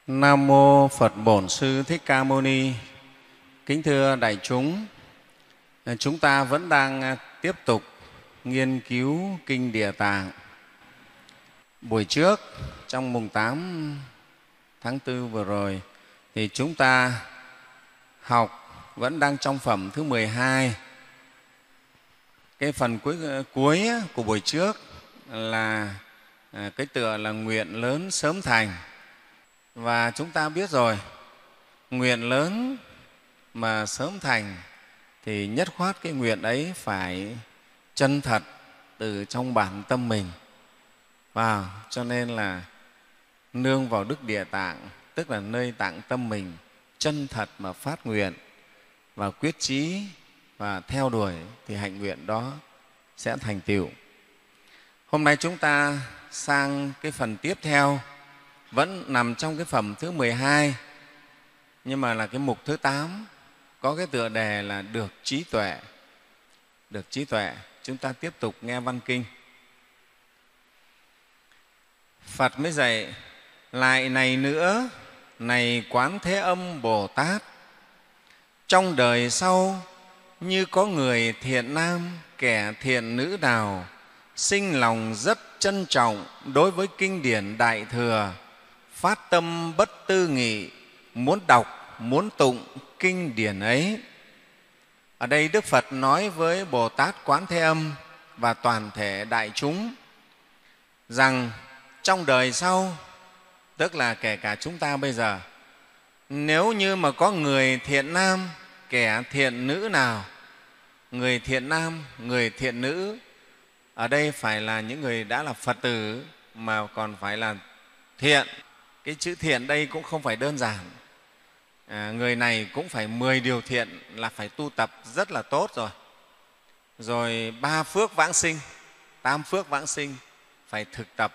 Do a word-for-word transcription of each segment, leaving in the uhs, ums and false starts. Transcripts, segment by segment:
Nam mô Phật Bổn Sư Thích Ca Mâu Ni. Kính thưa đại chúng, chúng ta vẫn đang tiếp tục nghiên cứu Kinh Địa Tạng. Buổi trước, trong mùng tám tháng tư vừa rồi, thì chúng ta học vẫn đang trong phẩm thứ mười hai. Cái phần cuối, cuối của buổi trước là cái tựa là nguyện lớn sớm thành. Và chúng ta biết rồi, nguyện lớn mà sớm thành thì nhất khoát cái nguyện ấy phải chân thật từ trong bản tâm mình. Và cho nên là nương vào Đức Địa Tạng, tức là nơi tạng tâm mình, chân thật mà phát nguyện và quyết chí và theo đuổi thì hạnh nguyện đó sẽ thành tựu. Hôm nay chúng ta sang cái phần tiếp theo, vẫn nằm trong cái phẩm thứ mười hai, nhưng mà là cái mục thứ tám, có cái tựa đề là được trí tuệ. Được trí tuệ, chúng ta tiếp tục nghe văn kinh. Phật mới dạy: lại này nữa, này Quán Thế Âm Bồ Tát, trong đời sau như có người thiện nam, kẻ thiện nữ nào sinh lòng rất trân trọng đối với kinh điển Đại Thừa, phát tâm bất tư nghị, muốn đọc, muốn tụng kinh điển ấy. Ở đây Đức Phật nói với Bồ Tát Quán Thế Âm và toàn thể đại chúng rằng trong đời sau, tức là kể cả chúng ta bây giờ, nếu như mà có người thiện nam, kẻ thiện nữ nào, người thiện nam, người thiện nữ, ở đây phải là những người đã là Phật tử mà còn phải là thiện. Cái chữ thiện đây cũng không phải đơn giản. À, người này cũng phải mười điều thiện là phải tu tập rất là tốt rồi. Rồi ba phước vãng sinh, tám phước vãng sinh phải thực tập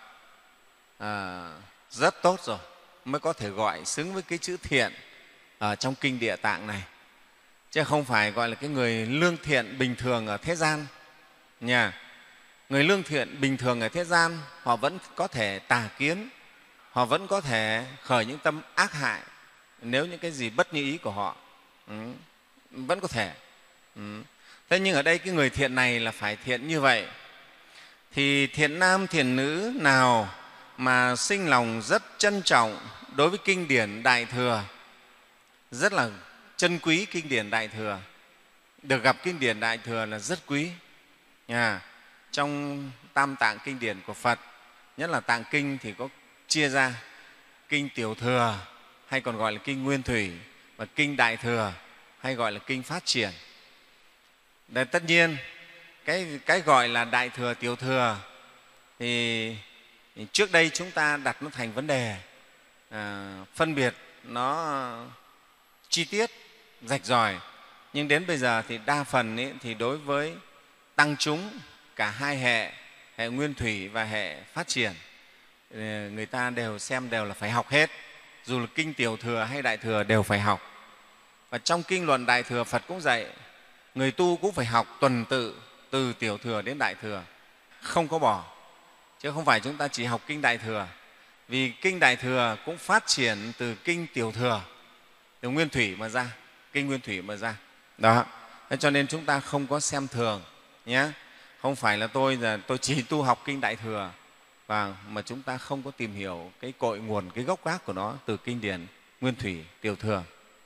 à, rất tốt rồi mới có thể gọi xứng với cái chữ thiện ở trong Kinh Địa Tạng này. Chứ không phải gọi là cái người lương thiện bình thường ở thế gian nha. Người lương thiện bình thường ở thế gian họ vẫn có thể tà kiến, họ vẫn có thể khởi những tâm ác hại nếu những cái gì bất như ý của họ, ừ, vẫn có thể. Ừ. Thế nhưng ở đây cái người thiện này là phải thiện như vậy. Thì thiện nam, thiện nữ nào mà sinh lòng rất trân trọng đối với kinh điển Đại Thừa, rất là trân quý kinh điển Đại Thừa, được gặp kinh điển Đại Thừa là rất quý. À, trong Tam Tạng kinh điển của Phật, nhất là Tạng Kinh thì có chia ra kinh Tiểu Thừa hay còn gọi là kinh Nguyên Thủy, và kinh Đại Thừa hay gọi là kinh Phát Triển. Đấy, tất nhiên cái, cái gọi là Đại Thừa, Tiểu Thừa thì trước đây chúng ta đặt nó thành vấn đề, à, phân biệt nó chi tiết, rạch ròi. Nhưng đến bây giờ thì đa phần ấy, thì đối với tăng chúng cả hai hệ, hệ Nguyên Thủy và hệ Phát Triển, người ta đều xem đều là phải học hết, dù là kinh Tiểu Thừa hay Đại Thừa đều phải học. Và trong kinh luận Đại Thừa, Phật cũng dạy người tu cũng phải học tuần tự từ Tiểu Thừa đến Đại Thừa, không có bỏ. Chứ không phải chúng ta chỉ học kinh Đại Thừa, vì kinh Đại Thừa cũng phát triển từ kinh Tiểu Thừa, từ Nguyên Thủy mà ra, kinh Nguyên Thủy mà ra. Đó. Thế cho nên chúng ta không có xem thường nhé. Không phải là tôi là tôi chỉ tu học kinh Đại Thừa và mà chúng ta không có tìm hiểu cái cội nguồn, cái gốc gác của nó từ kinh điển Nguyên Thủy, Tiểu Thừa.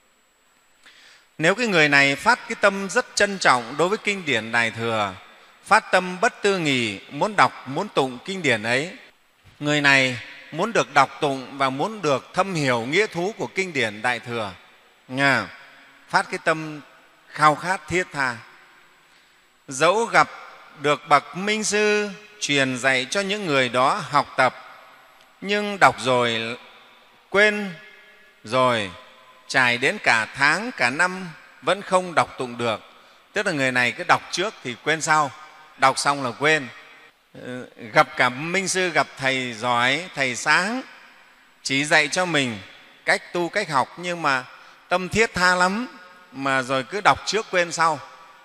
Nếu cái người này phát cái tâm rất trân trọng đối với kinh điển Đại Thừa, phát tâm bất tư nghì, muốn đọc, muốn tụng kinh điển ấy, người này muốn được đọc tụng và muốn được thâm hiểu nghĩa thú của kinh điển Đại Thừa, nha, phát cái tâm khao khát thiết tha, dẫu gặp được bậc minh sư truyền dạy cho những người đó học tập, nhưng đọc rồi quên, rồi trải đến cả tháng, cả năm vẫn không đọc tụng được. Tức là người này cứ đọc trước thì quên sau, đọc xong là quên. Gặp cả minh sư, gặp thầy giỏi, thầy sáng, chỉ dạy cho mình cách tu, cách học, nhưng mà tâm thiết tha lắm, mà rồi cứ đọc trước quên sau.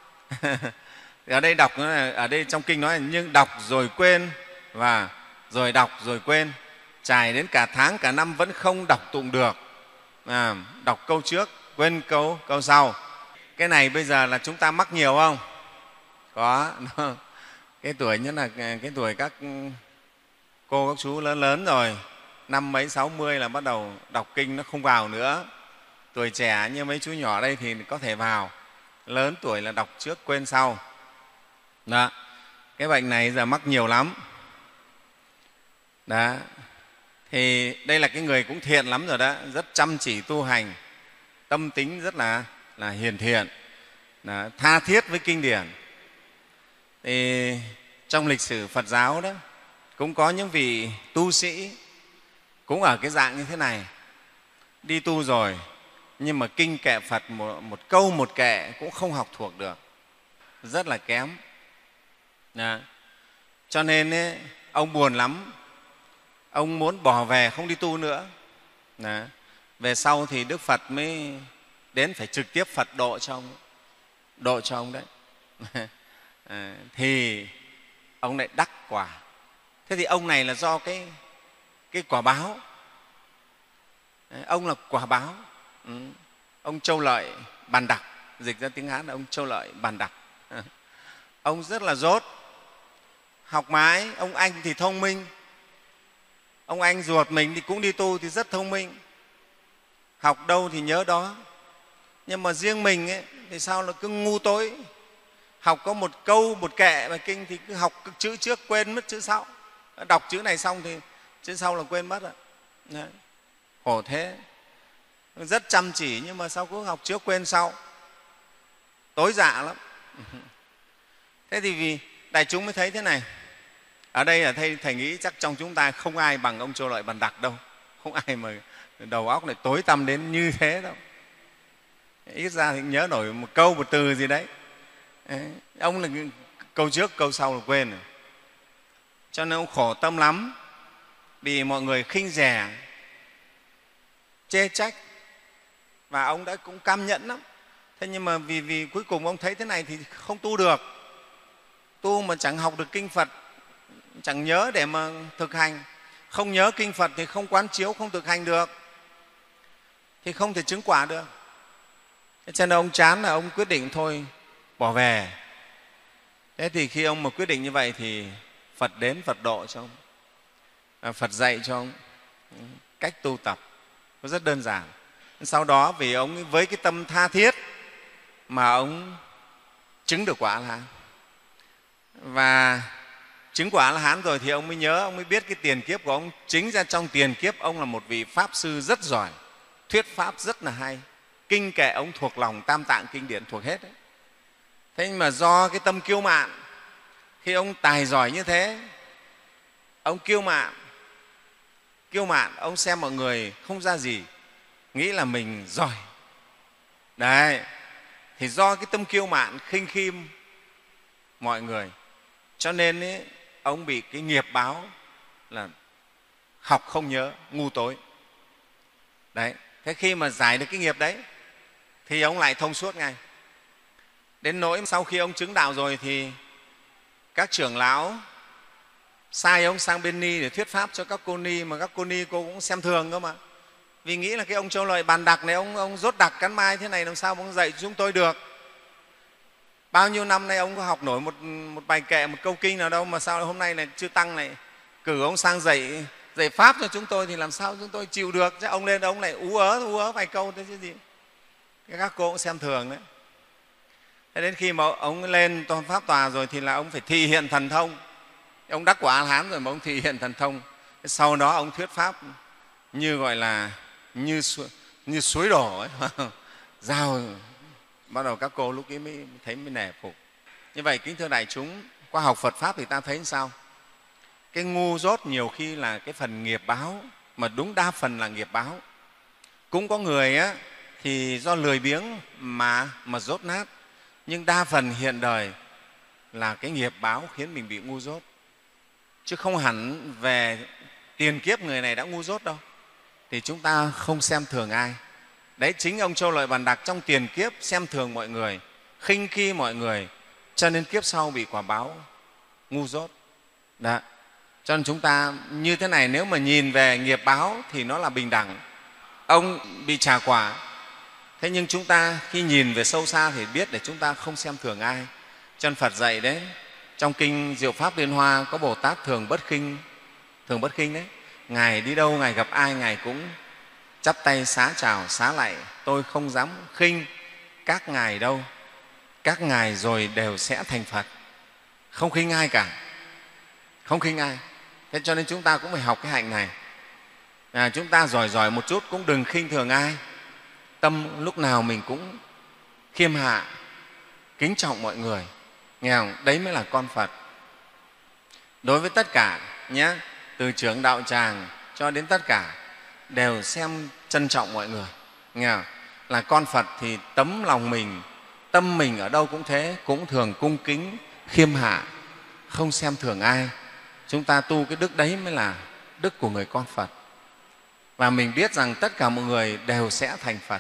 Ở đây đọc, ở đây trong kinh nói là nhưng đọc rồi quên và rồi đọc rồi quên. trải đến cả tháng cả năm vẫn không đọc tụng được, à, đọc câu trước quên câu câu sau. Cái này bây giờ là chúng ta mắc nhiều không? Có. Cái tuổi nhất là cái tuổi các cô các chú lớn lớn rồi, năm mấy sáu mươi là bắt đầu đọc kinh nó không vào nữa. Tuổi trẻ như mấy chú nhỏ đây thì có thể vào, lớn tuổi là đọc trước quên sau. Đó. Cái bệnh này giờ mắc nhiều lắm. Đó. Thì đây là cái người cũng thiện lắm rồi đó, rất chăm chỉ tu hành, tâm tính rất là, là hiền thiện, là tha thiết với kinh điển. Thì trong lịch sử Phật giáo đó cũng có những vị tu sĩ cũng ở cái dạng như thế này, đi tu rồi nhưng mà kinh kệ Phật một, một câu một kệ cũng không học thuộc được, rất là kém. Đó. Cho nên ấy, ông buồn lắm, ông muốn bỏ về không đi tu nữa. Đó. Về sau thì Đức Phật mới đến phải trực tiếp Phật độ cho ông, độ cho ông đấy. À, thì ông lại đắc quả. Thế thì ông này là do cái, cái quả báo. Đấy, ông là quả báo. Ừ. Ông Châu Lợi Bàn Đặc, dịch ra tiếng Hán là ông Châu Lợi Bàn Đặc. À. Ông rất là dốt, học mãi. Ông anh thì thông minh, ông anh ruột mình thì cũng đi tu thì rất thông minh, học đâu thì nhớ đó. Nhưng mà riêng mình ấy, thì sao là cứ ngu tối, học có một câu một kệ bài kinh thì cứ học chữ trước quên mất chữ sau, đọc chữ này xong thì chữ sau là quên mất rồi. Đấy. Khổ thế, rất chăm chỉ nhưng mà sao cứ học trước quên sau, tối dạ lắm. Thế thì vì đại chúng mới thấy thế này. Ở đây là thầy, thầy nghĩ chắc trong chúng ta không ai bằng ông Châu Lợi Bàn Đặc đâu, không ai mà đầu óc này tối tăm đến như thế đâu. Ít ra thì nhớ nổi một câu một từ gì đấy. Đấy. Ông là câu trước câu sau là quên rồi. Cho nên ông khổ tâm lắm, vì mọi người khinh rẻ, chê trách, và ông đã cũng cam nhẫn lắm. Thế nhưng mà vì, vì cuối cùng ông thấy thế này thì không tu được. Tu mà chẳng học được kinh Phật, chẳng nhớ để mà thực hành, không nhớ kinh Phật thì không quán chiếu, không thực hành được, thì không thể chứng quả được. Thế cho nên ông chán là ông quyết định thôi bỏ về. Thế thì khi ông mà quyết định như vậy thì Phật đến Phật độ cho ông, Phật dạy cho ông cách tu tập, nó rất đơn giản. Sau đó vì ông với cái tâm tha thiết mà ông chứng được quả A-la-hán. Và chứng quả A-la-hán rồi thì ông mới nhớ, ông mới biết cái tiền kiếp của ông. Chính ra trong tiền kiếp ông là một vị Pháp sư rất giỏi, thuyết Pháp rất là hay, kinh kệ ông thuộc lòng, tam tạng kinh điển thuộc hết đấy. Thế nhưng mà do cái tâm kiêu mạn, khi ông tài giỏi như thế, ông kiêu mạn, kiêu mạn, ông xem mọi người không ra gì, nghĩ là mình giỏi. Đấy, thì do cái tâm kiêu mạn khinh khiêm mọi người, cho nên ấy, ông bị cái nghiệp báo là học không nhớ, ngu tối. Đấy, thế khi mà giải được cái nghiệp đấy thì ông lại thông suốt ngay. Đến nỗi sau khi ông chứng đạo rồi thì các trưởng lão sai ông sang bên Ni để thuyết Pháp cho các cô Ni, mà các cô Ni cô cũng xem thường cơ mà. Vì nghĩ là cái ông Châu Lợi Bàn Đặc này, ông, ông rốt đặc cắn mai thế này làm sao ông dạy chúng tôi được. Bao nhiêu năm nay ông có học nổi một, một bài kệ, một câu kinh nào đâu, mà sao hôm nay này chư Tăng này cử ông sang dạy, dạy Pháp cho chúng tôi thì làm sao chúng tôi chịu được. Chứ ông lên ông lại ú ớ, ú ớ vài câu thế chứ gì. Các cô cũng xem thường đấy. Thế đến khi mà ông lên tôn Pháp tòa rồi thì là ông phải thị hiện thần thông. Ông đắc quả A-la-hán rồi mà ông thị hiện thần thông. Sau đó ông thuyết Pháp như gọi là như, như suối đổ ấy. Giao bắt đầu các cô lúc ấy mới thấy mới nể phục. Như vậy kính thưa đại chúng, qua học Phật Pháp thì ta thấy sao? Cái ngu dốt nhiều khi là cái phần nghiệp báo, mà đúng đa phần là nghiệp báo. Cũng có người á, thì do lười biếng mà, mà dốt nát, nhưng đa phần hiện đời là cái nghiệp báo khiến mình bị ngu dốt, chứ không hẳn về tiền kiếp người này đã ngu dốt đâu. Thì chúng ta không xem thường ai. Đấy, chính ông Châu Lợi Bàn Đặc trong tiền kiếp xem thường mọi người, khinh khi mọi người, cho nên kiếp sau bị quả báo ngu dốt. Đó. Cho nên chúng ta như thế này, nếu mà nhìn về nghiệp báo thì nó là bình đẳng. Ông bị trả quả, thế nhưng chúng ta khi nhìn về sâu xa thì biết để chúng ta không xem thường ai. Cho nên Phật dạy đấy, trong kinh Diệu Pháp Liên Hoa có Bồ Tát thường bất khinh, thường bất khinh đấy. Ngài đi đâu, Ngài gặp ai, Ngài cũng chắp tay xá chào, xá lạy. Tôi không dám khinh các ngài đâu, các ngài rồi đều sẽ thành Phật. Không khinh ai cả, không khinh ai. Thế cho nên chúng ta cũng phải học cái hạnh này. À, chúng ta giỏi giỏi một chút cũng đừng khinh thường ai. Tâm lúc nào mình cũng khiêm hạ, kính trọng mọi người. Nghe không? Đấy mới là con Phật. Đối với tất cả nhé, từ trưởng đạo tràng cho đến tất cả đều xem trân trọng mọi người. Nghe không? Là con Phật thì tấm lòng mình, tâm mình ở đâu cũng thế, cũng thường cung kính, khiêm hạ, không xem thường ai. Chúng ta tu cái đức đấy mới là đức của người con Phật. Và mình biết rằng tất cả mọi người đều sẽ thành Phật.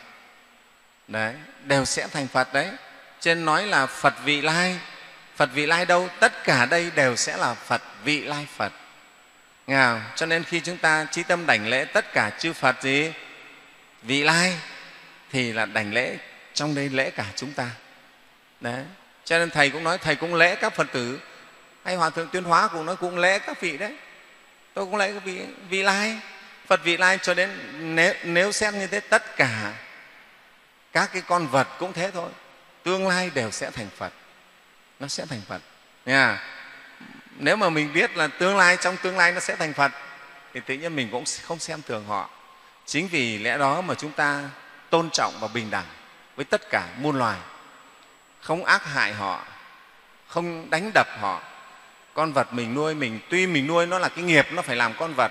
Đấy, đều sẽ thành Phật đấy. Trên nói là Phật vị lai. Phật vị lai đâu? Tất cả đây đều sẽ là Phật vị lai Phật. Nghe không? Cho nên khi chúng ta chí tâm đảnh lễ tất cả chư Phật gì? Vị lai thì là đảnh lễ, trong đây lễ cả chúng ta. Đấy. Cho nên Thầy cũng nói, Thầy cũng lễ các Phật tử, hay Hòa Thượng Tuyên Hóa cũng nói cũng lễ các vị đấy. Tôi cũng lễ các vị, vị lai, Phật vị lai. Cho đến nếu, nếu xét như thế, tất cả các cái con vật cũng thế thôi, tương lai đều sẽ thành Phật, nó sẽ thành Phật. Nha. Nếu mà mình biết là tương lai, trong tương lai nó sẽ thành Phật thì tự nhiên mình cũng không xem thường họ. Chính vì lẽ đó mà chúng ta tôn trọng và bình đẳng với tất cả muôn loài, không ác hại họ, không đánh đập họ. Con vật mình nuôi, mình tuy mình nuôi nó là cái nghiệp, nó phải làm con vật,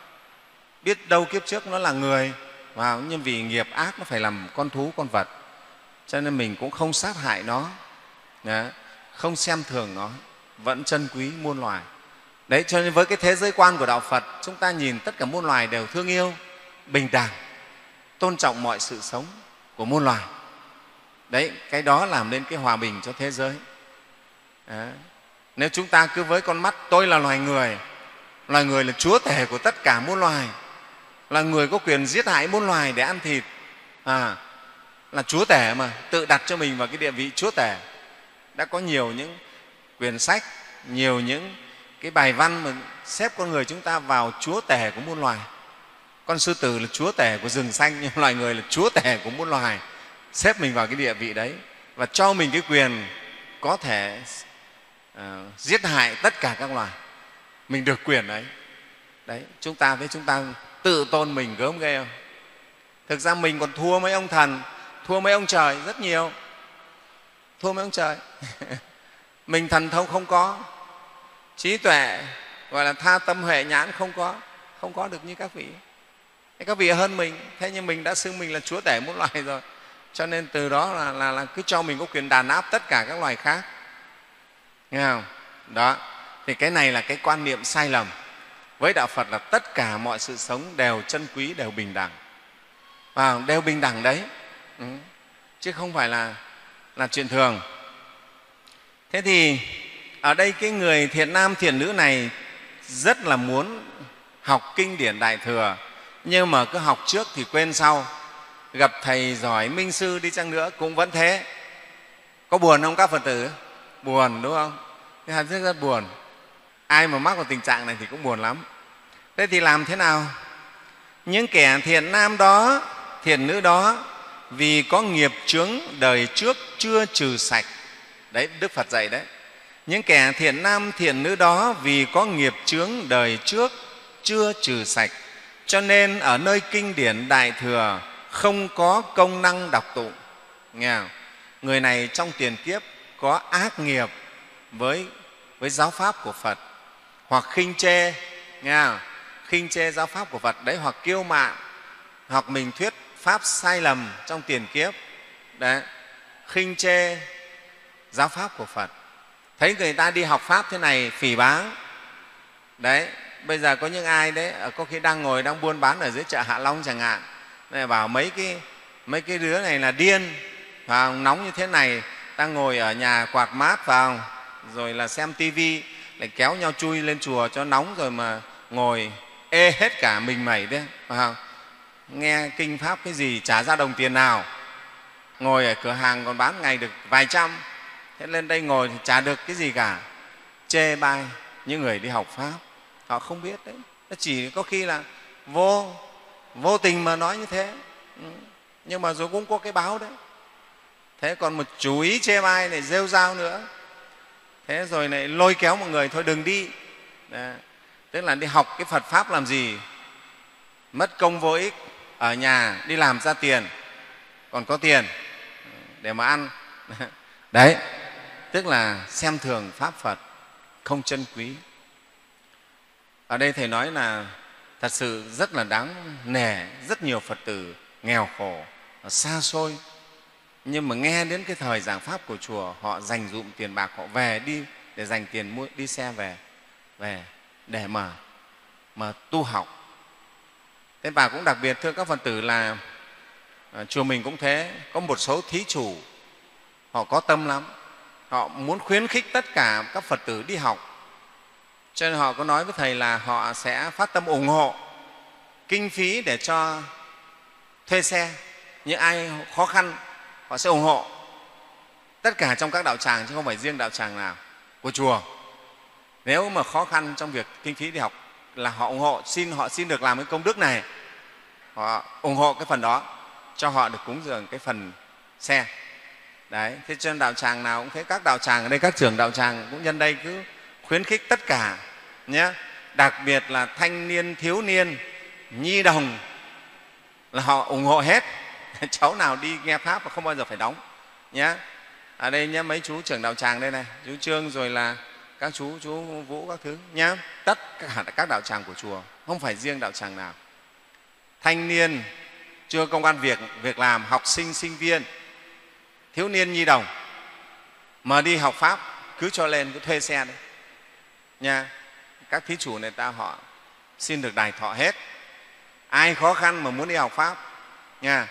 biết đâu kiếp trước nó là người, và nhưng vì nghiệp ác nó phải làm con thú, con vật, cho nên mình cũng không sát hại nó. Đấy, không xem thường nó, vẫn trân quý muôn loài. Đấy, cho nên với cái thế giới quan của Đạo Phật, chúng ta nhìn tất cả muôn loài đều thương yêu, bình đẳng, tôn trọng mọi sự sống của muôn loài. Đấy, cái đó làm nên cái hòa bình cho thế giới. Đấy. Nếu chúng ta cứ với con mắt tôi là loài người, loài người là chúa tể của tất cả muôn loài, là người có quyền giết hại muôn loài để ăn thịt, à, là chúa tể mà, tự đặt cho mình vào cái địa vị chúa tể. Đã có nhiều những quyển sách, nhiều những cái bài văn mà xếp con người chúng ta vào chúa tể của muôn loài. Con sư tử là chúa tể của rừng xanh, nhưng loài người là chúa tể của muôn loài, xếp mình vào cái địa vị đấy và cho mình cái quyền có thể uh, giết hại tất cả các loài. Mình được quyền đấy. Đấy, chúng ta với chúng ta tự tôn mình gớm ghê không? Thực ra mình còn thua mấy ông thần, thua mấy ông trời rất nhiều, thua mấy ông trời. Mình thần thông không có, trí tuệ gọi là tha tâm huệ nhãn không có, không có được như các vị. Các vị hơn mình, thế nhưng mình đã xưng mình là chúa tể muôn loài rồi, cho nên từ đó là, là, là cứ cho mình có quyền đàn áp tất cả các loài khác. Nghe không? Đó, thì cái này là cái quan niệm sai lầm. Với Đạo Phật là tất cả mọi sự sống đều trân quý, đều bình đẳng, và đều bình đẳng đấy, ừ. Chứ không phải là, là chuyện thường. Thế thì ở đây cái người thiện nam thiện nữ này rất là muốn học kinh điển Đại Thừa, nhưng mà cứ học trước thì quên sau. Gặp thầy giỏi minh sư đi chăng nữa cũng vẫn thế. Có buồn không các Phật tử? Buồn, đúng không? Cái rất, rất buồn. Ai mà mắc vào tình trạng này thì cũng buồn lắm. Thế thì làm thế nào? Những kẻ thiện nam đó, thiện nữ đó, vì có nghiệp chướng đời trước chưa trừ sạch. Đấy, Đức Phật dạy đấy. Những kẻ thiện nam thiện nữ đó vì có nghiệp chướng đời trước chưa trừ sạch, cho nên ở nơi kinh điển Đại Thừa không có công năng đọc tụng. Nghe không? Người này trong tiền kiếp có ác nghiệp với, với giáo pháp của Phật, hoặc khinh chê, nghe không? Khinh chê giáo pháp của Phật đấy, hoặc kiêu mạn, hoặc mình thuyết pháp sai lầm trong tiền kiếp đấy, khinh chê giáo pháp của Phật. Thấy người ta đi học pháp thế này phỉ báng đấy. Bây giờ có những ai đấy có khi đang ngồi đang buôn bán ở dưới chợ Hạ Long chẳng hạn, này bảo mấy cái mấy cái đứa này là điên, vào nóng như thế này, đang ngồi ở nhà quạt mát vào rồi là xem tivi, lại kéo nhau chui lên chùa cho nóng rồi mà ngồi ê hết cả mình mẩy đấy, phải không? Nghe kinh pháp cái gì chả ra đồng tiền nào, ngồi ở cửa hàng còn bán ngày được vài trăm, thế lên đây ngồi thì chả được cái gì cả, chê bai những người đi học pháp. Họ không biết đấy, nó chỉ có khi là vô vô tình mà nói như thế, nhưng mà rồi cũng có cái báo đấy. Thế còn một chú ý chê bai này rêu rao nữa, thế rồi lại lôi kéo mọi người thôi đừng đi. Đấy. Tức là đi học cái Phật pháp làm gì, mất công vô ích, ở nhà đi làm ra tiền, còn có tiền để mà ăn. Đấy, tức là xem thường pháp Phật, không trân quý. Ở đây Thầy nói là thật sự rất là đáng nể, rất nhiều Phật tử nghèo khổ, xa xôi, nhưng mà nghe đến cái thời giảng pháp của chùa, họ dành dụm tiền bạc, họ về đi để dành tiền mua đi xe về về để mà mà tu học. Thế và cũng đặc biệt thưa các Phật tử là à, chùa mình cũng thế, có một số thí chủ họ có tâm lắm, họ muốn khuyến khích tất cả các Phật tử đi học, cho nên họ có nói với Thầy là họ sẽ phát tâm ủng hộ kinh phí để cho thuê xe, những ai khó khăn họ sẽ ủng hộ, tất cả trong các đạo tràng chứ không phải riêng đạo tràng nào của chùa. Nếu mà khó khăn trong việc kinh phí đi học là họ ủng hộ, xin họ xin được làm cái công đức này, họ ủng hộ cái phần đó cho họ được cúng dường cái phần xe. Đấy, thế cho nên đạo tràng nào cũng thế, các đạo tràng ở đây, các trưởng đạo tràng cũng nhân đây cứ khuyến khích tất cả nhé, đặc biệt là thanh niên, thiếu niên, nhi đồng là họ ủng hộ hết. Cháu nào đi nghe pháp mà không bao giờ phải đóng nhé. Ở đây nhé, mấy chú trưởng đạo tràng đây này, chú Trương rồi là các chú chú Vũ các thứ nhé, tất cả các đạo tràng của chùa, không phải riêng đạo tràng nào. Thanh niên chưa công ăn việc việc làm, học sinh sinh viên, thiếu niên nhi đồng mà đi học pháp cứ cho lên, cứ thuê xe đấy nha. Các thí chủ này ta họ xin được đài thọ hết, ai khó khăn mà muốn đi học pháp nha,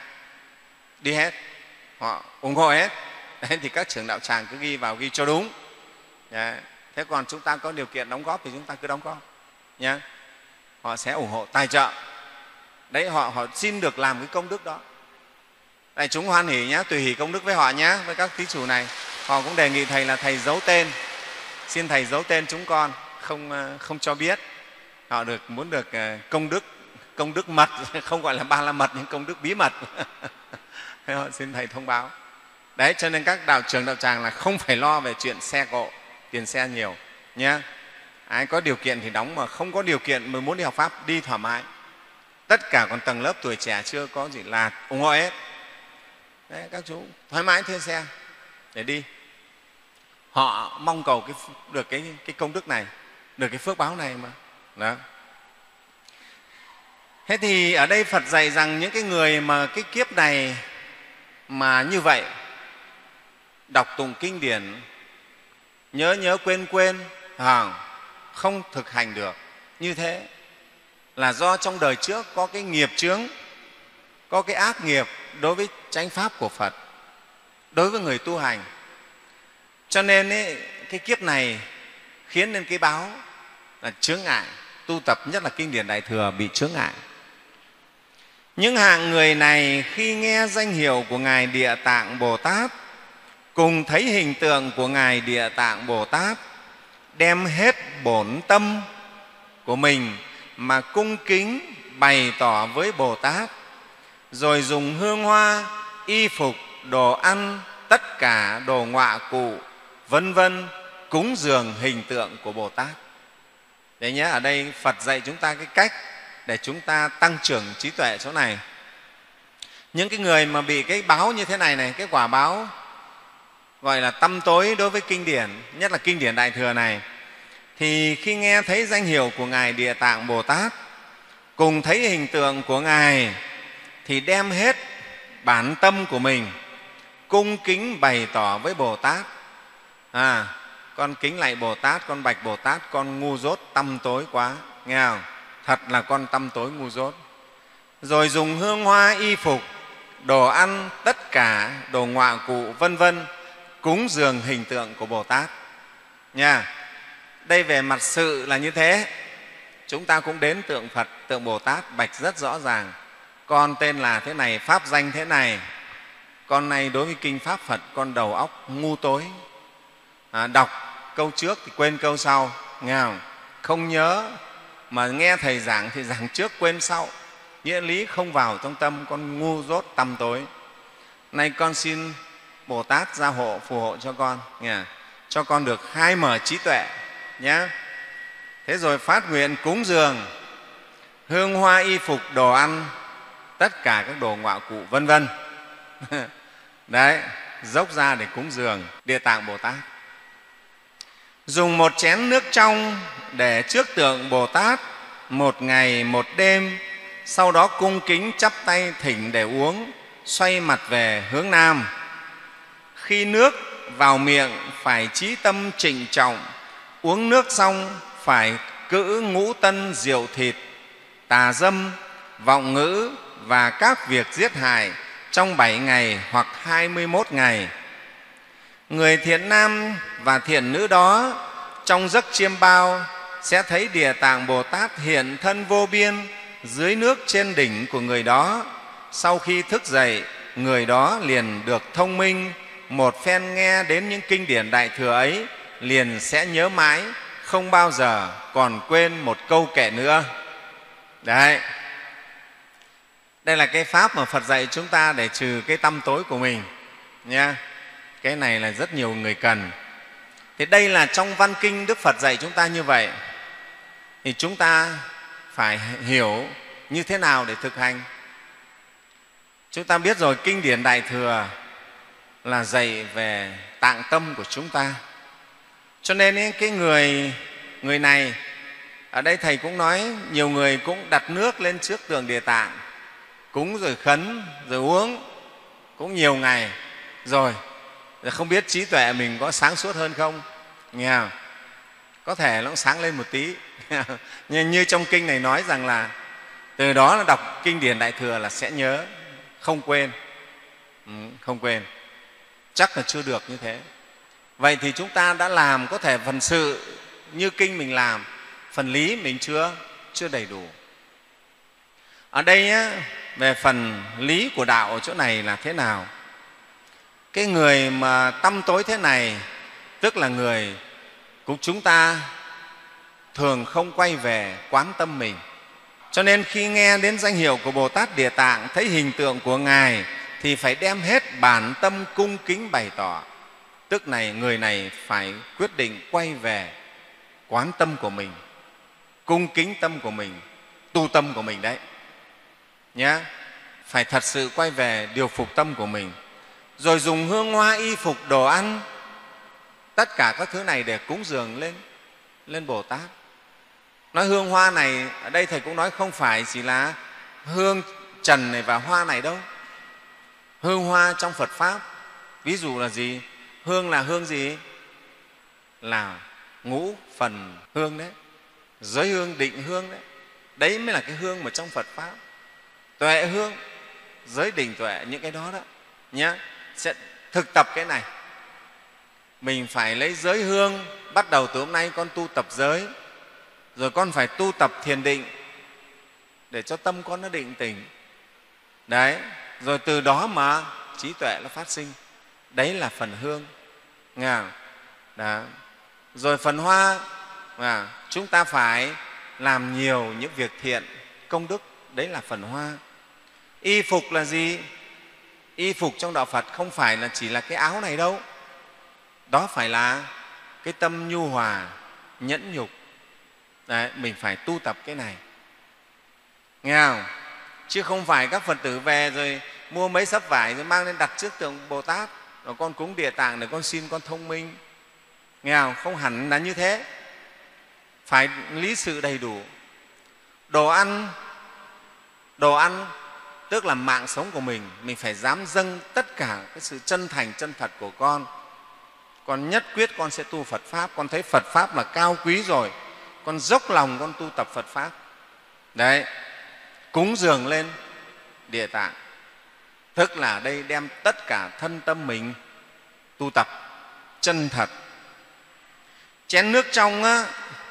đi hết, họ ủng hộ hết. Đấy, thì các trưởng đạo tràng cứ ghi vào, ghi cho đúng. Đấy. Thế còn chúng ta có điều kiện đóng góp thì chúng ta cứ đóng góp nhé, họ sẽ ủng hộ tài trợ. Đấy, họ họ xin được làm cái công đức đó. Đại chúng hoan hỉ nhé, tùy hỷ công đức với họ nhé. Với các thí chủ này, họ cũng đề nghị Thầy là Thầy giấu tên, xin Thầy giấu tên chúng con, không không cho biết. Họ được muốn được công đức, công đức mật, không gọi là ba la mật nhưng công đức bí mật. Họ xin Thầy thông báo. Đấy, cho nên các đạo trưởng đạo tràng là không phải lo về chuyện xe cộ, tiền xe nhiều nhé. Ai có điều kiện thì đóng, mà không có điều kiện mà muốn đi học pháp đi thoải mái. Tất cả còn tầng lớp tuổi trẻ chưa có gì là ủng hộ hết. Đấy, các chú thoải mái thuê xe để đi. Họ mong cầu cái, được cái, cái công đức này, được cái phước báo này mà. Đó. Thế thì ở đây Phật dạy rằng những cái người mà cái kiếp này mà như vậy, đọc tụng kinh điển, nhớ nhớ quên quên, không thực hành được, như thế là do trong đời trước có cái nghiệp chướng, có cái ác nghiệp đối với chánh pháp của Phật, đối với người tu hành. Cho nên ấy, cái kiếp này khiến nên cái báo là chướng ngại tu tập, nhất là kinh điển Đại Thừa bị chướng ngại. Những hạng người này khi nghe danh hiệu của Ngài Địa Tạng Bồ Tát, cùng thấy hình tượng của Ngài Địa Tạng Bồ Tát, đem hết bổn tâm của mình mà cung kính bày tỏ với Bồ Tát, rồi dùng hương hoa, y phục, đồ ăn, tất cả đồ ngọa cụ, vân vân cúng dường hình tượng của Bồ Tát. Đấy nhé, ở đây Phật dạy chúng ta cái cách để chúng ta tăng trưởng trí tuệ chỗ này. Những cái người mà bị cái báo như thế này này, cái quả báo gọi là tăm tối đối với kinh điển, nhất là kinh điển Đại Thừa này, thì khi nghe thấy danh hiệu của Ngài Địa Tạng Bồ Tát, cùng thấy hình tượng của Ngài, thì đem hết bản tâm của mình cung kính bày tỏ với Bồ Tát. À, con kính lạy Bồ Tát, con bạch Bồ Tát, con ngu dốt tăm tối quá, nghe không? Thật là con tăm tối ngu dốt. Rồi dùng hương hoa, y phục, đồ ăn, tất cả đồ ngọa cụ, vân vân cúng dường hình tượng của Bồ Tát nha. Đây về mặt sự là như thế. Chúng ta cũng đến tượng Phật, tượng Bồ Tát bạch rất rõ ràng: con tên là thế này, pháp danh thế này. Con này đối với kinh pháp Phật con đầu óc ngu tối, à, đọc câu trước thì quên câu sau, nghe không? Không nhớ, mà nghe thầy giảng thì giảng trước quên sau, nghĩa lý không vào trong tâm, con ngu dốt tăm tối. Nay con xin Bồ Tát gia hộ, phù hộ cho con, nghe? Cho con được khai mở trí tuệ nhé. Thế rồi phát nguyện cúng dường hương hoa y phục đồ ăn, tất cả các đồ ngoại cụ vân vân. Đấy, dốc ra để cúng dường Địa Tạng Bồ Tát. Dùng một chén nước trong để trước tượng Bồ Tát một ngày một đêm, sau đó cung kính chắp tay thỉnh để uống, xoay mặt về hướng Nam. Khi nước vào miệng phải chí tâm trịnh trọng, uống nước xong phải cữ ngũ tân rượu thịt, tà dâm, vọng ngữ và các việc giết hại trong bảy ngày hoặc hai mươi mốt ngày. Người thiện nam và thiện nữ đó trong giấc chiêm bao sẽ thấy Địa Tạng Bồ Tát hiện thân vô biên dưới nước trên đỉnh của người đó. Sau khi thức dậy, người đó liền được thông minh, một phen nghe đến những kinh điển Đại Thừa ấy liền sẽ nhớ mãi, không bao giờ còn quên một câu kệ nữa. Đấy, đây là cái pháp mà Phật dạy chúng ta để trừ cái tăm tối của mình nha. Cái này là rất nhiều người cần. Thì đây là trong văn kinh Đức Phật dạy chúng ta như vậy, thì chúng ta phải hiểu như thế nào để thực hành. Chúng ta biết rồi, kinh điển Đại Thừa là dạy về tạng tâm của chúng ta. Cho nên ấy, cái người người này ở đây thầy cũng nói, nhiều người cũng đặt nước lên trước tượng Địa Tạng, cúng rồi khấn rồi uống cũng nhiều ngày rồi, không biết trí tuệ mình có sáng suốt hơn không, nghe không? Có thể nó cũng sáng lên một tí. Nhưng như trong kinh này nói rằng là từ đó là đọc kinh điển Đại Thừa là sẽ nhớ, không quên. Ừ, không quên, chắc là chưa được như thế. Vậy thì chúng ta đã làm có thể phần sự như kinh mình làm, phần lý mình chưa chưa đầy đủ. Ở đây á, về phần lý của đạo ở chỗ này là thế nào? Cái người mà tăm tối thế này tức là người của chúng ta thường không quay về quán tâm mình. Cho nên khi nghe đến danh hiệu của Bồ Tát Địa Tạng, thấy hình tượng của Ngài thì phải đem hết bản tâm cung kính bày tỏ. Tức này người này phải quyết định quay về quán tâm của mình, cung kính tâm của mình, tu tâm của mình đấy nhé. Phải thật sự quay về điều phục tâm của mình. Rồi dùng hương hoa y phục đồ ăn, tất cả các thứ này để cúng dường lên lên Bồ Tát. Nói hương hoa này ở đây thầy cũng nói không phải chỉ là hương trần này và hoa này đâu. Hương hoa trong Phật pháp ví dụ là gì? Hương là hương gì? Là ngũ phần hương đấy, giới hương, định hương đấy. Đấy mới là cái hương mà trong Phật pháp. Tuệ hương, giới định tuệ, những cái đó đó nhé. Sẽ thực tập cái này. Mình phải lấy giới hương, bắt đầu từ hôm nay con tu tập giới, rồi con phải tu tập thiền định để cho tâm con nó định tĩnh. Đấy, rồi từ đó mà trí tuệ nó phát sinh. Đấy là phần hương. Nghe không? Đó. Rồi phần hoa, à, chúng ta phải làm nhiều những việc thiện, công đức. Đấy là phần hoa. Y phục là gì? Y phục trong đạo Phật không phải là chỉ là cái áo này đâu. Đó phải là cái tâm nhu hòa, nhẫn nhục. Đấy, mình phải tu tập cái này. Nghe không? Chứ không phải các Phật tử về rồi mua mấy sấp vải rồi mang lên đặt trước tượng Bồ Tát, rồi con cúng Địa Tạng để con xin con thông minh. Nghe không? Không hẳn là như thế. Phải lý sự đầy đủ. Đồ ăn, đồ ăn tức là mạng sống của mình, mình phải dám dâng tất cả cái sự chân thành, chân thật của con. Con nhất quyết con sẽ tu Phật Pháp, con thấy Phật Pháp là cao quý rồi, con dốc lòng con tu tập Phật Pháp. Đấy, cúng dường lên Địa Tạng, tức là đây đem tất cả thân tâm mình tu tập chân thật. chén nước trong á,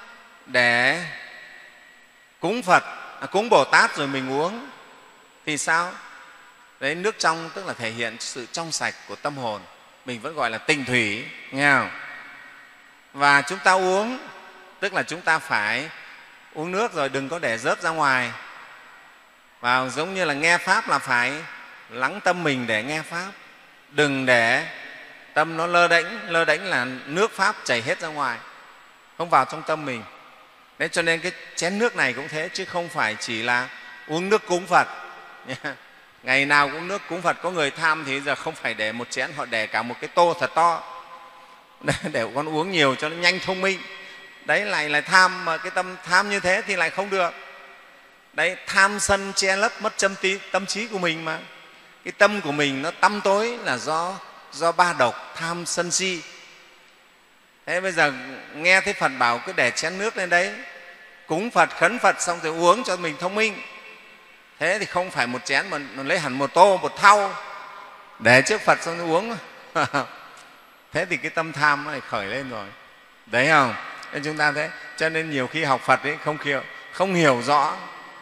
để cúng Phật, à, cúng Bồ Tát rồi mình uống thì sao? Đấy, nước trong tức là thể hiện sự trong sạch của tâm hồn, mình vẫn gọi là tịnh thủy, nghe không? Và chúng ta uống tức là chúng ta phải uống nước rồi đừng có để rớt ra ngoài. Và giống như là nghe Pháp là phải lắng tâm mình để nghe Pháp, đừng để tâm nó lơ đễnh. Lơ đễnh là nước Pháp chảy hết ra ngoài, không vào trong tâm mình. Đấy, cho nên cái chén nước này cũng thế, chứ không phải chỉ là uống nước cúng Phật. Ngày nào cũng nước cúng Phật, có người tham thì giờ không phải để một chén, họ để cả một cái tô thật to để con uống nhiều cho nó nhanh thông minh. Đấy, lại là tham, mà cái tâm tham như thế thì lại không được. Đấy, tham sân che lấp mất tâm, tí, tâm trí của mình mà. Cái tâm của mình nó tăm tối là do, do ba độc tham sân si. Thế bây giờ nghe thấy Phật bảo cứ để chén nước lên đấy, cúng Phật, khấn Phật xong rồi uống cho mình thông minh. Thế thì không phải một chén mà nó lấy hẳn một tô, một thau để trước Phật xong rồi uống. Thế thì cái tâm tham nó lại khởi lên rồi. Đấy không? Nên chúng ta thế, cho nên nhiều khi học Phật ấy không hiểu, không hiểu rõ.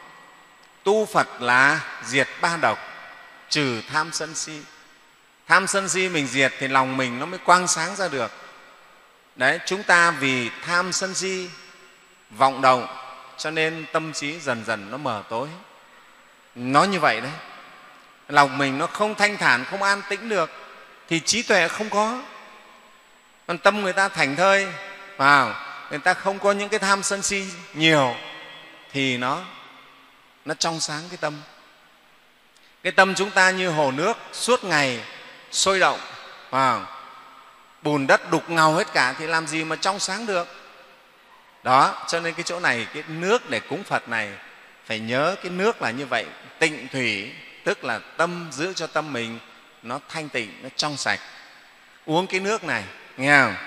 Tu Phật là diệt ba độc, trừ tham sân si. Tham sân si mình diệt thì lòng mình nó mới quang sáng ra được. Đấy, chúng ta vì tham sân si vọng động cho nên tâm trí dần dần nó mờ tối. Nó như vậy đấy. Lòng mình nó không thanh thản, không an tĩnh được thì trí tuệ không có. Còn tâm người ta thảnh thơi, vào người ta không có những cái tham sân si nhiều thì nó nó trong sáng cái tâm. Cái tâm chúng ta như hồ nước suốt ngày sôi động, vào bùn đất đục ngầu hết cả thì làm gì mà trong sáng được. Đó, cho nên cái chỗ này, cái nước để cúng Phật này phải nhớ cái nước là như vậy. Tịnh thủy tức là tâm, giữ cho tâm mình nó thanh tịnh, nó trong sạch. Uống cái nước này, nghe không?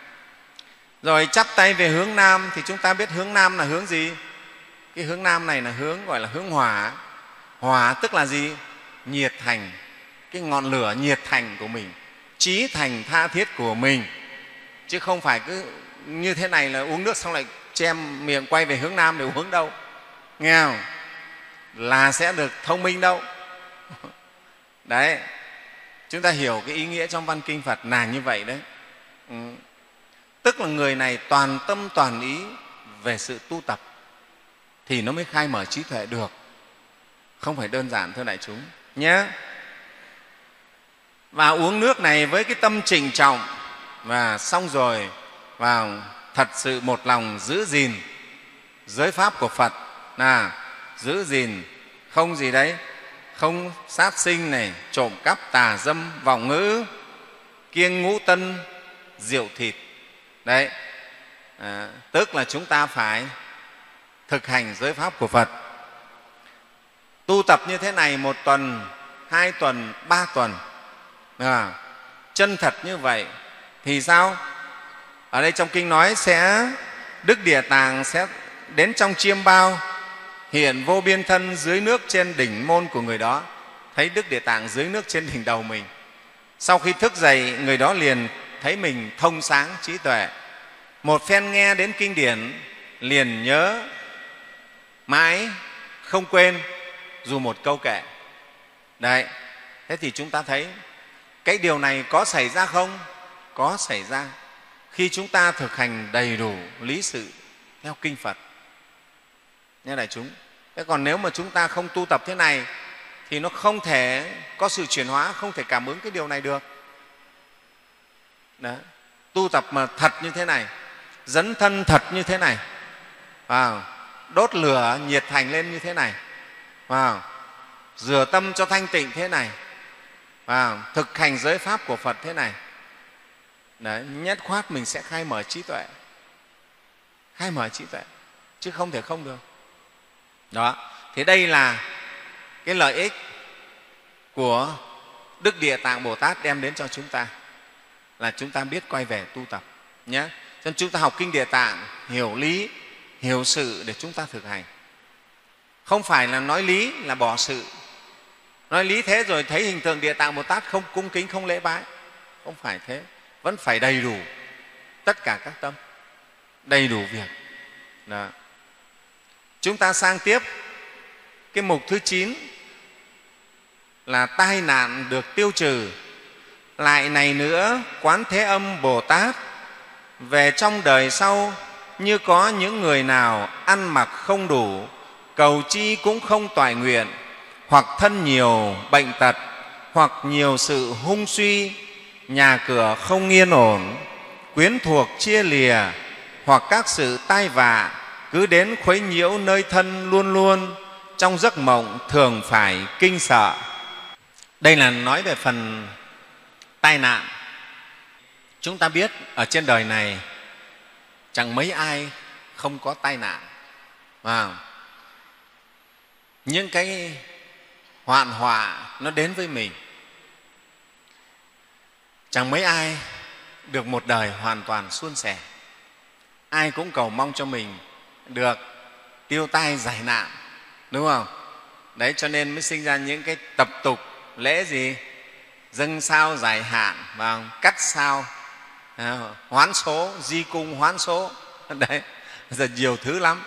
Rồi chắp tay về hướng Nam thì chúng ta biết hướng Nam là hướng gì? Cái hướng Nam này là hướng gọi là hướng hỏa. Hỏa tức là gì? Nhiệt thành, cái ngọn lửa nhiệt thành của mình, chí thành tha thiết của mình. Chứ không phải cứ như thế này là uống nước xong lại che miệng quay về hướng Nam để uống đâu. Nghe không? Là sẽ được thông minh đâu. Đấy, chúng ta hiểu cái ý nghĩa trong văn kinh Phật là như vậy đấy. Ừ. Tức là người này toàn tâm toàn ý về sự tu tập thì nó mới khai mở trí tuệ được, không phải đơn giản thưa đại chúng nhé. Và uống nước này với cái tâm trịnh trọng và xong rồi vào thật sự một lòng giữ gìn giới pháp của Phật, là giữ gìn không gì đấy, không sát sinh này, trộm cắp, tà dâm, vọng ngữ, kiêng ngũ tân, rượu thịt. Đấy, à, tức là chúng ta phải thực hành giới pháp của Phật. Tu tập như thế này một tuần, hai tuần, ba tuần, à, chân thật như vậy thì sao? Ở đây trong kinh nói sẽ Đức Địa Tạng sẽ đến trong chiêm bao, hiện vô biên thân dưới nước trên đỉnh môn của người đó. Thấy Đức Địa Tạng dưới nước trên đỉnh đầu mình. Sau khi thức dậy, người đó liền thấy mình thông sáng trí tuệ. Một phen nghe đến kinh điển liền nhớ mãi không quên dù một câu kệ. Đấy, thế thì chúng ta thấy cái điều này có xảy ra không? Có xảy ra khi chúng ta thực hành đầy đủ lý sự theo kinh Phật nha đại chúng. Thế còn nếu mà chúng ta không tu tập thế này thì nó không thể có sự chuyển hóa, không thể cảm ứng cái điều này được. Đấy, tu tập mà thật như thế này, dấn thân thật như thế này, vào đốt lửa nhiệt thành lên như thế này, vào rửa tâm cho thanh tịnh thế này, vào thực hành giới pháp của Phật thế này. Đấy, nhất khoát mình sẽ khai mở trí tuệ, khai mở trí tuệ chứ không thể không được. Đó, thế đây là cái lợi ích của Đức Địa Tạng Bồ Tát đem đến cho chúng ta, là chúng ta biết quay về tu tập nhé. Cho nên chúng ta học kinh Địa Tạng, hiểu lý, hiểu sự để chúng ta thực hành. Không phải là nói lý là bỏ sự, nói lý thế rồi thấy hình tượng Địa Tạng Bồ Tát không cung kính, không lễ bái. Không phải thế, vẫn phải đầy đủ tất cả các tâm. đầy đủ việc. Đó. Chúng ta sang tiếp cái mục thứ chín là tai nạn được tiêu trừ. Lại này nữa, Quán Thế Âm Bồ Tát về trong đời sau như có những người nào ăn mặc không đủ, cầu chi cũng không toại nguyện, hoặc thân nhiều bệnh tật, hoặc nhiều sự hung suy, nhà cửa không yên ổn, quyến thuộc chia lìa, hoặc các sự tai vạ cứ đến khuấy nhiễu nơi thân luôn luôn, trong giấc mộng thường phải kinh sợ. Đây là nói về phần tai nạn. Chúng ta biết ở trên đời này chẳng mấy ai không có tai nạn. À, những cái hoạn họa nó đến với mình, chẳng mấy ai được một đời hoàn toàn suôn sẻ. Ai cũng cầu mong cho mình được tiêu tai giải nạn, đúng không? Đấy, cho nên mới sinh ra những cái tập tục lễ gì? Dâng sao giải hạn, và cắt sao hoán số, di cung hoán số. Đấy, giờ nhiều thứ lắm.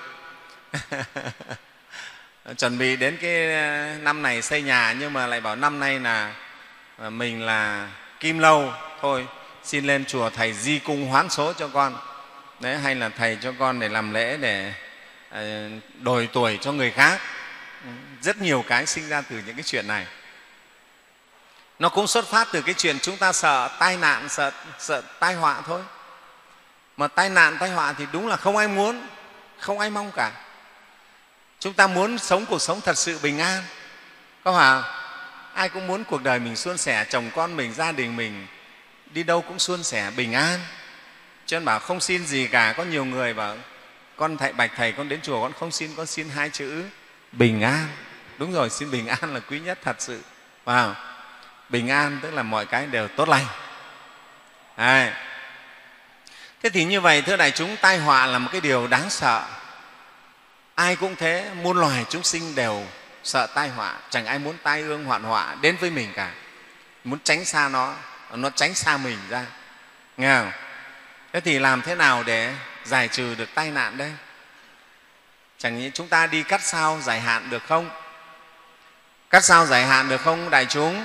Chuẩn bị đến cái năm này xây nhà, nhưng mà lại bảo năm nay là mình là kim lâu, thôi xin lên chùa thầy di cung hoán số cho con. Đấy, hay là thầy cho con để làm lễ để đổi tuổi cho người khác. Rất nhiều cái sinh ra từ những cái chuyện này. Nó cũng xuất phát từ cái chuyện chúng ta sợ tai nạn, sợ, sợ tai họa thôi. Mà tai nạn, tai họa thì đúng là không ai muốn, không ai mong cả. Chúng ta muốn sống cuộc sống thật sự bình an, có phải không? Ai cũng muốn cuộc đời mình suôn sẻ, chồng con mình, gia đình mình đi đâu cũng suôn sẻ, bình an. Cho nên bảo không xin gì cả. Có nhiều người bảo con thầy bạch thầy, con đến chùa con không xin, con xin hai chữ bình an. Đúng rồi, xin bình an là quý nhất thật sự. Wow. Bình an tức là mọi cái đều tốt lành. Đấy. Thế thì như vậy, thưa đại chúng, tai họa là một cái điều đáng sợ. Ai cũng thế, muôn loài chúng sinh đều sợ tai họa. Chẳng ai muốn tai ương hoạn họa đến với mình cả. Muốn tránh xa nó, nó tránh xa mình ra. Nghe không? Thế thì làm thế nào để giải trừ được tai nạn đây? Chẳng như chúng ta đi cắt sao giải hạn được không? Cắt sao giải hạn được không đại chúng?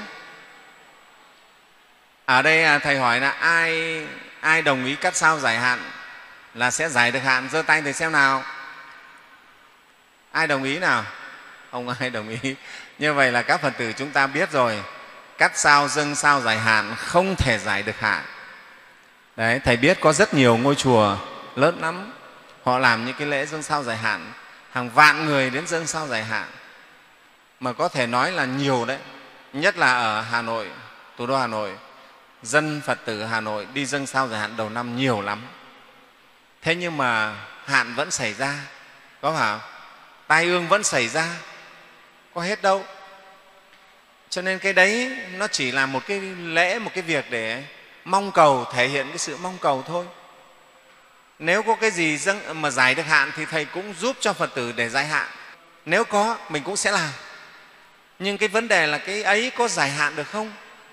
Ở đây thầy hỏi là ai ai đồng ý cắt sao giải hạn là sẽ giải được hạn? Giơ tay thầy xem nào. Ai đồng ý nào? Không ai đồng ý. Như vậy là các Phật tử chúng ta biết rồi, cắt sao dâng sao giải hạn không thể giải được hạn. Đấy, thầy biết có rất nhiều ngôi chùa lớn lắm, họ làm những cái lễ dâng sao giải hạn, hàng vạn người đến dâng sao giải hạn, mà có thể nói là nhiều đấy. Nhất là ở Hà Nội, thủ đô Hà Nội, dân Phật tử Hà Nội đi dâng sao giải hạn đầu năm nhiều lắm. Thế nhưng mà hạn vẫn xảy ra, có phải không? Tai ương vẫn xảy ra, có hết đâu. Cho nên cái đấy nó chỉ là một cái lễ, một cái việc để mong cầu, thể hiện cái sự mong cầu thôi. Nếu có cái gì dâng mà giải được hạn thì thầy cũng giúp cho Phật tử để giải hạn. Nếu có, mình cũng sẽ làm. Nhưng cái vấn đề là cái ấy có giải hạn được không?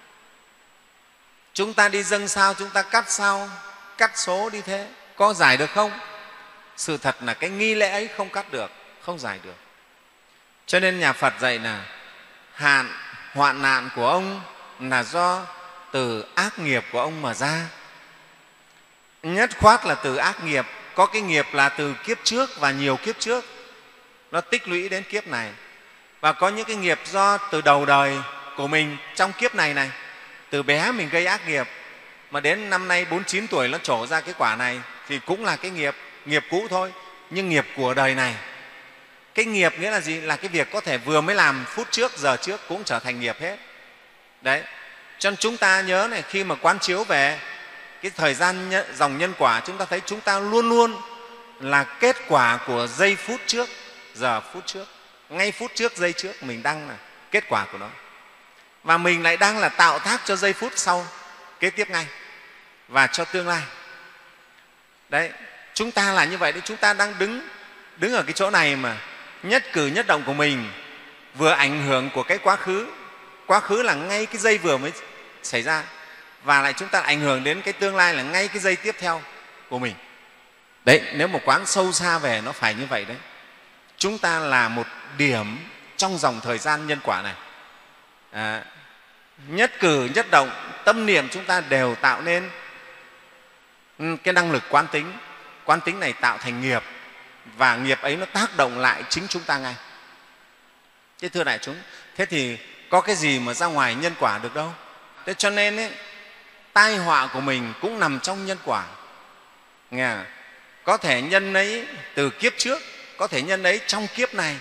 Chúng ta đi dâng sao, chúng ta cắt sao, cắt số đi thế, có giải được không? Sự thật là cái nghi lễ ấy không cắt được, không giải được. Cho nên nhà Phật dạy là hạn, hoạn nạn của ông là do từ ác nghiệp của ông mà ra. Nhất khoát là từ ác nghiệp. Có cái nghiệp là từ kiếp trước và nhiều kiếp trước, nó tích lũy đến kiếp này. Và có những cái nghiệp do từ đầu đời của mình trong kiếp này này, từ bé mình gây ác nghiệp mà đến năm nay bốn mươi chín tuổi nó trổ ra cái quả này thì cũng là cái nghiệp, nghiệp cũ thôi, nhưng nghiệp của đời này. Cái nghiệp nghĩa là gì? Là cái việc có thể vừa mới làm phút trước, giờ trước cũng trở thành nghiệp hết. Đấy. Cho nên chúng ta nhớ này, khi mà quán chiếu về cái thời gian dòng nhân quả, chúng ta thấy chúng ta luôn luôn là kết quả của giây phút trước, giờ phút trước, ngay phút trước, giây trước mình đang là kết quả của nó. Và mình lại đang là tạo tác cho giây phút sau kế tiếp ngay và cho tương lai. Đấy, chúng ta là như vậy đấy. Chúng ta đang đứng đứng ở cái chỗ này mà nhất cử nhất động của mình vừa ảnh hưởng của cái quá khứ. Quá khứ là ngay cái giây vừa mới xảy ra, và lại chúng ta ảnh hưởng đến cái tương lai là ngay cái giây tiếp theo của mình. Đấy, nếu một quán sâu xa về nó phải như vậy đấy. Chúng ta là một điểm trong dòng thời gian nhân quả này. À, nhất cử nhất động, tâm niệm chúng ta đều tạo nên cái năng lực quán tính. Quán tính này tạo thành nghiệp, và nghiệp ấy nó tác động lại chính chúng ta ngay. Thế thưa đại chúng, thế thì có cái gì mà ra ngoài nhân quả được đâu. Thế cho nên ấy, tai họa của mình cũng nằm trong nhân quả. Nghe? Có thể nhân ấy từ kiếp trước, có thể nhân ấy trong kiếp này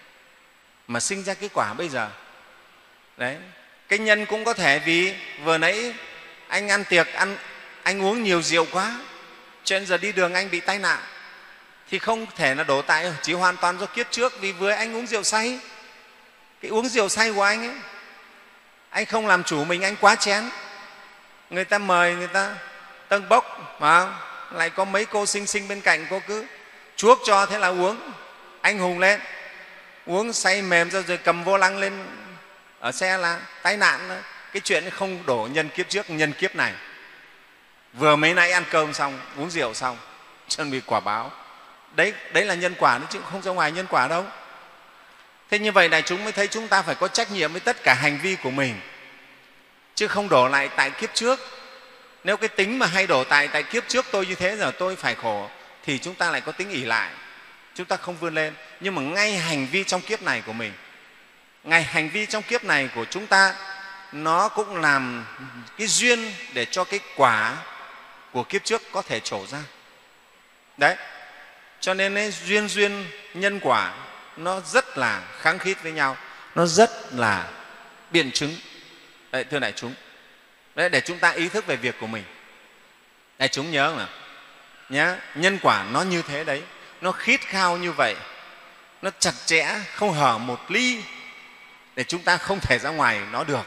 mà sinh ra cái quả bây giờ. Đấy. Cái nhân cũng có thể vì vừa nãy anh ăn tiệc, ăn, anh uống nhiều rượu quá, cho nên giờ đi đường anh bị tai nạn, thì không thể là đổ tại chỉ hoàn toàn do kiếp trước, vì vừa anh uống rượu say. Cái uống rượu say của anh ấy, anh không làm chủ mình, anh quá chén. Người ta mời, người ta tâng bốc, mà lại có mấy cô xinh xinh bên cạnh, cô cứ chuốc cho, thế là uống. Anh hùng lên, uống say mềm ra rồi cầm vô lăng lên ở xe là tai nạn. Cái chuyện không đổ nhân kiếp trước, nhân kiếp này. Vừa mấy nãy ăn cơm xong, uống rượu xong, chuẩn bị quả báo. Đấy, đấy là nhân quả đấy, chứ không ra ngoài nhân quả đâu. Thế như vậy đại chúng mới thấy chúng ta phải có trách nhiệm với tất cả hành vi của mình, chứ không đổ lại tại kiếp trước. Nếu cái tính mà hay đổ tại tại kiếp trước tôi như thế, giờ tôi phải khổ, thì chúng ta lại có tính ỷ lại, chúng ta không vươn lên. Nhưng mà ngay hành vi trong kiếp này của mình, ngay hành vi trong kiếp này của chúng ta, nó cũng làm cái duyên để cho cái quả của kiếp trước có thể trổ ra. Đấy, cho nên ấy, duyên duyên nhân quả nó rất là khăng khít với nhau, nó rất là biện chứng. Đấy, thưa đại chúng, đấy, để chúng ta ý thức về việc của mình. Đại chúng nhớ là nhá, nhân quả nó như thế đấy, nó khít khao như vậy, nó chặt chẽ, không hở một ly để chúng ta không thể ra ngoài nó được.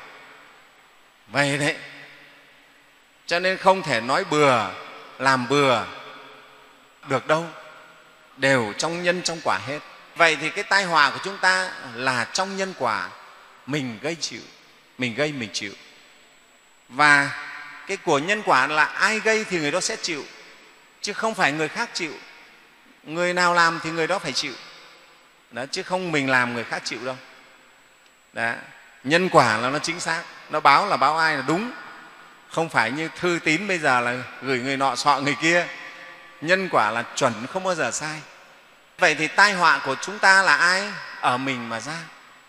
Vậy đấy, cho nên không thể nói bừa, làm bừa được đâu, đều trong nhân trong quả hết. Vậy thì cái tai họa của chúng ta là trong nhân quả, mình gây chịu, mình gây mình chịu. Và cái của nhân quả là ai gây thì người đó sẽ chịu, chứ không phải người khác chịu. Người nào làm thì người đó phải chịu, đó, chứ không mình làm người khác chịu đâu. Đó. Nhân quả là nó chính xác, nó báo là báo ai là đúng, không phải như thư tín bây giờ là gửi người nọ sọ người kia. Nhân quả là chuẩn, không bao giờ sai. Vậy thì tai họa của chúng ta là ai? Ở mình mà ra,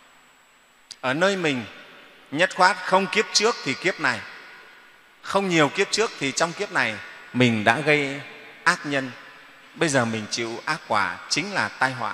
ở nơi mình. Nhất khoát không kiếp trước thì kiếp này, không nhiều kiếp trước thì trong kiếp này mình đã gây ác nhân, bây giờ mình chịu ác quả, chính là tai họa.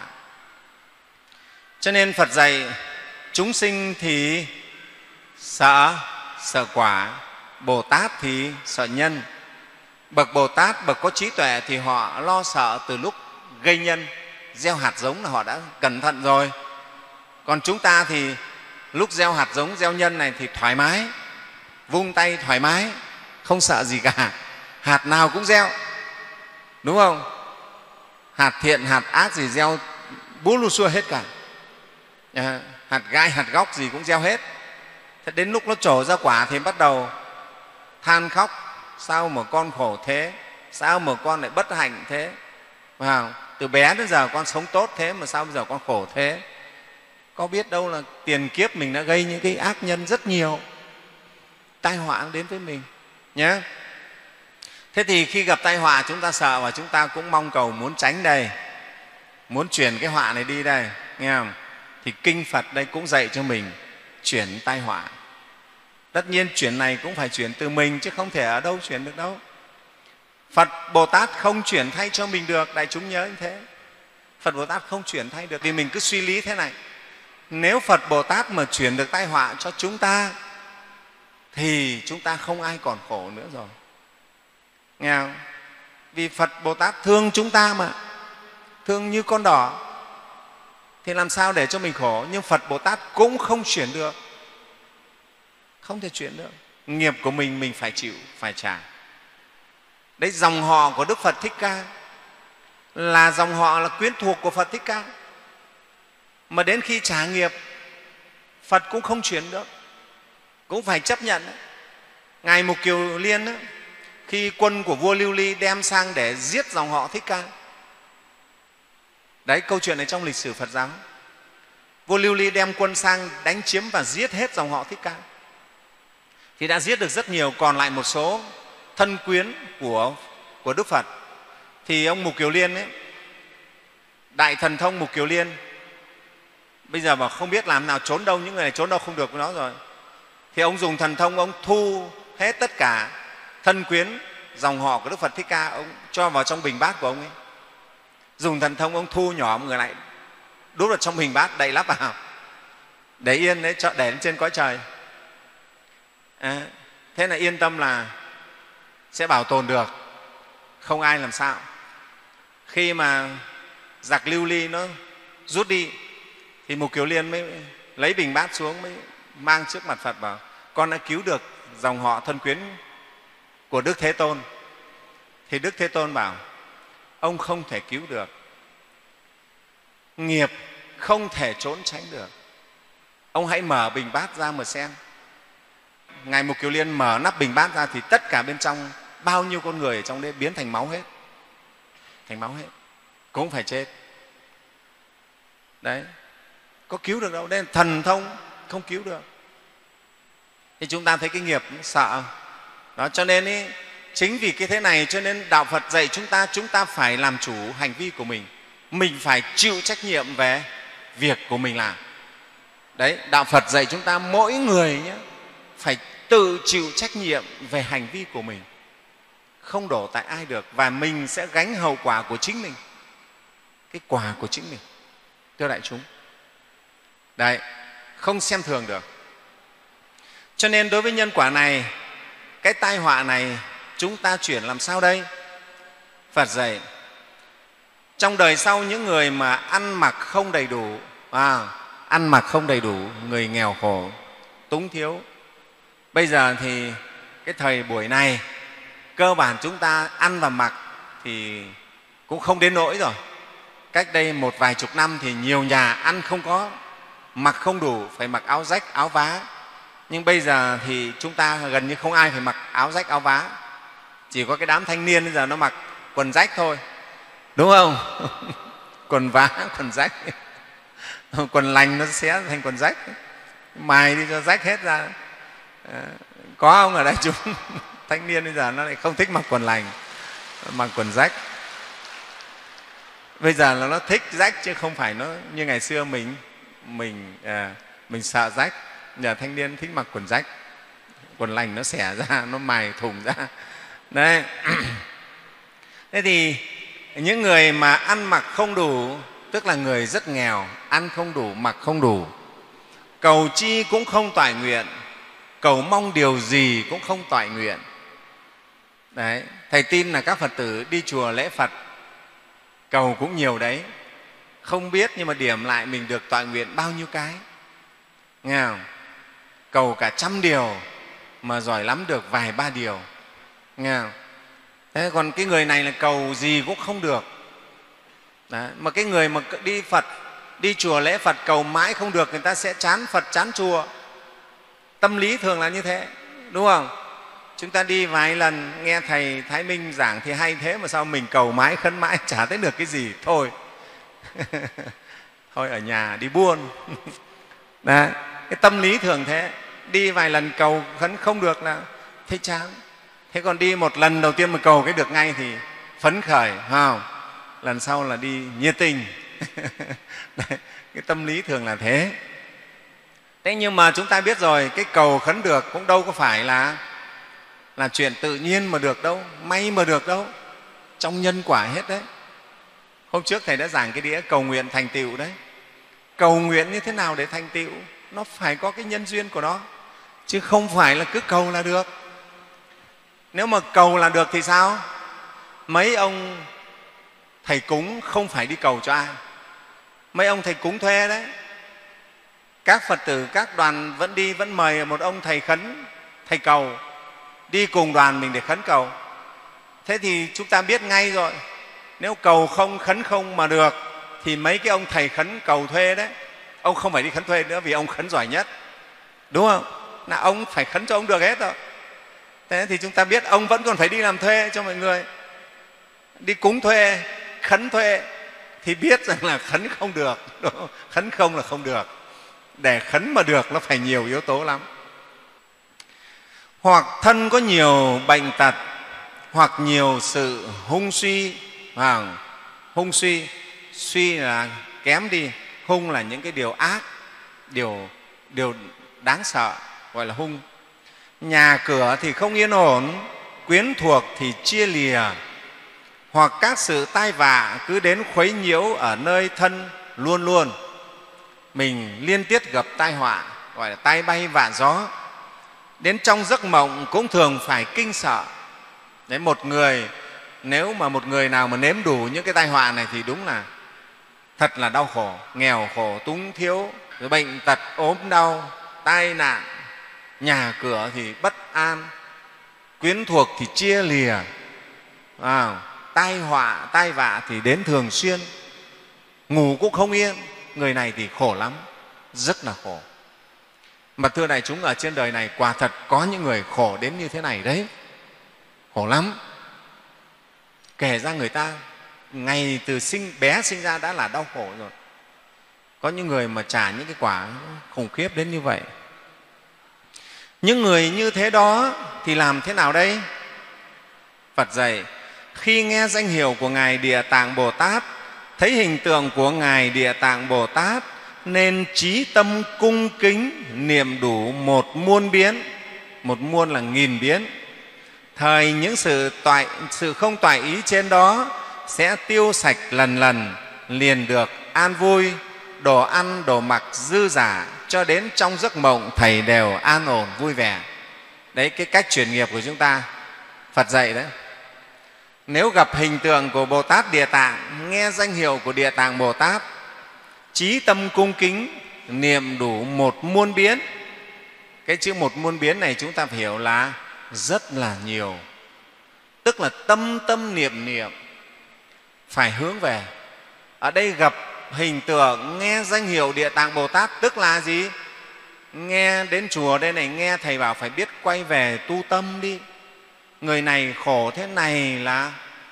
Cho nên Phật dạy chúng sinh thì sợ, sợ quả, Bồ Tát thì sợ nhân. Bậc Bồ Tát, bậc có trí tuệ thì họ lo sợ từ lúc gây nhân, gieo hạt giống là họ đã cẩn thận rồi. Còn chúng ta thì lúc gieo hạt giống, gieo nhân này thì thoải mái, vung tay thoải mái, không sợ gì cả, hạt nào cũng gieo, đúng không? Hạt thiện, hạt ác gì gieo bú lu xua hết cả, à, hạt gai, hạt góc gì cũng gieo hết. Thế đến lúc nó trổ ra quả thì bắt đầu than khóc, sao mà con khổ thế, sao mà con lại bất hạnh thế, vào từ bé đến giờ con sống tốt thế mà sao bây giờ con khổ thế. Có biết đâu là tiền kiếp mình đã gây những cái ác nhân rất nhiều, tai họa đến với mình nhé. Thế thì khi gặp tai họa chúng ta sợ, và chúng ta cũng mong cầu muốn tránh đây, muốn chuyển cái họa này đi đây, nghe không? Thì kinh Phật đây cũng dạy cho mình chuyển tai họa. Tất nhiên chuyển này cũng phải chuyển từ mình, chứ không thể ở đâu chuyển được đâu. Phật Bồ Tát không chuyển thay cho mình được, đại chúng nhớ như thế. Phật Bồ Tát không chuyển thay được, vì mình cứ suy lý thế này: nếu Phật Bồ Tát mà chuyển được tai họa cho chúng ta thì chúng ta không ai còn khổ nữa rồi, nghe không? Vì Phật Bồ Tát thương chúng ta mà, thương như con đỏ, thì làm sao để cho mình khổ. Nhưng Phật Bồ Tát cũng không chuyển được, không thể chuyển được. Nghiệp của mình mình phải chịu, phải trả. Đấy, dòng họ của Đức Phật Thích Ca là dòng họ là quyến thuộc của Phật Thích Ca, mà đến khi trả nghiệp Phật cũng không chuyển được, cũng phải chấp nhận. Ngài Mục Kiều Liên đó, khi quân của vua Lưu Ly đem sang để giết dòng họ Thích Ca. Đấy, câu chuyện này trong lịch sử Phật giáo. Vua Lưu Ly đem quân sang đánh chiếm và giết hết dòng họ Thích Ca. Thì đã giết được rất nhiều, còn lại một số thân quyến của, của Đức Phật. Thì ông Mục Kiều Liên ấy, Đại Thần Thông Mục Kiều Liên, bây giờ mà không biết làm nào trốn đâu, những người này trốn đâu không được với nó rồi. Thì ông dùng thần thông, ông thu hết tất cả thân quyến dòng họ của Đức Phật Thích Ca, ông cho vào trong bình bát của ông ấy. Dùng thần thông ông thu nhỏ người lại, đút vào trong bình bát, đậy lắp vào, để yên đấy, cho để lên trên cõi trời. À, thế là yên tâm là sẽ bảo tồn được, không ai làm sao. Khi mà giặc Lưu Ly nó rút đi thì Mục Kiều Liên mới lấy bình bát xuống, mới mang trước mặt Phật bảo: con đã cứu được dòng họ thân quyến của Đức Thế Tôn. Thì Đức Thế Tôn bảo: ông không thể cứu được, nghiệp không thể trốn tránh được, ông hãy mở bình bát ra mà xem. Ngài Mục Kiều Liên mở nắp bình bát ra thì tất cả bên trong bao nhiêu con người ở trong đấy biến thành máu hết, thành máu hết, cũng phải chết. Đấy, có cứu được đâu, đây là thần thông không cứu được. Thì chúng ta thấy cái nghiệp sợ đó, cho nên ý, chính vì cái thế này cho nên đạo Phật dạy chúng ta, chúng ta phải làm chủ hành vi của mình, mình phải chịu trách nhiệm về việc của mình làm. Đấy, đạo Phật dạy chúng ta mỗi người nhé, phải tự chịu trách nhiệm về hành vi của mình, không đổ tại ai được, và mình sẽ gánh hậu quả của chính mình, cái quả của chính mình, thưa đại chúng. Đấy, không xem thường được. Cho nên đối với nhân quả này, cái tai họa này, chúng ta chuyển làm sao đây? Phật dạy trong đời sau những người mà ăn mặc không đầy đủ, à, ăn mặc không đầy đủ, người nghèo khổ, túng thiếu. Bây giờ thì cái thời buổi này cơ bản chúng ta ăn và mặc thì cũng không đến nỗi rồi. Cách đây một vài chục năm thì nhiều nhà ăn không có, mặc không đủ, phải mặc áo rách, áo vá. Nhưng bây giờ thì chúng ta gần như không ai phải mặc áo rách, áo vá. Chỉ có cái đám thanh niên bây giờ nó mặc quần rách thôi, đúng không? Quần vá, quần rách, quần lành nó xé thành quần rách, mài đi cho rách hết ra. À, có không ở đây chúng? Thanh niên bây giờ nó lại không thích mặc quần lành, mặc quần rách. Bây giờ là nó thích rách chứ không phải nó như ngày xưa mình mình à, mình sợ rách. Giờ thanh niên thích mặc quần rách, quần lành nó xẻ ra, nó mài thùng ra. Đấy. Thế thì những người mà ăn mặc không đủ, tức là người rất nghèo, ăn không đủ, mặc không đủ, cầu chi cũng không toại nguyện, cầu mong điều gì cũng không toại nguyện. Đấy, thầy tin là các Phật tử đi chùa lễ Phật cầu cũng nhiều đấy, không biết nhưng mà điểm lại mình được toại nguyện bao nhiêu cái, nghe không? Cầu cả trăm điều mà giỏi lắm được vài ba điều, nghe không? Thế còn cái người này là cầu gì cũng không được. Đấy, mà cái người mà đi Phật, đi chùa lễ Phật cầu mãi không được, người ta sẽ chán Phật, chán chùa. Tâm lý thường là như thế, đúng không? Chúng ta đi vài lần nghe thầy Thái Minh giảng thì hay thế, mà sao mình cầu mãi khấn mãi chả thấy được cái gì, thôi thôi ở nhà đi buôn. Đấy, cái tâm lý thường thế, đi vài lần cầu khấn không được là thấy chán. Thế còn đi một lần đầu tiên mà cầu cái được ngay thì phấn khởi, không? Lần sau là đi nhiệt tình. Đấy, cái tâm lý thường là thế. Thế nhưng mà chúng ta biết rồi, cái cầu khấn được cũng đâu có phải là là chuyện tự nhiên mà được đâu, may mà được đâu, trong nhân quả hết đấy. Hôm trước thầy đã giảng cái đĩa cầu nguyện thành tựu đấy. Cầu nguyện như thế nào để thành tựu? Nó phải có cái nhân duyên của nó, chứ không phải là cứ cầu là được. Nếu mà cầu là được thì sao? Mấy ông thầy cúng không phải đi cầu cho ai, mấy ông thầy cúng thuê đấy. Các Phật tử, các đoàn vẫn đi, vẫn mời một ông thầy khấn, thầy cầu, đi cùng đoàn mình để khấn cầu. Thế thì chúng ta biết ngay rồi, nếu cầu không, khấn không mà được thì mấy cái ông thầy khấn cầu thuê đấy, ông không phải đi khấn thuê nữa vì ông khấn giỏi nhất, đúng không? Là ông phải khấn cho ông được hết rồi. Thế thì chúng ta biết ông vẫn còn phải đi làm thuê cho mọi người, đi cúng thuê, khấn thuê, thì biết rằng là khấn không được, đúng không? Khấn không là không được. Để khấn mà được nó phải nhiều yếu tố lắm. Hoặc thân có nhiều bệnh tật, hoặc nhiều sự hung suy. À, hung suy, suy là kém đi, hung là những cái điều ác, điều, điều đáng sợ, gọi là hung. Nhà cửa thì không yên ổn, quyến thuộc thì chia lìa, hoặc các sự tai vạ cứ đến khuấy nhiễu ở nơi thân luôn luôn. Mình liên tiếp gặp tai họa, gọi là tai bay vạ gió. Đến trong giấc mộng cũng thường phải kinh sợ. Đấy, một người, nếu mà một người nào mà nếm đủ những cái tai họa này thì đúng là thật là đau khổ, nghèo khổ, túng thiếu, rồi bệnh tật, ốm đau, tai nạn, nhà cửa thì bất an, quyến thuộc thì chia lìa, à, tai họa, tai vạ thì đến thường xuyên, ngủ cũng không yên. Người này thì khổ lắm, rất là khổ. Mà thưa đại chúng, ở trên đời này quả thật có những người khổ đến như thế này đấy, khổ lắm. Kể ra người ta ngày từ sinh bé sinh ra đã là đau khổ rồi. Có những người mà trả những cái quả khủng khiếp đến như vậy. Những người như thế đó thì làm thế nào đây? Phật dạy, khi nghe danh hiệu của Ngài Địa Tạng Bồ Tát, thấy hình tượng của Ngài Địa Tạng Bồ Tát, nên chí tâm cung kính niệm đủ một muôn biến. Một muôn là nghìn biến. Thời những sự, toại, sự không toại ý trên đó sẽ tiêu sạch lần lần, liền được an vui, đồ ăn, đồ mặc dư dả, cho đến trong giấc mộng thầy đều an ổn, vui vẻ. Đấy, cái cách chuyển nghiệp của chúng ta, Phật dạy đấy. Nếu gặp hình tượng của Bồ Tát Địa Tạng, nghe danh hiệu của Địa Tạng Bồ Tát, chí tâm cung kính, niệm đủ một muôn biến. Cái chữ một muôn biến này chúng ta phải hiểu là rất là nhiều. Tức là tâm tâm niệm niệm phải hướng về. Ở đây gặp hình tượng, nghe danh hiệu Địa Tạng Bồ Tát tức là gì? Nghe đến chùa đây này, nghe thầy bảo phải biết quay về tu tâm đi. Người này khổ thế này là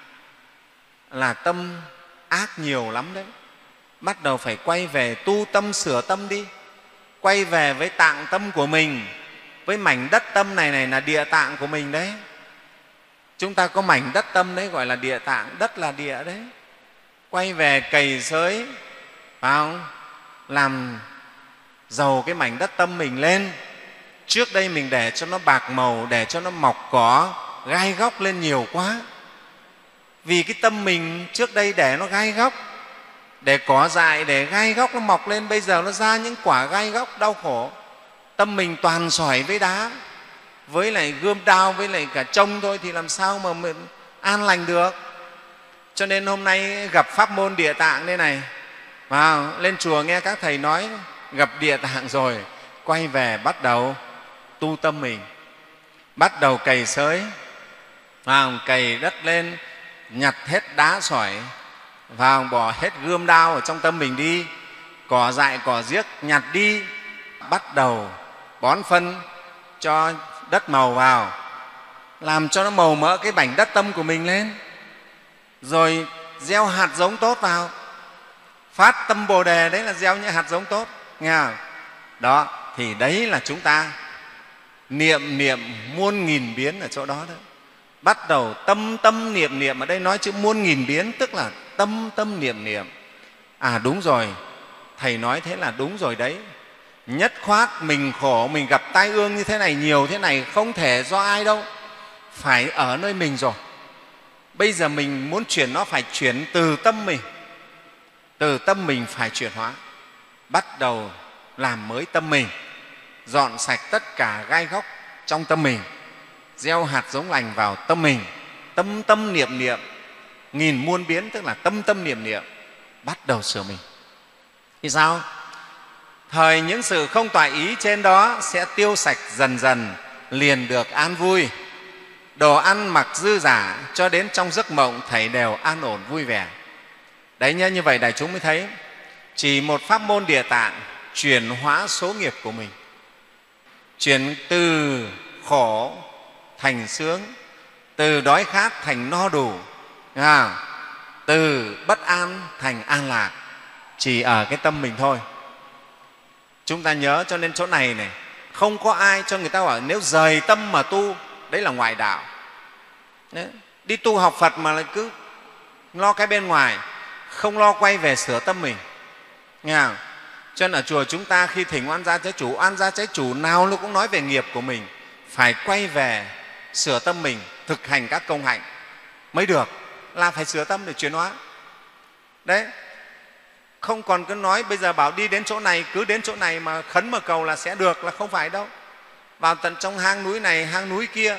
là tâm ác nhiều lắm đấy. Bắt đầu phải quay về tu tâm, sửa tâm đi. Quay về với tạng tâm của mình, với mảnh đất tâm này này là địa tạng của mình đấy. Chúng ta có mảnh đất tâm đấy gọi là địa tạng, đất là địa đấy. Quay về cày xới, phải không? Làm giàu cái mảnh đất tâm mình lên. Trước đây mình để cho nó bạc màu, để cho nó mọc cỏ, gai góc lên nhiều quá. Vì cái tâm mình trước đây để nó gai góc, để cỏ dại, để gai góc nó mọc lên, bây giờ nó ra những quả gai góc đau khổ. Tâm mình toàn sỏi với đá, với lại gươm đao, với lại cả trông thôi thì làm sao mà mình an lành được. Cho nên hôm nay gặp pháp môn Địa Tạng đây này, vào lên chùa nghe các thầy nói gặp Địa Tạng rồi, quay về bắt đầu tu tâm mình, bắt đầu cày xới, vào cày đất lên, nhặt hết đá sỏi vào, bỏ hết gươm đao ở trong tâm mình đi, cỏ dại cỏ giếc nhặt đi, bắt đầu bón phân cho đất màu vào, làm cho nó màu mỡ cái mảnh đất tâm của mình lên, rồi gieo hạt giống tốt vào. Phát tâm Bồ Đề đấy là gieo những hạt giống tốt, nghe không? Đó, thì đấy là chúng ta niệm niệm muôn nghìn biến ở chỗ đó đó. Bắt đầu tâm tâm niệm niệm, ở đây nói chữ muôn nghìn biến tức là tâm tâm niệm niệm. À đúng rồi, thầy nói thế là đúng rồi đấy. Nhất khoát mình khổ, mình gặp tai ương như thế này, nhiều thế này, không thể do ai đâu, phải ở nơi mình rồi. Bây giờ mình muốn chuyển nó phải chuyển từ tâm mình, từ tâm mình phải chuyển hóa. Bắt đầu làm mới tâm mình, dọn sạch tất cả gai góc trong tâm mình, gieo hạt giống lành vào tâm mình, tâm tâm niệm niệm, nghìn muôn biến tức là tâm tâm niệm niệm, bắt đầu sửa mình. Thì sao? Thời những sự không toại ý trên đó sẽ tiêu sạch dần dần, liền được an vui, đồ ăn mặc dư dả, cho đến trong giấc mộng thầy đều an ổn vui vẻ. Đấy nhá, như vậy đại chúng mới thấy chỉ một pháp môn Địa Tạng chuyển hóa số nghiệp của mình, chuyển từ khổ thành sướng, từ đói khát thành no đủ, à, từ bất an thành an lạc, chỉ ở cái tâm mình thôi. Chúng ta nhớ, cho nên chỗ này này không có ai cho người ta bảo nếu rời tâm mà tu, đấy là ngoại đạo. Đấy. Đi tu học Phật mà lại cứ lo cái bên ngoài, không lo quay về sửa tâm mình. Nghe không? Cho nên ở chùa chúng ta khi thỉnh oan gia trái chủ, oan gia trái chủ nào nó cũng nói về nghiệp của mình, phải quay về sửa tâm mình, thực hành các công hạnh mới được, là phải sửa tâm để chuyển hóa. Đấy, không còn cứ nói bây giờ bảo đi đến chỗ này, cứ đến chỗ này mà khấn mà cầu là sẽ được, là không phải đâu. Vào tận trong hang núi này, hang núi kia,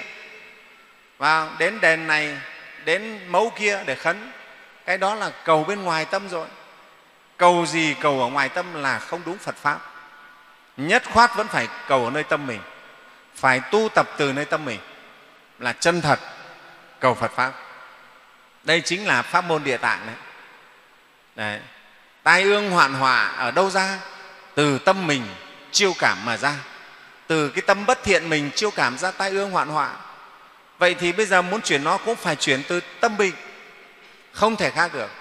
vào đến đền này, đến mẫu kia để khấn, cái đó là cầu bên ngoài tâm rồi. Cầu gì cầu ở ngoài tâm là không đúng Phật Pháp. Nhất khoát vẫn phải cầu ở nơi tâm mình, phải tu tập từ nơi tâm mình, là chân thật cầu Phật Pháp. Đây chính là pháp môn Địa Tạng đấy. Đấy. Tai ương hoạn họa ở đâu ra? Từ tâm mình chiêu cảm mà ra, từ cái tâm bất thiện mình chiêu cảm ra tai ương hoạn họa. Vậy thì bây giờ muốn chuyển nó cũng phải chuyển từ tâm mình, không thể khác được.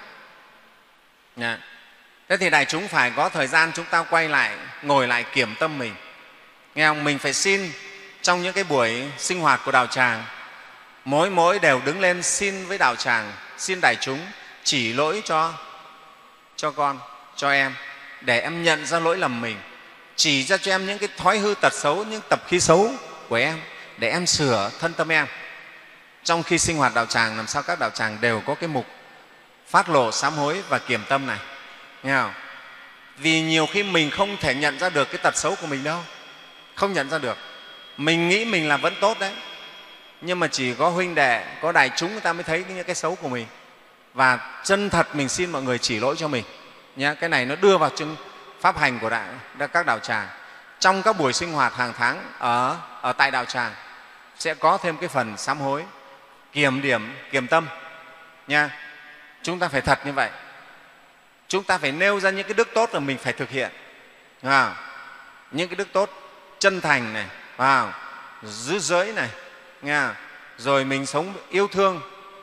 Nha. Thế thì đại chúng phải có thời gian chúng ta quay lại, ngồi lại kiểm tâm mình. Nghe không? Mình phải xin trong những cái buổi sinh hoạt của đạo tràng, mỗi mỗi đều đứng lên xin với đạo tràng, xin đại chúng chỉ lỗi cho cho con, cho em, để em nhận ra lỗi lầm mình, chỉ ra cho em những cái thói hư tật xấu, những tập khí xấu của em, để em sửa thân tâm em. Trong khi sinh hoạt đạo tràng, làm sao các đạo tràng đều có cái mục phát lộ sám hối và kiểm tâm này. Nghe không? Vì nhiều khi mình không thể nhận ra được cái tật xấu của mình đâu, không nhận ra được. Mình nghĩ mình là vẫn tốt đấy, nhưng mà chỉ có huynh đệ, có đại chúng người ta mới thấy những cái xấu của mình. Và chân thật mình xin mọi người chỉ lỗi cho mình nhé. Cái này nó đưa vào chương pháp hành của đại, các đạo tràng. Trong các buổi sinh hoạt hàng tháng ở, ở tại đạo tràng sẽ có thêm cái phần sám hối, kiểm điểm, kiểm tâm nha. Chúng ta phải thật như vậy. Chúng ta phải nêu ra những cái đức tốt là mình phải thực hiện. À, những cái đức tốt chân thành này, à, giữ giới này, nghe, rồi mình sống yêu thương,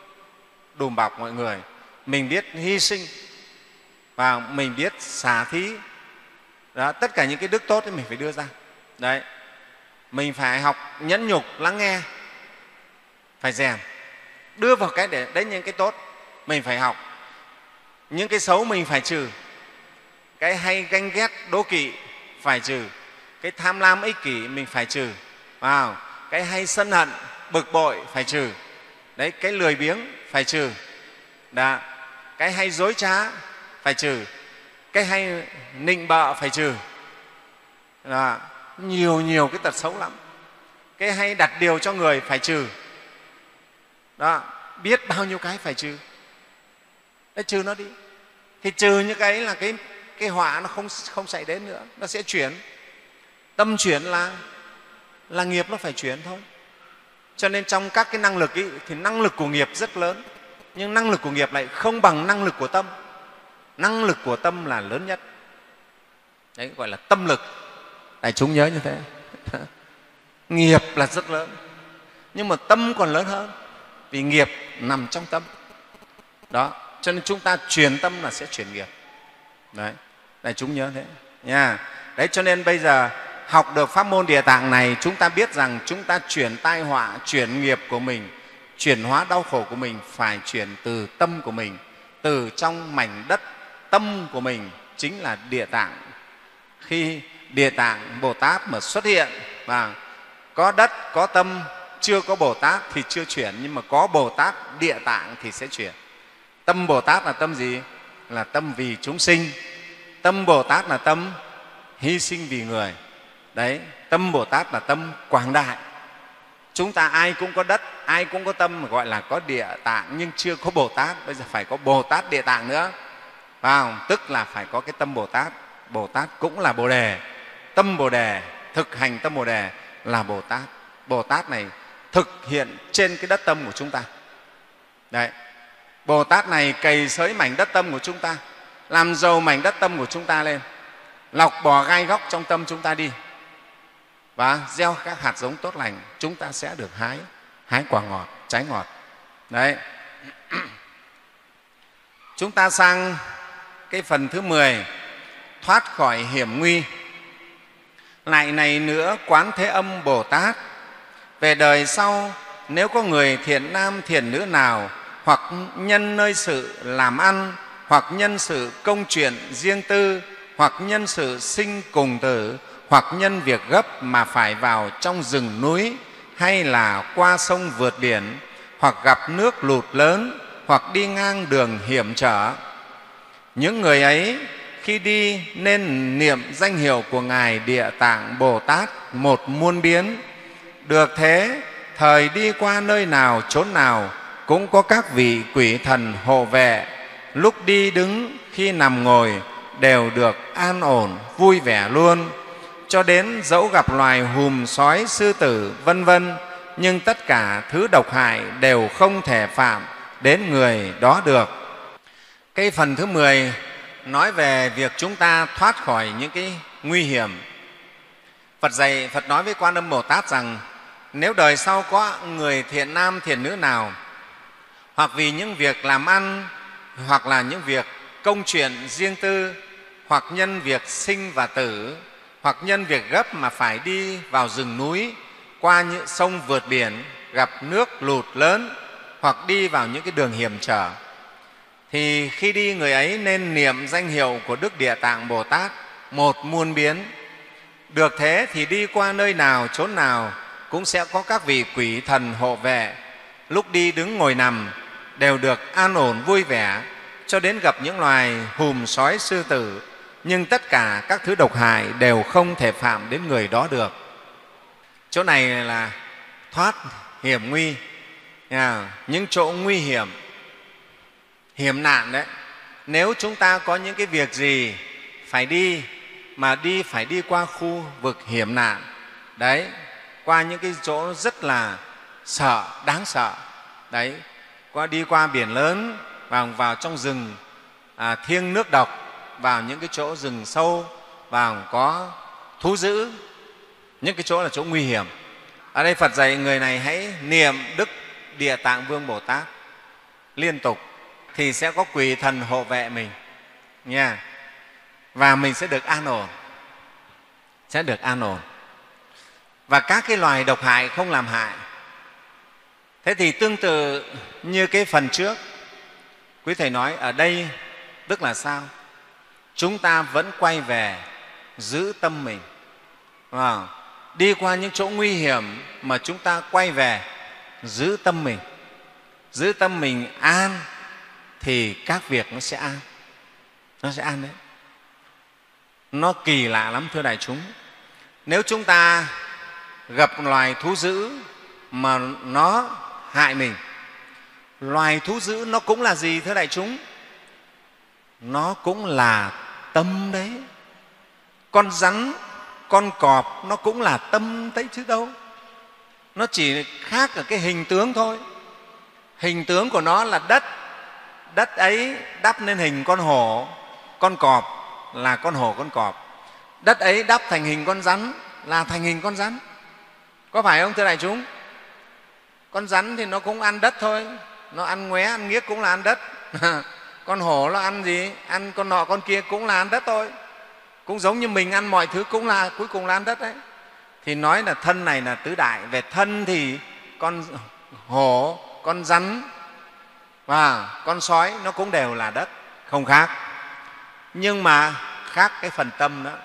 đùm bọc mọi người, mình biết hy sinh và mình biết xả thí. Đó, tất cả những cái đức tốt ấy mình phải đưa ra. Đấy, mình phải học nhẫn nhục, lắng nghe, phải rèn, đưa vào cái để đấy những cái tốt mình phải học. Những cái xấu mình phải trừ, cái hay ganh ghét đố kỵ phải trừ, cái tham lam ích kỷ mình phải trừ, wow. Cái hay sân hận bực bội phải trừ, đấy, cái lười biếng phải trừ. Đó. Cái hay dối trá phải trừ, cái hay nịnh bợ phải trừ. Đó. Nhiều nhiều cái tật xấu lắm. Cái hay đặt điều cho người phải trừ. Đó. Biết bao nhiêu cái phải trừ. Đấy, trừ nó đi. Thì trừ những cái là cái, cái họa nó không, không xảy đến nữa, nó sẽ chuyển. Tâm chuyển là, là nghiệp nó phải chuyển thôi. Cho nên trong các cái năng lực ý, thì năng lực của nghiệp rất lớn, nhưng năng lực của nghiệp lại không bằng năng lực của tâm. Năng lực của tâm là lớn nhất. Đấy gọi là tâm lực. Đại chúng nhớ như thế. Nghiệp là rất lớn, nhưng mà tâm còn lớn hơn, vì nghiệp nằm trong tâm. Đó, cho nên chúng ta truyền tâm là sẽ chuyển nghiệp. Đấy, đại chúng nhớ thế nha. Đấy, cho nên bây giờ học được pháp môn Địa Tạng này, chúng ta biết rằng chúng ta chuyển tai họa, chuyển nghiệp của mình, chuyển hóa đau khổ của mình phải chuyển từ tâm của mình, từ trong mảnh đất tâm của mình, chính là Địa Tạng. Khi Địa Tạng Bồ Tát mà xuất hiện và có đất, có tâm, chưa có Bồ Tát thì chưa chuyển, nhưng mà có Bồ Tát Địa Tạng thì sẽ chuyển. Tâm Bồ Tát là tâm gì? Là tâm vì chúng sinh. Tâm Bồ Tát là tâm hy sinh vì người. Đấy, tâm Bồ Tát là tâm quảng đại. Chúng ta ai cũng có đất, ai cũng có tâm, gọi là có Địa Tạng, nhưng chưa có Bồ Tát. Bây giờ phải có Bồ Tát Địa Tạng nữa, phải không? Tức là phải có cái tâm Bồ Tát. Bồ Tát cũng là Bồ Đề. Tâm Bồ Đề, thực hành tâm Bồ Đề là Bồ Tát. Bồ Tát này thực hiện trên cái đất tâm của chúng ta. Đấy, Bồ Tát này cày xới mảnh đất tâm của chúng ta, làm giàu mảnh đất tâm của chúng ta lên, lọc bỏ gai góc trong tâm chúng ta đi, và gieo các hạt giống tốt lành, chúng ta sẽ được hái hái quả ngọt, trái ngọt. Đấy. Chúng ta sang cái phần thứ mười, thoát khỏi hiểm nguy. Lại này nữa, Quán Thế Âm Bồ Tát, về đời sau nếu có người thiện nam thiện nữ nào hoặc nhân nơi sự làm ăn, hoặc nhân sự công chuyện riêng tư, hoặc nhân sự sinh cùng tử, hoặc nhân việc gấp mà phải vào trong rừng núi, hay là qua sông vượt biển, hoặc gặp nước lụt lớn, hoặc đi ngang đường hiểm trở, những người ấy khi đi nên niệm danh hiệu của Ngài Địa Tạng Bồ Tát một muôn biến. Được thế, thời đi qua nơi nào chốn nào cũng có các vị quỷ thần hộ vệ, lúc đi đứng khi nằm ngồi đều được an ổn vui vẻ luôn, cho đến dẫu gặp loài hùm sói sư tử vân vân, nhưng tất cả thứ độc hại đều không thể phạm đến người đó được. Cái phần thứ mười nói về việc chúng ta thoát khỏi những cái nguy hiểm. Phật dạy, Phật nói với Quan Âm Bồ Tát rằng nếu đời sau có người thiện nam thiện nữ nào, hoặc vì những việc làm ăn, hoặc là những việc công chuyện riêng tư, hoặc nhân việc sinh và tử, hoặc nhân việc gấp mà phải đi vào rừng núi, qua những sông vượt biển, gặp nước lụt lớn, hoặc đi vào những cái đường hiểm trở, thì khi đi người ấy nên niệm danh hiệu của Đức Địa Tạng Bồ Tát một muôn biến. Được thế thì đi qua nơi nào chốn nào cũng sẽ có các vị quỷ thần hộ vệ, lúc đi đứng ngồi nằm đều được an ổn vui vẻ, cho đến gặp những loài hùm sói sư tử, nhưng tất cả các thứ độc hại đều không thể phạm đến người đó được. Chỗ này là thoát hiểm nguy, những chỗ nguy hiểm, hiểm nạn đấy. Nếu chúng ta có những cái việc gì phải đi, mà đi phải đi qua khu vực hiểm nạn đấy, qua những cái chỗ rất là sợ, đáng sợ đấy, qua đi qua biển lớn, vào vào trong rừng à, thiêng nước độc, vào những cái chỗ rừng sâu, vào có thú dữ, những cái chỗ là chỗ nguy hiểm. Ở đây Phật dạy người này hãy niệm Đức Địa Tạng Vương Bồ Tát liên tục, thì sẽ có quỷ thần hộ vệ mình nha, và mình sẽ được an ổn, sẽ được an ổn, và các cái loài độc hại không làm hại. Thế thì tương tự như cái phần trước, quý Thầy nói ở đây tức là sao? Chúng ta vẫn quay về giữ tâm mình, à, đi qua những chỗ nguy hiểm mà chúng ta quay về giữ tâm mình, giữ tâm mình an thì các việc nó sẽ an, nó sẽ an đấy. Nó kỳ lạ lắm thưa đại chúng. Nếu chúng ta gặp loài thú dữ mà nó hại mình, loài thú dữ nó cũng là gì thưa đại chúng? Nó cũng là tâm đấy. Con rắn, con cọp nó cũng là tâm đấy chứ đâu. Nó chỉ khác ở cái hình tướng thôi. Hình tướng của nó là đất, đất ấy đắp nên hình con hổ, con cọp là con hổ, con cọp. Đất ấy đắp thành hình con rắn là thành hình con rắn. Có phải không thưa đại chúng? Con rắn thì nó cũng ăn đất thôi, nó ăn ngoé, ăn nghiếc cũng là ăn đất. Con hổ nó ăn gì? Ăn con nọ con kia cũng là ăn đất thôi. Cũng giống như mình ăn mọi thứ cũng là cuối cùng là ăn đất đấy. Thì nói là thân này là tứ đại. Về thân thì con hổ, con rắn và con sói nó cũng đều là đất, không khác. Nhưng mà khác cái phần tâm đó,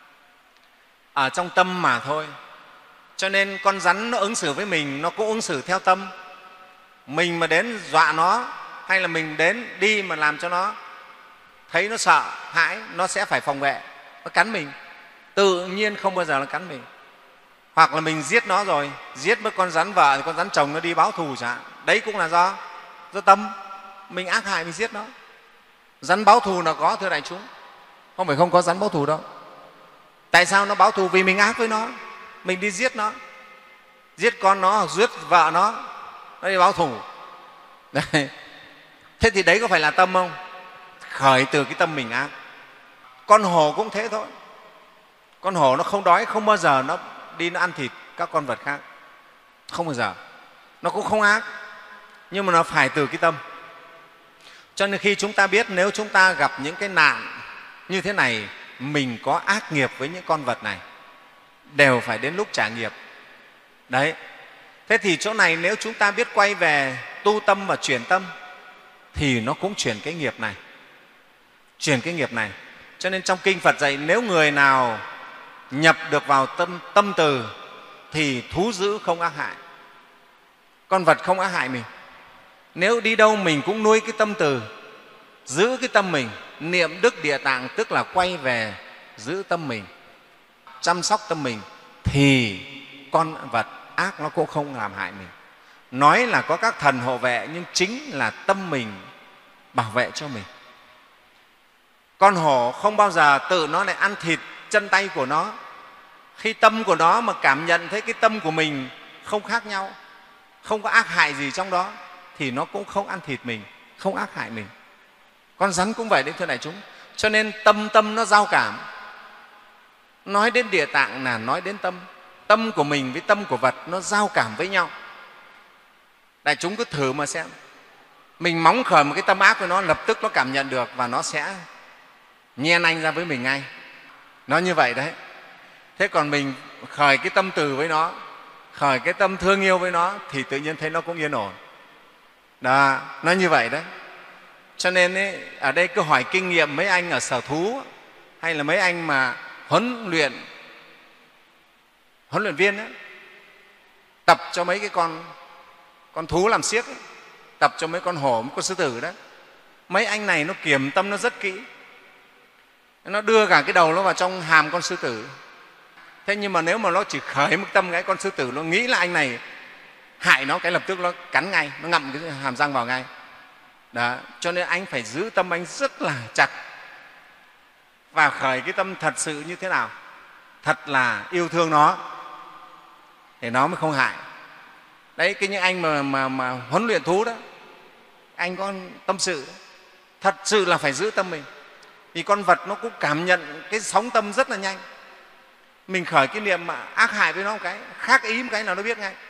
ở trong tâm mà thôi. Cho nên con rắn nó ứng xử với mình, nó cũng ứng xử theo tâm. Mình mà đến dọa nó, hay là mình đến đi mà làm cho nó thấy nó sợ hãi, nó sẽ phải phòng vệ, nó cắn mình, tự nhiên không bao giờ nó cắn mình. Hoặc là mình giết nó rồi, giết với con rắn vợ thì con rắn chồng nó đi báo thù chẳng hạn, đấy cũng là do do tâm mình ác hại, mình giết nó. Rắn báo thù là có thưa đại chúng, không phải không có rắn báo thù đâu. Tại sao nó báo thù? Vì mình ác với nó, mình đi giết nó, giết con nó hoặc giết vợ nó, nó đi báo thù. Đấy. Thế thì đấy có phải là tâm không? Khởi từ cái tâm mình ác. Con hổ cũng thế thôi. Con hổ nó không đói, không bao giờ nó đi nó ăn thịt các con vật khác, không bao giờ. nó cũng không ác, nhưng mà nó phải từ cái tâm. Cho nên khi chúng ta biết nếu chúng ta gặp những cái nạn như thế này, mình có ác nghiệp với những con vật này, đều phải đến lúc trả nghiệp. Đấy. Thế thì chỗ này nếu chúng ta biết quay về tu tâm và chuyển tâm thì nó cũng chuyển cái nghiệp này, chuyển cái nghiệp này. Cho nên trong kinh Phật dạy nếu người nào nhập được vào tâm, tâm từ thì thú dữ không ác hại, con vật không ác hại mình. Nếu đi đâu mình cũng nuôi cái tâm từ, giữ cái tâm mình, niệm Đức Địa Tạng, tức là quay về giữ tâm mình, chăm sóc tâm mình, thì con vật ác nó cũng không làm hại mình. Nói là có các thần hộ vệ, nhưng chính là tâm mình bảo vệ cho mình. Con hổ không bao giờ tự nó lại ăn thịt chân tay của nó. Khi tâm của nó mà cảm nhận thấy cái tâm của mình không khác nhau, không có ác hại gì trong đó, thì nó cũng không ăn thịt mình, không ác hại mình. Con rắn cũng vậy đấy, thưa đại chúng. Cho nên tâm tâm nó giao cảm. Nói đến Địa Tạng là nói đến tâm. Tâm của mình với tâm của vật nó giao cảm với nhau. Đại chúng cứ thử mà xem. Mình móng khởi một cái tâm ác với nó, lập tức nó cảm nhận được và nó sẽ nhen anh ra với mình ngay. Nó như vậy đấy. Thế còn mình khởi cái tâm từ với nó, khởi cái tâm thương yêu với nó, thì tự nhiên thấy nó cũng yên ổn. Đó, nó như vậy đấy. Cho nên ấy, ở đây cứ hỏi kinh nghiệm mấy anh ở sở thú hay là mấy anh mà huấn luyện huấn luyện viên ấy, tập cho mấy cái con con thú làm xiếc ấy, tập cho mấy con hổ, mấy con sư tử đó. Mấy anh này nó kiểm tâm nó rất kỹ, nó đưa cả cái đầu nó vào trong hàm con sư tử. Thế nhưng mà nếu mà nó chỉ khởi một tâm cái con sư tử, nó nghĩ là anh này hại nó, cái lập tức nó cắn ngay, nó ngậm cái hàm răng vào ngay. Đó. Cho nên anh phải giữ tâm anh rất là chặt và khởi cái tâm thật sự như thế nào, thật là yêu thương nó thì nó mới không hại. Đấy, cái những anh mà, mà, mà huấn luyện thú đó, anh có tâm sự đó. Thật sự là phải giữ tâm mình, vì con vật nó cũng cảm nhận cái sóng tâm rất là nhanh. Mình khởi cái niệm mà ác hại với nó một cái, khác ý một cái là nó biết ngay,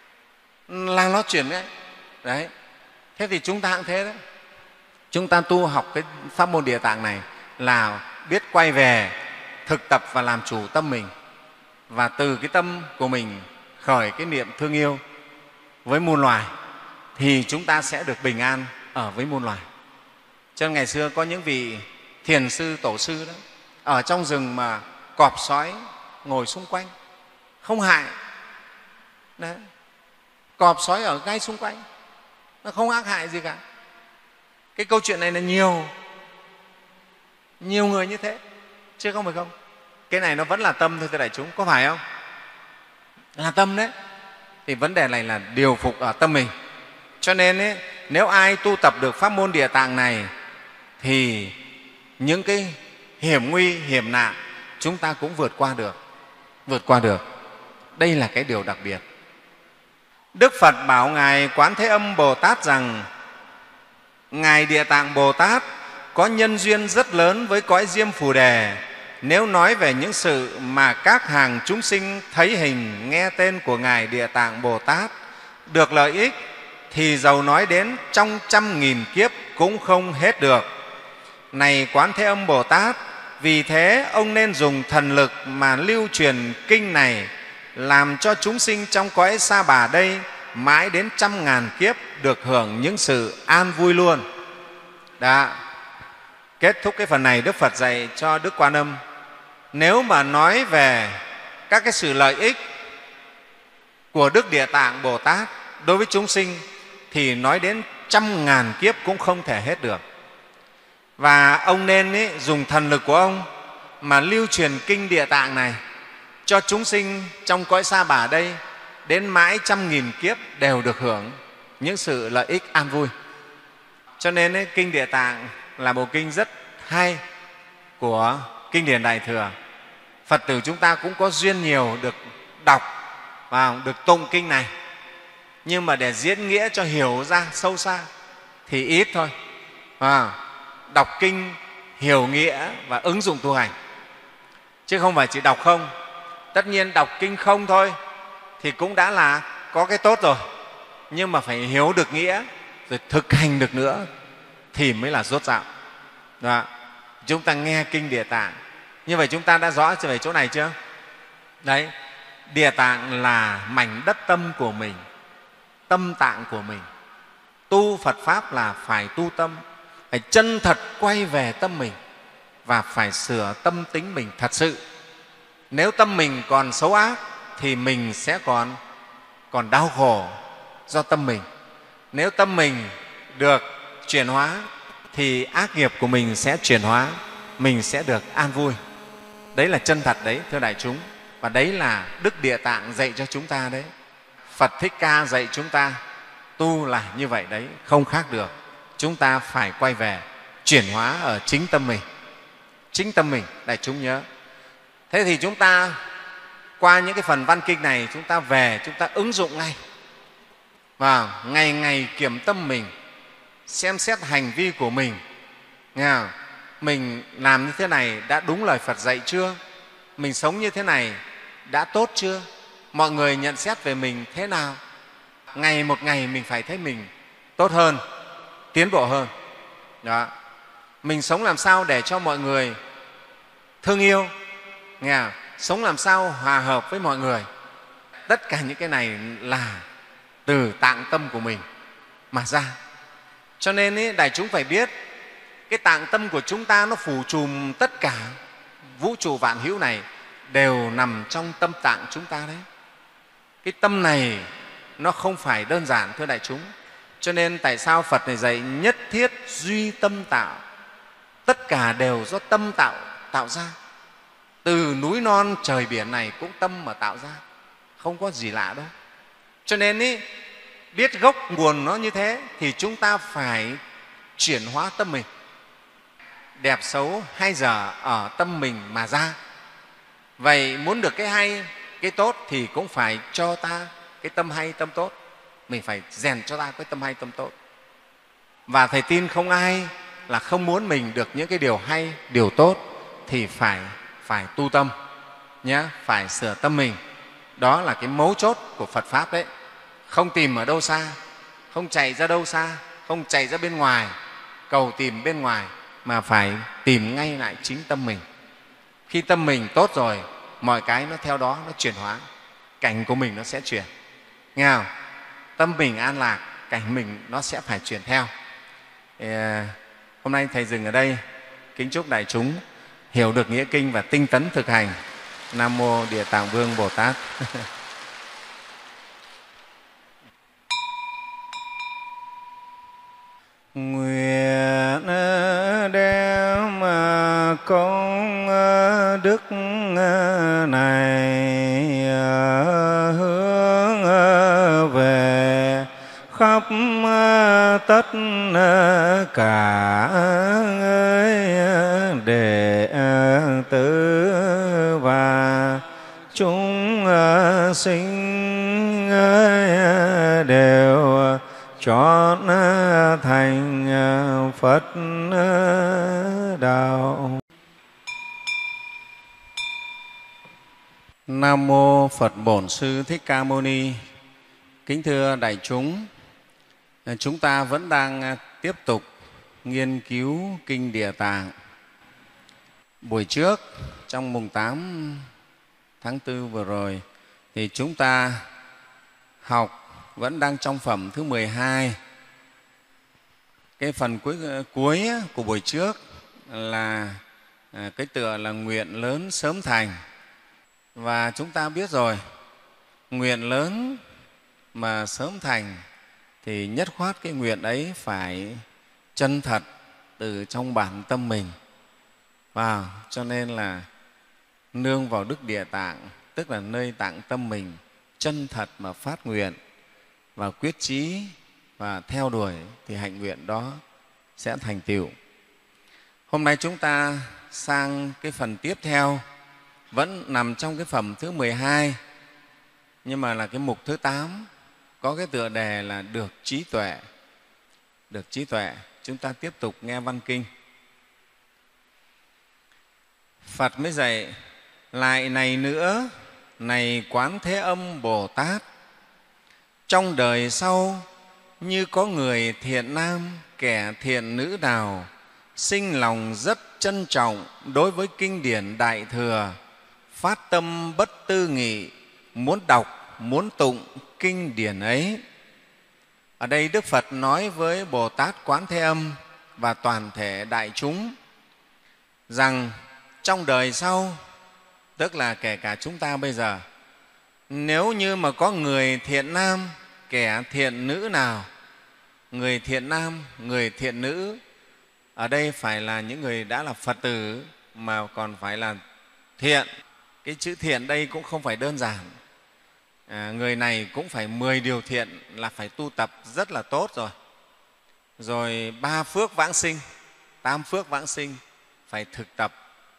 là nó chuyển ngay. Đấy. Thế thì chúng ta cũng thế đấy. Chúng ta tu học cái pháp môn Địa Tạng này là biết quay về thực tập và làm chủ tâm mình, và từ cái tâm của mình khởi cái niệm thương yêu với muôn loài, thì chúng ta sẽ được bình an ở với muôn loài. Cho nên ngày xưa có những vị thiền sư, tổ sư đó, ở trong rừng mà cọp sói ngồi xung quanh không hại. Đấy. Cọp sói ở ngay xung quanh, nó không ác hại gì cả. Cái câu chuyện này là nhiều nhiều người như thế, chứ không phải không. Cái này nó vẫn là tâm thôi, thưa đại chúng, có phải không? Là tâm đấy. Thì vấn đề này là điều phục ở tâm mình. Cho nên ấy, nếu ai tu tập được pháp môn Địa Tạng này thì những cái hiểm nguy, hiểm nạn chúng ta cũng vượt qua được, vượt qua được. Đây là cái điều đặc biệt. Đức Phật bảo Ngài Quán Thế Âm Bồ Tát rằng Ngài Địa Tạng Bồ Tát có nhân duyên rất lớn với cõi Diêm Phù Đề. Nếu nói về những sự mà các hàng chúng sinh thấy hình, nghe tên của Ngài Địa Tạng Bồ Tát được lợi ích, thì dầu nói đến trong trăm nghìn kiếp cũng không hết được. Này Quán Thế Âm Bồ Tát, vì thế ông nên dùng thần lực mà lưu truyền kinh này, làm cho chúng sinh trong cõi Sa Bà đây mãi đến trăm ngàn kiếp được hưởng những sự an vui luôn. Đã. Kết thúc cái phần này, Đức Phật dạy cho Đức Quan Âm, nếu mà nói về các cái sự lợi ích của Đức Địa Tạng Bồ Tát đối với chúng sinh thì nói đến trăm ngàn kiếp cũng không thể hết được. Và ông nên ý, dùng thần lực của ông mà lưu truyền kinh Địa Tạng này cho chúng sinh trong cõi Sa Bà đây đến mãi trăm nghìn kiếp đều được hưởng những sự lợi ích an vui. Cho nên ấy, kinh Địa Tạng là bộ kinh rất hay của kinh điển Đại Thừa. Phật tử chúng ta cũng có duyên nhiều được đọc và được tụng kinh này, nhưng mà để diễn nghĩa cho hiểu ra sâu xa thì ít thôi. À, đọc kinh hiểu nghĩa và ứng dụng tu hành, chứ không phải chỉ đọc không. Tất nhiên đọc kinh không thôi thì cũng đã là có cái tốt rồi, nhưng mà phải hiểu được nghĩa rồi thực hành được nữa thì mới là rốt ráo. Đó. Chúng ta nghe kinh Địa Tạng, như vậy chúng ta đã rõ về chỗ này chưa? Đấy, Địa Tạng là mảnh đất tâm của mình, tâm tạng của mình. Tu Phật Pháp là phải tu tâm, phải chân thật quay về tâm mình và phải sửa tâm tính mình thật sự. Nếu tâm mình còn xấu ác thì mình sẽ còn, còn đau khổ do tâm mình. Nếu tâm mình được chuyển hóa thì ác nghiệp của mình sẽ chuyển hóa, mình sẽ được an vui. Đấy là chân thật đấy, thưa đại chúng. Và đấy là Đức Địa Tạng dạy cho chúng ta đấy. Phật Thích Ca dạy chúng ta tu là như vậy đấy, không khác được. Chúng ta phải quay về chuyển hóa ở chính tâm mình. Chính tâm mình, đại chúng nhớ. Thế thì chúng ta qua những cái phần văn kinh này, chúng ta về chúng ta ứng dụng ngay và ngày ngày kiểm tâm mình, xem xét hành vi của mình. Nghe không? Mình làm như thế này đã đúng lời Phật dạy chưa? Mình sống như thế này đã tốt chưa? Mọi người nhận xét về mình thế nào? Ngày một ngày mình phải thấy mình tốt hơn, tiến bộ hơn. Đó. Mình sống làm sao để cho mọi người thương yêu, nghe không? Sống làm sao hòa hợp với mọi người. Tất cả những cái này là từ tạng tâm của mình mà ra. Cho nên ý, đại chúng phải biết cái tạng tâm của chúng ta nó phủ trùm tất cả vũ trụ vạn hữu này đều nằm trong tâm tạng chúng ta đấy. Cái tâm này nó không phải đơn giản, thưa đại chúng. Cho nên tại sao Phật này dạy nhất thiết duy tâm tạo? Tất cả đều do tâm tạo tạo ra. Từ núi non trời biển này cũng tâm mà tạo ra, không có gì lạ đâu. Cho nên ý, biết gốc nguồn nó như thế thì chúng ta phải chuyển hóa tâm mình. Đẹp xấu hay dở ở tâm mình mà ra. Vậy muốn được cái hay, cái tốt thì cũng phải cho ta cái tâm hay, tâm tốt. Mình phải rèn cho ta cái tâm hay, tâm tốt. Và Thầy tin không ai là không muốn mình được những cái điều hay, điều tốt thì phải, phải tu tâm nhé, phải sửa tâm mình. Đó là cái mấu chốt của Phật Pháp đấy. Không tìm ở đâu xa, không chạy ra đâu xa, không chạy ra bên ngoài, cầu tìm bên ngoài, mà phải tìm ngay lại chính tâm mình. Khi tâm mình tốt rồi, mọi cái nó theo đó nó chuyển hóa, cảnh của mình nó sẽ chuyển. Nghe không? Tâm mình an lạc, cảnh mình nó sẽ phải chuyển theo. Thì, hôm nay Thầy dừng ở đây. Kính chúc đại chúng hiểu được nghĩa kinh và tinh tấn thực hành. Nam Mô Địa Tạng Vương Bồ Tát. Nguyện đem công đức này hướng về khắp tất cả đệ tử và chúng sinh đều chọn thành Phật đạo. Nam mô Phật Bổn Sư Thích Ca Mâu Ni. Kính thưa đại chúng, chúng ta vẫn đang tiếp tục nghiên cứu kinh Địa Tạng. Buổi trước trong mùng tám tháng tư vừa rồi thì chúng ta học vẫn đang trong phẩm thứ mười hai. Cái phần cuối, cuối của buổi trước là cái tựa là nguyện lớn sớm thành. Và chúng ta biết rồi, nguyện lớn mà sớm thành thì nhất khoát cái nguyện ấy phải chân thật từ trong bản tâm mình. Và cho nên là nương vào Đức Địa Tạng, tức là nơi tạng tâm mình chân thật mà phát nguyện và quyết chí và theo đuổi thì hạnh nguyện đó sẽ thành tựu. Hôm nay chúng ta sang cái phần tiếp theo, vẫn nằm trong cái phẩm thứ mười hai, nhưng mà là cái mục thứ tám, có cái tựa đề là được trí tuệ. Được trí tuệ, chúng ta tiếp tục nghe văn kinh. Phật mới dạy lại này nữa, này Quán Thế Âm Bồ Tát, trong đời sau như có người thiện nam kẻ thiện nữ nào sinh lòng rất trân trọng đối với kinh điển Đại Thừa, phát tâm bất tư nghị, muốn đọc muốn tụng kinh điển ấy. Ở đây Đức Phật nói với Bồ Tát Quán Thế Âm và toàn thể đại chúng rằng trong đời sau, tức là kể cả chúng ta bây giờ, nếu như mà có người thiện nam kẻ thiện nữ nào, người thiện nam người thiện nữ ở đây phải là những người đã là Phật tử mà còn phải là thiện. Cái chữ thiện đây cũng không phải đơn giản, à, người này cũng phải mười điều thiện là phải tu tập rất là tốt rồi. Rồi ba phước vãng sinh, tám phước vãng sinh phải thực tập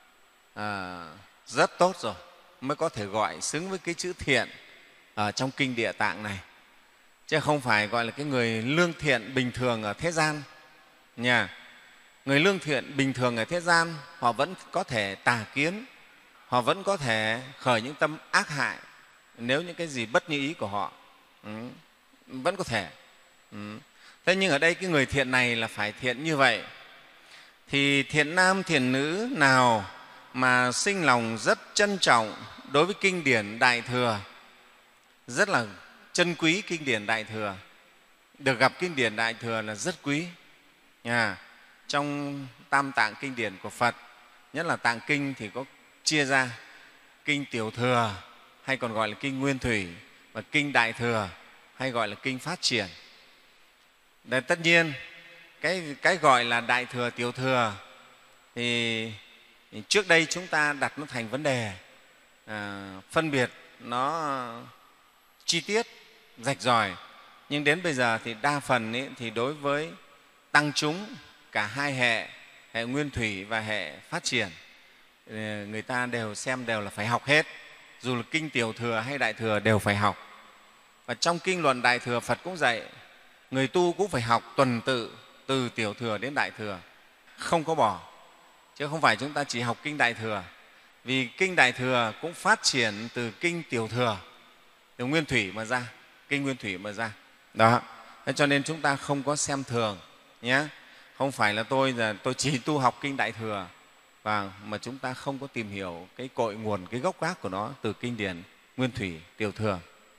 à, rất tốt rồi mới có thể gọi xứng với cái chữ thiện ở trong kinh Địa Tạng này, chứ không phải gọi là cái người lương thiện bình thường ở thế gian nha. Người lương thiện bình thường ở thế gian họ vẫn có thể tà kiến, họ vẫn có thể khởi những tâm ác hại nếu những cái gì bất như ý của họ, ừ, vẫn có thể. Ừ. Thế nhưng ở đây cái người thiện này là phải thiện như vậy. Thì thiện nam thiện nữ nào mà sinh lòng rất trân trọng đối với kinh điển Đại Thừa, rất là trân quý kinh điển Đại Thừa, được gặp kinh điển Đại Thừa là rất quý. À, trong Tam Tạng kinh điển của Phật, nhất là Tạng Kinh thì có chia ra kinh Tiểu Thừa hay còn gọi là kinh Nguyên Thủy, và kinh Đại Thừa hay gọi là kinh Phát Triển. Đấy, tất nhiên cái, cái gọi là Đại Thừa, Tiểu Thừa thì trước đây chúng ta đặt nó thành vấn đề, à, phân biệt nó chi tiết, rạch ròi. Nhưng đến bây giờ thì đa phần ấy, thì đối với tăng chúng cả hai hệ, hệ Nguyên Thủy và hệ Phát Triển, người ta đều xem đều là phải học hết, dù là kinh Tiểu Thừa hay Đại Thừa đều phải học. Và trong kinh luận Đại Thừa, Phật cũng dạy người tu cũng phải học tuần tự từ Tiểu Thừa đến Đại Thừa, không có bỏ, chứ không phải chúng ta chỉ học kinh Đại Thừa, vì kinh Đại Thừa cũng phát triển từ kinh Tiểu Thừa, từ Nguyên Thủy mà ra, kinh Nguyên Thủy mà ra. Đó, thế cho nên chúng ta không có xem thường nhé. Không phải là tôi là tôi chỉ tu học kinh Đại Thừa và mà chúng ta không có tìm hiểu cái cội nguồn, cái gốc gác của nó từ kinh điển Nguyên Thủy, Tiểu Thừa.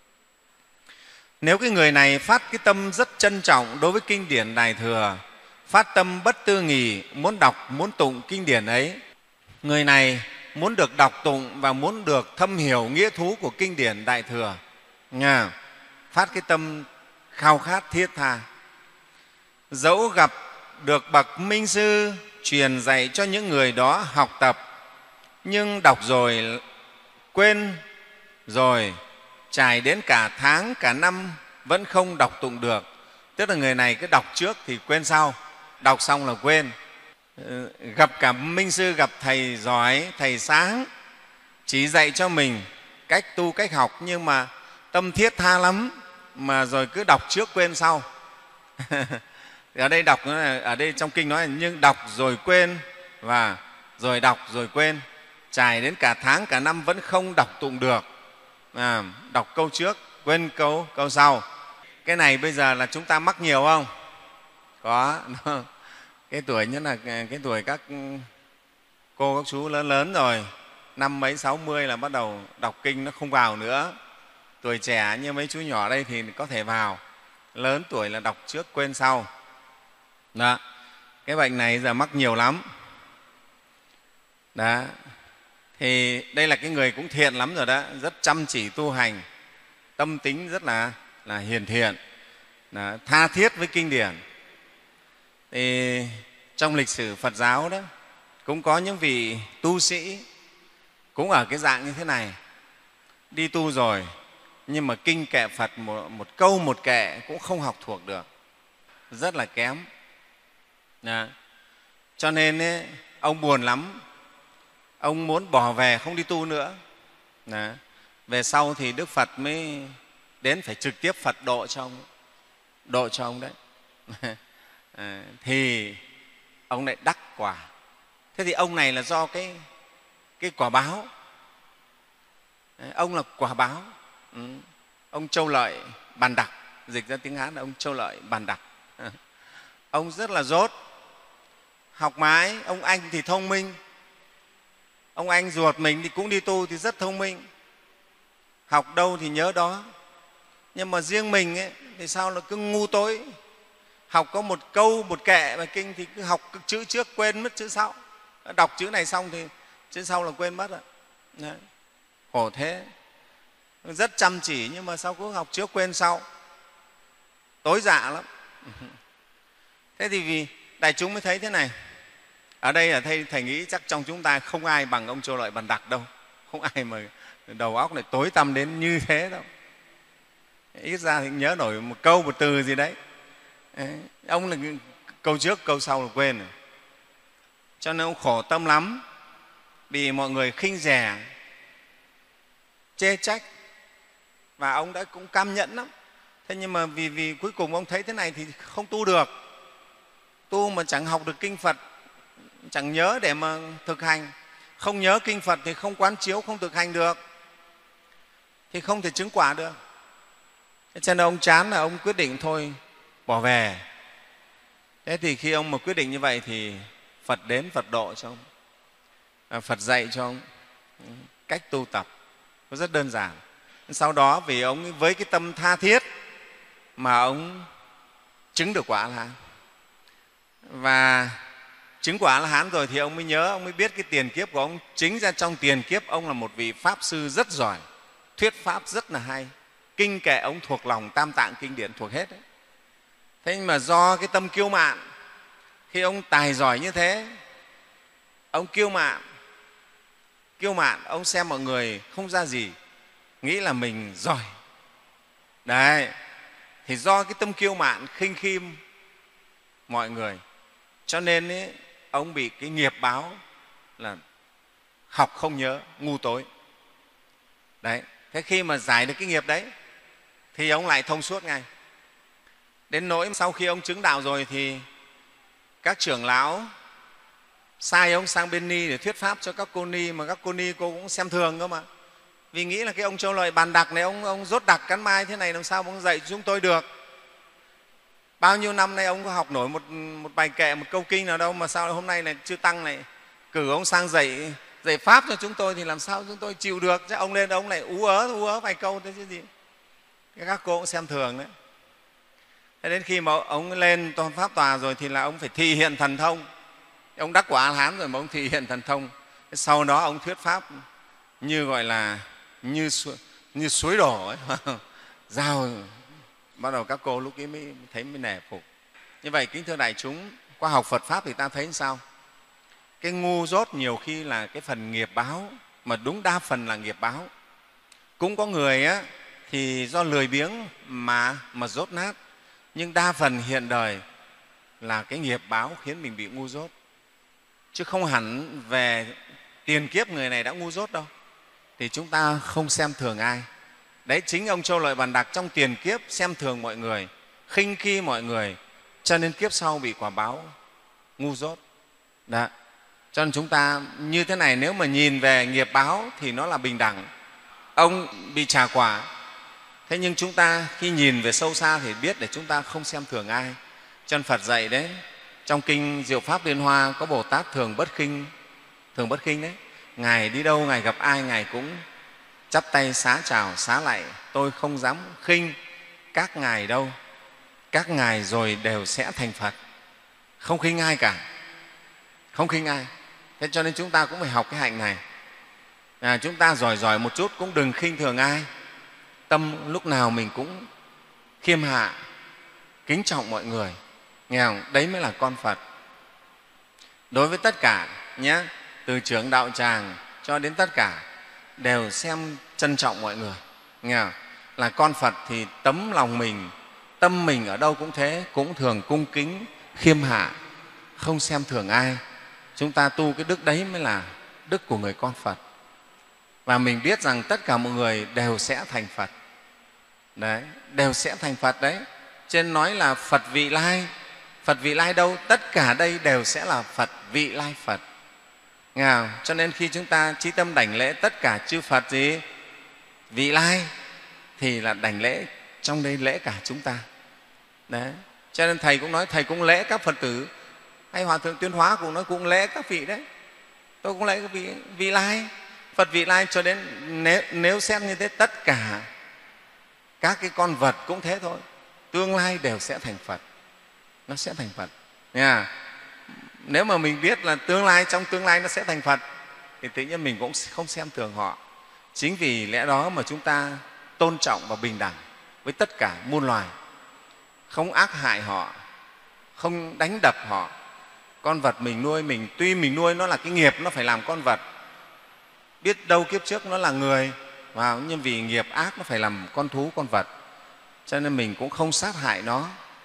Nếu cái người này phát cái tâm rất trân trọng đối với kinh điển Đại Thừa, phát tâm bất tư nghì, muốn đọc muốn tụng kinh điển ấy, người này muốn được đọc tụng và muốn được thâm hiểu nghĩa thú của kinh điển Đại Thừa nha, phát cái tâm khao khát thiết tha, dẫu gặp được bậc minh sư truyền dạy cho những người đó học tập, nhưng đọc rồi quên rồi, trải đến cả tháng cả năm vẫn không đọc tụng được. Tức là người này cứ đọc trước thì quên sau, đọc xong là quên. Gặp cả minh sư, gặp thầy giỏi, thầy sáng chỉ dạy cho mình cách tu cách học, nhưng mà tâm thiết tha lắm mà rồi cứ đọc trước quên sau. Ở đây đọc, ở đây trong kinh nói là nhưng đọc rồi quên và rồi đọc rồi quên, trải đến cả tháng cả năm vẫn không đọc tụng được. À, đọc câu trước quên câu câu sau. Cái này bây giờ là chúng ta mắc nhiều không? Có. Cái tuổi nhất là cái tuổi các cô các chú lớn lớn rồi, năm mấy sáu mươi là bắt đầu đọc kinh nó không vào nữa. Tuổi trẻ như mấy chú nhỏ đây thì có thể vào, lớn tuổi là đọc trước quên sau. Đó, cái bệnh này giờ mắc nhiều lắm. Đó, thì đây là cái người cũng thiện lắm rồi đó, rất chăm chỉ tu hành, tâm tính rất là, là hiền thiện, là tha thiết với kinh điển. Thì trong lịch sử Phật giáo đó cũng có những vị tu sĩ cũng ở cái dạng như thế này, đi tu rồi nhưng mà kinh kệ Phật một, một câu một kệ cũng không học thuộc được, rất là kém. Đó. Cho nên ấy, ông buồn lắm, ông muốn bỏ về không đi tu nữa. Đó. Về sau thì Đức Phật mới đến phải trực tiếp Phật độ cho ông, độ cho ông đấy. À, thì ông lại đắc quả. Thế thì ông này là do cái, cái quả báo. Đấy, ông là quả báo. Ừ. Ông Châu Lợi Bàn Đặc dịch ra tiếng Hán là ông Châu Lợi Bàn Đặc. Ông rất là dốt, học mãi. Ông anh thì thông minh, ông anh ruột mình thì cũng đi tu thì rất thông minh, học đâu thì nhớ đó. Nhưng mà riêng mình ấy, thì sao là cứ ngu tối, học có một câu một kệ bài kinh thì cứ học chữ trước quên mất chữ sau, đọc chữ này xong thì chữ sau là quên mất rồi. Đấy. Khổ thế, rất chăm chỉ nhưng mà sao cứ học trước quên sau, tối dạ lắm. Thế thì vì đại chúng mới thấy thế này. Ở đây là thầy, thầy nghĩ chắc trong chúng ta không ai bằng ông Châu Lợi Bàn Đặc đâu, không ai mà đầu óc này tối tăm đến như thế đâu. Ít ra thì nhớ nổi một câu một từ gì đấy. Đấy. Ông là câu trước câu sau là quên rồi. Cho nên ông khổ tâm lắm, vì mọi người khinh rẻ, chê trách, và ông đã cũng cam nhẫn lắm. Thế nhưng mà vì, vì cuối cùng ông thấy thế này thì không tu được. Tu mà chẳng học được kinh Phật, chẳng nhớ để mà thực hành, không nhớ kinh Phật thì không quán chiếu, không thực hành được, thì không thể chứng quả được. Thế cho nên ông chán là ông quyết định thôi bỏ về. Thế thì khi ông mà quyết định như vậy thì Phật đến Phật độ cho ông, à, Phật dạy cho ông cách tu tập, nó rất đơn giản. Sau đó vì ông với cái tâm tha thiết mà ông chứng được quả A-la-hán. Và chứng quả A-la-hán rồi thì ông mới nhớ, ông mới biết cái tiền kiếp của ông. Chính ra trong tiền kiếp ông là một vị Pháp sư rất giỏi, thuyết Pháp rất là hay, kinh kệ ông thuộc lòng, Tam Tạng kinh điển thuộc hết đấy. Thế nhưng mà do cái tâm kiêu mạn, khi ông tài giỏi như thế, ông kiêu mạn, kiêu mạn, ông xem mọi người không ra gì, nghĩ là mình giỏi. Đấy, thì do cái tâm kiêu mạn khinh khiêm mọi người, cho nên ấy, ông bị cái nghiệp báo là học không nhớ, ngu tối. Đấy, thế khi mà giải được cái nghiệp đấy thì ông lại thông suốt ngay. Đến nỗi sau khi ông chứng đạo rồi thì các trưởng lão sai ông sang bên Ni để thuyết Pháp cho các cô Ni, mà các cô Ni cô cũng xem thường cơ mà. Vì nghĩ là cái ông Châu Lợi Bàn Đặc này, ông, ông rốt đặc cắn mai thế này làm sao ông dạy chúng tôi được. Bao nhiêu năm nay ông có học nổi một, một bài kệ, một câu kinh nào đâu, mà sao hôm nay này chư Tăng này cử ông sang dạy dạy Pháp cho chúng tôi thì làm sao chúng tôi chịu được. Chứ ông lên ông lại ú ớ, ú ớ vài câu thế chứ gì. Các cô cũng xem thường đấy. Thế đến khi mà ông lên tôn Pháp tòa rồi thì là ông phải thị hiện thần thông. Ông đắc quả A-la-hán rồi mà ông thị hiện thần thông. Sau đó ông thuyết Pháp như gọi là như, như suối đổ ấy. Giao bắt đầu các cô lúc ấy mới thấy mới nể phục. Như vậy kính thưa đại chúng, qua học Phật Pháp thì ta thấy sao? Cái ngu dốt nhiều khi là cái phần nghiệp báo, mà đúng đa phần là nghiệp báo. Cũng có người á, thì do lười biếng mà, mà dốt nát, nhưng đa phần hiện đời là cái nghiệp báo khiến mình bị ngu dốt, chứ không hẳn về tiền kiếp người này đã ngu dốt đâu. Thì chúng ta không xem thường ai. Đấy, chính ông Châu Lợi Bàn Đặc trong tiền kiếp xem thường mọi người, khinh khi mọi người, cho nên kiếp sau bị quả báo ngu dốt. Đó. Cho nên chúng ta như thế này, nếu mà nhìn về nghiệp báo thì nó là bình đẳng. Ông bị trả quả, thế nhưng chúng ta khi nhìn về sâu xa thì biết để chúng ta không xem thường ai. Cho nên Phật dạy đấy, trong kinh Diệu Pháp Liên Hoa có Bồ Tát thường bất khinh, thường bất khinh đấy. Ngài đi đâu, Ngài gặp ai, Ngài cũng chắp tay xá chào, xá lạy. Tôi không dám khinh các ngài đâu, các ngài rồi đều sẽ thành Phật. Không khinh ai cả, không khinh ai. Thế cho nên chúng ta cũng phải học cái hạnh này. À, chúng ta giỏi giỏi một chút cũng đừng khinh thường ai. Tâm lúc nào mình cũng khiêm hạ, kính trọng mọi người. Nghe không? Đấy mới là con Phật. Đối với tất cả nhé, từ trưởng đạo tràng cho đến tất cả đều xem trân trọng mọi người. Nghe không? Là con Phật thì tấm lòng mình, tâm mình ở đâu cũng thế, cũng thường cung kính, khiêm hạ, không xem thường ai. Chúng ta tu cái đức đấy mới là đức của người con Phật. Và mình biết rằng tất cả mọi người đều sẽ thành Phật. Đấy, đều sẽ thành Phật đấy. Trên nói là Phật vị lai. Phật vị lai đâu? Tất cả đây đều sẽ là Phật vị lai Phật. Nghe không? Cho nên khi chúng ta chí tâm đảnh lễ tất cả chư Phật gì? Vị lai thì là đảnh lễ trong đây lễ cả chúng ta. Đấy. Cho nên Thầy cũng nói, Thầy cũng lễ các Phật tử, hay Hòa Thượng Tuyên Hóa cũng nói cũng lễ các vị đấy. Tôi cũng lễ các vị vị lai, Phật vị lai. Cho đến nếu, nếu xét như thế, tất cả các cái con vật cũng thế thôi, tương lai đều sẽ thành Phật, nó sẽ thành Phật nha. Nếu mà mình biết là tương lai, trong tương lai nó sẽ thành Phật, thì tự nhiên mình cũng không xem thường họ. Chính vì lẽ đó mà chúng ta tôn trọng và bình đẳng với tất cả muôn loài, không ác hại họ, không đánh đập họ. Con vật mình nuôi, mình tuy mình nuôi nó là cái nghiệp, nó phải làm con vật, biết đâu kiếp trước nó là người, và nhưng vì nghiệp ác nó phải làm con thú, con vật, cho nên mình cũng không sát hại nó,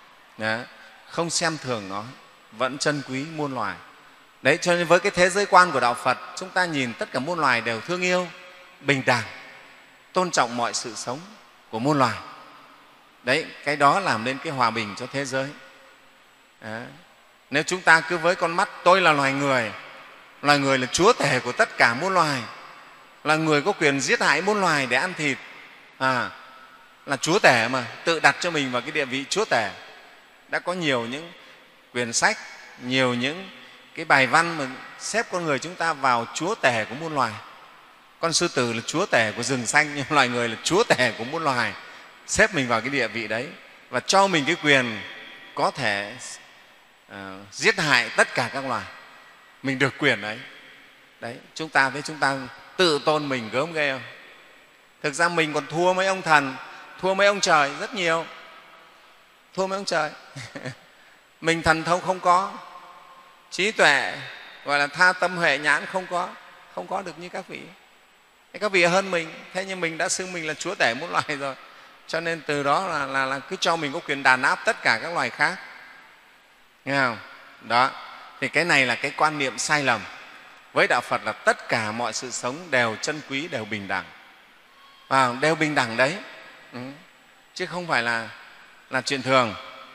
không xem thường nó, vẫn trân quý muôn loài. Đấy, cho nên với cái thế giới quan của Đạo Phật, chúng ta nhìn tất cả muôn loài đều thương yêu, bình đẳng, tôn trọng mọi sự sống của muôn loài. Đấy, cái đó làm nên cái hòa bình cho thế giới. Đấy. Nếu chúng ta cứ với con mắt tôi là loài người, loài người là chúa tể của tất cả muôn loài, là người có quyền giết hại muôn loài để ăn thịt, à, là chúa tể mà, tự đặt cho mình vào cái địa vị chúa tể. Đã có nhiều những quyển sách, nhiều những cái bài văn mà xếp con người chúng ta vào chúa tể của muôn loài. Con sư tử là chúa tể của rừng xanh, nhưng loài người là chúa tể của muôn loài, xếp mình vào cái địa vị đấy và cho mình cái quyền có thể uh, giết hại tất cả các loài. Mình được quyền đấy. Đấy, chúng ta với chúng ta tự tôn mình gớm ghê không? Thực ra mình còn thua mấy ông thần, thua mấy ông trời rất nhiều, thua mấy ông trời. Mình thần thông không có, trí tuệ gọi là tha tâm huệ nhãn không có, không có được như các vị. Các vị hơn mình, thế nhưng mình đã xưng mình là chúa tể muôn loài rồi, cho nên từ đó là, là, là cứ cho mình có quyền đàn áp tất cả các loài khác. Nghe không? Đó, thì cái này là cái quan niệm sai lầm. Với Đạo Phật là tất cả mọi sự sống đều trân quý, đều bình đẳng, và đều bình đẳng đấy, ừ. chứ không phải là, là chuyện thường.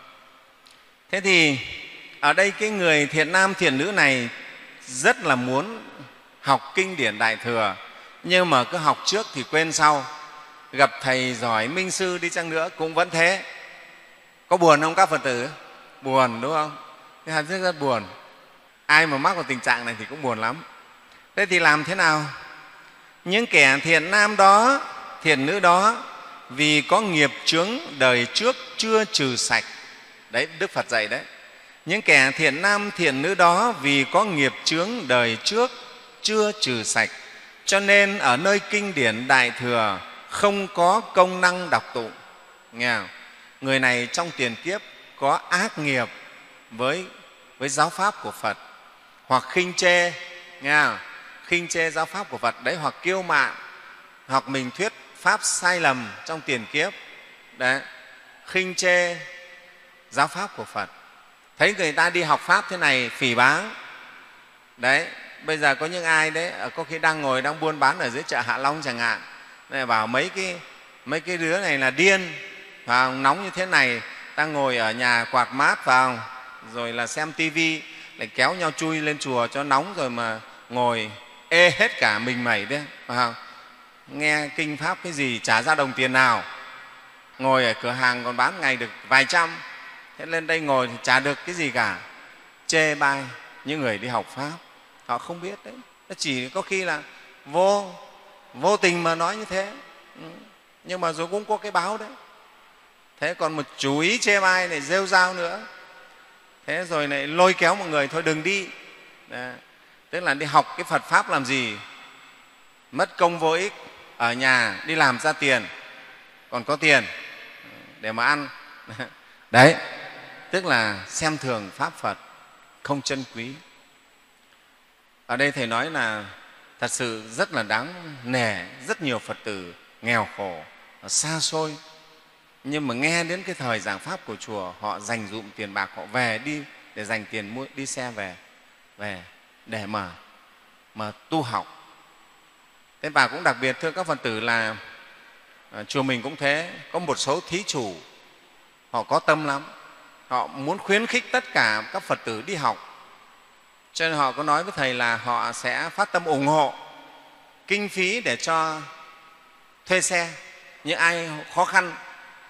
Thế thì ở đây cái người thiện nam thiện nữ này rất là muốn học kinh điển Đại Thừa, nhưng mà cứ học trước thì quên sau. Gặp thầy giỏi minh sư đi chăng nữa cũng vẫn thế. Có buồn không các Phật tử? Buồn, đúng không? Cái hạt rất, rất buồn. Ai mà mắc vào tình trạng này thì cũng buồn lắm. Thế thì làm thế nào? Những kẻ thiện nam đó, thiện nữ đó, vì có nghiệp chướng đời trước chưa trừ sạch. Đấy, Đức Phật dạy đấy. Những kẻ thiện nam thiện nữ đó vì có nghiệp chướng đời trước chưa trừ sạch, cho nên ở nơi kinh điển Đại Thừa không có công năng đọc tụng. Nghe không? Người này trong tiền kiếp có ác nghiệp với, với giáo pháp của Phật, hoặc khinh chê, nghe không? Khinh chê giáo pháp của Phật đấy, hoặc kiêu mạn, hoặc mình thuyết pháp sai lầm trong tiền kiếp đấy, khinh chê giáo pháp của Phật. Thấy người ta đi học pháp thế này phỉ báng đấy. Bây giờ có những ai đấy có khi đang ngồi đang buôn bán ở dưới chợ Hạ Long chẳng hạn, này bảo mấy cái mấy cái đứa này là điên, vào nóng như thế này, đang ngồi ở nhà quạt mát vào, rồi là xem tivi, lại kéo nhau chui lên chùa cho nóng, rồi mà ngồi ê hết cả mình mẩy đấy, vào nghe kinh pháp cái gì chả ra đồng tiền nào, ngồi ở cửa hàng còn bán ngày được vài trăm, thế lên đây ngồi thì chả được cái gì cả. Chê bai những người đi học pháp, họ không biết đấy, nó chỉ có khi là vô vô tình mà nói như thế, nhưng mà rồi cũng có cái báo đấy. Thế còn một chú ý chê bai này rêu rao nữa, thế rồi lại lôi kéo mọi người thôi đừng đi. Đấy. Tức là đi học cái Phật pháp làm gì, mất công vô ích, ở nhà đi làm ra tiền, còn có tiền để mà ăn. Đấy, tức là xem thường pháp Phật, không trân quý. Ở đây Thầy nói là thật sự rất là đáng nể, rất nhiều Phật tử nghèo khổ, xa xôi, nhưng mà nghe đến cái thời giảng pháp của chùa, họ dành dụm tiền bạc, họ về đi để dành tiền mua đi xe về về để mà mà tu học. Thế và cũng đặc biệt thưa các Phật tử là à, chùa mình cũng thế, có một số thí chủ họ có tâm lắm, họ muốn khuyến khích tất cả các Phật tử đi học, cho nên họ có nói với Thầy là họ sẽ phát tâm ủng hộ kinh phí để cho thuê xe. Những ai khó khăn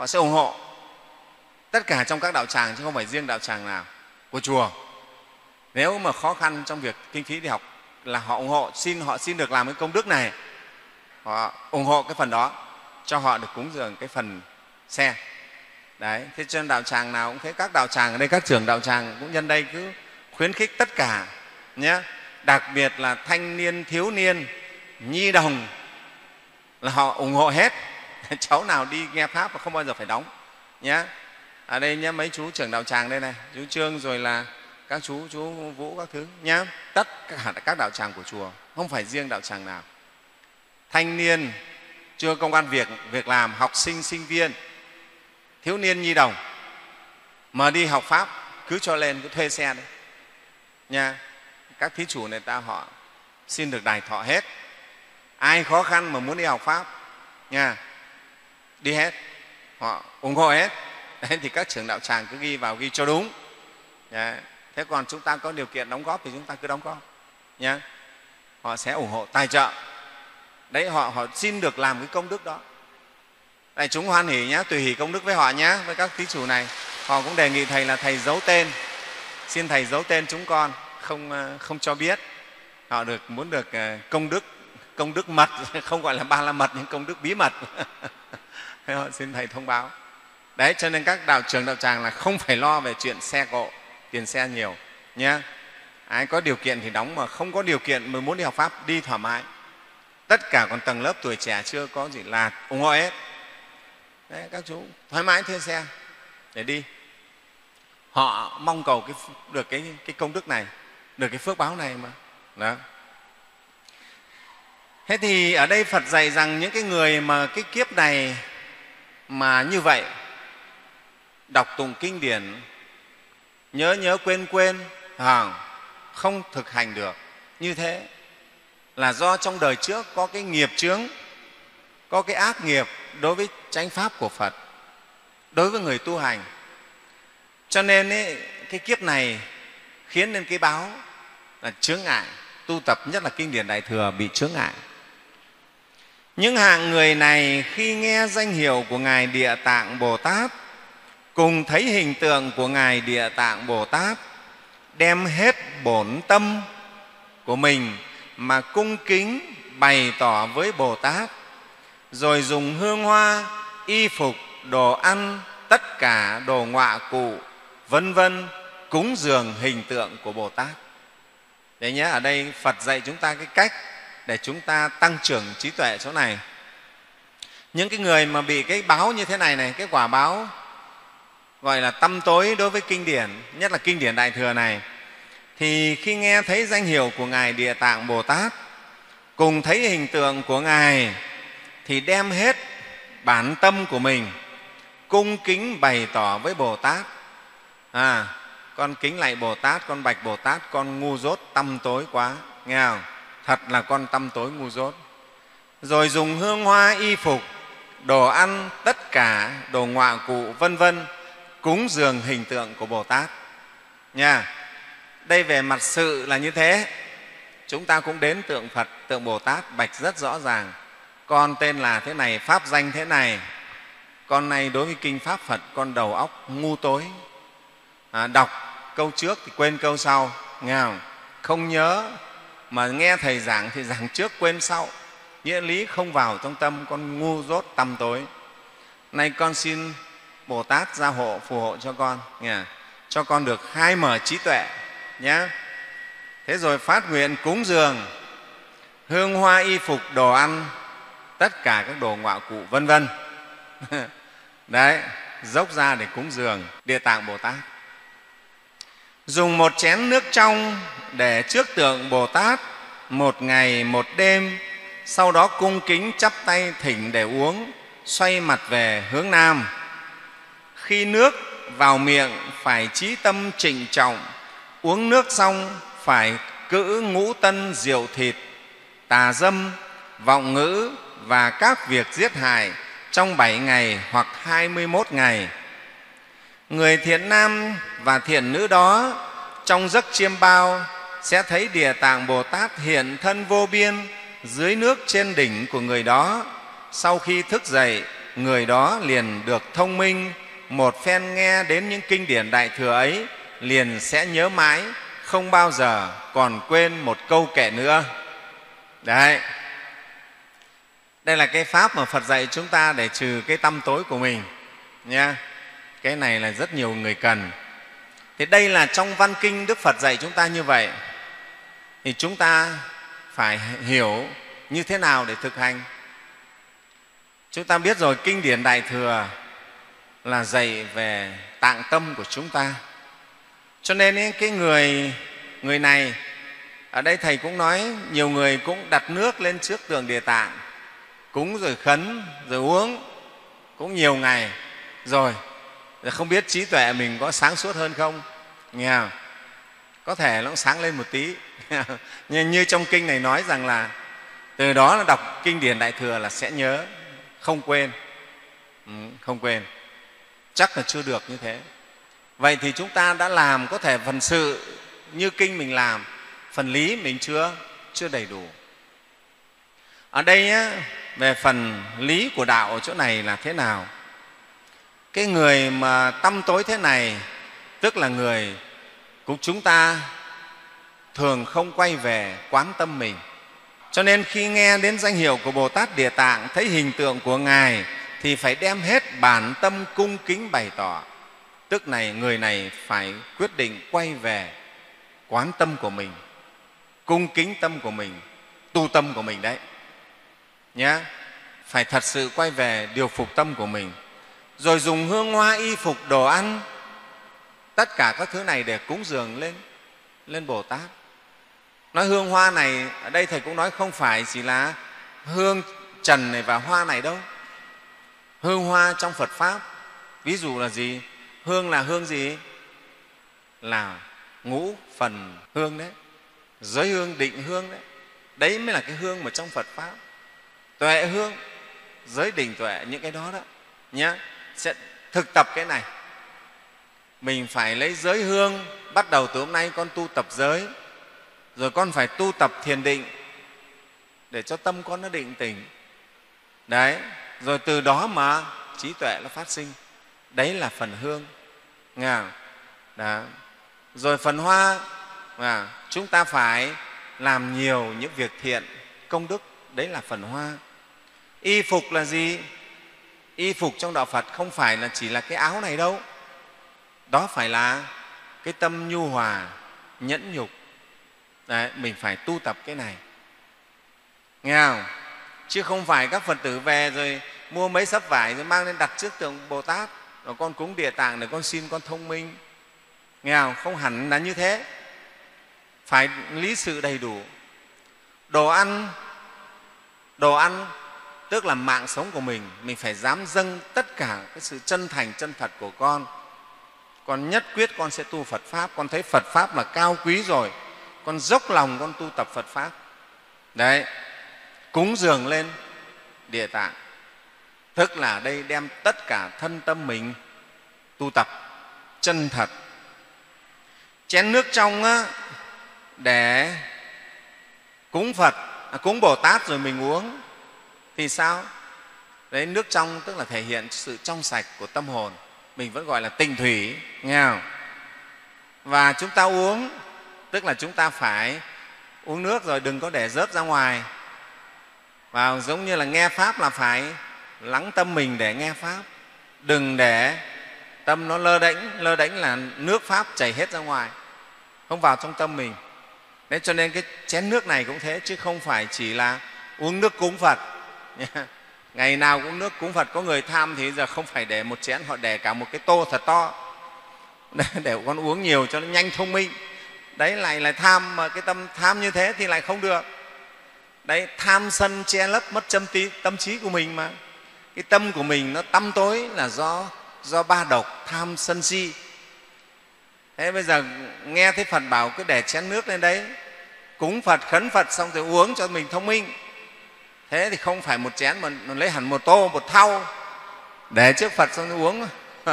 họ sẽ ủng hộ tất cả trong các đạo tràng, chứ không phải riêng đạo tràng nào của chùa. Nếu mà khó khăn trong việc kinh phí đi học là họ ủng hộ, xin họ xin được làm cái công đức này, họ ủng hộ cái phần đó cho họ được cúng dường cái phần xe. Đấy, thế cho nên đạo tràng nào cũng thế, các đạo tràng ở đây, các trưởng đạo tràng cũng nhân đây cứ khuyến khích tất cả nhé, đặc biệt là thanh niên, thiếu niên, nhi đồng là họ ủng hộ hết. Cháu nào đi nghe pháp mà không bao giờ phải đóng nhé. Ở đây nhé, mấy chú trưởng đạo tràng đây này, chú Trương rồi là các chú chú Vũ các thứ nhé, tất cả các đạo tràng của chùa, không phải riêng đạo tràng nào. Thanh niên chưa công ăn việc việc làm, học sinh sinh viên, thiếu niên nhi đồng mà đi học pháp cứ cho lên, cứ thuê xe đấy nha. Các thí chủ này ta họ xin được đài thọ hết. Ai khó khăn mà muốn đi học pháp nha, đi hết, họ ủng hộ hết. Đấy, thì các trưởng đạo tràng cứ ghi vào, ghi cho đúng. Đấy. Thế còn chúng ta có điều kiện đóng góp thì chúng ta cứ đóng góp nhé. Họ sẽ ủng hộ tài trợ. Đấy, họ họ xin được làm cái công đức đó. Đại chúng hoan hỉ nhé, tùy hỷ công đức với họ nhé, với các thí chủ này. Họ cũng đề nghị thầy là thầy giấu tên, xin thầy giấu tên chúng con, không không cho biết. Họ được muốn được công đức, công đức mật, không gọi là ba la mật nhưng công đức bí mật. Họ xin thầy thông báo. Đấy, cho nên các đạo trưởng đạo tràng là không phải lo về chuyện xe cộ, tiền xe nhiều nhé. Ai có điều kiện thì đóng, mà không có điều kiện mà muốn đi học pháp đi thoải mái. Tất cả còn tầng lớp tuổi trẻ chưa có gì là ủng hộ hết. Đấy, các chú thoải mái thuê xe để đi. Họ mong cầu cái, được cái, cái công đức này, được cái phước báo này mà. Đó. Thế thì ở đây Phật dạy rằng những cái người mà cái kiếp này mà như vậy, đọc tụng kinh điển, nhớ nhớ quên quên, không thực hành được như thế là do trong đời trước có cái nghiệp chướng, có cái ác nghiệp đối với chánh pháp của Phật, đối với người tu hành. Cho nên ấy, cái kiếp này khiến nên cái báo là chướng ngại tu tập, nhất là kinh điển Đại Thừa bị chướng ngại. Những hạng người này khi nghe danh hiệu của Ngài Địa Tạng Bồ Tát, cùng thấy hình tượng của Ngài Địa Tạng Bồ Tát, đem hết bổn tâm của mình mà cung kính bày tỏ với Bồ Tát, rồi dùng hương hoa, y phục, đồ ăn, tất cả đồ ngọa cụ, vân vân cúng dường hình tượng của Bồ Tát. Đấy nhé, ở đây Phật dạy chúng ta cái cách để chúng ta tăng trưởng trí tuệ chỗ này. Những cái người mà bị cái báo như thế này này, cái quả báo gọi là tăm tối đối với kinh điển, nhất là kinh điển Đại Thừa này, thì khi nghe thấy danh hiệu của Ngài Địa Tạng Bồ Tát, cùng thấy hình tượng của Ngài, thì đem hết bản tâm của mình cung kính bày tỏ với Bồ Tát. À, con kính lạy Bồ Tát, con bạch Bồ Tát, con ngu dốt tăm tối quá, nghe không? Thật là con tăm tối ngu dốt. Rồi dùng hương hoa, y phục, đồ ăn, tất cả đồ ngọa cụ, vân vân cúng dường hình tượng của Bồ Tát nha. Đây về mặt sự là như thế. Chúng ta cũng đến tượng Phật, tượng Bồ Tát bạch rất rõ ràng: con tên là thế này, pháp danh thế này. Con này đối với kinh pháp Phật con đầu óc ngu tối, à, đọc câu trước thì quên câu sau, nghe không? Không nhớ, mà nghe thầy giảng thì giảng trước quên sau, nghĩa lý không vào trong tâm, con ngu dốt tăm tối. Nay con xin Bồ Tát gia hộ, phù hộ cho con, nghe? Cho con được khai mở trí tuệ nhé. Thế rồi phát nguyện cúng dường hương hoa, y phục, đồ ăn, tất cả các đồ ngọa cụ, vân vân. Đấy, dốc ra để cúng dường Địa Tạng Bồ Tát. Dùng một chén nước trong để trước tượng Bồ Tát một ngày một đêm, sau đó cung kính chắp tay thỉnh để uống, xoay mặt về hướng Nam. Khi nước vào miệng phải chí tâm trịnh trọng, uống nước xong phải cữ ngũ tân rượu thịt, tà dâm, vọng ngữ và các việc giết hại trong bảy ngày hoặc hai mươi mốt ngày. Người thiện nam và thiện nữ đó trong giấc chiêm bao sẽ thấy Địa Tạng Bồ Tát hiện thân vô biên dưới nước trên đỉnh của người đó. Sau khi thức dậy người đó liền được thông minh, một phen nghe đến những kinh điển Đại Thừa ấy liền sẽ nhớ mãi, không bao giờ còn quên một câu kệ nữa. Đấy, đây là cái pháp mà Phật dạy chúng ta để trừ cái tăm tối của mình nha. Cái này là rất nhiều người cần. Thì đây là trong văn kinh Đức Phật dạy chúng ta như vậy, thì chúng ta phải hiểu như thế nào để thực hành. Chúng ta biết rồi, kinh điển Đại Thừa là dạy về tạng tâm của chúng ta. Cho nên ấy, cái người người này ở đây thầy cũng nói, nhiều người cũng đặt nước lên trước tượng Địa Tạng, cúng rồi khấn rồi uống cũng nhiều ngày rồi, không biết trí tuệ mình có sáng suốt hơn không, nghe không? Có thể nó cũng sáng lên một tí. Nhưng như trong kinh này nói rằng là từ đó là đọc kinh điển Đại Thừa là sẽ nhớ, không quên. Ừ, không quên, chắc là chưa được như thế. Vậy thì chúng ta đã làm có thể phần sự như kinh mình làm, phần lý mình chưa chưa đầy đủ. Ở đây á, về phần lý của đạo ở chỗ này là thế nào? Cái người mà tăm tối thế này tức là người của chúng ta thường không quay về quán tâm mình. Cho nên khi nghe đến danh hiệu của Bồ Tát Địa Tạng, thấy hình tượng của Ngài thì phải đem hết bản tâm cung kính bày tỏ. Tức này người này phải quyết định quay về quán tâm của mình, cung kính tâm của mình, tu tâm của mình đấy nhé. Phải thật sự quay về điều phục tâm của mình, rồi dùng hương hoa, y phục, đồ ăn, tất cả các thứ này để cúng dường lên lên Bồ Tát. Nói hương hoa này ở đây thầy cũng nói không phải chỉ là hương trần này và hoa này đâu. Hương hoa trong Phật pháp ví dụ là gì? Hương là hương gì? Là ngũ phần hương đấy, giới hương, định hương đấy. Đấy mới là cái hương mà trong Phật pháp. Tuệ hương, giới định tuệ, những cái đó đó nhé. Sẽ thực tập cái này. Mình phải lấy giới hương, bắt đầu từ hôm nay con tu tập giới, rồi con phải tu tập thiền định để cho tâm con nó định tĩnh. Đấy, rồi từ đó mà trí tuệ nó phát sinh. Đấy là phần hương. Nghe không? Đó. Rồi phần hoa, à, chúng ta phải làm nhiều những việc thiện, công đức. Đấy là phần hoa. Y phục là gì? Y phục trong đạo Phật không phải là chỉ là cái áo này đâu. Đó phải là cái tâm nhu hòa, nhẫn nhục. Đấy, mình phải tu tập cái này. Nghe không? Chứ không phải các Phật tử về rồi mua mấy sấp vải rồi mang lên đặt trước tượng Bồ Tát, rồi con cúng Địa Tạng để con xin con thông minh. Nghe không? Không hẳn là như thế. Phải lý sự đầy đủ. Đồ ăn, đồ ăn tức là mạng sống của mình, mình phải dám dâng tất cả cái sự chân thành, chân thật của con. Con nhất quyết con sẽ tu Phật Pháp, con thấy Phật Pháp là cao quý rồi, con dốc lòng con tu tập Phật Pháp. Đấy, cúng dường lên Địa Tạng, tức là đây đem tất cả thân tâm mình tu tập chân thật. Chén nước trong á, để cúng Phật, à, cúng Bồ Tát rồi mình uống thì sao? Đấy, nước trong tức là thể hiện sự trong sạch của tâm hồn, mình vẫn gọi là tịnh thủy, nghe không? Và chúng ta uống tức là chúng ta phải uống nước rồi đừng có để rớt ra ngoài. Và giống như là nghe Pháp là phải lắng tâm mình để nghe Pháp, đừng để tâm nó lơ đễnh. Lơ đễnh là nước Pháp chảy hết ra ngoài, không vào trong tâm mình. Đấy, cho nên cái chén nước này cũng thế, chứ không phải chỉ là uống nước cúng Phật. Ngày nào cũng nước cúng Phật, có người tham thì giờ không phải để một chén, họ để cả một cái tô thật to để con uống nhiều cho nó nhanh thông minh. Đấy lại là tham, mà cái tâm tham như thế thì lại không được. Đấy, tham sân che lấp mất tâm, tí, tâm trí của mình mà. Cái tâm của mình nó tăm tối là do, do ba độc tham sân si. Thế bây giờ nghe thấy Phật bảo cứ để chén nước lên đấy, cúng Phật, khấn Phật xong rồi uống cho mình thông minh. Thế thì không phải một chén mà nó lấy hẳn một tô, một thau để trước Phật xong rồi uống.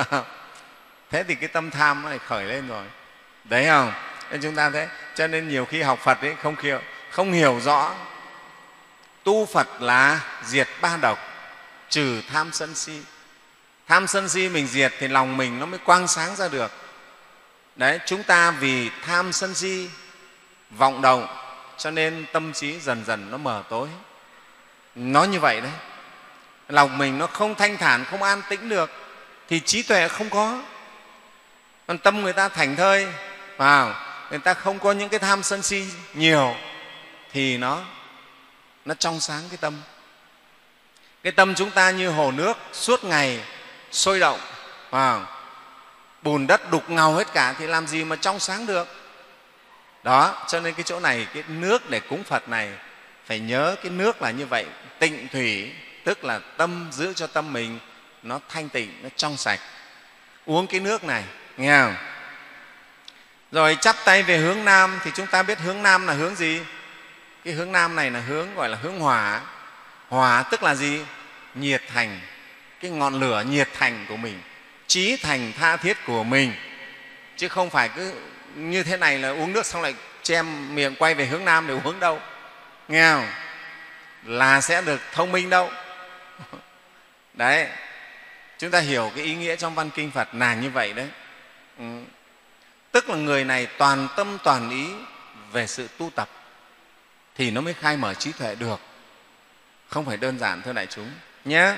Thế thì cái tâm tham nó lại khởi lên rồi. Đấy không? Nên chúng ta thế, cho nên nhiều khi học Phật ấy không hiểu, không hiểu rõ tu Phật là diệt ba độc, trừ tham sân si. Tham sân si mình diệt thì lòng mình nó mới quang sáng ra được. Đấy, chúng ta vì tham sân si vọng động cho nên tâm trí dần dần nó mờ tối. Nó như vậy đấy. Lòng mình nó không thanh thản, không an tĩnh được thì trí tuệ không có. Còn tâm người ta thảnh thơi, vào người ta không có những cái tham sân si nhiều thì nó nó trong sáng cái tâm. Cái tâm chúng ta như hồ nước suốt ngày sôi động, vào bùn đất đục ngầu hết cả thì làm gì mà trong sáng được. Đó, cho nên cái chỗ này, cái nước để cúng Phật này phải nhớ cái nước là như vậy. Tịnh thủy tức là tâm, giữ cho tâm mình nó thanh tịnh, nó trong sạch. Uống cái nước này, nghe không? Rồi chắp tay về hướng Nam thì chúng ta biết hướng Nam là hướng gì? Cái hướng Nam này là hướng gọi là hướng hỏa. Hỏa tức là gì? Nhiệt thành, cái ngọn lửa nhiệt thành của mình, chí thành tha thiết của mình, chứ không phải cứ như thế này là uống nước xong lại che miệng quay về hướng Nam để uống đâu, nghe không? Là sẽ được thông minh đâu. Đấy, chúng ta hiểu cái ý nghĩa trong văn kinh Phật là như vậy đấy. Ừ. Tức là người này toàn tâm toàn ý về sự tu tập thì nó mới khai mở trí tuệ được, không phải đơn giản thưa đại chúng nhé.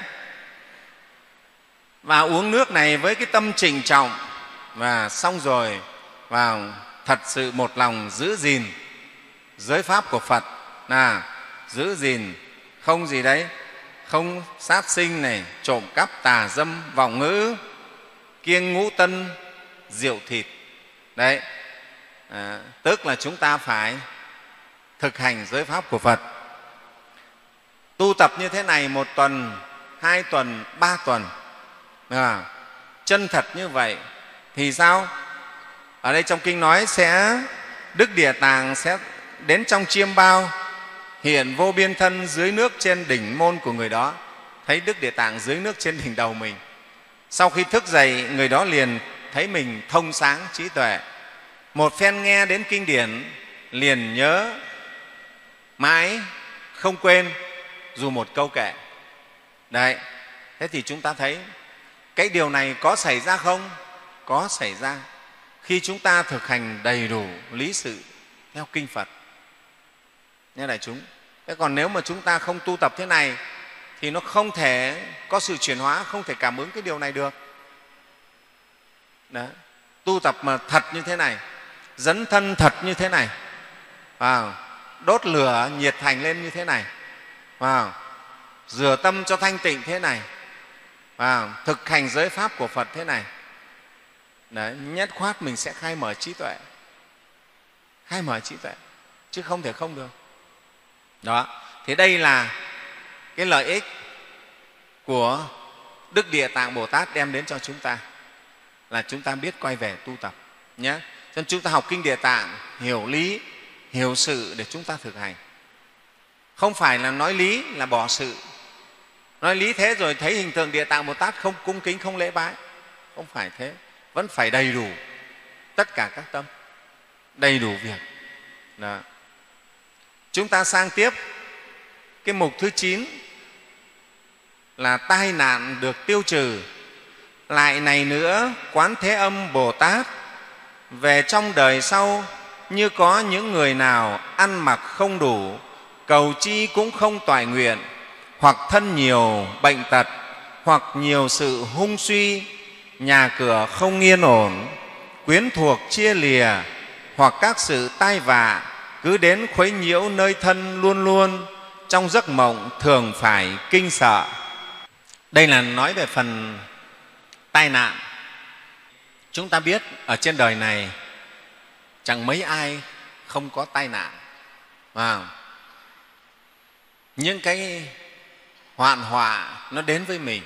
Và uống nước này với cái tâm trịnh trọng, và xong rồi vào thật sự một lòng giữ gìn giới pháp của Phật, là giữ gìn không gì đấy, không sát sinh này, trộm cắp, tà dâm, vọng ngữ, kiêng ngũ tân, rượu thịt. Đấy, à, tức là chúng ta phải thực hành giới pháp của Phật. Tu tập như thế này một tuần, hai tuần, ba tuần, à, chân thật như vậy thì sao? Ở đây trong kinh nói sẽ Đức Địa Tạng sẽ đến trong chiêm bao, hiện vô biên thân dưới nước trên đỉnh môn của người đó. Thấy Đức Địa Tạng dưới nước trên đỉnh đầu mình. Sau khi thức dậy, người đó liền thấy mình thông sáng trí tuệ. Một phen nghe đến kinh điển liền nhớ mãi không quên dù một câu kệ. Đấy, thế thì chúng ta thấy cái điều này có xảy ra không? Có xảy ra khi chúng ta thực hành đầy đủ lý sự theo kinh Phật nha đại chúng. Thế còn nếu mà chúng ta không tu tập thế này thì nó không thể có sự chuyển hóa, không thể cảm ứng cái điều này được. Đó. Tu tập mà thật như thế này, dấn thân thật như thế này, vào đốt lửa nhiệt thành lên như thế này, vào rửa tâm cho thanh tịnh thế này, vào thực hành giới pháp của Phật thế này. Đấy, nhất khoát mình sẽ khai mở trí tuệ, khai mở trí tuệ chứ không thể không được. Đó, thế đây là cái lợi ích của Đức Địa Tạng Bồ Tát đem đến cho chúng ta, là chúng ta biết quay về tu tập nhé. Cho nên chúng ta học kinh Địa Tạng, hiểu lý, hiểu sự để chúng ta thực hành. Không phải là nói lý là bỏ sự, nói lý thế rồi thấy hình tượng Địa Tạng Bồ Tát không cung kính, không lễ bái. Không phải thế, vẫn phải đầy đủ tất cả các tâm, đầy đủ việc. Đó. Chúng ta sang tiếp cái mục thứ chín là tai nạn được tiêu trừ. Lại này nữa, Quán Thế Âm Bồ Tát về trong đời sau như có những người nào ăn mặc không đủ, cầu chi cũng không toại nguyện, hoặc thân nhiều bệnh tật, hoặc nhiều sự hung suy, nhà cửa không yên ổn, quyến thuộc chia lìa, hoặc các sự tai vạ cứ đến khuấy nhiễu nơi thân luôn luôn, trong giấc mộng thường phải kinh sợ. Đây là nói về phần tai nạn. Chúng ta biết ở trên đời này chẳng mấy ai không có tai nạn. À, những cái hoạn họa nó đến với mình,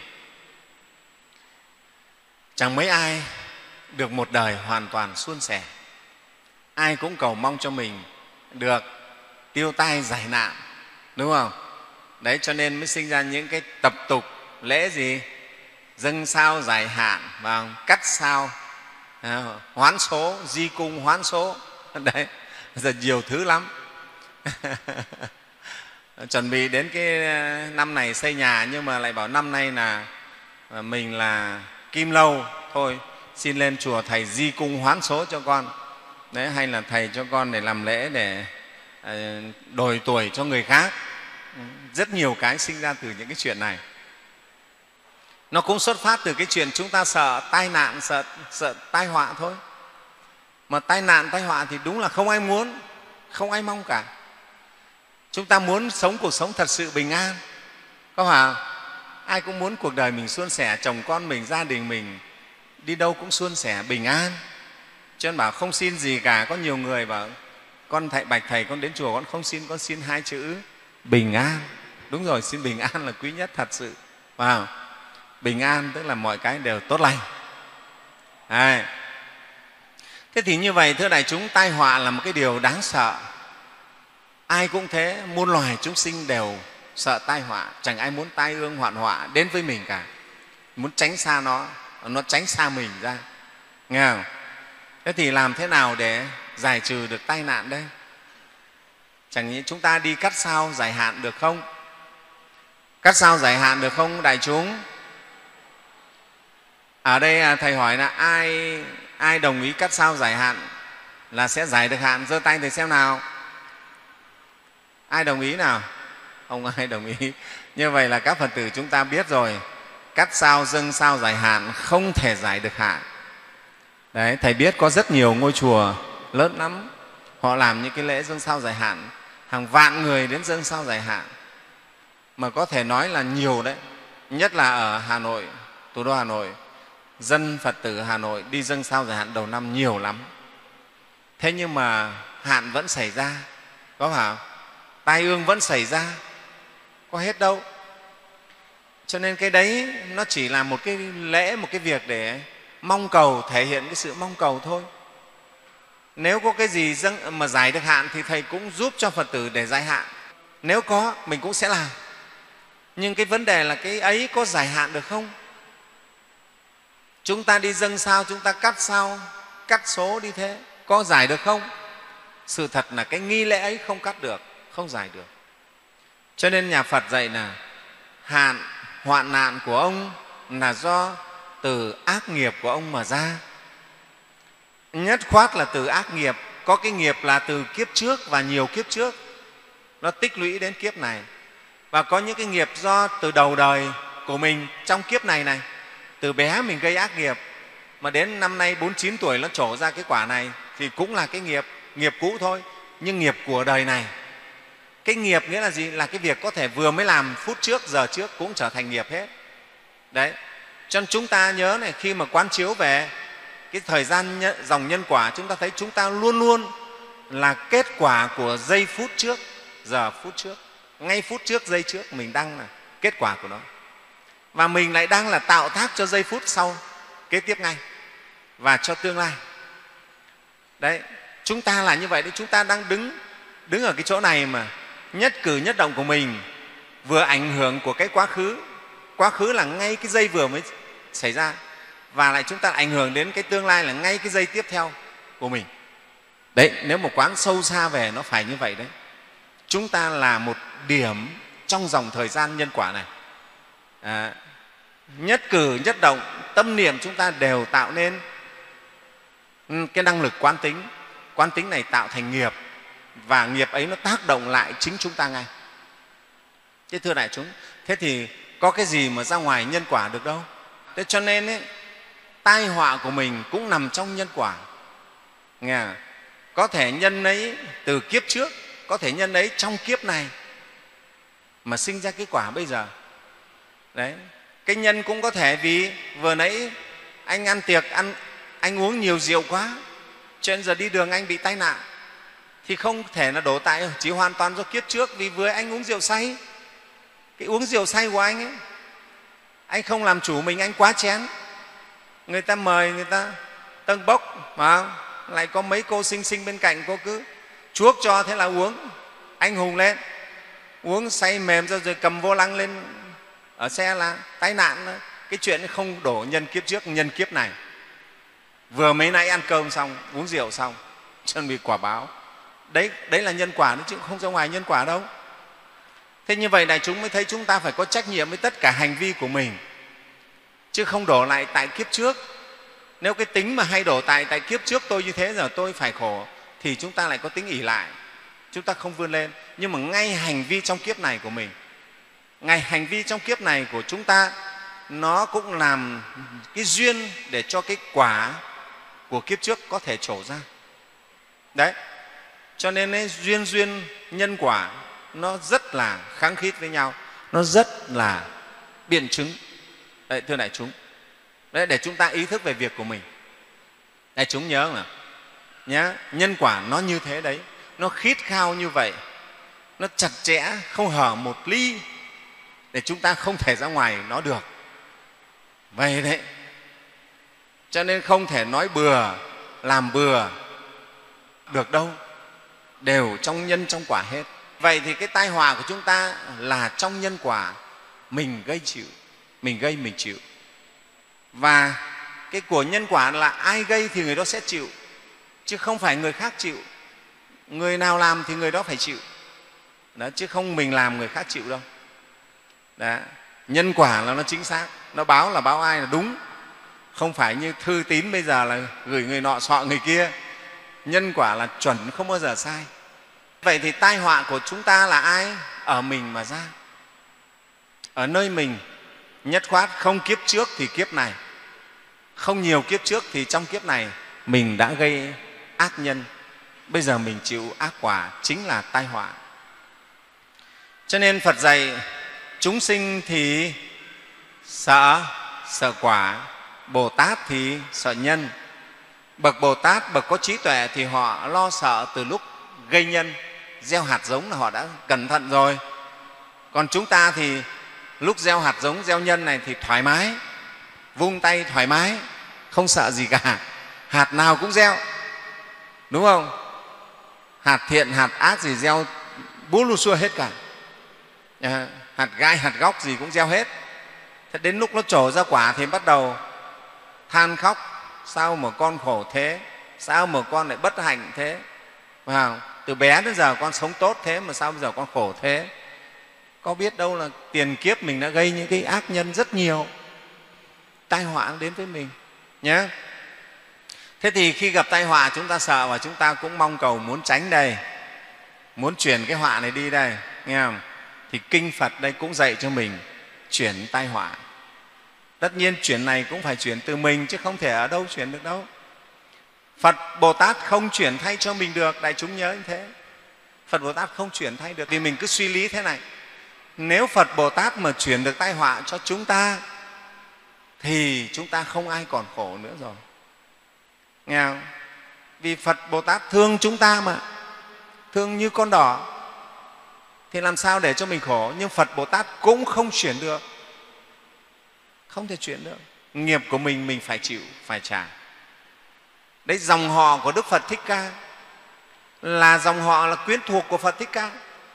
chẳng mấy ai được một đời hoàn toàn suôn sẻ. Ai cũng cầu mong cho mình được tiêu tai giải nạn, đúng không? Đấy, cho nên mới sinh ra những cái tập tục lễ gì? Dâng sao giải hạn, và cắt sao hoán số, di cung hoán số. Đấy, giờ nhiều thứ lắm. chuẩn bị đến cái năm này xây nhà, nhưng mà lại bảo năm nay là mình là kim lâu, thôi xin lên chùa thầy di cung hoán số cho con. Đấy, hay là thầy cho con để làm lễ để đổi tuổi cho người khác. Rất nhiều cái sinh ra từ những cái chuyện này. Nó cũng xuất phát từ cái chuyện chúng ta sợ tai nạn, sợ, sợ tai họa thôi. Mà tai nạn, tai họa thì đúng là không ai muốn, không ai mong cả. Chúng ta muốn sống cuộc sống thật sự bình an, có phải không? Ai cũng muốn cuộc đời mình suôn sẻ, chồng con mình, gia đình mình đi đâu cũng suôn sẻ, bình an. Cho nên bảo không xin gì cả. Có nhiều người bảo con thầy bạch thầy, con đến chùa con không xin, con xin hai chữ bình an. Đúng rồi, xin bình an là quý nhất thật sự. Wow. Bình an tức là mọi cái đều tốt lành. Đấy. Thế thì như vậy, thưa đại chúng, tai họa là một cái điều đáng sợ. Ai cũng thế, muôn loài chúng sinh đều sợ tai họa. Chẳng ai muốn tai ương hoạn họa đến với mình cả. Muốn tránh xa nó, nó tránh xa mình ra. Nghe không? Thế thì làm thế nào để giải trừ được tai nạn đây? Chẳng như chúng ta đi cắt sao giải hạn được không? Cắt sao giải hạn được không đại chúng? Ở đây thầy hỏi là ai ai đồng ý cắt sao giải hạn là sẽ giải được hạn? Giơ tay thầy xem nào. Ai đồng ý nào? Không ai đồng ý. Như vậy là các Phật tử chúng ta biết rồi, cắt sao dâng sao giải hạn không thể giải được hạn. Đấy, thầy biết có rất nhiều ngôi chùa lớn lắm, họ làm những cái lễ dâng sao giải hạn, hàng vạn người đến dâng sao giải hạn, mà có thể nói là nhiều đấy. Nhất là ở Hà Nội, thủ đô Hà Nội, dân Phật tử Hà Nội đi dâng sao giải hạn đầu năm nhiều lắm. Thế nhưng mà hạn vẫn xảy ra, có phải không? Tai ương vẫn xảy ra, có hết đâu. Cho nên cái đấy nó chỉ là một cái lễ, một cái việc để mong cầu, thể hiện cái sự mong cầu thôi. Nếu có cái gì dâng mà giải được hạn thì thầy cũng giúp cho Phật tử để giải hạn. Nếu có, mình cũng sẽ làm. Nhưng cái vấn đề là cái ấy có giải hạn được không? Chúng ta đi dâng sao, chúng ta cắt sao, cắt số đi thế, có giải được không? Sự thật là cái nghi lễ ấy không cắt được, không giải được. Cho nên nhà Phật dạy là hạn, hoạn nạn của ông là do từ ác nghiệp của ông mà ra. Nhất khoát là từ ác nghiệp, có cái nghiệp là từ kiếp trước và nhiều kiếp trước, nó tích lũy đến kiếp này. Và có những cái nghiệp do từ đầu đời của mình trong kiếp này này, từ bé mình gây ác nghiệp, mà đến năm nay bốn mươi chín tuổi nó trổ ra cái quả này thì cũng là cái nghiệp, nghiệp cũ thôi, nhưng nghiệp của đời này. Cái nghiệp nghĩa là gì? Là cái việc có thể vừa mới làm phút trước, giờ trước cũng trở thành nghiệp hết. Đấy. Cho nên chúng ta nhớ này, khi mà quán chiếu về cái thời gian dòng nhân quả, chúng ta thấy chúng ta luôn luôn là kết quả của giây phút trước, giờ phút trước, ngay phút trước, giây trước mình đang là kết quả của nó. Và mình lại đang là tạo tác cho giây phút sau kế tiếp ngay và cho tương lai. Đấy, chúng ta là như vậy đấy. Chúng ta đang đứng đứng ở cái chỗ này mà nhất cử nhất động của mình vừa ảnh hưởng của cái quá khứ. Quá khứ là ngay cái giây vừa mới xảy ra, và lại chúng ta ảnh hưởng đến cái tương lai là ngay cái giây tiếp theo của mình. Đấy, nếu một quán sâu xa về nó phải như vậy đấy. Chúng ta là một điểm trong dòng thời gian nhân quả này. À, nhất cử nhất động, tâm niệm chúng ta đều tạo nên cái năng lực quán tính. Quán tính này tạo thành nghiệp, và nghiệp ấy nó tác động lại chính chúng ta ngay. Thế thưa đại chúng, thế thì có cái gì mà ra ngoài nhân quả được đâu. Thế cho nên ấy, tai họa của mình cũng nằm trong nhân quả. Nghe? Có thể nhân ấy từ kiếp trước, có thể nhân ấy trong kiếp này mà sinh ra cái quả bây giờ. Đấy. Cái nhân cũng có thể vì vừa nãy anh ăn tiệc, ăn, anh uống nhiều rượu quá, cho nên giờ đi đường anh bị tai nạn, thì không thể là đổ tại chỉ hoàn toàn do kiếp trước, vì vừa anh uống rượu say. Cái uống rượu say của anh ấy, anh không làm chủ mình, anh quá chén. Người ta mời, người ta tâng bốc, mà lại có mấy cô xinh xinh bên cạnh, cô cứ chuốc cho, thế là uống. Anh hùng lên, uống say mềm ra rồi cầm vô lăng lên ở xe là tai nạn. Cái chuyện không đổ nhân kiếp trước, nhân kiếp này. Vừa mấy nãy ăn cơm xong, uống rượu xong, chuẩn bị quả báo. Đấy, đấy là nhân quả đấy, chứ không ra ngoài nhân quả đâu. Thế như vậy đại chúng mới thấy chúng ta phải có trách nhiệm với tất cả hành vi của mình, chứ không đổ lại tại kiếp trước. Nếu cái tính mà hay đổ tại tại kiếp trước tôi như thế giờ tôi phải khổ, thì chúng ta lại có tính ỷ lại, chúng ta không vươn lên. Nhưng mà ngay hành vi trong kiếp này của mình, ngay hành vi trong kiếp này của chúng ta, nó cũng làm cái duyên để cho cái quả của kiếp trước có thể trổ ra. Đấy, cho nên ấy, duyên duyên nhân quả nó rất là khăng khít với nhau, nó rất là biện chứng. Đấy, thưa đại chúng, đấy, để chúng ta ý thức về việc của mình. Đại chúng nhớ là nhá, nhân quả nó như thế đấy, nó khít khao như vậy, nó chặt chẽ, không hở một ly để chúng ta không thể ra ngoài nó được. Vậy đấy, cho nên không thể nói bừa, làm bừa được đâu, đều trong nhân trong quả hết. Vậy thì cái tai họa của chúng ta là trong nhân quả, mình gây chịu, mình gây mình chịu. Và cái của nhân quả là ai gây thì người đó sẽ chịu, chứ không phải người khác chịu. Người nào làm thì người đó phải chịu đó, chứ không mình làm người khác chịu đâu. Đó. Nhân quả là nó chính xác, nó báo là báo ai là đúng, không phải như thư tín bây giờ là gửi người nọ sọ người kia. Nhân quả là chuẩn, không bao giờ sai. Vậy thì tai họa của chúng ta là ai? Ở mình mà ra, ở nơi mình. Nhất khoát không kiếp trước thì kiếp này, không nhiều kiếp trước thì trong kiếp này mình đã gây ác nhân, bây giờ mình chịu ác quả, chính là tai họa. Cho nên Phật dạy chúng sinh thì sợ sợ quả, Bồ Tát thì sợ nhân. Bậc Bồ Tát, bậc có trí tuệ thì họ lo sợ từ lúc gây nhân, gieo hạt giống là họ đã cẩn thận rồi. Còn chúng ta thì lúc gieo hạt giống, gieo nhân này thì thoải mái, vung tay thoải mái, không sợ gì cả, hạt nào cũng gieo, đúng không? Hạt thiện, hạt ác gì gieo bú lu xua hết cả, à, hạt gai, hạt góc gì cũng gieo hết. Thế đến lúc nó trổ ra quả thì bắt đầu than khóc, sao mà con khổ thế, sao mà con lại bất hạnh thế, vào từ bé đến giờ con sống tốt thế mà sao bây giờ con khổ thế. Có biết đâu là tiền kiếp mình đã gây những cái ác nhân rất nhiều, tai họa đến với mình nhé. Thế thì khi gặp tai họa chúng ta sợ và chúng ta cũng mong cầu muốn tránh đây, muốn chuyển cái họa này đi đây, nghe không? Thì kinh Phật đây cũng dạy cho mình chuyển tai họa. Tất nhiên chuyển này cũng phải chuyển từ mình, chứ không thể ở đâu chuyển được đâu. Phật Bồ Tát không chuyển thay cho mình được, đại chúng nhớ như thế. Phật Bồ Tát không chuyển thay được, vì mình cứ suy lý thế này: nếu Phật Bồ Tát mà chuyển được tai họa cho chúng ta thì chúng ta không ai còn khổ nữa rồi, nghe không? Vì Phật Bồ Tát thương chúng ta mà, thương như con đỏ, thì làm sao để cho mình khổ. Nhưng Phật Bồ Tát cũng không chuyển được, không thể chuyển được. Nghiệp của mình mình phải chịu, phải trả. Đấy, dòng họ của Đức Phật Thích Ca là dòng họ là quyến thuộc của Phật Thích Ca,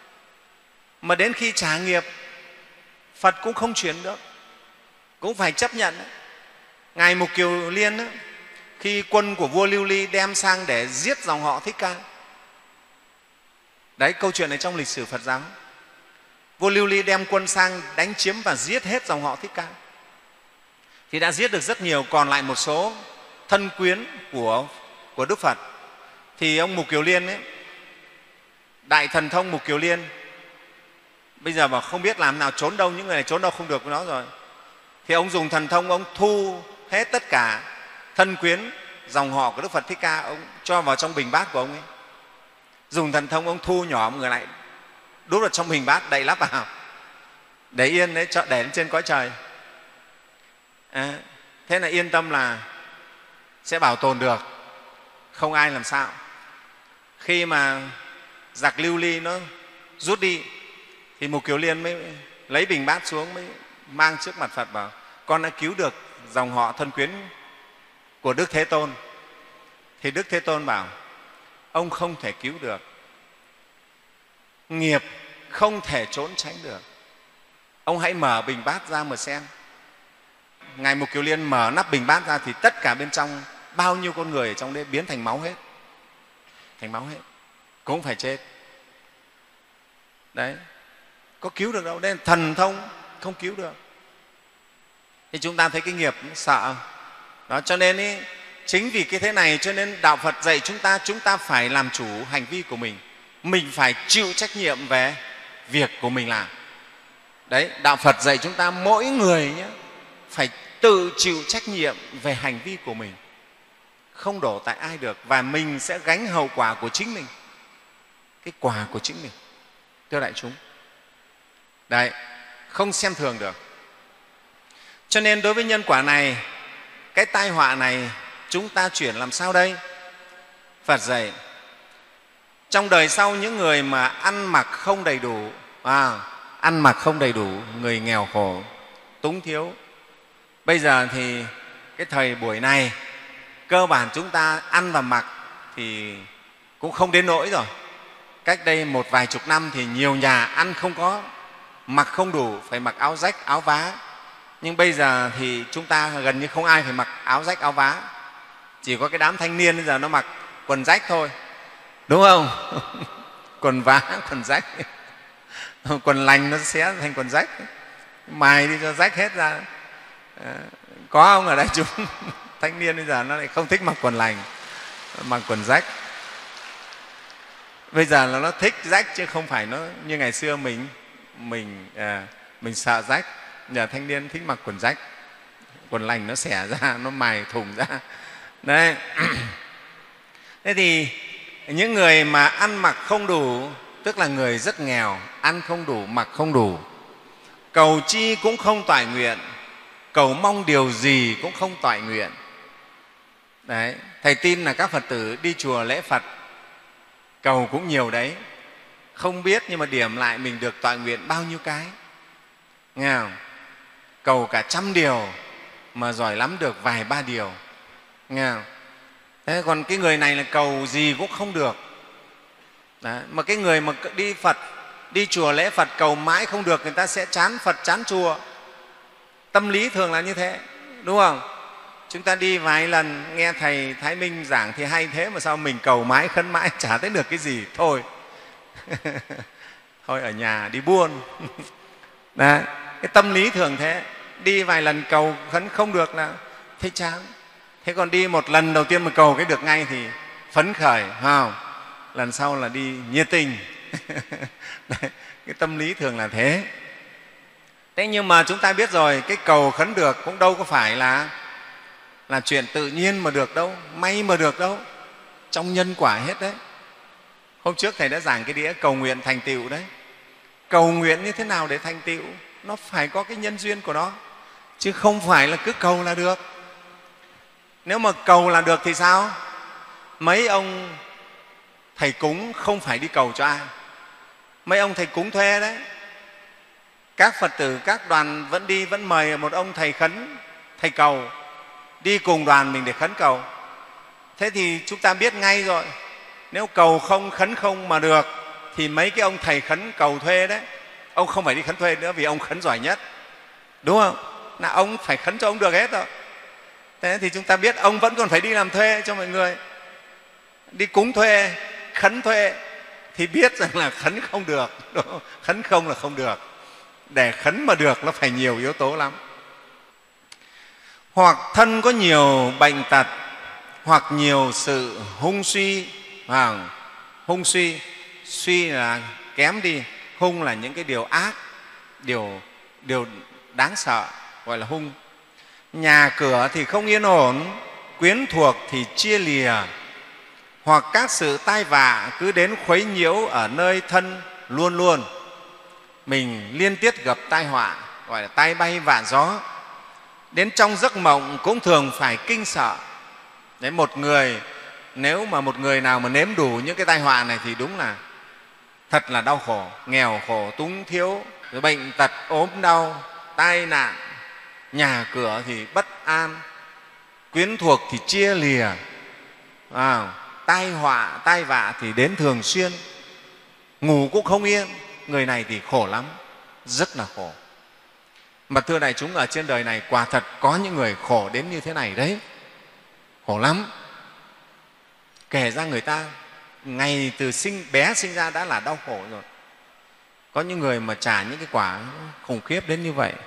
mà đến khi trả nghiệp Phật cũng không chuyển được, cũng phải chấp nhận. Ngài Mục Kiều Liên đó, khi quân của vua Lưu Ly đem sang để giết dòng họ Thích Ca, đấy, câu chuyện này trong lịch sử Phật giáo, vua Lưu Ly đem quân sang đánh chiếm và giết hết dòng họ Thích Ca, thì đã giết được rất nhiều, còn lại một số thân quyến của, của Đức Phật. Thì ông Mục Kiều Liên ấy, đại thần thông Mục Kiều Liên, bây giờ mà không biết làm nào trốn đâu, những người này trốn đâu không được với nó rồi, thì ông dùng thần thông, ông thu hết tất cả thân quyến dòng họ của Đức Phật Thích Ca, ông cho vào trong bình bát của ông ấy. Dùng thần thông ông thu nhỏ người lại, đút vào trong bình bát, đậy lắp vào, để yên đấy, cho để lên trên cõi trời. À, thế là yên tâm là sẽ bảo tồn được, không ai làm sao. Khi mà giặc Lưu Ly nó rút đi thì Mục Kiều Liên mới lấy bình bát xuống, mới mang trước mặt Phật bảo: con đã cứu được dòng họ thân quyến của Đức Thế Tôn. Thì Đức Thế Tôn bảo: ông không thể cứu được, nghiệp không thể trốn tránh được, ông hãy mở bình bát ra mà xem. Ngài Mục Kiều Liên mở nắp bình bát ra thì tất cả bên trong bao nhiêu con người ở trong đấy biến thành máu hết, thành máu hết, cũng phải chết. Đấy, có cứu được đâu. Đây là thần thông, không cứu được. Thì chúng ta thấy cái nghiệp sợ đó, cho nên ý, chính vì cái thế này cho nên đạo Phật dạy chúng ta chúng ta phải làm chủ hành vi của mình, mình phải chịu trách nhiệm về việc của mình làm. Đấy, đạo Phật dạy chúng ta mỗi người nhé, phải tự chịu trách nhiệm về hành vi của mình, không đổ tại ai được, và mình sẽ gánh hậu quả của chính mình, cái quả của chính mình. Thưa đại chúng, đấy, không xem thường được. Cho nên đối với nhân quả này, cái tai họa này, chúng ta chuyển làm sao đây? Phật dạy trong đời sau những người mà ăn mặc không đầy đủ, à, ăn mặc không đầy đủ, người nghèo khổ, túng thiếu. Bây giờ thì cái thời buổi này cơ bản chúng ta ăn và mặc thì cũng không đến nỗi rồi. Cách đây một vài chục năm thì nhiều nhà ăn không có, mặc không đủ, phải mặc áo rách, áo vá. Nhưng bây giờ thì chúng ta gần như không ai phải mặc áo rách, áo vá. Chỉ có cái đám thanh niên bây giờ nó mặc quần rách thôi, đúng không? Quần vá, quần rách, quần lành nó xé thành quần rách, mài đi cho rách hết ra. À, có không ở đây chúng? Thanh niên bây giờ nó lại không thích mặc quần lành, mặc quần rách. Bây giờ là nó thích rách chứ không phải nó như ngày xưa mình mình à, mình sợ rách. Giờ thanh niên thích mặc quần rách, quần lành nó xẻ ra, nó mài thùng ra. Đấy. Thế thì những người mà ăn mặc không đủ, tức là người rất nghèo, ăn không đủ, mặc không đủ, cầu chi cũng không toại nguyện, cầu mong điều gì cũng không toại nguyện. Đấy. Thầy tin là các Phật tử đi chùa lễ Phật cầu cũng nhiều đấy, không biết nhưng mà điểm lại mình được toại nguyện bao nhiêu cái, nghe không? Cầu cả trăm điều mà giỏi lắm được vài ba điều, nghe không? Thế còn cái người này là cầu gì cũng không được. Đấy. Mà cái người mà đi Phật, đi chùa lễ Phật cầu mãi không được, người ta sẽ chán Phật, chán chùa. Tâm lý thường là như thế, đúng không? Chúng ta đi vài lần nghe Thầy Thái Minh giảng thì hay thế, mà sao mình cầu mãi, khấn mãi chả thấy được cái gì, thôi thôi ở nhà đi buôn. Đấy. Cái tâm lý thường thế, đi vài lần cầu khấn không được là thấy chán. Thế còn đi một lần đầu tiên mà cầu cái được ngay thì phấn khởi, không? Lần sau là đi nhiệt tình. Đấy, cái tâm lý thường là thế. Thế nhưng mà chúng ta biết rồi, cái cầu khấn được cũng đâu có phải là là chuyện tự nhiên mà được đâu, may mà được đâu, trong nhân quả hết đấy. Hôm trước Thầy đã giảng cái đĩa cầu nguyện thành tựu đấy. Cầu nguyện như thế nào để thành tựu? Nó phải có cái nhân duyên của nó, chứ không phải là cứ cầu là được. Nếu mà cầu là được thì sao? Mấy ông thầy cúng không phải đi cầu cho ai, mấy ông thầy cúng thuê đấy. Các Phật tử, các đoàn vẫn đi, vẫn mời một ông thầy khấn, thầy cầu, đi cùng đoàn mình để khấn cầu. Thế thì chúng ta biết ngay rồi, nếu cầu không, khấn không mà được thì mấy cái ông thầy khấn cầu thuê đấy, ông không phải đi khấn thuê nữa vì ông khấn giỏi nhất, đúng không? Là ông phải khấn cho ông được hết rồi. Thế thì chúng ta biết ông vẫn còn phải đi làm thuê cho mọi người, đi cúng thuê, khấn thuê, thì biết rằng là khấn không được, đúng không? Khấn không là không được. Để khấn mà được nó phải nhiều yếu tố lắm. Hoặc thân có nhiều bệnh tật, hoặc nhiều sự hung suy. À, hung suy, suy là kém đi, hung là những cái điều ác, điều, điều đáng sợ, gọi là hung. Nhà cửa thì không yên ổn, quyến thuộc thì chia lìa, hoặc các sự tai vạ cứ đến khuấy nhiễu ở nơi thân luôn luôn. Mình liên tiếp gặp tai họa, gọi là tai bay vạ gió. Đến trong giấc mộng cũng thường phải kinh sợ. Đấy, một người, nếu mà một người nào mà nếm đủ những cái tai họa này thì đúng là thật là đau khổ, nghèo khổ, túng thiếu, rồi bệnh tật, ốm đau, tai nạn, nhà cửa thì bất an, quyến thuộc thì chia lìa, à, tai họa, tai vạ thì đến thường xuyên, ngủ cũng không yên. Người này thì khổ lắm, rất là khổ. Mà thưa đại chúng, ở trên đời này quả thật có những người khổ đến như thế này đấy, khổ lắm. Kể ra người ta ngày từ sinh bé sinh ra đã là đau khổ rồi, Có những người mà trả những cái quả khủng khiếp đến như vậy.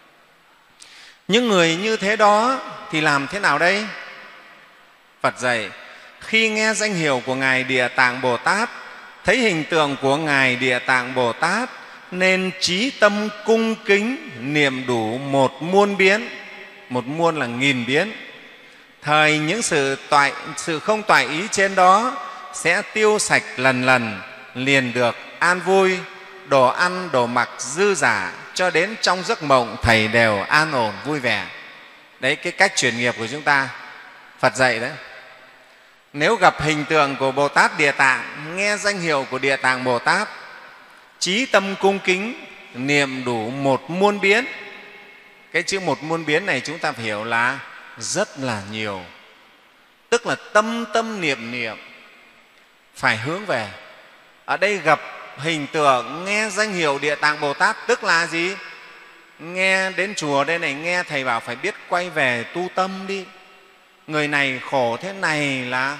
Những người như thế đó thì làm thế nào đây? Phật dạy, khi nghe danh hiệu của Ngài Địa Tạng Bồ Tát, thấy hình tượng của Ngài Địa Tạng Bồ Tát, nên chí tâm cung kính niệm đủ một muôn biến. Một muôn là nghìn biến. Thời những sự, toại, sự không toại ý trên đó sẽ tiêu sạch lần lần, liền được an vui, đồ ăn, đồ mặc dư dả, cho đến trong giấc mộng thầy đều an ổn, vui vẻ. Đấy, cái cách chuyển nghiệp của chúng ta, Phật dạy đấy. Nếu gặp hình tượng của Bồ Tát Địa Tạng, nghe danh hiệu của Địa Tạng Bồ Tát, chí tâm cung kính, niệm đủ một muôn biến. Cái chữ một muôn biến này chúng ta phải hiểu là rất là nhiều. Tức là tâm tâm niệm niệm phải hướng về. Ở đây gặp hình tượng, nghe danh hiệu Địa Tạng Bồ Tát tức là gì? Nghe đến chùa đây này, nghe thầy bảo phải biết quay về tu tâm đi. Người này khổ thế này là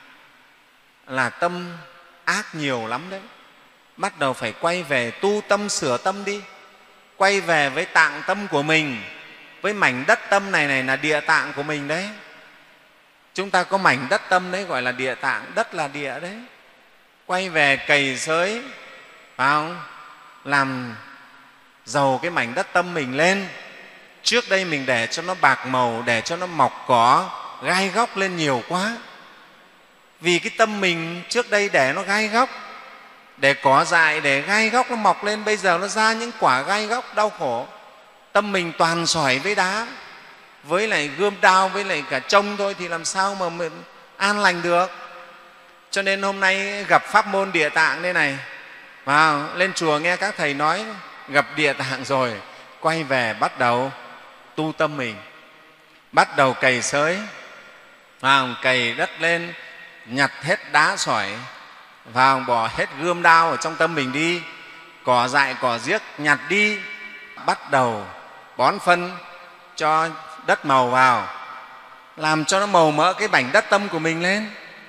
là tâm ác nhiều lắm đấy. Bắt đầu phải quay về tu tâm, sửa tâm đi. Quay về với tạng tâm của mình, với mảnh đất tâm này này là địa tạng của mình đấy. Chúng ta có mảnh đất tâm đấy gọi là địa tạng, đất là địa đấy. Quay về cày xới, phải không? Làm giàu cái mảnh đất tâm mình lên. Trước đây mình để cho nó bạc màu, để cho nó mọc cỏ, gai góc lên nhiều quá. Vì cái tâm mình trước đây để nó gai góc, để cỏ dại, để gai góc nó mọc lên, bây giờ nó ra những quả gai góc đau khổ. Tâm mình toàn sỏi với đá, với lại gươm đao, với lại cả trông thôi thì làm sao mà mình an lành được. Cho nên hôm nay gặp pháp môn Địa Tạng đây này, vào lên chùa nghe các thầy nói gặp Địa Tạng rồi, quay về bắt đầu tu tâm mình, bắt đầu cày xới, vào cày đất lên, nhặt hết đá sỏi vào, bỏ hết gươm đao ở trong tâm mình đi, cỏ dại cỏ giếc nhặt đi, bắt đầu bón phân cho đất màu vào, làm cho nó màu mỡ cái mảnh đất tâm của mình lên,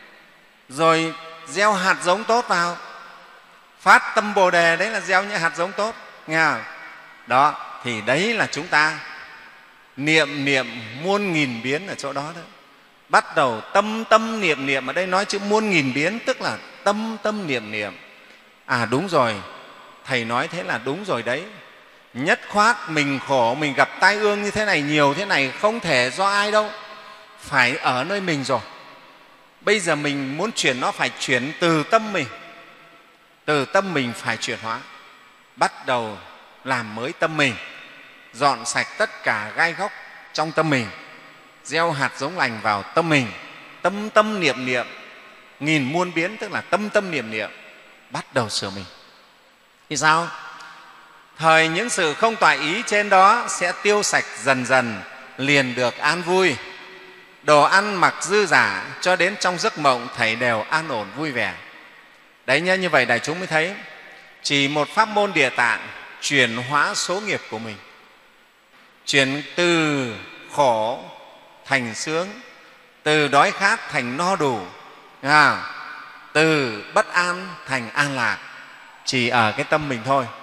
rồi gieo hạt giống tốt vào. Phát tâm Bồ Đề đấy là gieo những hạt giống tốt, nghe không? Đó, thì đấy là chúng ta niệm niệm muôn nghìn biến ở chỗ đó đó. Bắt đầu tâm tâm niệm niệm, ở đây nói chữ muôn nghìn biến tức là tâm tâm niệm niệm. À đúng rồi, thầy nói thế là đúng rồi đấy. Nhất khoát mình khổ, mình gặp tai ương như thế này, nhiều thế này, không thể do ai đâu, phải ở nơi mình rồi. Bây giờ mình muốn chuyển nó phải chuyển từ tâm mình, từ tâm mình phải chuyển hóa. Bắt đầu làm mới tâm mình, dọn sạch tất cả gai góc trong tâm mình, gieo hạt giống lành vào tâm mình, tâm tâm niệm niệm, nghìn muôn biến tức là tâm tâm niệm niệm, bắt đầu sửa mình. Thì sao? Thời những sự không toại ý trên đó sẽ tiêu sạch dần dần, liền được an vui, đồ ăn mặc dư dả, cho đến trong giấc mộng thảy đều an ổn vui vẻ. Đấy nhá, như vậy đại chúng mới thấy chỉ một pháp môn Địa Tạng chuyển hóa số nghiệp của mình, chuyển từ khổ thành sướng, từ đói khát thành no đủ, à, từ bất an thành an lạc, chỉ ở cái tâm mình thôi.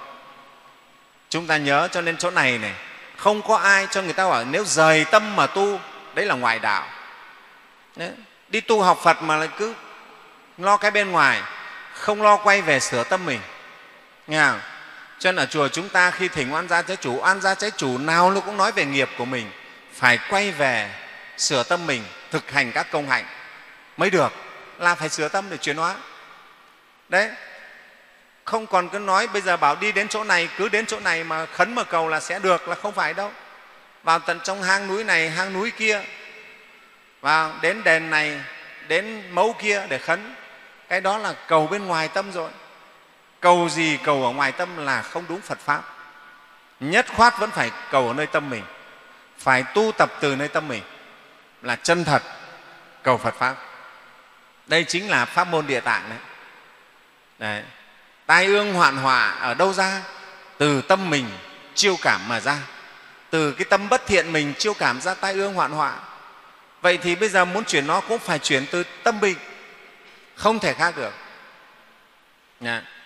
Chúng ta nhớ, cho nên chỗ này này không có ai cho người ta bảo nếu rời tâm mà tu, đấy là ngoại đạo. Đấy, đi tu học Phật mà lại cứ lo cái bên ngoài, không lo quay về sửa tâm mình, nghe không? Cho nên ở chùa chúng ta khi thỉnh oan gia trái chủ, oan gia trái chủ nào nó cũng nói về nghiệp của mình, phải quay về sửa tâm mình, thực hành các công hạnh mới được, là phải sửa tâm để chuyển hóa. Đấy, không còn cứ nói bây giờ bảo đi đến chỗ này, cứ đến chỗ này mà khấn mà cầu là sẽ được, là không phải đâu. Vào tận trong hang núi này, hang núi kia, vào đến đền này, đến mẫu kia để khấn, cái đó là cầu bên ngoài tâm rồi. Cầu gì cầu ở ngoài tâm là không đúng Phật Pháp. Nhất khoát vẫn phải cầu ở nơi tâm mình, phải tu tập từ nơi tâm mình, là chân thật cầu Phật Pháp. Đây chính là pháp môn Địa Tạng đấy. Đấy. Tai ương hoạn họa ở đâu ra? Từ tâm mình chiêu cảm mà ra, từ cái tâm bất thiện mình chiêu cảm ra tai ương hoạn họa. Vậy thì bây giờ muốn chuyển nó cũng phải chuyển từ tâm mình, không thể khác được. Nha.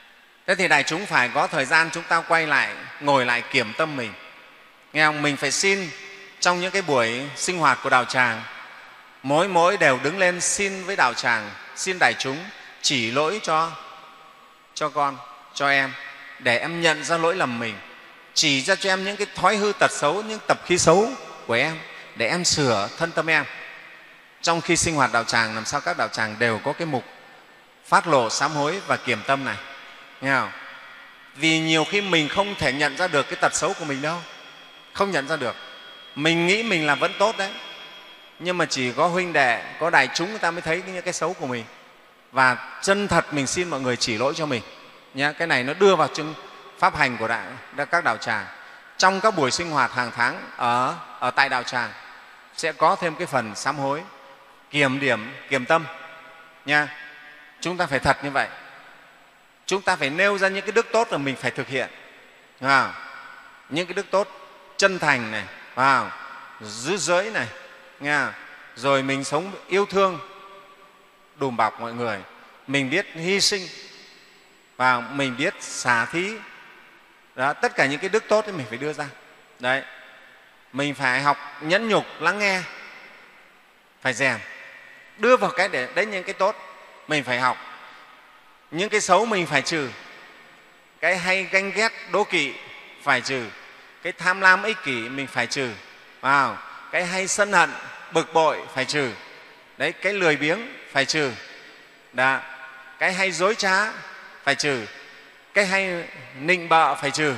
Thế thì đại chúng phải có thời gian chúng ta quay lại, ngồi lại kiểm tâm mình. Nghe không? Mình phải xin trong những cái buổi sinh hoạt của đạo tràng, mỗi mỗi đều đứng lên xin với đạo tràng, xin đại chúng chỉ lỗi cho, cho con, cho em, để em nhận ra lỗi lầm mình, chỉ ra cho em những cái thói hư tật xấu, những tập khí xấu của em, để em sửa thân tâm em. Trong khi sinh hoạt đạo tràng, làm sao các đạo tràng đều có cái mục phát lộ sám hối và kiểm tâm này. Nghe không? Vì nhiều khi mình không thể nhận ra được cái tật xấu của mình đâu, không nhận ra được. Mình nghĩ mình là vẫn tốt đấy, nhưng mà chỉ có huynh đệ, có đại chúng người ta mới thấy những cái xấu của mình. Và chân thật mình xin mọi người chỉ lỗi cho mình nhé. Cái này nó đưa vào chương pháp hành của đại, các đạo tràng. Trong các buổi sinh hoạt hàng tháng ở, ở tại đạo tràng sẽ có thêm cái phần sám hối, kiểm điểm, kiểm tâm nha. Chúng ta phải thật như vậy. Chúng ta phải nêu ra những cái đức tốt là mình phải thực hiện. À, những cái đức tốt chân thành này, à, giữ giới này, nghe, rồi mình sống yêu thương, đùm bọc mọi người, mình biết hy sinh và mình biết xả thí. Đó, tất cả những cái đức tốt ấy mình phải đưa ra. Đấy, mình phải học nhẫn nhục, lắng nghe, phải rèn, đưa vào cái để đấy những cái tốt mình phải học. Những cái xấu mình phải trừ, cái hay ganh ghét đố kỵ phải trừ, cái tham lam ích kỷ mình phải trừ, vào cái hay sân hận bực bội phải trừ, đấy, cái lười biếng phải trừ, đó, cái hay dối trá phải trừ, cái hay nịnh bợ phải trừ.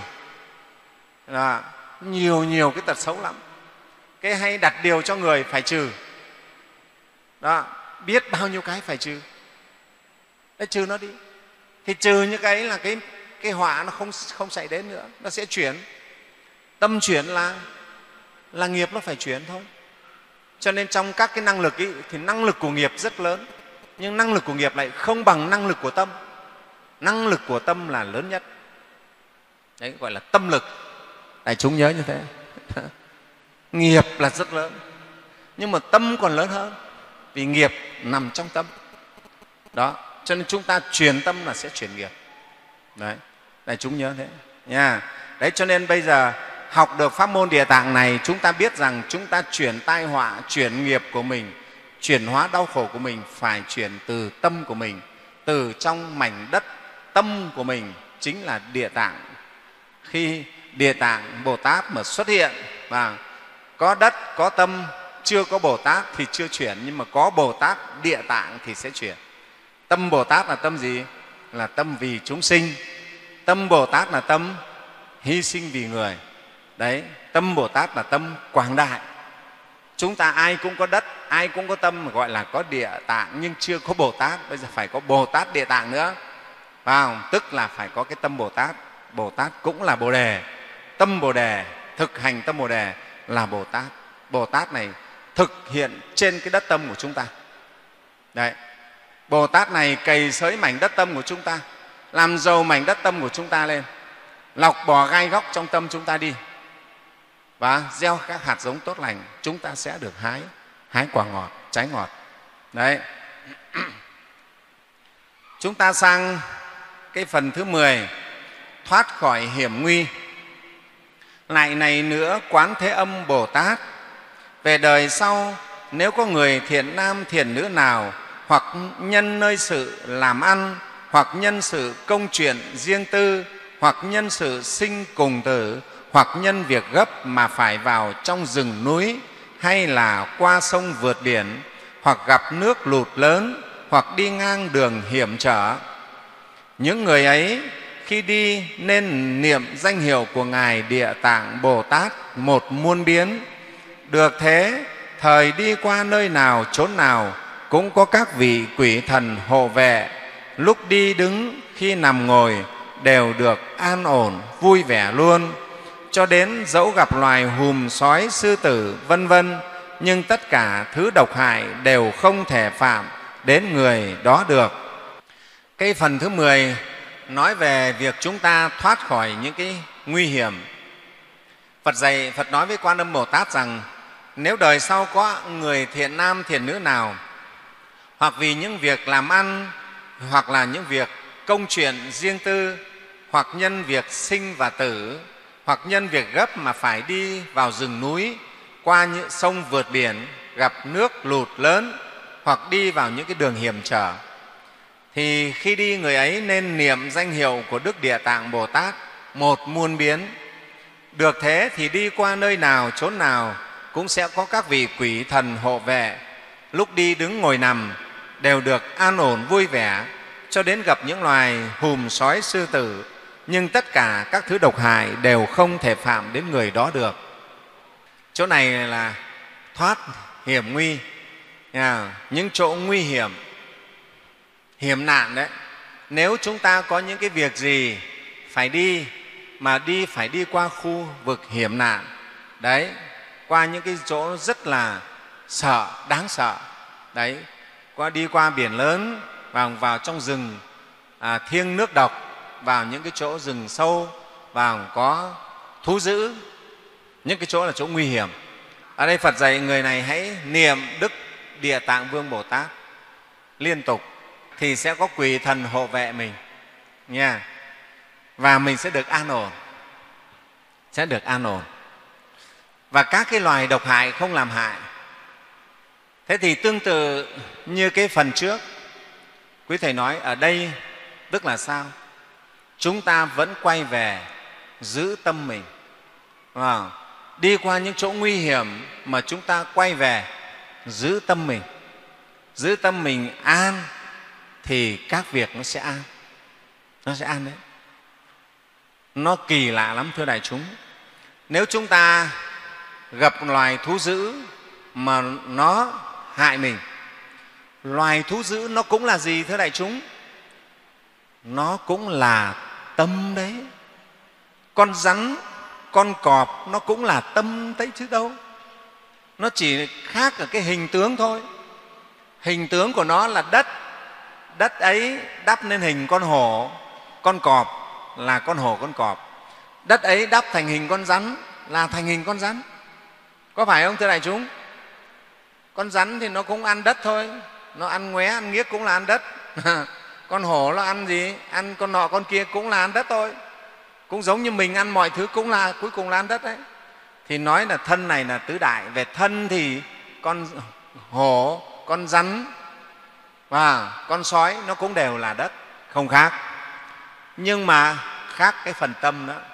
Đó, nhiều nhiều cái tật xấu lắm. Cái hay đặt điều cho người phải trừ. Đó, biết bao nhiêu cái phải trừ. Đấy, trừ nó đi. Thì trừ những cái là cái, cái họa nó không, không xảy đến nữa, nó sẽ chuyển. Tâm chuyển là, là nghiệp nó phải chuyển thôi. Cho nên trong các cái năng lực ý, thì năng lực của nghiệp rất lớn, nhưng năng lực của nghiệp lại không bằng năng lực của tâm. Năng lực của tâm là lớn nhất. Đấy gọi là tâm lực. Đại chúng nhớ như thế. Nghiệp là rất lớn, nhưng mà tâm còn lớn hơn, vì nghiệp nằm trong tâm. Đó, cho nên chúng ta truyền tâm là sẽ chuyển nghiệp. Đấy, đại chúng nhớ thế nha. Đấy, cho nên bây giờ học được pháp môn Địa Tạng này, chúng ta biết rằng chúng ta chuyển tai họa, chuyển nghiệp của mình, chuyển hóa đau khổ của mình phải chuyển từ tâm của mình, từ trong mảnh đất tâm của mình, chính là Địa Tạng. Khi Địa Tạng Bồ Tát mà xuất hiện và có đất, có tâm, chưa có Bồ Tát thì chưa chuyển, nhưng mà có Bồ Tát Địa Tạng thì sẽ chuyển. Tâm Bồ Tát là tâm gì? Là tâm vì chúng sinh. Tâm Bồ Tát là tâm hy sinh vì người. Đấy, tâm Bồ Tát là tâm quảng đại. Chúng ta ai cũng có đất, ai cũng có tâm, gọi là có Địa Tạng, nhưng chưa có Bồ Tát. Bây giờ phải có Bồ Tát Địa Tạng nữa, phải không? Tức là phải có cái tâm Bồ Tát. Bồ Tát cũng là Bồ Đề. Tâm Bồ Đề, thực hành tâm Bồ Đề là Bồ Tát. Bồ Tát này thực hiện trên cái đất tâm của chúng ta. Đấy, Bồ Tát này cày xới mảnh đất tâm của chúng ta, làm giàu mảnh đất tâm của chúng ta lên, lọc bỏ gai góc trong tâm chúng ta đi và gieo các hạt giống tốt lành, chúng ta sẽ được hái, hái quả ngọt, trái ngọt. Đấy. Chúng ta sang cái phần thứ mười, thoát khỏi hiểm nguy. Lại này nữa, Quán Thế Âm Bồ Tát, về đời sau nếu có người thiện nam thiện nữ nào, hoặc nhân nơi sự làm ăn, hoặc nhân sự công chuyện riêng tư, hoặc nhân sự sinh cùng tử, hoặc nhân việc gấp mà phải vào trong rừng núi, hay là qua sông vượt biển, hoặc gặp nước lụt lớn, hoặc đi ngang đường hiểm trở, những người ấy khi đi nên niệm danh hiệu của Ngài Địa Tạng Bồ Tát một muôn biến. Được thế, thời đi qua nơi nào chốn nào cũng có các vị quỷ thần hộ vệ, lúc đi đứng khi nằm ngồi đều được an ổn vui vẻ luôn. Cho đến dẫu gặp loài hùm sói sư tử vân vân, nhưng tất cả thứ độc hại đều không thể phạm đến người đó được. Cái phần thứ mười nói về việc chúng ta thoát khỏi những cái nguy hiểm. Phật dạy, Phật nói với Quan Âm Bồ Tát rằng nếu đời sau có người thiện nam thiện nữ nào, hoặc vì những việc làm ăn, hoặc là những việc công chuyện riêng tư, hoặc nhân việc sinh và tử, hoặc nhân việc gấp mà phải đi vào rừng núi, qua những sông vượt biển, gặp nước lụt lớn, hoặc đi vào những cái đường hiểm trở, thì khi đi người ấy nên niệm danh hiệu của Đức Địa Tạng Bồ Tát một muôn biến. Được thế thì đi qua nơi nào, chốn nào cũng sẽ có các vị quỷ thần hộ vệ, lúc đi đứng ngồi nằm đều được an ổn vui vẻ, cho đến gặp những loài hùm sói sư tử, nhưng tất cả các thứ độc hại đều không thể phạm đến người đó được. Chỗ này là thoát hiểm nguy, những chỗ nguy hiểm, hiểm nạn đấy. Nếu chúng ta có những cái việc gì phải đi, mà đi phải đi qua khu vực hiểm nạn đấy, qua những cái chỗ rất là sợ, đáng sợ đấy, qua đi qua biển lớn, vào vào trong rừng à, thiêng nước độc, vào những cái chỗ rừng sâu, vào có thú dữ, những cái chỗ là chỗ nguy hiểm. Ở đây Phật dạy người này hãy niệm Đức Địa Tạng Vương Bồ Tát liên tục, thì sẽ có quỷ thần hộ vệ mình nha, và mình sẽ được an ổn, sẽ được an ổn, và các cái loài độc hại không làm hại. Thế thì tương tự như cái phần trước, quý Thầy nói ở đây tức là sao? Chúng ta vẫn quay về giữ tâm mình, à, đi qua những chỗ nguy hiểm mà chúng ta quay về giữ tâm mình, giữ tâm mình an, thì các việc nó sẽ an, nó sẽ an đấy. Nó kỳ lạ lắm thưa đại chúng. Nếu chúng ta gặp loài thú dữ mà nó hại mình, loài thú dữ nó cũng là gì thưa đại chúng? Nó cũng là tâm đấy. Con rắn, con cọp nó cũng là tâm đấy chứ đâu. Nó chỉ khác ở cái hình tướng thôi. Hình tướng của nó là đất, đất ấy đắp nên hình con hổ, con cọp là con hổ, con cọp. Đất ấy đắp thành hình con rắn là thành hình con rắn. Có phải không thưa đại chúng? Con rắn thì nó cũng ăn đất thôi, nó ăn ngoé, ăn nghiếc cũng là ăn đất. Con hổ nó ăn gì? Ăn con nọ con kia cũng là ăn đất thôi. Cũng giống như mình ăn mọi thứ cũng là cuối cùng là ăn đất đấy. Thì nói là thân này là tứ đại. Về thân thì con hổ, con rắn và con sói nó cũng đều là đất, không khác. Nhưng mà khác cái phần tâm đó,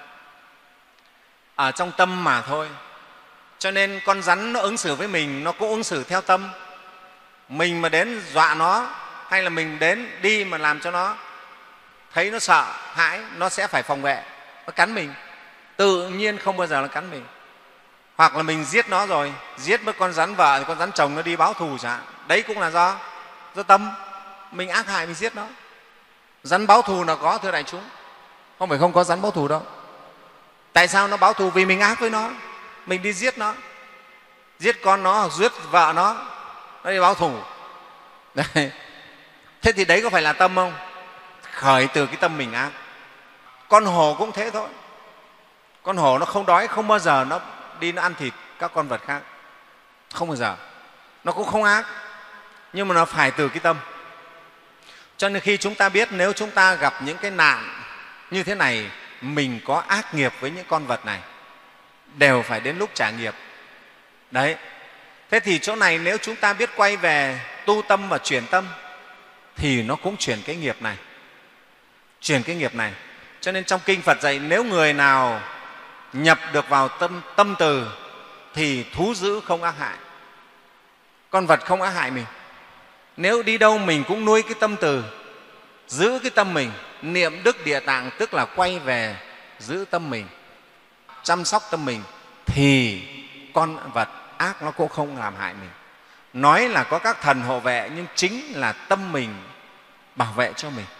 ở trong tâm mà thôi. Cho nên con rắn nó ứng xử với mình, nó cũng ứng xử theo tâm. Mình mà đến dọa nó, hay là mình đến đi mà làm cho nó thấy nó sợ hãi, nó sẽ phải phòng vệ, nó cắn mình, tự nhiên không bao giờ nó cắn mình. Hoặc là mình giết nó rồi, giết với con rắn vợ thì con rắn chồng nó đi báo thù chẳng hạn, đấy cũng là do do tâm mình ác hại, mình giết nó. Rắn báo thù là có thưa đại chúng, không phải không có rắn báo thù đâu. Tại sao nó báo thù? Vì mình ác với nó, mình đi giết nó, giết con nó hoặc giết vợ nó, nó đi báo thù. Đấy. Thế thì đấy có phải là tâm không? Khởi từ cái tâm mình ác. Con hổ cũng thế thôi. Con hổ nó không đói, không bao giờ nó đi nó ăn thịt các con vật khác, không bao giờ. Nó cũng không ác, nhưng mà nó phải từ cái tâm. Cho nên khi chúng ta biết nếu chúng ta gặp những cái nạn như thế này, mình có ác nghiệp với những con vật này, đều phải đến lúc trả nghiệp. Đấy. Thế thì chỗ này nếu chúng ta biết quay về tu tâm và chuyển tâm, thì nó cũng chuyển cái nghiệp này, chuyển cái nghiệp này. Cho nên trong kinh Phật dạy nếu người nào nhập được vào tâm, tâm từ thì thú dữ không ác hại, con vật không ác hại mình. Nếu đi đâu mình cũng nuôi cái tâm từ, giữ cái tâm mình, niệm Đức Địa Tạng, tức là quay về giữ tâm mình, chăm sóc tâm mình, thì con vật ác nó cũng không làm hại mình. Nói là có các thần hộ vệ, nhưng chính là tâm mình bảo vệ cho mình.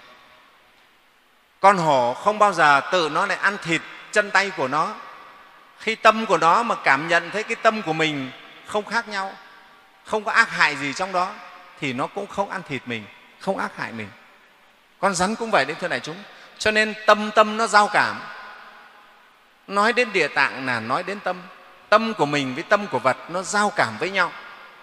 Con hổ không bao giờ tự nó lại ăn thịt chân tay của nó. Khi tâm của nó mà cảm nhận thấy cái tâm của mình không khác nhau, không có ác hại gì trong đó, thì nó cũng không ăn thịt mình, không ác hại mình. Con rắn cũng vậy đấy thưa đại chúng. Cho nên tâm tâm nó giao cảm. Nói đến Địa Tạng là nói đến tâm. Tâm của mình với tâm của vật nó giao cảm với nhau.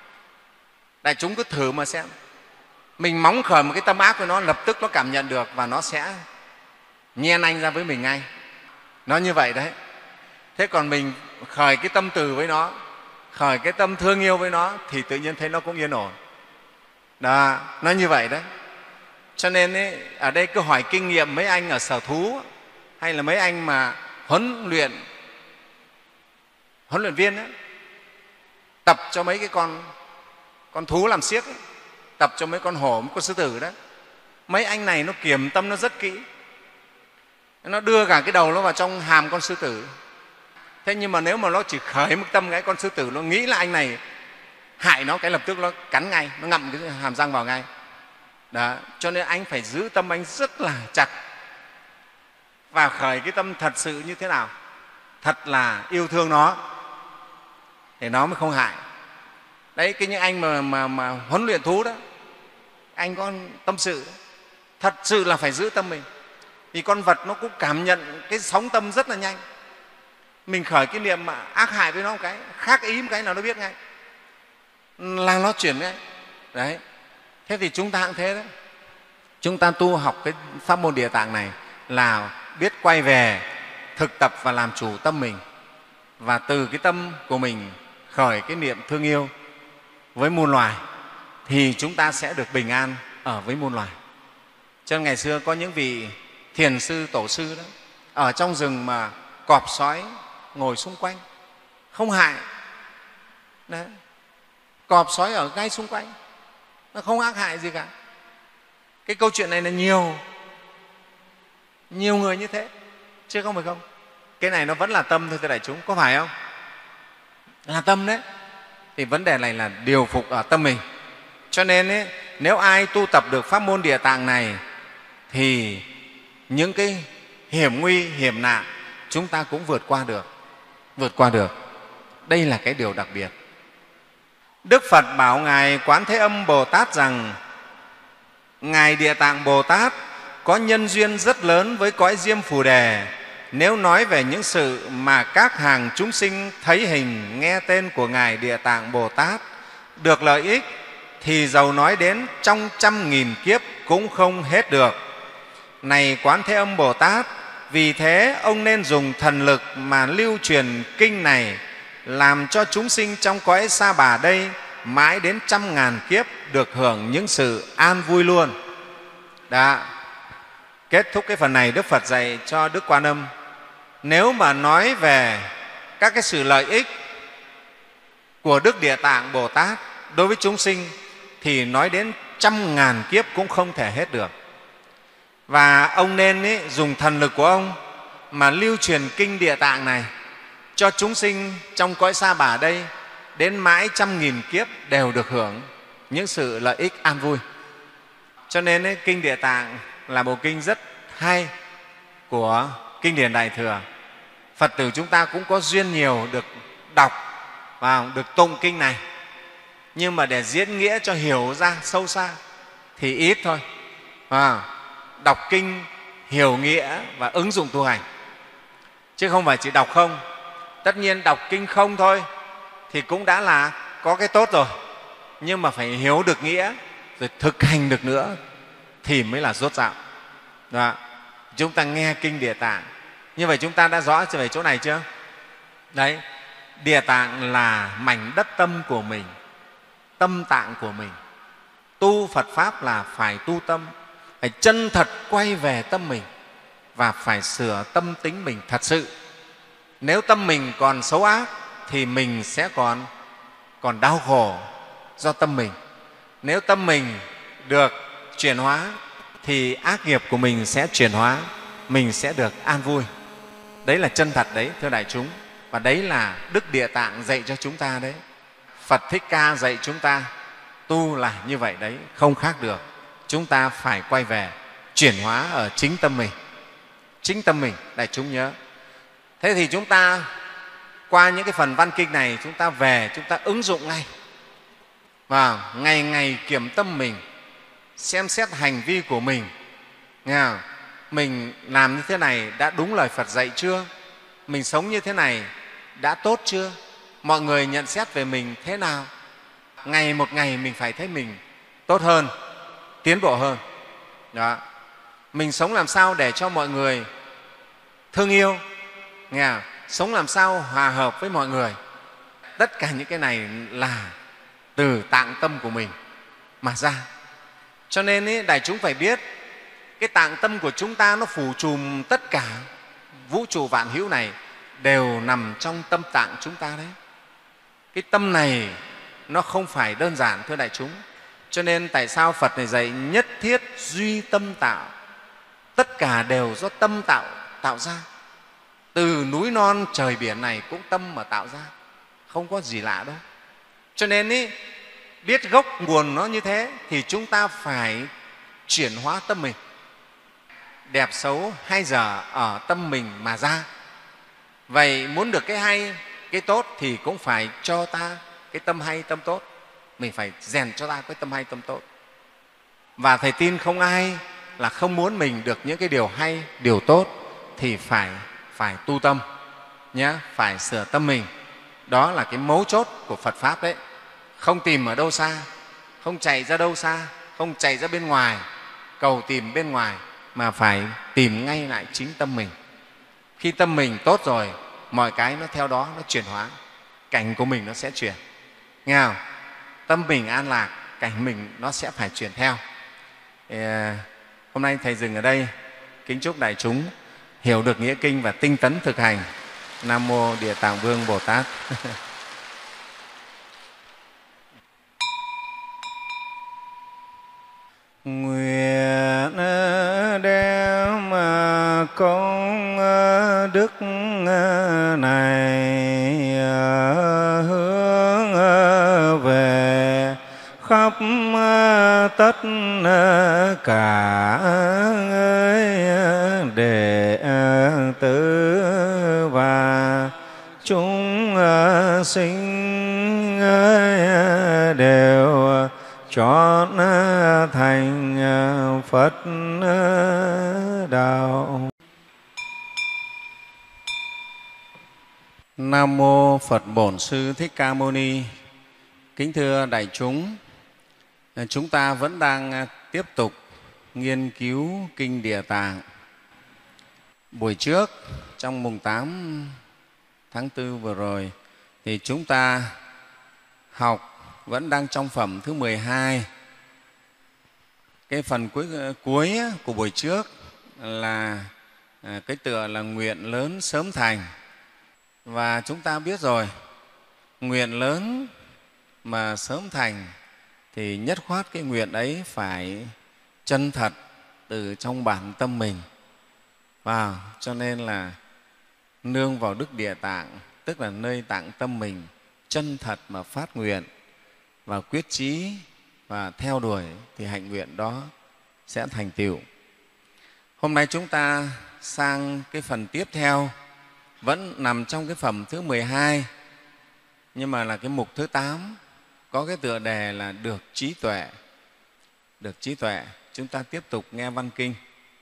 Đại chúng cứ thử mà xem. Mình móng khởi một cái tâm ác với nó, lập tức nó cảm nhận được và nó sẽ nhen anh ra với mình ngay. Nó như vậy đấy. Thế còn mình khởi cái tâm từ với nó, khởi cái tâm thương yêu với nó thì tự nhiên thấy nó cũng yên ổn. Đó, nó như vậy đấy. Cho nên ấy, ở đây cứ hỏi kinh nghiệm mấy anh ở sở thú hay là mấy anh mà huấn luyện huấn luyện viên ấy, tập cho mấy cái con con thú làm xiếc ấy, tập cho mấy con hổ, mấy con sư tử đó, mấy anh này nó kiềm tâm nó rất kỹ, nó đưa cả cái đầu nó vào trong hàm con sư tử. Thế nhưng mà nếu mà nó chỉ khởi một tâm cái con sư tử nó nghĩ là anh này hại nó, cái lập tức nó cắn ngay, nó ngậm cái hàm răng vào ngay. Đó, cho nên anh phải giữ tâm anh rất là chặt và khởi cái tâm thật sự như thế nào, thật là yêu thương nó thì nó mới không hại. Đấy, cái những anh mà, mà, mà huấn luyện thú đó, anh có tâm sự đó, thật sự là phải giữ tâm mình. Vì con vật nó cũng cảm nhận cái sóng tâm rất là nhanh. Mình khởi cái niệm mà ác hại với nó một cái, khác ý một cái là nó biết ngay, là nó chuyển ngay. Đấy. Thế thì chúng ta cũng thế đấy. Chúng ta tu học cái pháp môn Địa Tạng này là biết quay về thực tập và làm chủ tâm mình, và từ cái tâm của mình khởi cái niệm thương yêu với muôn loài thì chúng ta sẽ được bình an ở với muôn loài. Cho nên ngày xưa có những vị thiền sư, tổ sư đó, ở trong rừng mà cọp sói ngồi xung quanh không hại. Đấy. Cọp sói ở ngay xung quanh, nó không ác hại gì cả. Cái câu chuyện này là nhiều nhiều người như thế chứ không phải không. Cái này nó vẫn là tâm thôi thưa đại chúng, có phải không? Là tâm đấy. Thì vấn đề này là điều phục ở tâm mình. Cho nên ấy, nếu ai tu tập được pháp môn Địa Tạng này thì những cái hiểm nguy, hiểm nạn chúng ta cũng vượt qua được. Vượt qua được. Đây là cái điều đặc biệt. Đức Phật bảo Ngài Quán Thế Âm Bồ Tát rằng Ngài Địa Tạng Bồ Tát có nhân duyên rất lớn với cõi Diêm Phù Đề. Nếu nói về những sự mà các hàng chúng sinh thấy hình, nghe tên của Ngài Địa Tạng Bồ Tát được lợi ích thì dầu nói đến trong trăm nghìn kiếp cũng không hết được. Này Quán Thế Âm Bồ Tát, vì thế ông nên dùng thần lực mà lưu truyền kinh này, làm cho chúng sinh trong cõi Sa Bà đây mãi đến trăm ngàn kiếp được hưởng những sự an vui luôn. Đã. Kết thúc cái phần này, Đức Phật dạy cho Đức Quan Âm, nếu mà nói về các cái sự lợi ích của Đức Địa Tạng Bồ Tát đối với chúng sinh thì nói đến trăm ngàn kiếp cũng không thể hết được. Và ông nên ý, dùng thần lực của ông mà lưu truyền kinh Địa Tạng này cho chúng sinh trong cõi Sa Bà đây đến mãi trăm nghìn kiếp đều được hưởng những sự lợi ích an vui. Cho nên ấy, kinh Địa Tạng là bộ kinh rất hay của kinh điển Đại Thừa. Phật tử chúng ta cũng có duyên nhiều được đọc và được tụng kinh này, nhưng mà để diễn nghĩa cho hiểu ra sâu xa thì ít thôi. À, đọc kinh hiểu nghĩa và ứng dụng tu hành, chứ không phải chỉ đọc không. Tất nhiên đọc kinh không thôi thì cũng đã là có cái tốt rồi, nhưng mà phải hiểu được nghĩa rồi thực hành được nữa thì mới là rốt ráo. Đó. Chúng ta nghe kinh Địa Tạng như vậy, chúng ta đã rõ về chỗ này chưa? Đấy, Địa Tạng là mảnh đất tâm của mình, tâm tạng của mình. Tu Phật Pháp là phải tu tâm, phải chân thật quay về tâm mình và phải sửa tâm tính mình thật sự. Nếu tâm mình còn xấu ác thì mình sẽ còn, còn đau khổ do tâm mình. Nếu tâm mình được chuyển hóa thì ác nghiệp của mình sẽ chuyển hóa, mình sẽ được an vui. Đấy là chân thật đấy, thưa đại chúng. Và đấy là Đức Địa Tạng dạy cho chúng ta đấy. Phật Thích Ca dạy chúng ta tu là như vậy đấy, không khác được. Chúng ta phải quay về chuyển hóa ở chính tâm mình. Chính tâm mình, đại chúng nhớ. Thế thì chúng ta qua những cái phần văn kinh này, chúng ta về chúng ta ứng dụng ngay và ngày ngày kiểm tâm mình, xem xét hành vi của mình. Nghe không? Mình làm như thế này đã đúng lời Phật dạy chưa? Mình sống như thế này đã tốt chưa? Mọi người nhận xét về mình thế nào? Ngày một ngày mình phải thấy mình tốt hơn, tiến bộ hơn. Đó. Mình sống làm sao để cho mọi người thương yêu, nghe không? Sống làm sao hòa hợp với mọi người. Tất cả những cái này là từ tạng tâm của mình mà ra. Cho nên ý, đại chúng phải biết cái tạng tâm của chúng ta nó phủ trùm tất cả vũ trụ vạn hữu này, đều nằm trong tâm tạng chúng ta đấy. Cái tâm này nó không phải đơn giản, thưa đại chúng. Cho nên tại sao Phật này dạy nhất thiết duy tâm tạo? Tất cả đều do tâm tạo tạo ra. Từ núi non trời biển này cũng tâm mà tạo ra, không có gì lạ đâu. Cho nên ý, biết gốc nguồn nó như thế thì chúng ta phải chuyển hóa tâm mình. Đẹp xấu hay dở ở tâm mình mà ra. Vậy muốn được cái hay, cái tốt thì cũng phải cho ta cái tâm hay, tâm tốt. Mình phải rèn cho ta cái tâm hay, tâm tốt. Và Thầy tin không ai là không muốn mình được những cái điều hay, điều tốt thì phải, phải tu tâm nhé, phải sửa tâm mình. Đó là cái mấu chốt của Phật Pháp đấy. Không tìm ở đâu xa, không chạy ra đâu xa, không chạy ra bên ngoài, cầu tìm bên ngoài, mà phải tìm ngay lại chính tâm mình. Khi tâm mình tốt rồi, mọi cái nó theo đó nó chuyển hóa, cảnh của mình nó sẽ chuyển. Nghe không? Tâm mình an lạc, cảnh mình nó sẽ phải chuyển theo. Thì, hôm nay Thầy dừng ở đây. Kính chúc đại chúng hiểu được nghĩa kinh và tinh tấn thực hành. Nam Mô Địa Tạng Vương Bồ Tát. Nguyện đem công đức này hướng về khắp tất cả đệ tử và chúng sinh đều chọn thành Phật đạo. Nam mô Phật Bổn Sư Thích Ca Mâu Ni. Kính thưa đại chúng, chúng ta vẫn đang tiếp tục nghiên cứu Kinh Địa Tạng. Buổi trước, trong mùng tám tháng tư vừa rồi, thì chúng ta học vẫn đang trong phẩm thứ mười hai. Cái phần cuối, cuối của buổi trước là cái tựa là nguyện lớn sớm thành. Và chúng ta biết rồi, nguyện lớn mà sớm thành thì nhất khoát cái nguyện ấy phải chân thật từ trong bản tâm mình. Và cho nên là nương vào Đức Địa Tạng, tức là nơi tạng tâm mình, chân thật mà phát nguyện và quyết chí và theo đuổi thì hạnh nguyện đó sẽ thành tựu. Hôm nay chúng ta sang cái phần tiếp theo, vẫn nằm trong cái phẩm thứ mười hai, nhưng mà là cái mục thứ tám, có cái tựa đề là được trí tuệ. Được trí tuệ. Chúng ta tiếp tục nghe văn kinh.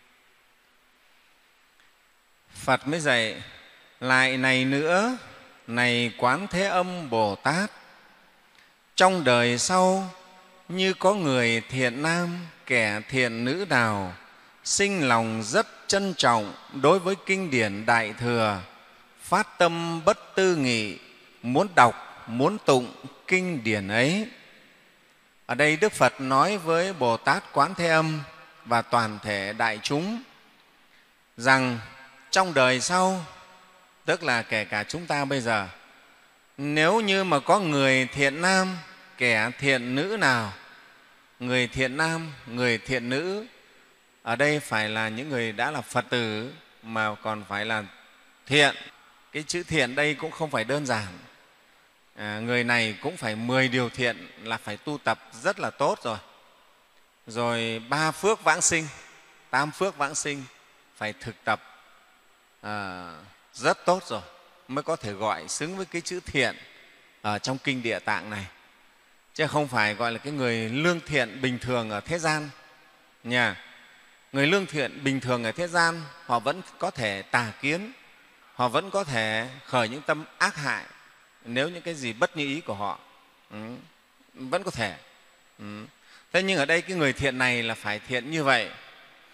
Phật mới dạy lại này nữa, này Quán Thế Âm Bồ Tát, trong đời sau như có người thiện nam, kẻ thiện nữ nào sinh lòng rất trân trọng đối với kinh điển Đại Thừa, phát tâm bất tư nghị, muốn đọc, muốn tụng kinh điển ấy. Ở đây Đức Phật nói với Bồ Tát Quán Thế Âm và toàn thể đại chúng rằng trong đời sau, tức là kể cả chúng ta bây giờ, nếu như mà có người thiện nam, kẻ thiện nữ nào, người thiện nam, người thiện nữ, ở đây phải là những người đã là Phật tử mà còn phải là thiện. Cái chữ thiện đây cũng không phải đơn giản. À, người này cũng phải mười điều thiện là phải tu tập rất là tốt rồi. Rồi ba phước vãng sinh, tám phước vãng sinh phải thực tập à, rất tốt rồi mới có thể gọi xứng với cái chữ thiện ở trong Kinh Địa Tạng này. Chứ không phải gọi là cái người lương thiện bình thường ở thế gian nha. Người lương thiện bình thường ở thế gian họ vẫn có thể tà kiến, họ vẫn có thể khởi những tâm ác hại nếu những cái gì bất như ý của họ, ừ, vẫn có thể. Ừ. Thế nhưng ở đây cái người thiện này là phải thiện như vậy.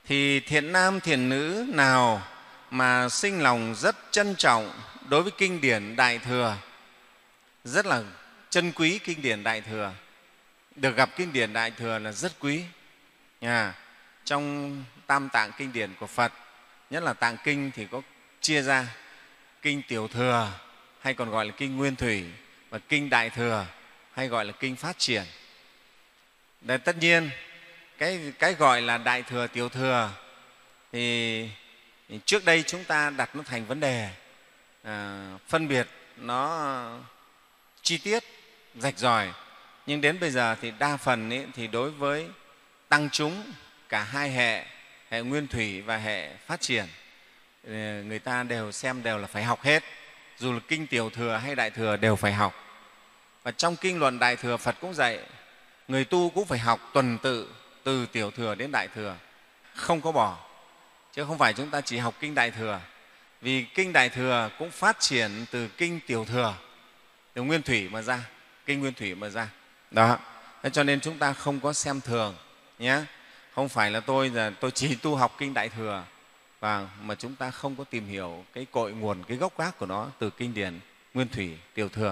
thì thiện nam thiện nữ nào mà sinh lòng rất trân trọng đối với kinh điển Đại Thừa, rất là trân quý kinh điển Đại Thừa, được gặp kinh điển Đại Thừa là rất quý. À, trong tam tạng kinh điển của Phật, nhất là tạng kinh thì có chia ra kinh Tiểu Thừa hay còn gọi là kinh Nguyên Thủy, và kinh Đại Thừa hay gọi là kinh Phát Triển. Đấy, tất nhiên cái, cái gọi là Đại Thừa, Tiểu Thừa thì trước đây chúng ta đặt nó thành vấn đề, à, phân biệt nó chi tiết, rạch ròi. Nhưng đến bây giờ thì đa phần ấy, thì đối với tăng chúng cả hai hệ, hệ Nguyên Thủy và hệ Phát Triển, người ta đều xem đều là phải học hết, dù là kinh Tiểu Thừa hay Đại Thừa đều phải học. Và trong kinh luận Đại Thừa, Phật cũng dạy người tu cũng phải học tuần tự từ Tiểu Thừa đến Đại Thừa, không có bỏ, chứ không phải chúng ta chỉ học kinh Đại Thừa, vì kinh Đại Thừa cũng phát triển từ kinh Tiểu Thừa, từ Nguyên Thủy mà ra, kinh Nguyên Thủy mà ra. Đó, thế cho nên chúng ta không có xem thường nhé. Không phải là tôi là tôi chỉ tu học kinh Đại Thừa, và mà chúng ta không có tìm hiểu cái cội nguồn, cái gốc gác của nó từ kinh điển Nguyên Thủy, Tiểu Thừa.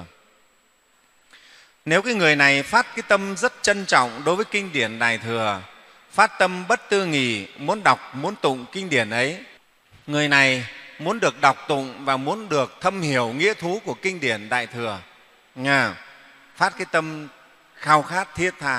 Nếu cái người này phát cái tâm rất trân trọng đối với kinh điển Đại Thừa, phát tâm bất tư nghì, muốn đọc, muốn tụng kinh điển ấy, người này muốn được đọc tụng và muốn được thâm hiểu nghĩa thú của kinh điển Đại Thừa, nha, phát cái tâm khao khát thiết tha,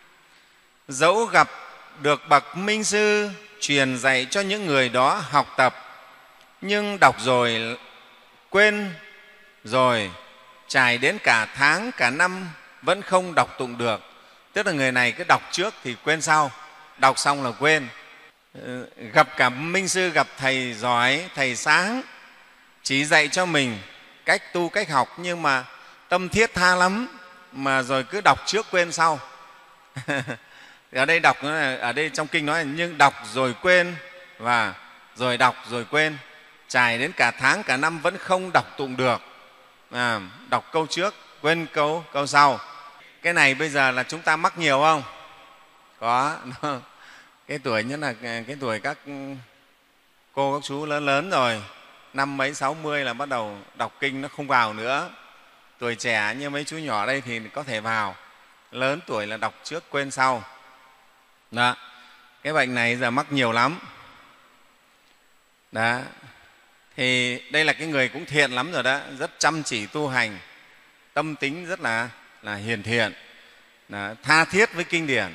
dẫu gặp được bậc minh sư truyền dạy cho những người đó học tập, nhưng đọc rồi quên rồi, trải đến cả tháng cả năm vẫn không đọc tụng được. Tức là người này cứ đọc trước thì quên sau, đọc xong là quên. Gặp cả minh sư, gặp thầy giỏi, thầy sáng chỉ dạy cho mình cách tu, cách học, nhưng mà tâm thiết tha lắm, mà rồi cứ đọc trước quên sau. Ở đây đọc, ở đây trong kinh nói là nhưng đọc rồi quên, và rồi đọc rồi quên, trải đến cả tháng cả năm vẫn không đọc tụng được. À, đọc câu trước quên câu câu sau. Cái này bây giờ là chúng ta mắc nhiều không? Có. Cái tuổi nhất là cái tuổi các cô các chú lớn lớn rồi, năm mấy sáu mươi là bắt đầu đọc kinh nó không vào nữa. Tuổi trẻ như mấy chú nhỏ đây thì có thể vào, lớn tuổi là đọc trước quên sau. Đó, cái bệnh này giờ mắc nhiều lắm. Đó, thì đây là cái người cũng thiện lắm rồi đó, rất chăm chỉ tu hành, tâm tính rất là, là hiền thiện, là tha thiết với kinh điển.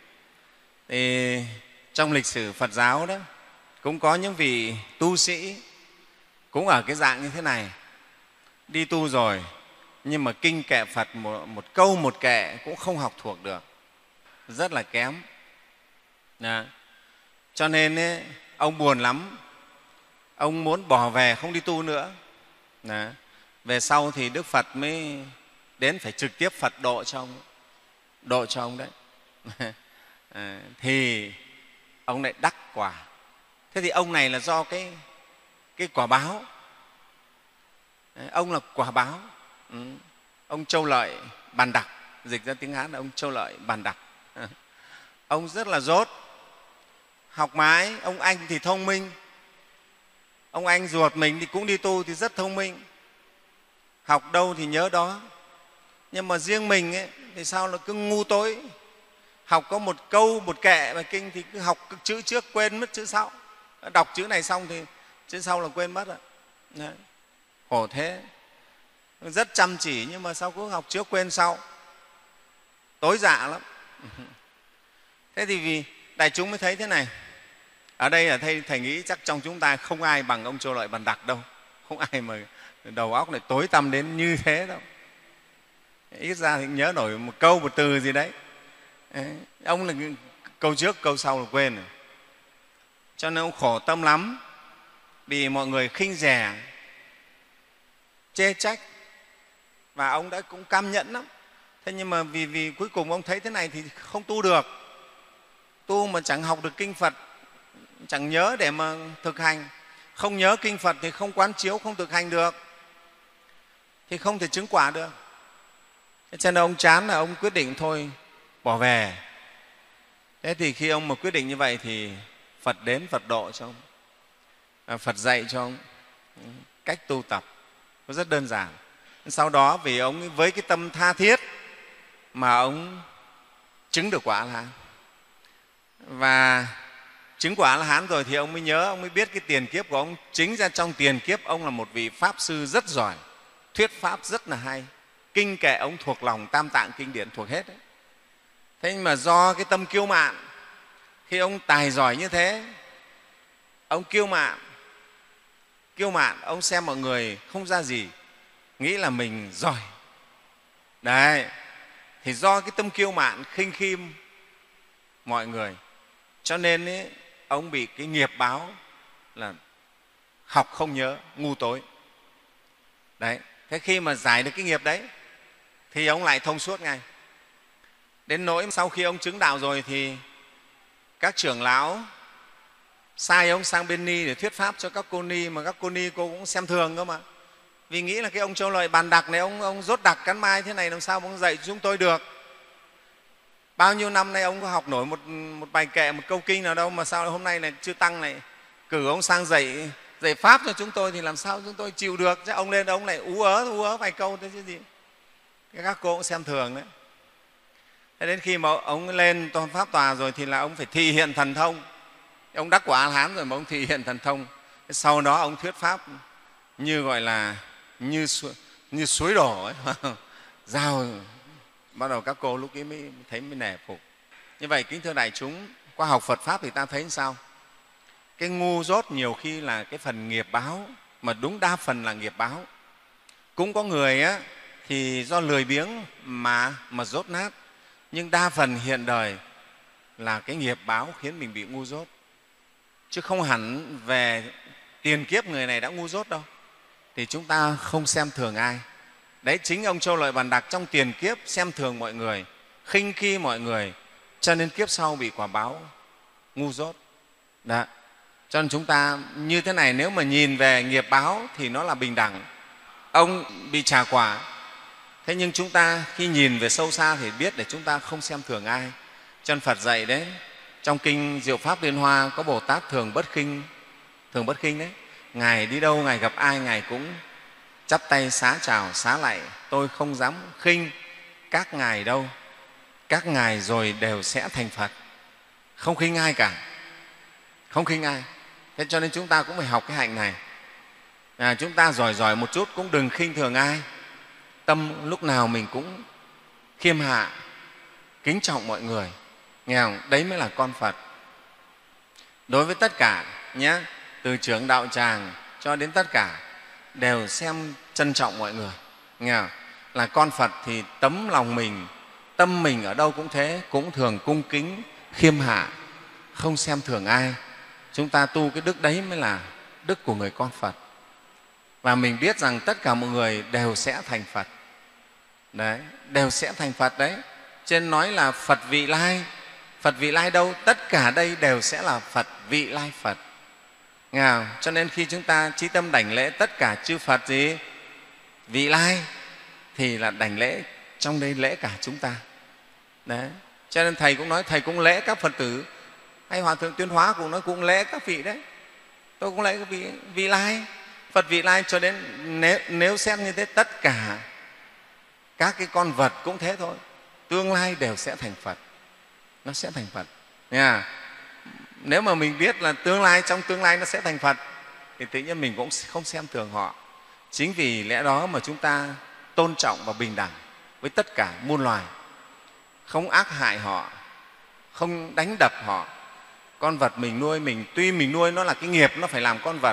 Thì trong lịch sử Phật giáo đó cũng có những vị tu sĩ cũng ở cái dạng như thế này, đi tu rồi nhưng mà kinh kệ Phật một, một câu một kệ cũng không học thuộc được, rất là kém. Đó. Cho nên ấy, ông buồn lắm, ông muốn bỏ về không đi tu nữa. Đó. Về sau thì Đức Phật mới đến phải trực tiếp Phật độ cho ông, độ cho ông đấy. À, thì ông lại đắc quả. Thế thì ông này là do cái, cái quả báo. Đấy, ông là quả báo. Ừ. Ông Châu Lợi Bàn Đặc, dịch ra tiếng Hán là ông Châu Lợi Bàn Đặc. À. Ông rất là dốt, học mãi. Ông anh thì thông minh, ông anh ruột mình thì cũng đi tu thì rất thông minh, học đâu thì nhớ đó. Nhưng mà riêng mình ấy, thì sao là cứ ngu tối, học có một câu một kệ mà kinh thì cứ học chữ trước quên mất chữ sau, đọc chữ này xong thì chữ sau là quên mất rồi. Đấy. Khổ thế, rất chăm chỉ nhưng mà sao cứ học trước quên sau, tối dạ lắm. Thế thì vì đại chúng mới thấy thế này. Ở đây là thầy, thầy nghĩ chắc trong chúng ta không ai bằng ông Châu Lợi Bàn Đặc đâu, không ai mà đầu óc này tối tăm đến như thế đâu. Ít ra thì nhớ nổi một câu một từ gì đấy. Đấy. Ông là câu trước câu sau là quên rồi. Cho nên ông khổ tâm lắm, vì mọi người khinh rẻ, chê trách, và ông đã cũng cam nhẫn lắm. Thế nhưng mà vì, vì cuối cùng ông thấy thế này thì không tu được. Tu mà chẳng học được kinh Phật, chẳng nhớ để mà thực hành, không nhớ kinh Phật thì không quán chiếu, không thực hành được, thì không thể chứng quả được. Thế cho nên ông chán là ông quyết định thôi bỏ về. Thế thì khi ông mà quyết định như vậy thì Phật đến Phật độ cho ông, à, Phật dạy cho ông cách tu tập, nó rất đơn giản. Sau đó vì ông với cái tâm tha thiết mà ông chứng được quả A-la-hán. Và chứng quả A-la-hán rồi thì ông mới nhớ, ông mới biết cái tiền kiếp của ông. Chính ra trong tiền kiếp ông là một vị Pháp sư rất giỏi, thuyết Pháp rất là hay, kinh kệ ông thuộc lòng, Tam Tạng Kinh Điển thuộc hết đấy. Thế nhưng mà do cái tâm kiêu mạn, khi ông tài giỏi như thế, ông kiêu mạn, kiêu mạn, ông xem mọi người không ra gì, nghĩ là mình giỏi. Đấy, thì do cái tâm kiêu mạn, khinh khiêm mọi người, cho nên ấy, ông bị cái nghiệp báo là học không nhớ, ngu tối. Đấy, thế khi mà giải được cái nghiệp đấy thì ông lại thông suốt ngay. Đến nỗi sau khi ông chứng đạo rồi thì các trưởng lão sai ông sang bên Ni để thuyết pháp cho các cô Ni, mà các cô Ni cô cũng xem thường cơ mà. Vì nghĩ là cái ông Châu Lợi Bàn Đặc này, ông, ông rốt đặc cắn mai thế này làm sao ông dạy chúng tôi được. Bao nhiêu năm nay ông có học nổi một, một bài kệ, một câu kinh nào đâu, mà sao hôm nay này chư Tăng này cử ông sang dạy dạy Pháp cho chúng tôi thì làm sao chúng tôi chịu được. Chứ ông lên ông lại ú ớ, ú ớ vài câu thế chứ gì. Các cô cũng xem thường đấy. Thế đến khi mà ông lên tôn Pháp tòa rồi thì là ông phải thị hiện thần thông. Ông đắc quả A-la-hán rồi mà ông thị hiện thần thông. Sau đó ông thuyết Pháp như gọi là như, như suối đổ ấy. Giao bắt đầu các cô lúc ấy mới thấy mới nể phục. Như vậy kính thưa đại chúng, qua học Phật Pháp thì ta thấy sao? Cái ngu dốt nhiều khi là cái phần nghiệp báo, mà đúng đa phần là nghiệp báo. Cũng có người á, thì do lười biếng mà, mà dốt nát, nhưng đa phần hiện đời là cái nghiệp báo khiến mình bị ngu dốt, chứ không hẳn về tiền kiếp người này đã ngu dốt đâu. Thì chúng ta không xem thường ai. Đấy, chính ông Châu Lợi Bàn Đặc trong tiền kiếp xem thường mọi người, khinh khi mọi người, cho nên kiếp sau bị quả báo ngu dốt. Đó. Cho nên chúng ta như thế này, nếu mà nhìn về nghiệp báo thì nó là bình đẳng. Ông bị trả quả, thế nhưng chúng ta khi nhìn về sâu xa thì biết để chúng ta không xem thường ai. Cho nên Phật dạy đấy, trong Kinh Diệu Pháp Liên Hoa có Bồ Tát thường bất khinh, thường bất khinh đấy. Ngài đi đâu, Ngài gặp ai, Ngài cũng chắp tay xá chào, xá lạy. Tôi không dám khinh các ngài đâu, các ngài rồi đều sẽ thành Phật. Không khinh ai cả, không khinh ai. Thế cho nên chúng ta cũng phải học cái hạnh này. À, chúng ta giỏi giỏi một chút cũng đừng khinh thường ai. Tâm lúc nào mình cũng khiêm hạ, kính trọng mọi người. Nghe không? Đấy mới là con Phật. Đối với tất cả nhé, từ trưởng đạo tràng cho đến tất cả đều xem trân trọng mọi người. Nghe không? Là con Phật thì tấm lòng mình, tâm mình ở đâu cũng thế, cũng thường cung kính, khiêm hạ, không xem thường ai. Chúng ta tu cái đức đấy mới là đức của người con Phật. Và mình biết rằng tất cả mọi người đều sẽ thành Phật. Đấy, đều sẽ thành Phật đấy. Trên nói là Phật vị lai. Phật vị lai đâu? Tất cả đây đều sẽ là Phật vị lai Phật. Nghe không? Cho nên khi chúng ta chí tâm đảnh lễ tất cả chư Phật gì? Vị lai thì là đảnh lễ, trong đây lễ cả chúng ta. Đấy. Cho nên Thầy cũng nói, Thầy cũng lễ các Phật tử, hay Hòa Thượng Tuyên Hóa cũng nói cũng lễ các vị đấy. Tôi cũng lễ các vị, vị lai, Phật vị lai. Cho đến nếu, nếu xét như thế, tất cả các cái con vật cũng thế thôi, tương lai đều sẽ thành Phật, nó sẽ thành Phật. Nha. Nếu mà mình biết là tương lai, trong tương lai nó sẽ thành Phật thì tự nhiên mình cũng không xem thường họ. Chính vì lẽ đó mà chúng ta tôn trọng và bình đẳng với tất cả muôn loài, không ác hại họ, không đánh đập họ. Con vật mình nuôi, mình tuy mình nuôi nó là cái nghiệp, nó phải làm con vật,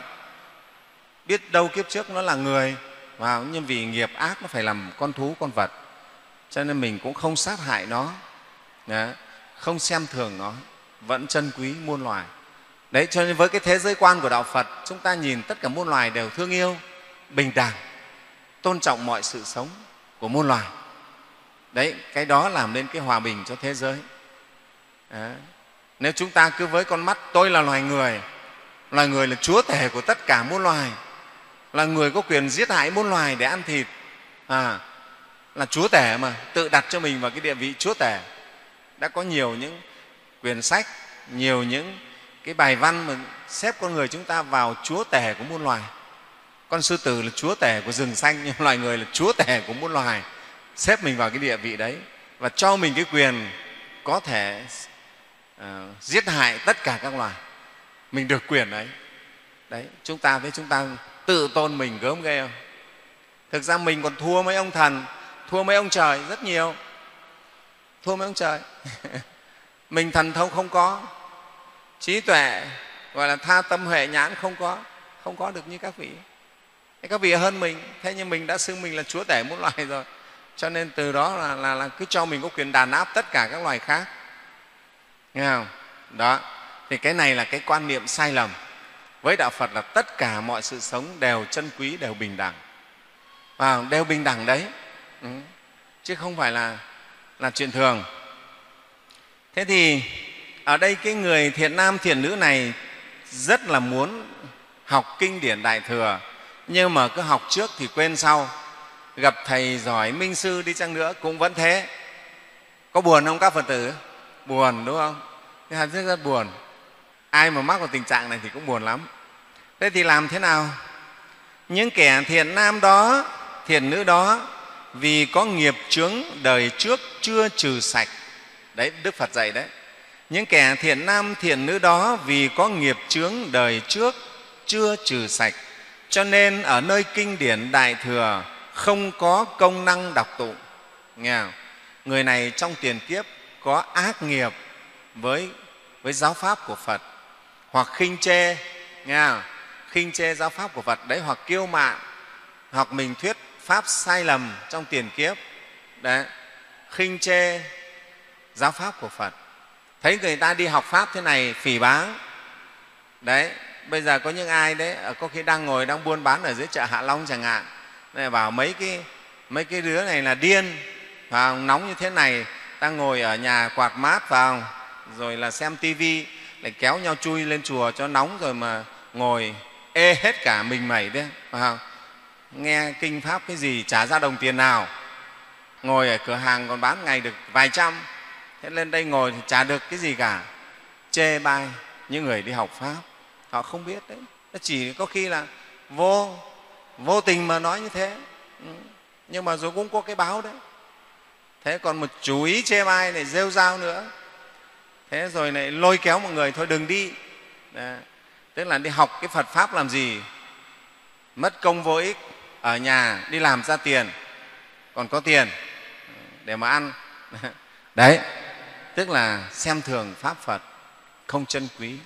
biết đâu kiếp trước nó là người, và nhưng vì nghiệp ác nó phải làm con thú, con vật, cho nên mình cũng không sát hại nó. Đấy, không xem thường nó, vẫn trân quý muôn loài. Đấy, cho nên với cái thế giới quan của Đạo Phật, chúng ta nhìn tất cả muôn loài đều thương yêu, bình đẳng, tôn trọng mọi sự sống của muôn loài. Đấy, cái đó làm nên cái hòa bình cho thế giới. Đấy. Nếu chúng ta cứ với con mắt tôi là loài người, loài người là chúa tể của tất cả muôn loài, là người có quyền giết hại muôn loài để ăn thịt, à, là chúa tể mà, tự đặt cho mình vào cái địa vị chúa tể. Đã có nhiều những quyển sách, nhiều những cái bài văn mà xếp con người chúng ta vào chúa tể của muôn loài. Con sư tử là chúa tể của rừng xanh, nhưng loài người là chúa tể của muôn loài, xếp mình vào cái địa vị đấy và cho mình cái quyền có thể uh, giết hại tất cả các loài. Mình được quyền đấy. Đấy, chúng ta với chúng ta tự tôn mình gớm ghê không? Thực ra mình còn thua mấy ông thần, thua mấy ông trời rất nhiều, thua mấy ông trời. Mình thần thông không có, trí tuệ gọi là tha tâm huệ nhãn không có, không có được như các vị. Thế các vị hơn mình, thế nhưng mình đã xưng mình là chúa tể muôn loài rồi, cho nên từ đó là, là, là cứ cho mình có quyền đàn áp tất cả các loài khác. Nghe không? Đó, thì cái này là cái quan niệm sai lầm. Với đạo Phật là tất cả mọi sự sống đều chân quý, đều bình đẳng, và đều bình đẳng đấy, ừ. chứ không phải là, là chuyện thường. Thế thì ở đây cái người thiện nam thiện nữ này rất là muốn học kinh điển Đại Thừa, nhưng mà cứ học trước thì quên sau. Gặp thầy giỏi minh sư đi chăng nữa cũng vẫn thế. Có buồn không các Phật tử? Buồn, đúng không? Cái hạt rất rất buồn. Ai mà mắc vào tình trạng này thì cũng buồn lắm. Thế thì làm thế nào? Những kẻ thiện nam đó, thiện nữ đó, vì có nghiệp chướng đời trước chưa trừ sạch. Đấy, Đức Phật dạy đấy. Những kẻ thiện nam thiện nữ đó vì có nghiệp chướng đời trước chưa trừ sạch, cho nên ở nơi kinh điển Đại Thừa không có công năng đọc tụng. Nghe không? Người này trong tiền kiếp có ác nghiệp với, với giáo pháp của Phật, hoặc khinh chê, nghe không? Khinh chê giáo pháp của Phật đấy, hoặc kiêu mạn, hoặc mình thuyết pháp sai lầm trong tiền kiếp đấy, khinh chê giáo pháp của Phật. Thấy người ta đi học pháp thế này phỉ báng đấy. Bây giờ có những ai đấy có khi đang ngồi đang buôn bán ở dưới chợ Hạ Long chẳng hạn, này bảo mấy cái mấy cái đứa này là điên, vào nóng như thế này, đang ngồi ở nhà quạt mát vào, rồi là xem tivi, lại kéo nhau chui lên chùa cho nóng, rồi mà ngồi ê hết cả mình mẩy đấy, phải không? Nghe kinh pháp cái gì chả ra đồng tiền nào, ngồi ở cửa hàng còn bán ngày được vài trăm, thế lên đây ngồi thì chả được cái gì cả. Chê bai những người đi học pháp, họ không biết đấy, nó chỉ có khi là vô vô tình mà nói như thế, nhưng mà rồi cũng có cái báo đấy. Thế còn một chú ý chê bai này rêu rao nữa, thế rồi lại lôi kéo mọi người thôi đừng đi. Đấy. Tức là đi học cái Phật pháp làm gì, mất công vô ích, ở nhà đi làm ra tiền, còn có tiền để mà ăn. Đấy, tức là xem thường pháp Phật, không trân quý.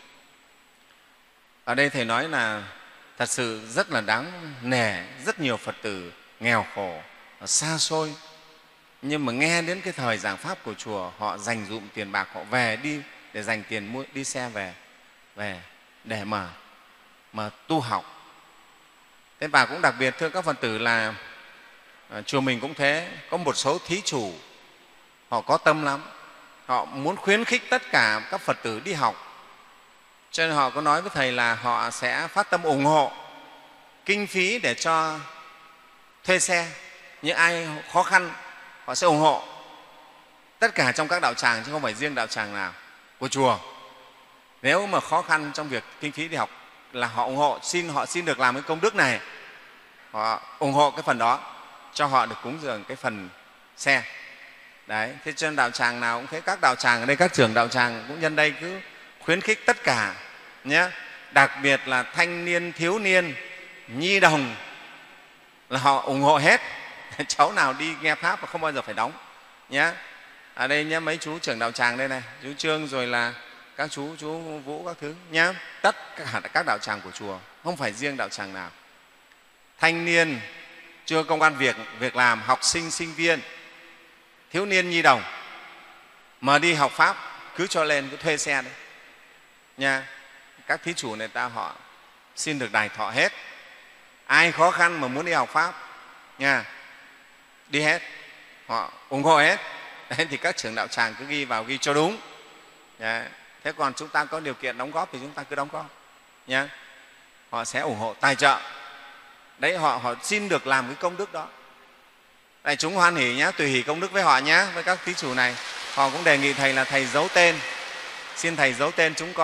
Ở đây Thầy nói là thật sự rất là đáng nể, rất nhiều Phật tử nghèo khổ, xa xôi, nhưng mà nghe đến cái thời giảng pháp của chùa, họ dành dụm tiền bạc, họ về đi để dành tiền mua đi xe về về để mà mà tu học. Thế và cũng đặc biệt thưa các Phật tử là à, chùa mình cũng thế, có một số thí chủ họ có tâm lắm, họ muốn khuyến khích tất cả các Phật tử đi học, cho nên họ có nói với Thầy là họ sẽ phát tâm ủng hộ kinh phí để cho thuê xe. Những ai khó khăn họ sẽ ủng hộ, tất cả trong các đạo tràng chứ không phải riêng đạo tràng nào của chùa. Nếu mà khó khăn trong việc kinh phí đi học là họ ủng hộ, xin họ xin được làm cái công đức này, họ ủng hộ cái phần đó cho họ được cúng dường cái phần xe. Đấy, thế cho nên đạo tràng nào cũng thế, các đạo tràng ở đây, các trưởng đạo tràng cũng nhân đây cứ khuyến khích tất cả nhé, đặc biệt là thanh niên, thiếu niên, nhi đồng là họ ủng hộ hết. Cháu nào đi nghe pháp mà không bao giờ phải đóng nhé. Ở đây nhé, mấy chú trưởng đạo tràng đây này, chú Trương rồi là các chú chú Vũ các thứ nhé, tất cả các đạo tràng của chùa, không phải riêng đạo tràng nào. Thanh niên chưa công ăn việc việc làm, học sinh sinh viên, thiếu niên nhi đồng mà đi học pháp cứ cho lên, cứ thuê xe đấy nha. Các thí chủ này ta họ xin được đài thọ hết. Ai khó khăn mà muốn đi học pháp nha, đi hết, họ ủng hộ hết. Đấy, thì các trưởng đạo tràng cứ ghi vào, ghi cho đúng. Đấy. Thế còn chúng ta có điều kiện đóng góp thì chúng ta cứ đóng góp nhé. Họ sẽ ủng hộ tài trợ. Đấy, họ, họ xin được làm cái công đức đó. Đại chúng hoan hỉ nhé, tùy hỷ công đức với họ nhé. Với các thí chủ này, họ cũng đề nghị Thầy là Thầy giấu tên, xin Thầy giấu tên chúng con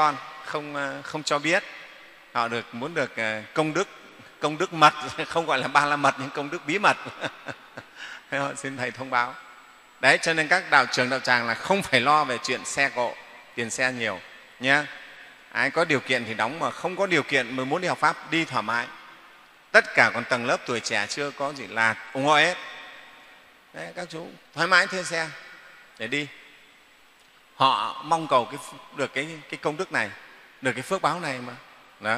không, không cho biết. Họ được muốn được công đức, công đức mật, không gọi là ba la mật nhưng công đức bí mật. Họ xin Thầy thông báo. Đấy, cho nên các đạo trưởng đạo tràng là không phải lo về chuyện xe cộ, tiền xe nhiều nhé. Ai có điều kiện thì đóng, mà không có điều kiện mà muốn đi học Pháp đi thoải mái. Tất cả còn tầng lớp tuổi trẻ chưa có gì là ủng hộ hết. Đấy, các chú thoải mái thuê xe để đi. Họ mong cầu cái, được cái, cái công đức này, được cái phước báo này mà. Đó.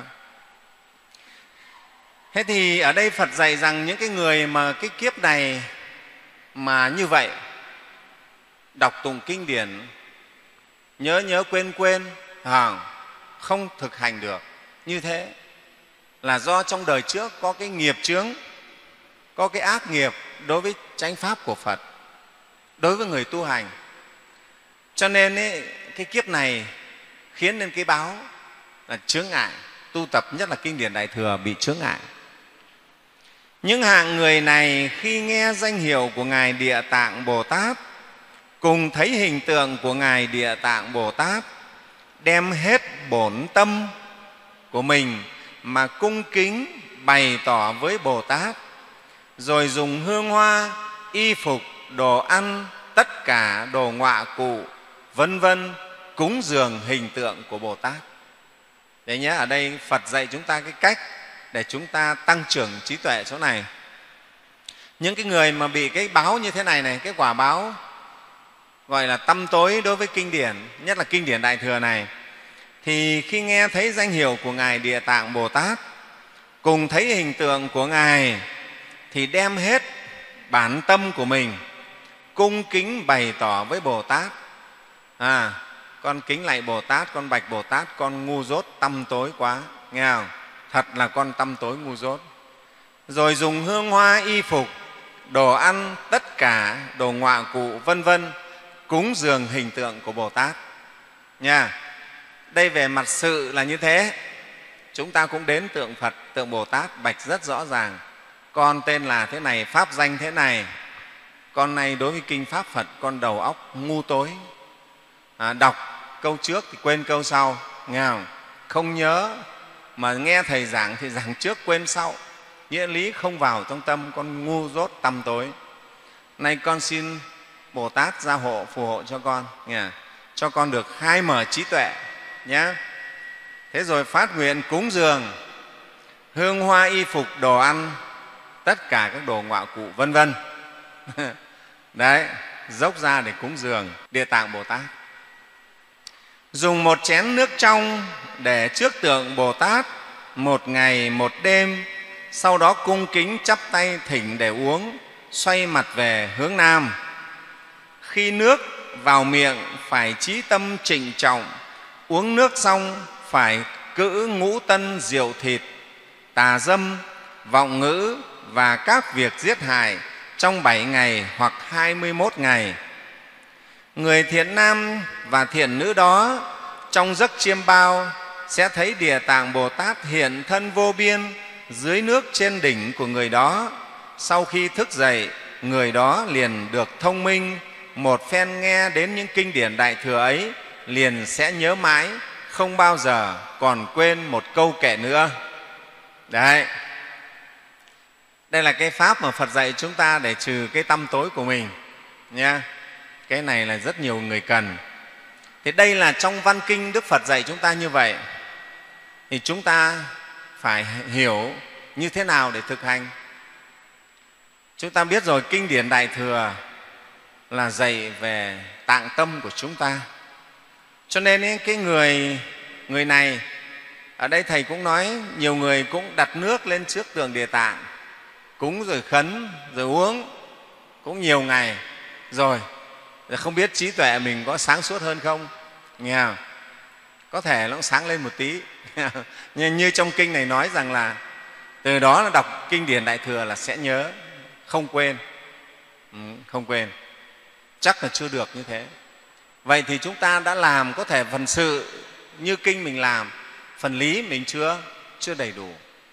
Thế thì ở đây Phật dạy rằng những cái người mà cái kiếp này mà như vậy, đọc tụng kinh điển, nhớ nhớ quên quên, không thực hành được, như thế là do trong đời trước có cái nghiệp chướng, có cái ác nghiệp đối với chánh pháp của Phật, đối với người tu hành. Cho nên ấy, cái kiếp này khiến nên cái báo là chướng ngại tu tập, nhất là kinh điển Đại Thừa bị chướng ngại. Những hạng người này khi nghe danh hiệu của Ngài Địa Tạng Bồ Tát, cùng thấy hình tượng của Ngài Địa Tạng Bồ Tát, đem hết bổn tâm của mình mà cung kính bày tỏ với Bồ Tát, rồi dùng hương hoa, y phục, đồ ăn, tất cả đồ ngọa cụ, vân vân cúng dường hình tượng của Bồ Tát. Đấy nhé, ở đây Phật dạy chúng ta cái cách để chúng ta tăng trưởng trí tuệ chỗ này. Những cái người mà bị cái báo như thế này này, cái quả báo gọi là tăm tối đối với kinh điển, nhất là kinh điển Đại Thừa này, thì khi nghe thấy danh hiệu của Ngài Địa Tạng Bồ Tát, cùng thấy hình tượng của Ngài, thì đem hết bản tâm của mình cung kính bày tỏ với Bồ Tát. À, con kính lạy Bồ Tát, con bạch Bồ Tát, con ngu dốt tăm tối quá, nghe không? Thật là con tăm tối ngu dốt. Rồi dùng hương hoa, y phục, đồ ăn, tất cả đồ ngọa cụ, vân vân cúng dường hình tượng của Bồ Tát nha. Đây về mặt sự là như thế. Chúng ta cũng đến tượng Phật, tượng Bồ Tát bạch rất rõ ràng: con tên là thế này, pháp danh thế này, con này đối với kinh pháp Phật con đầu óc ngu tối, à, đọc câu trước thì quên câu sau, nghe không? Không nhớ, mà nghe thầy giảng thì giảng trước quên sau, nghĩa lý không vào trong tâm, con ngu dốt tăm tối. Nay con xin Bồ Tát gia hộ, phù hộ cho con, nghe, cho con được khai mở trí tuệ nhé. Thế rồi phát nguyện cúng dường hương hoa, y phục, đồ ăn, tất cả các đồ ngọa cụ, vân vân. Đấy, dốc ra để cúng dường Địa Tạng Bồ Tát. Dùng một chén nước trong để trước tượng Bồ Tát một ngày một đêm, sau đó cung kính chắp tay thỉnh để uống, xoay mặt về hướng Nam. Khi nước vào miệng phải chí tâm trịnh trọng, uống nước xong phải cữ ngũ tân rượu thịt, tà dâm, vọng ngữ và các việc giết hại trong bảy ngày hoặc hai mươi mốt ngày. Người thiện nam và thiện nữ đó trong giấc chiêm bao sẽ thấy Địa Tạng Bồ Tát hiện thân vô biên dưới nước trên đỉnh của người đó. Sau khi thức dậy, người đó liền được thông minh, một phen nghe đến những kinh điển Đại Thừa ấy liền sẽ nhớ mãi, không bao giờ còn quên một câu kệ nữa. Đấy, đây là cái pháp mà Phật dạy chúng ta để trừ cái tăm tối của mình nha. Cái này là rất nhiều người cần. Thì đây là trong văn kinh Đức Phật dạy chúng ta như vậy, thì chúng ta phải hiểu như thế nào để thực hành. Chúng ta biết rồi, kinh điển Đại Thừa là dạy về tạng tâm của chúng ta. Cho nên ấy, cái người người này ở đây thầy cũng nói, nhiều người cũng đặt nước lên trước tượng Địa Tạng, cúng rồi khấn rồi uống cũng nhiều ngày rồi, không biết trí tuệ mình có sáng suốt hơn không, nghe không? Có thể nó cũng sáng lên một tí. Nhưng như trong kinh này nói rằng là từ đó là đọc kinh điển Đại Thừa là sẽ nhớ, không quên. Ừ, không quên, chắc là chưa được như thế. Vậy thì chúng ta đã làm có thể phần sự như kinh mình làm, phần lý mình chưa chưa đầy đủ.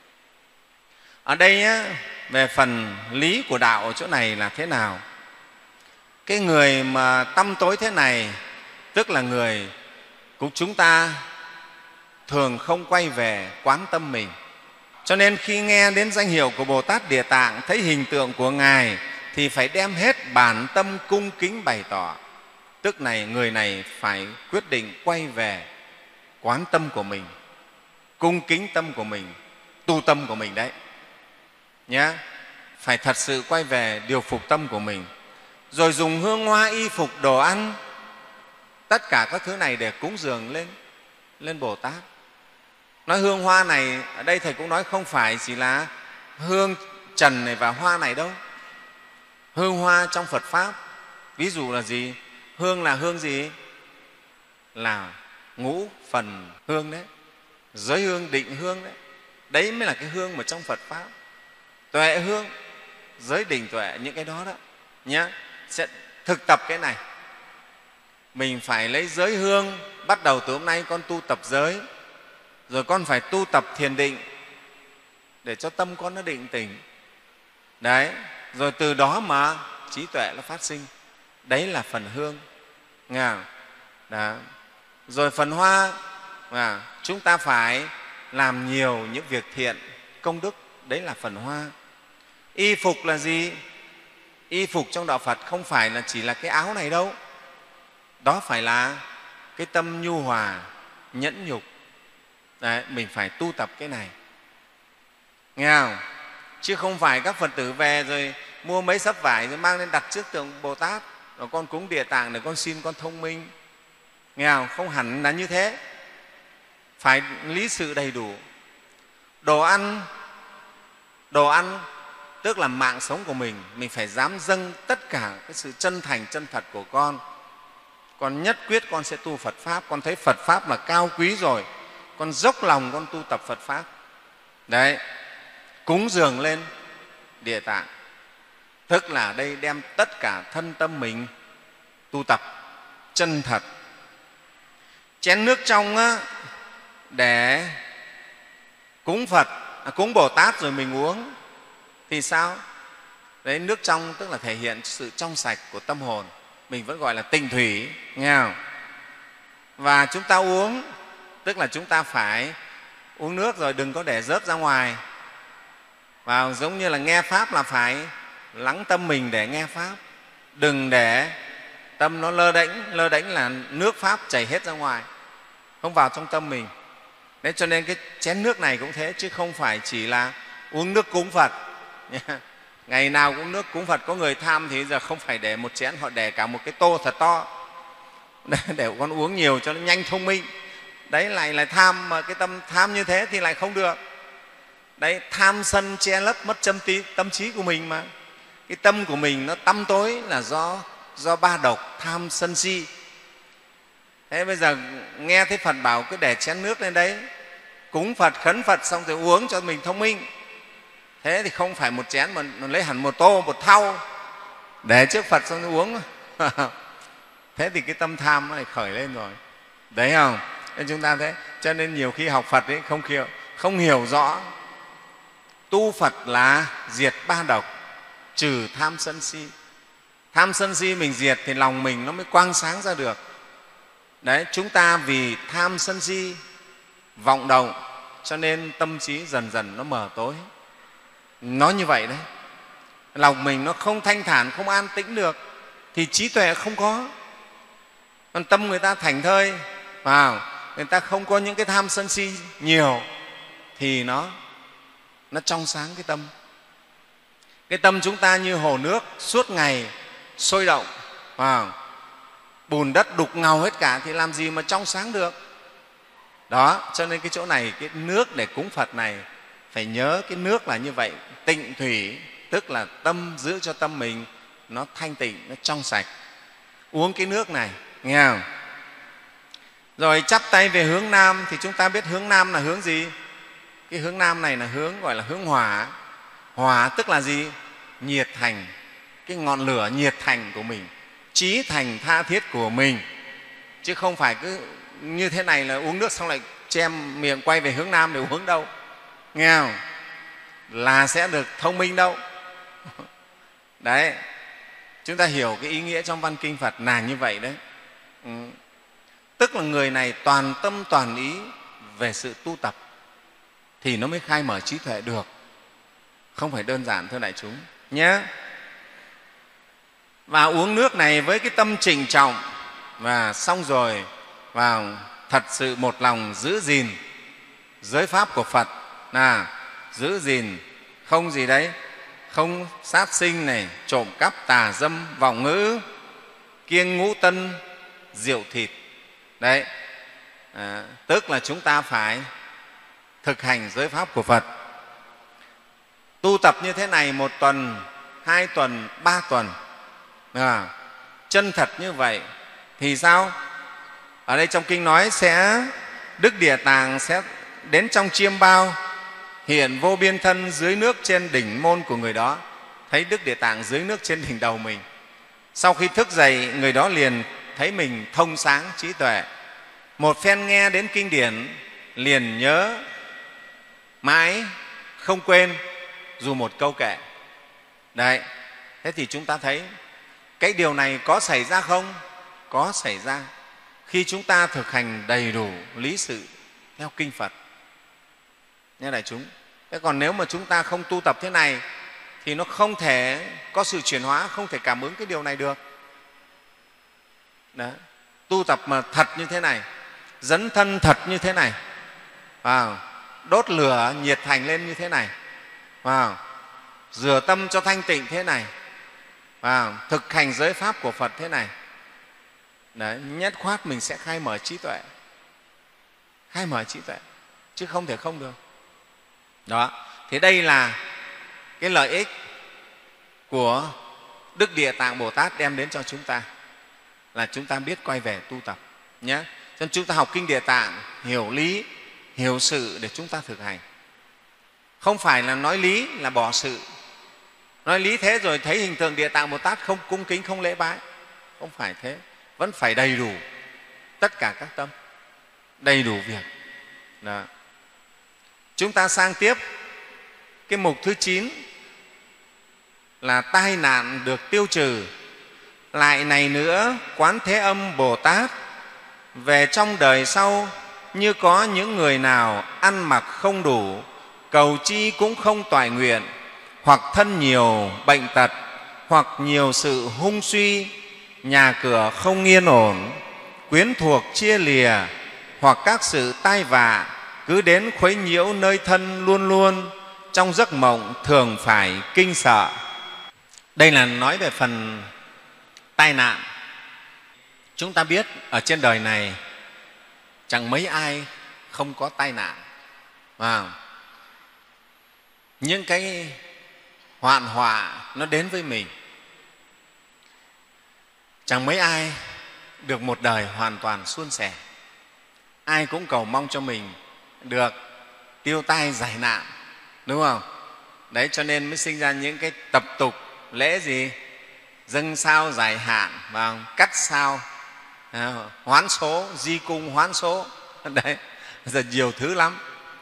Ở đây á, về phần lý của đạo ở chỗ này là thế nào? Cái người mà tăm tối thế này tức là người của chúng ta thường không quay về quán tâm mình. Cho nên khi nghe đến danh hiệu của Bồ Tát Địa Tạng, thấy hình tượng của Ngài thì phải đem hết bản tâm cung kính bày tỏ. Tức này người này phải quyết định quay về quán tâm của mình, cung kính tâm của mình, tu tâm của mình đấy nhé. Phải thật sự quay về điều phục tâm của mình, rồi dùng hương hoa, y phục, đồ ăn, tất cả các thứ này để cúng dường lên lên Bồ Tát. Nói hương hoa này ở đây Thầy cũng nói không phải chỉ là hương trần này và hoa này đâu. Hương hoa trong Phật Pháp ví dụ là gì? Hương là hương gì? Là ngũ phần hương đấy, giới hương, định hương đấy. Đấy mới là cái hương mà trong Phật Pháp. Tuệ hương, giới định tuệ, những cái đó đó nhé. Sẽ thực tập cái này. Mình phải lấy giới hương, bắt đầu từ hôm nay con tu tập giới, rồi con phải tu tập thiền định để cho tâm con nó định tĩnh. Đấy, rồi từ đó mà trí tuệ nó phát sinh. Đấy là phần hương. Nghe không? Đó. Rồi phần hoa, à, chúng ta phải làm nhiều những việc thiện, công đức. Đấy là phần hoa. Y phục là gì? Y phục trong Đạo Phật không phải là chỉ là cái áo này đâu. Đó phải là cái tâm nhu hòa, nhẫn nhục. Đấy, mình phải tu tập cái này. Nghe không? Chứ không phải các Phật tử về rồi mua mấy sấp vải rồi mang lên đặt trước tượng Bồ Tát, rồi con cúng Địa Tạng để con xin con thông minh. Nghe không? Không hẳn là như thế. Phải lý sự đầy đủ. Đồ ăn, đồ ăn tức là mạng sống của mình. Mình phải dám dâng tất cả cái sự chân thành, chân thật của con. Con nhất quyết con sẽ tu Phật Pháp. Con thấy Phật Pháp là cao quý rồi, con dốc lòng con tu tập Phật Pháp. Đấy, cúng dường lên Địa Tạng, tức là đây đem tất cả thân tâm mình tu tập chân thật. Chén nước trong á, để cúng Phật, à, cúng Bồ Tát rồi mình uống thì sao? Đấy, nước trong tức là thể hiện sự trong sạch của tâm hồn. Mình vẫn gọi là tịnh thủy, nghe không? Và chúng ta uống tức là chúng ta phải uống nước rồi đừng có để rớt ra ngoài. Và giống như là nghe Pháp là phải lắng tâm mình để nghe Pháp, đừng để tâm nó lơ đễnh. Lơ đễnh là nước Pháp chảy hết ra ngoài, không vào trong tâm mình. Đấy, cho nên cái chén nước này cũng thế, chứ không phải chỉ là uống nước cúng Phật. Ngày nào cũng nước cúng Phật. Có người tham thì giờ không phải để một chén, họ để cả một cái tô thật to để con uống nhiều cho nó nhanh thông minh. Đấy lại là tham, mà cái tâm tham như thế thì lại không được. Đấy, tham sân che lấp mất tâm, tí, tâm trí của mình mà. Cái tâm của mình nó tăm tối là do, do ba độc tham sân si. Thế bây giờ nghe thấy Phật bảo cứ để chén nước lên đấy, cúng Phật, khấn Phật xong rồi uống cho mình thông minh. Thế thì không phải một chén mà nó lấy hẳn một tô, một thau để trước Phật xong rồi uống. Thế thì cái tâm tham nó lại khởi lên rồi. Đấy không? Nên chúng ta thế. Cho nên nhiều khi học Phật ấy không hiểu, không hiểu rõ. Tu Phật là diệt ba độc, trừ tham sân si. Tham sân si mình diệt thì lòng mình nó mới quang sáng ra được. Đấy, chúng ta vì tham sân si vọng động cho nên tâm trí dần dần nó mờ tối. Nó như vậy đấy. Lòng mình nó không thanh thản, không an tĩnh được thì trí tuệ không có. Còn tâm người ta thảnh thơi, vào người ta không có những cái tham sân si nhiều thì nó nó trong sáng cái tâm. Cái tâm chúng ta như hồ nước suốt ngày sôi động, vào bùn đất đục ngầu hết cả thì làm gì mà trong sáng được. Đó, cho nên cái chỗ này, cái nước để cúng Phật này phải nhớ cái nước là như vậy. Tịnh thủy tức là tâm, giữ cho tâm mình nó thanh tịnh, nó trong sạch. Uống cái nước này, nghe không? Rồi chắp tay về hướng Nam thì chúng ta biết hướng Nam là hướng gì? Cái hướng Nam này là hướng gọi là hướng hỏa. Hỏa tức là gì? Nhiệt thành, cái ngọn lửa nhiệt thành của mình, chí thành tha thiết của mình. Chứ không phải cứ như thế này là uống nước xong lại che miệng quay về hướng Nam để uống đâu. Nghe không? Là sẽ được thông minh đâu. Đấy, chúng ta hiểu cái ý nghĩa trong văn kinh Phật là như vậy đấy. Ừ. Tức là người này toàn tâm toàn ý về sự tu tập thì nó mới khai mở trí tuệ được, không phải đơn giản thưa đại chúng nhé. Và uống nước này với cái tâm trịnh trọng, và xong rồi vào thật sự một lòng giữ gìn giới pháp của Phật, là giữ gìn không gì đấy, không sát sinh này, trộm cắp, tà dâm, vọng ngữ, kiêng ngũ tân, rượu thịt. Đấy, à, tức là chúng ta phải thực hành giới pháp của Phật. Tu tập như thế này một tuần, hai tuần, ba tuần, à, chân thật như vậy thì sao? Ở đây trong kinh nói sẽ Đức Địa Tạng sẽ đến trong chiêm bao, hiện vô biên thân dưới nước trên đỉnh môn của người đó. Thấy Đức Địa Tạng dưới nước trên đỉnh đầu mình. Sau khi thức dậy, người đó liền thấy mình thông sáng trí tuệ. Một phen nghe đến kinh điển liền nhớ mãi không quên dù một câu kệ. Đấy, thế thì chúng ta thấy cái điều này có xảy ra không? Có xảy ra khi chúng ta thực hành đầy đủ lý sự theo kinh Phật nha đại chúng. Thế còn nếu mà chúng ta không tu tập thế này thì nó không thể có sự chuyển hóa, không thể cảm ứng cái điều này được. Đó. Tu tập mà thật như thế này, dấn thân thật như thế này, vào đốt lửa nhiệt thành lên như thế này, vào rửa tâm cho thanh tịnh thế này, vào thực hành giới pháp của Phật thế này. Đấy, nhất khoát mình sẽ khai mở trí tuệ, khai mở trí tuệ chứ không thể không được. Đó, thế đây là cái lợi ích của Đức Địa Tạng Bồ Tát đem đến cho chúng ta, là chúng ta biết quay về tu tập nhé. Cho nên chúng ta học kinh Địa Tạng, hiểu lý, hiểu sự để chúng ta thực hành. Không phải là nói lý là bỏ sự, nói lý thế rồi thấy hình tượng Địa Tạng Bồ Tát không cung kính, không lễ bái. Không phải thế, vẫn phải đầy đủ tất cả các tâm, đầy đủ việc. Đó. Chúng ta sang tiếp cái mục thứ chín là tai nạn được tiêu trừ. Lại này nữa, Quán Thế Âm Bồ Tát về trong đời sau như có những người nào ăn mặc không đủ, cầu chi cũng không toại nguyện, hoặc thân nhiều bệnh tật, hoặc nhiều sự hung suy, nhà cửa không yên ổn, quyến thuộc chia lìa, hoặc các sự tai vạ cứ đến khuấy nhiễu nơi thân luôn luôn, trong giấc mộng thường phải kinh sợ. Đây là nói về phần tai nạn. Chúng ta biết ở trên đời này chẳng mấy ai không có tai nạn. À, những cái hoạn họa nó đến với mình, chẳng mấy ai được một đời hoàn toàn suôn sẻ. Ai cũng cầu mong cho mình được tiêu tai giải nạn, đúng không? Đấy, cho nên mới sinh ra những cái tập tục lễ gì? Dâng sao giải hạn, và cắt sao hoán số, di cung hoán số. Đấy, giờ nhiều thứ lắm.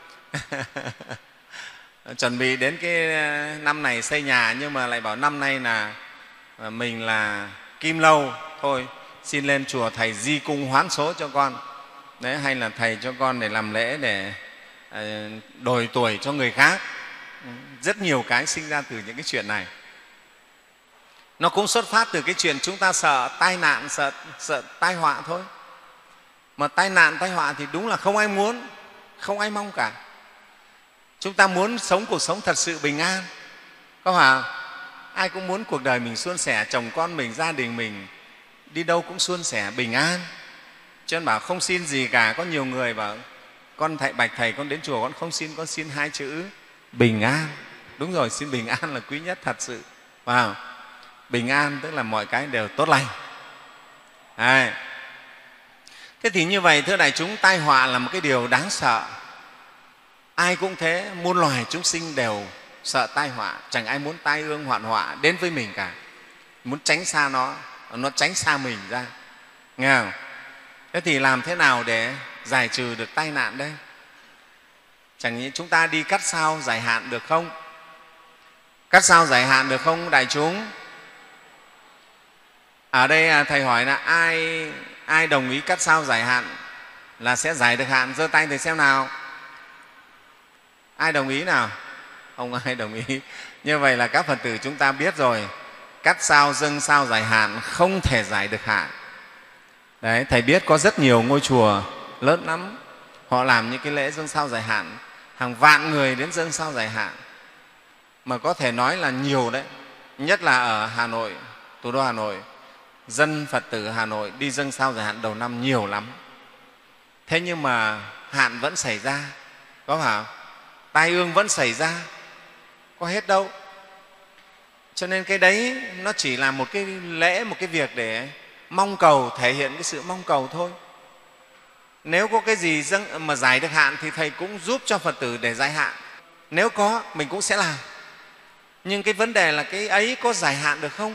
Chuẩn bị đến cái năm này xây nhà, nhưng mà lại bảo năm nay là mình là Kim Lâu, thôi xin lên chùa thầy di cung hoán số cho con. Đấy, hay là thầy cho con để làm lễ để đổi tuổi cho người khác. Rất nhiều cái sinh ra từ những cái chuyện này. Nó cũng xuất phát từ cái chuyện chúng ta sợ tai nạn, sợ, sợ tai họa thôi. Mà tai nạn, tai họa thì đúng là không ai muốn, không ai mong cả. Chúng ta muốn sống cuộc sống thật sự bình an, có phải không? Ai cũng muốn cuộc đời mình suôn sẻ, chồng con mình, gia đình mình đi đâu cũng suôn sẻ, bình an. Cho nên bảo không xin gì cả. Có nhiều người bảo con thầy bạch thầy, con đến chùa con không xin, con xin hai chữ bình an. Đúng rồi, xin bình an là quý nhất thật sự. Wow. Bình an tức là mọi cái đều tốt lành. Đấy. Thế thì như vậy thưa đại chúng, tai họa là một cái điều đáng sợ. Ai cũng thế, muôn loài chúng sinh đều sợ tai họa, chẳng ai muốn tai ương hoạn họa đến với mình cả, muốn tránh xa nó, nó tránh xa mình ra, nghe không? Thế thì làm thế nào để giải trừ được tai nạn đây? Chẳng như chúng ta đi cắt sao giải hạn được không? Cắt sao giải hạn được không đại chúng? Ở đây thầy hỏi là ai ai đồng ý cắt sao giải hạn là sẽ giải được hạn. Giơ tay thì xem nào. Ai đồng ý nào? Không ai đồng ý. Như vậy là các Phật tử chúng ta biết rồi, cắt sao dâng sao giải hạn không thể giải được hạn. Đấy, Thầy biết có rất nhiều ngôi chùa lớn lắm, họ làm những cái lễ dâng sao giải hạn, hàng vạn người đến dâng sao giải hạn, mà có thể nói là nhiều đấy. Nhất là ở Hà Nội, thủ đô Hà Nội, dân Phật tử Hà Nội đi dâng sao giải hạn đầu năm nhiều lắm. Thế nhưng mà hạn vẫn xảy ra, có phải không? Tai ương vẫn xảy ra, có hết đâu. Cho nên cái đấy nó chỉ là một cái lễ, một cái việc để mong cầu, thể hiện cái sự mong cầu thôi. Nếu có cái gì dâng mà giải được hạn thì Thầy cũng giúp cho Phật tử để giải hạn. Nếu có, mình cũng sẽ làm. Nhưng cái vấn đề là cái ấy có giải hạn được không?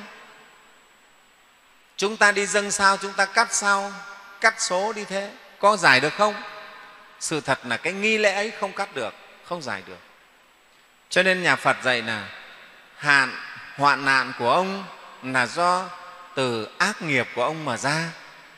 Chúng ta đi dâng sao, chúng ta cắt sao, cắt số đi thế, có giải được không? Sự thật là cái nghi lễ ấy không cắt được, không giải được. Cho nên nhà Phật dạy là hạn, hoạn nạn của ông là do từ ác nghiệp của ông mà ra.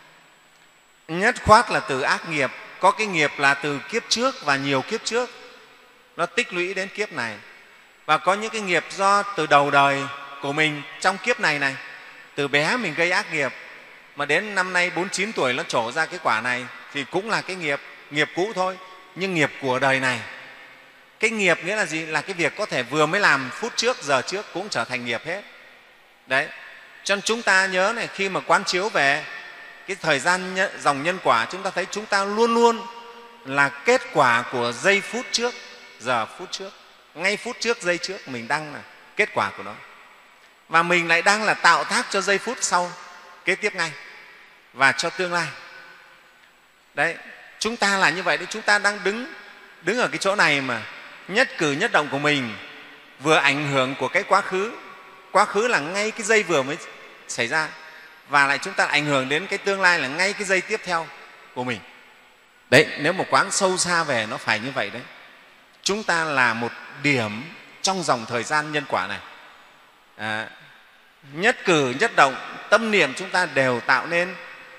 Nhất khoát là từ ác nghiệp, có cái nghiệp là từ kiếp trước và nhiều kiếp trước, nó tích lũy đến kiếp này. Và có những cái nghiệp do từ đầu đời của mình trong kiếp này này, từ bé mình gây ác nghiệp mà đến năm nay bốn mươi chín tuổi nó trổ ra cái quả này thì cũng là cái nghiệp, nghiệp cũ thôi, nhưng nghiệp của đời này. Cái nghiệp nghĩa là gì? Là cái việc có thể vừa mới làm phút trước, giờ trước cũng trở thành nghiệp hết. Đấy, cho nên chúng ta nhớ này, khi mà quán chiếu về cái thời gian dòng nhân quả, chúng ta thấy chúng ta luôn luôn là kết quả của giây phút trước, giờ phút trước, ngay phút trước, giây trước mình đang là kết quả của nó. Và mình lại đang là tạo tác cho giây phút sau kế tiếp ngay và cho tương lai. Đấy, chúng ta là như vậy đấy. Chúng ta đang đứng đứng ở cái chỗ này mà nhất cử nhất động của mình vừa ảnh hưởng của cái quá khứ. Quá khứ là ngay cái giây vừa mới xảy ra, và lại chúng ta ảnh hưởng đến cái tương lai là ngay cái giây tiếp theo của mình. Đấy, nếu một quán sâu xa về nó phải như vậy đấy. Chúng ta là một điểm trong dòng thời gian nhân quả này. À, nhất cử nhất động, tâm niệm chúng ta đều tạo nên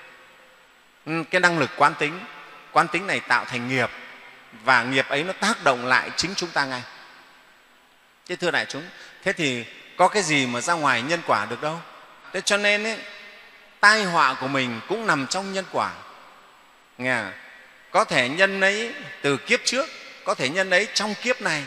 cái năng lực quán tính. Quán tính này tạo thành nghiệp, và nghiệp ấy nó tác động lại chính chúng ta ngay. Thế thưa đại chúng, thế thì có cái gì mà ra ngoài nhân quả được đâu. Thế cho nên ấy, tai họa của mình cũng nằm trong nhân quả. Nghe? Có thể nhân ấy từ kiếp trước, có thể nhân ấy trong kiếp này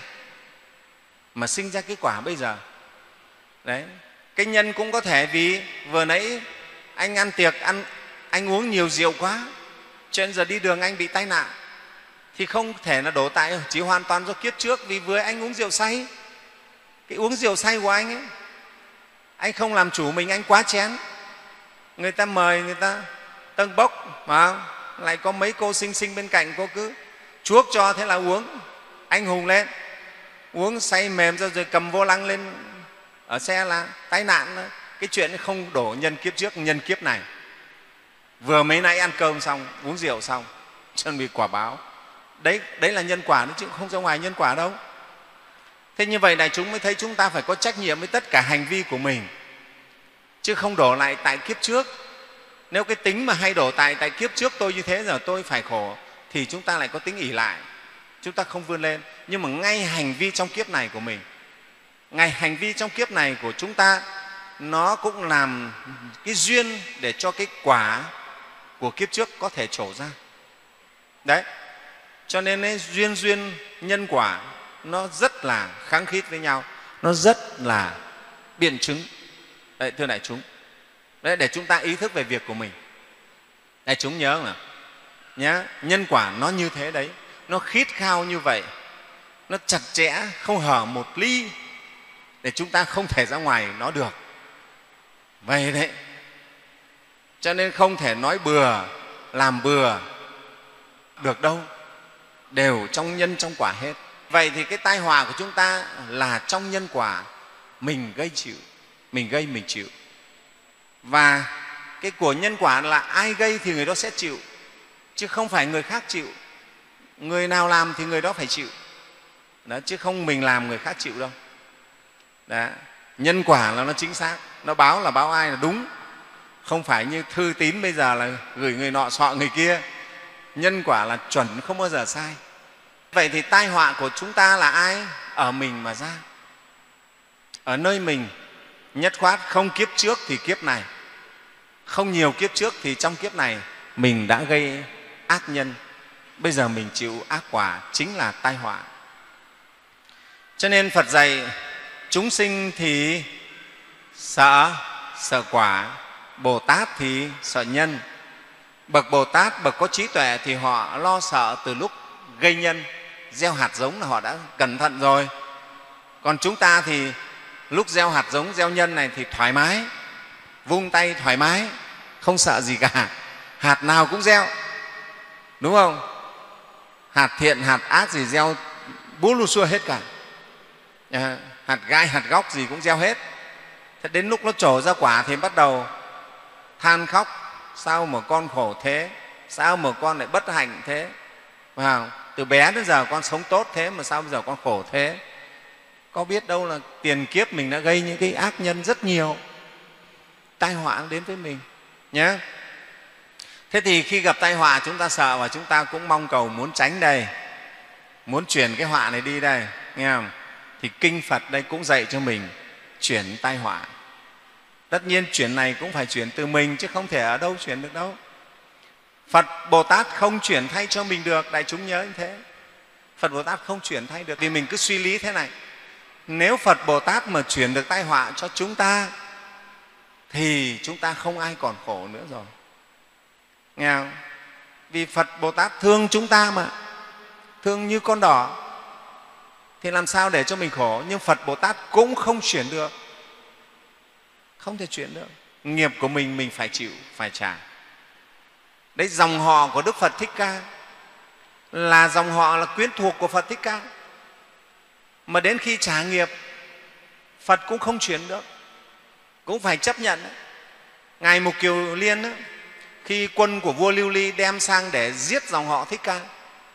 mà sinh ra cái quả bây giờ. Đấy, cái nhân cũng có thể vì vừa nãy anh ăn tiệc, ăn, anh uống nhiều rượu quá, cho nên giờ đi đường anh bị tai nạn, thì không thể là đổ tại chỉ hoàn toàn do kiếp trước, vì vừa anh uống rượu say. Cái uống rượu say của anh ấy, anh không làm chủ mình, anh quá chén. Người ta mời, người ta tâng bốc, mà lại có mấy cô xinh xinh bên cạnh, cô cứ chuốc cho, thế là uống. Anh hùng lên, uống say mềm ra rồi cầm vô lăng lên ở xe là tai nạn. Cái chuyện không đổ nhân kiếp trước, nhân kiếp này. Vừa mấy nãy ăn cơm xong, uống rượu xong, chuẩn bị quả báo. Đấy, đấy là nhân quả đấy, chứ không ra ngoài nhân quả đâu. Thế như vậy đại chúng mới thấy chúng ta phải có trách nhiệm với tất cả hành vi của mình, chứ không đổ lại tại kiếp trước. Nếu cái tính mà hay đổ tại tại kiếp trước tôi như thế, giờ tôi phải khổ, thì chúng ta lại có tính ỷ lại, chúng ta không vươn lên. Nhưng mà ngay hành vi trong kiếp này của mình, ngay hành vi trong kiếp này của chúng ta, nó cũng làm cái duyên để cho cái quả của kiếp trước có thể trổ ra. Đấy, cho nên ấy, duyên duyên nhân quả nó rất là khăng khít với nhau, nó rất là biện chứng. Đấy, thưa đại chúng, đấy, để chúng ta ý thức về việc của mình. Đại chúng nhớ là nhá, nhân quả nó như thế đấy, nó khít khao như vậy, nó chặt chẽ, không hở một ly để chúng ta không thể ra ngoài nó được. Vậy đấy, cho nên không thể nói bừa, làm bừa được đâu, đều trong nhân trong quả hết. Vậy thì cái tai họa của chúng ta là trong nhân quả, mình gây chịu, mình gây mình chịu. Và cái của nhân quả là ai gây thì người đó sẽ chịu, chứ không phải người khác chịu. Người nào làm thì người đó phải chịu, đó, chứ không mình làm người khác chịu đâu. Đó, nhân quả là nó chính xác, nó báo là báo ai là đúng, không phải như thư tín bây giờ là gửi người nọ sọ người kia, nhân quả là chuẩn, không bao giờ sai. Vậy thì tai họa của chúng ta là ai? Ở mình mà ra, ở nơi mình. Nhất khoát không kiếp trước thì kiếp này, không nhiều kiếp trước thì trong kiếp này mình đã gây ác nhân, bây giờ mình chịu ác quả, chính là tai họa. Cho nên Phật dạy chúng sinh thì sợ sợ quả, Bồ Tát thì sợ nhân. Bậc Bồ Tát, bậc có trí tuệ thì họ lo sợ từ lúc gây nhân, gieo hạt giống là họ đã cẩn thận rồi. Còn chúng ta thì lúc gieo hạt giống, gieo nhân này thì thoải mái, vung tay thoải mái, không sợ gì cả, hạt nào cũng gieo, đúng không? Hạt thiện, hạt ác gì gieo bú lu xua hết cả, à, hạt gai, hạt góc gì cũng gieo hết. Thế đến lúc nó trổ ra quả thì bắt đầu than khóc, sao mà con khổ thế, sao mà con lại bất hạnh thế, vào từ bé đến giờ con sống tốt thế mà sao bây giờ con khổ thế. Có biết đâu là tiền kiếp mình đã gây những cái ác nhân rất nhiều, tai họa đến với mình nhé. Thế thì khi gặp tai họa chúng ta sợ và chúng ta cũng mong cầu muốn tránh đây, muốn chuyển cái họa này đi đây, nghe không? Thì kinh Phật đây cũng dạy cho mình chuyển tai họa. Tất nhiên chuyển này cũng phải chuyển từ mình chứ không thể ở đâu chuyển được đâu. Phật Bồ Tát không chuyển thay cho mình được, đại chúng nhớ như thế. Phật Bồ Tát không chuyển thay được, vì mình cứ suy lý thế này: nếu Phật Bồ Tát mà chuyển được tai họa cho chúng ta thì chúng ta không ai còn khổ nữa rồi, nghe không? Vì Phật Bồ Tát thương chúng ta mà, thương như con đỏ, thì làm sao để cho mình khổ. Nhưng Phật Bồ Tát cũng không chuyển được, không thể chuyển được. Nghiệp của mình mình phải chịu, phải trả. Đấy, dòng họ của Đức Phật Thích Ca là dòng họ là quyến thuộc của Phật Thích Ca, mà đến khi trả nghiệp Phật cũng không chuyển được, cũng phải chấp nhận. Ngài Mục Kiều Liên đó, khi quân của vua Lưu Ly đem sang để giết dòng họ Thích Ca,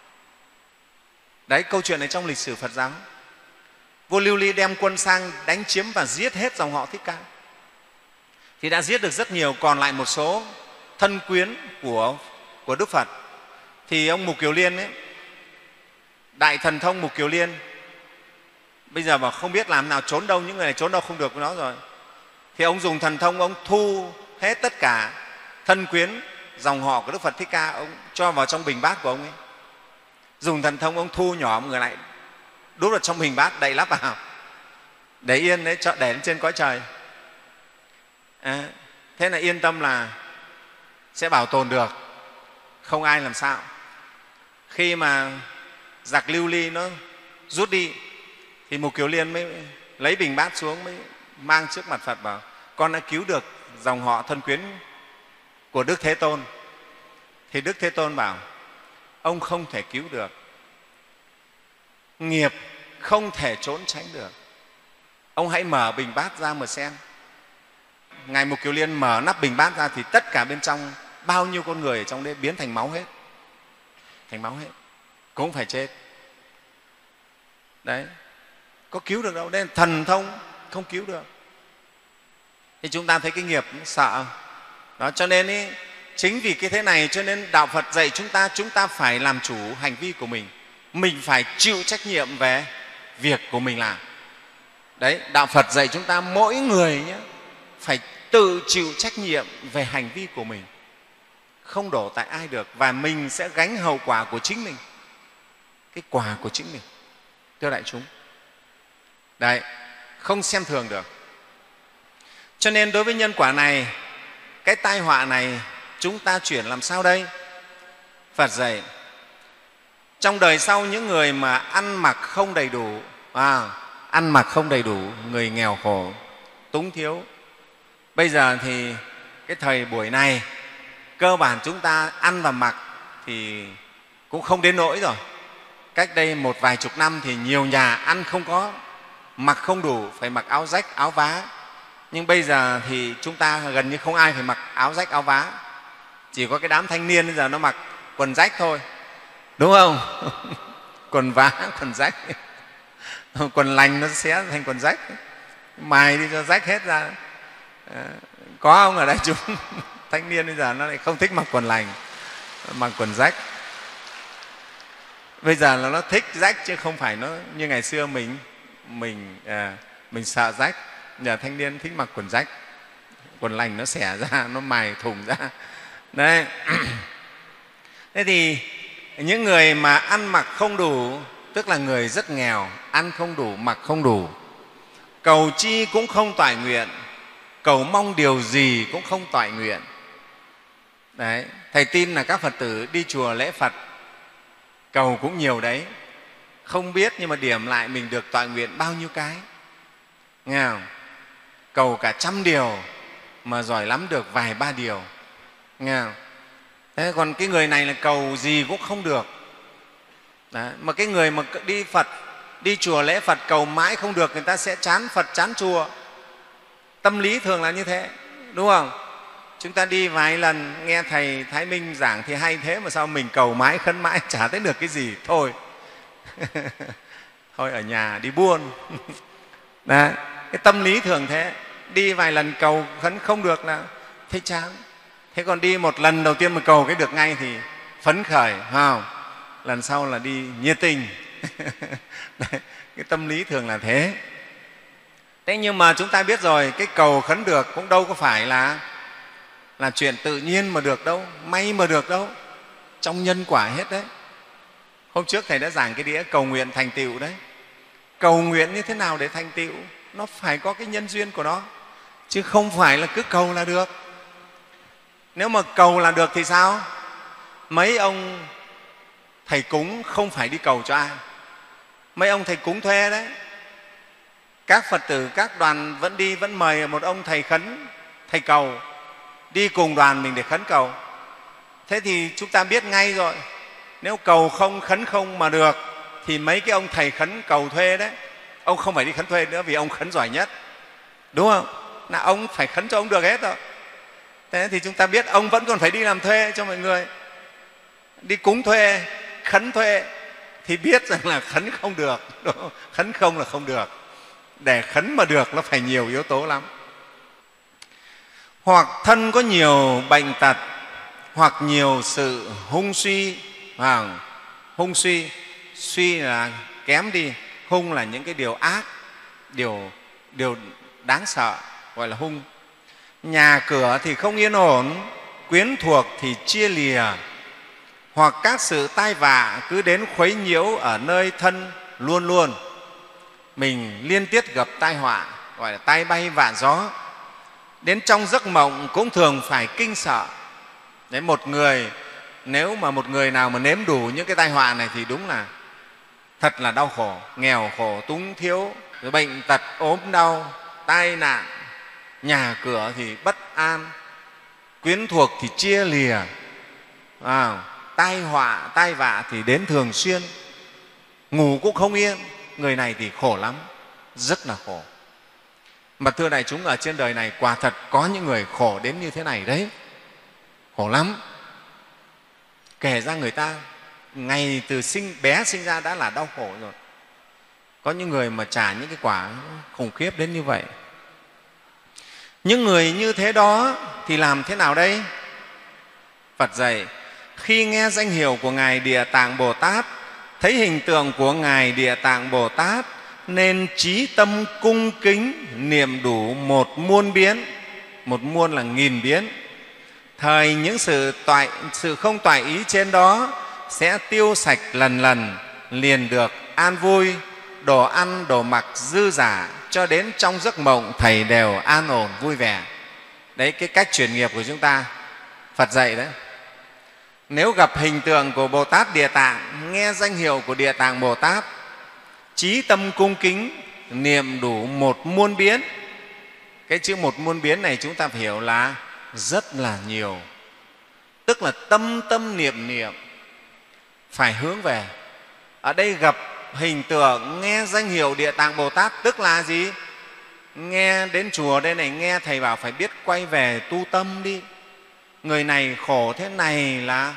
đấy, câu chuyện này trong lịch sử Phật giáo, vua Lưu Ly đem quân sang đánh chiếm và giết hết dòng họ Thích Ca, thì đã giết được rất nhiều, còn lại một số thân quyến của, của Đức Phật. Thì ông Mục Kiều Liên ấy, đại thần thông Mục Kiều Liên, bây giờ mà không biết làm nào trốn đâu, những người này trốn đâu không được với nó rồi, thì ông dùng thần thông, ông thu hết tất cả thân quyến dòng họ của Đức Phật Thích Ca, ông cho vào trong bình bát của ông ấy. Dùng thần thông ông thu nhỏ người lại, đút vào trong bình bát, đậy lắp vào, để yên đấy, cho để lên trên cõi trời. À, thế là yên tâm là sẽ bảo tồn được, không ai làm sao. Khi mà giặc Lưu Ly nó rút đi thì Mục Kiều Liên mới lấy bình bát xuống, mới mang trước mặt Phật bảo: con đã cứu được dòng họ thân quyến của Đức Thế Tôn. Thì Đức Thế Tôn bảo: ông không thể cứu được, nghiệp không thể trốn tránh được, ông hãy mở bình bát ra mà xem. Ngài Mục Kiều Liên mở nắp bình bát ra thì tất cả bên trong bao nhiêu con người ở trong đấy biến thành máu hết, thành máu hết, cũng phải chết. Đấy, có cứu được đâu, đây là thần thông không cứu được. Thì chúng ta thấy cái nghiệp sợ đó, cho nên ý, chính vì cái thế này cho nên đạo Phật dạy chúng ta, chúng ta phải làm chủ hành vi của mình, mình phải chịu trách nhiệm về việc của mình làm. Đấy, đạo Phật dạy chúng ta mỗi người nhé, phải tự chịu trách nhiệm về hành vi của mình, không đổ tại ai được, và mình sẽ gánh hậu quả của chính mình, cái quả của chính mình, thưa đại chúng. Đấy, không xem thường được. Cho nên đối với nhân quả này, cái tai họa này chúng ta chuyển làm sao đây? Phật dạy trong đời sau những người mà ăn mặc không đầy đủ, à, ăn mặc không đầy đủ, người nghèo khổ, túng thiếu. Bây giờ thì cái thời buổi này cơ bản chúng ta ăn và mặc thì cũng không đến nỗi rồi. Cách đây một vài chục năm thì nhiều nhà ăn không có, mặc không đủ, phải mặc áo rách, áo vá. Nhưng bây giờ thì chúng ta gần như không ai phải mặc áo rách, áo vá. Chỉ có cái đám thanh niên bây giờ nó mặc quần rách thôi, đúng không? Quần vá, quần rách, quần lành nó xé thành quần rách, mài đi cho rách hết ra. À, có không ở đây chúng? Thanh niên bây giờ nó lại không thích mặc quần lành, mặc quần rách. Bây giờ là nó thích rách chứ không phải nó như ngày xưa mình mình à, mình sợ rách. Giờ thanh niên thích mặc quần rách, quần lành nó xẻ ra, nó mài thùng ra. Đấy. Thế thì những người mà ăn mặc không đủ, tức là người rất nghèo, ăn không đủ, mặc không đủ, cầu chi cũng không toại nguyện, cầu mong điều gì cũng không toại nguyện. Đấy. Thầy tin là các Phật tử đi chùa lễ Phật cầu cũng nhiều đấy, không biết nhưng mà điểm lại mình được toại nguyện bao nhiêu cái. Nghe không? Cầu cả trăm điều mà giỏi lắm được vài ba điều. Nghe không? Thế còn cái người này là cầu gì cũng không được. Đấy. Mà cái người mà đi Phật, đi chùa lễ Phật cầu mãi không được, người ta sẽ chán Phật, chán chùa. Tâm lý thường là như thế, đúng không? Chúng ta đi vài lần nghe Thầy Thái Minh giảng thì hay thế, mà sao mình cầu mãi, khấn mãi chả thấy được cái gì, thôi thôi ở nhà đi buôn. Đấy. Cái tâm lý thường thế, đi vài lần cầu khấn không được là thấy chán. Thế còn đi một lần đầu tiên mà cầu cái được ngay thì phấn khởi, không? Lần sau là đi nhiệt tình. Đấy, cái tâm lý thường là thế. Thế nhưng mà chúng ta biết rồi, cái cầu khấn được cũng đâu có phải là là chuyện tự nhiên mà được đâu, may mà được đâu, trong nhân quả hết đấy. Hôm trước Thầy đã giảng cái đĩa cầu nguyện thành tựu đấy. Cầu nguyện như thế nào để thành tựu? Nó phải có cái nhân duyên của nó, chứ không phải là cứ cầu là được. Nếu mà cầu là được thì sao? Mấy ông thầy cúng không phải đi cầu cho ai, mấy ông thầy cúng thuê đấy. Các Phật tử, các đoàn vẫn đi, vẫn mời một ông thầy khấn, thầy cầu, đi cùng đoàn mình để khấn cầu. Thế thì chúng ta biết ngay rồi, nếu cầu không, khấn không mà được thì mấy cái ông thầy khấn cầu thuê đấy, ông không phải đi khấn thuê nữa vì ông khấn giỏi nhất, đúng không? Là ông phải khấn cho ông được hết rồi. Thế thì chúng ta biết ông vẫn còn phải đi làm thuê cho mọi người, đi cúng thuê, khấn thuê, thì biết rằng là khấn không được, đúng không? Khấn không là không được. Để khấn mà được nó phải nhiều yếu tố lắm. Hoặc thân có nhiều bệnh tật, hoặc nhiều sự hung suy. À, hung suy, suy là kém đi, hung là những cái điều ác, điều, điều đáng sợ, gọi là hung. Nhà cửa thì không yên ổn, quyến thuộc thì chia lìa, hoặc các sự tai vạ cứ đến khuấy nhiễu ở nơi thân luôn luôn. Mình liên tiếp gặp tai họa, gọi là tai bay vạ gió. Đến trong giấc mộng cũng thường phải kinh sợ. Đấy, một người, nếu mà một người nào mà nếm đủ những cái tai họa này thì đúng là thật là đau khổ, nghèo khổ, túng thiếu, rồi bệnh tật, ốm đau, tai nạn, nhà cửa thì bất an, quyến thuộc thì chia lìa, à, tai họa, tai vạ thì đến thường xuyên, ngủ cũng không yên. Người này thì khổ lắm, rất là khổ. Mà thưa đại chúng, ở trên đời này quả thật có những người khổ đến như thế này đấy, khổ lắm. Kể ra người ta ngày từ sinh bé sinh ra đã là đau khổ rồi. Có những người mà trả những cái quả khủng khiếp đến như vậy. Những người như thế đó thì làm thế nào đây? Phật dạy, khi nghe danh hiệu của Ngài Địa Tạng Bồ Tát, thấy hình tượng của Ngài Địa Tạng Bồ Tát, nên trí tâm cung kính niệm đủ một muôn biến. Một muôn là nghìn biến. Thời những sự, toại, sự không toại ý trên đó sẽ tiêu sạch lần lần, liền được an vui, đồ ăn, đồ mặc dư dả, cho đến trong giấc mộng thầy đều an ổn, vui vẻ. Đấy, cái cách chuyển nghiệp của chúng ta, Phật dạy đấy. Nếu gặp hình tượng của Bồ Tát Địa Tạng, nghe danh hiệu của Địa Tạng Bồ Tát, chí tâm cung kính, niệm đủ một muôn biến. Cái chữ một muôn biến này chúng ta phải hiểu là rất là nhiều. Tức là tâm tâm niệm niệm phải hướng về. Ở đây gặp hình tượng, nghe danh hiệu Địa Tạng Bồ Tát tức là gì? Nghe đến chùa đây này, nghe thầy bảo phải biết quay về tu tâm đi. Người này khổ thế này là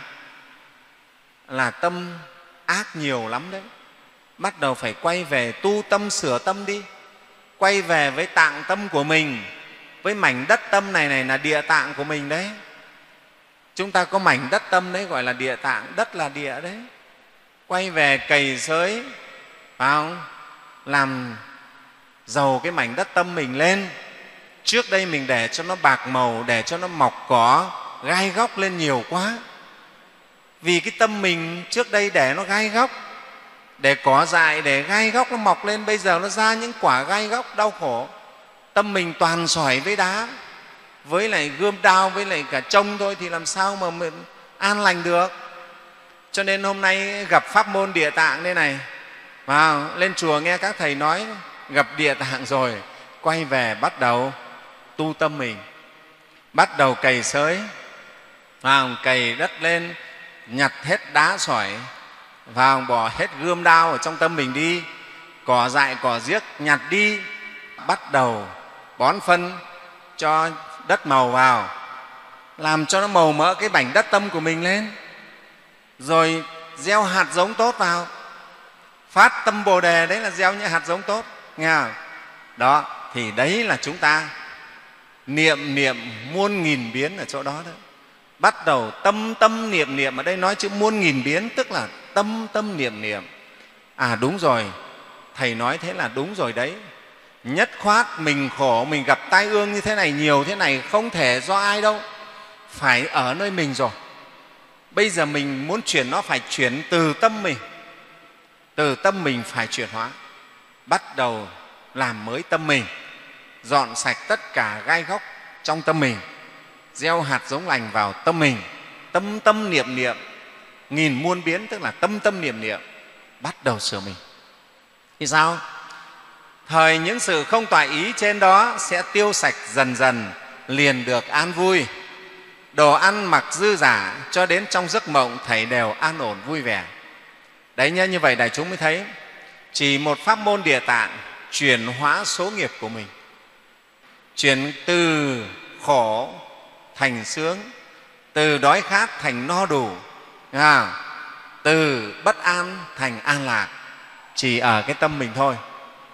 là tâm ác nhiều lắm đấy. Bắt đầu phải quay về tu tâm, sửa tâm đi. Quay về với tạng tâm của mình, với mảnh đất tâm này này là địa tạng của mình đấy. Chúng ta có mảnh đất tâm đấy gọi là địa tạng, đất là địa đấy. quay về cày xới, phải không? Làm giàu cái mảnh đất tâm mình lên. Trước đây mình để cho nó bạc màu, để cho nó mọc cỏ gai góc lên nhiều quá, vì cái tâm mình trước đây để nó gai góc, để cỏ dại, để gai góc nó mọc lên, bây giờ nó ra những quả gai góc đau khổ. Tâm mình toàn sỏi với đá, với lại gươm đao, với lại cả trông thôi, thì làm sao mà mình an lành được. Cho nên hôm nay gặp pháp môn Địa Tạng đây này, vào lên chùa nghe các thầy nói gặp Địa Tạng rồi, quay về bắt đầu tu tâm mình, bắt đầu cày xới, vào cày đất lên, nhặt hết đá sỏi vào, bỏ hết gươm đao ở trong tâm mình đi, cỏ dại cỏ giếc nhặt đi, bắt đầu bón phân cho đất màu vào, làm cho nó màu mỡ cái mảnh đất tâm của mình lên, rồi gieo hạt giống tốt vào. Phát tâm Bồ Đề đấy là gieo những hạt giống tốt, nghe không? Đó, thì đấy là chúng ta niệm niệm muôn nghìn biến ở chỗ đó đó. Bắt đầu tâm tâm niệm niệm, ở đây nói chữ muôn nghìn biến tức là tâm tâm niệm niệm. À đúng rồi, thầy nói thế là đúng rồi đấy. Nhất khoát mình khổ, mình gặp tai ương như thế này, nhiều thế này, không thể do ai đâu, phải ở nơi mình rồi. Bây giờ mình muốn chuyển nó phải chuyển từ tâm mình, từ tâm mình phải chuyển hóa, bắt đầu làm mới tâm mình, dọn sạch tất cả gai góc trong tâm mình, gieo hạt giống lành vào tâm mình, tâm tâm niệm niệm, nghìn muôn biến tức là tâm tâm niệm niệm, bắt đầu sửa mình. Thì sao? Thời những sự không toại ý trên đó sẽ tiêu sạch dần dần, liền được an vui. Đồ ăn mặc dư giả cho đến trong giấc mộng thảy đều an ổn vui vẻ. Đấy nhá, như vậy đại chúng mới thấy chỉ một pháp môn Địa Tạng chuyển hóa số nghiệp của mình, chuyển từ khổ thành sướng, từ đói khát thành no đủ, à, từ bất an thành an lạc, chỉ ở cái tâm mình thôi.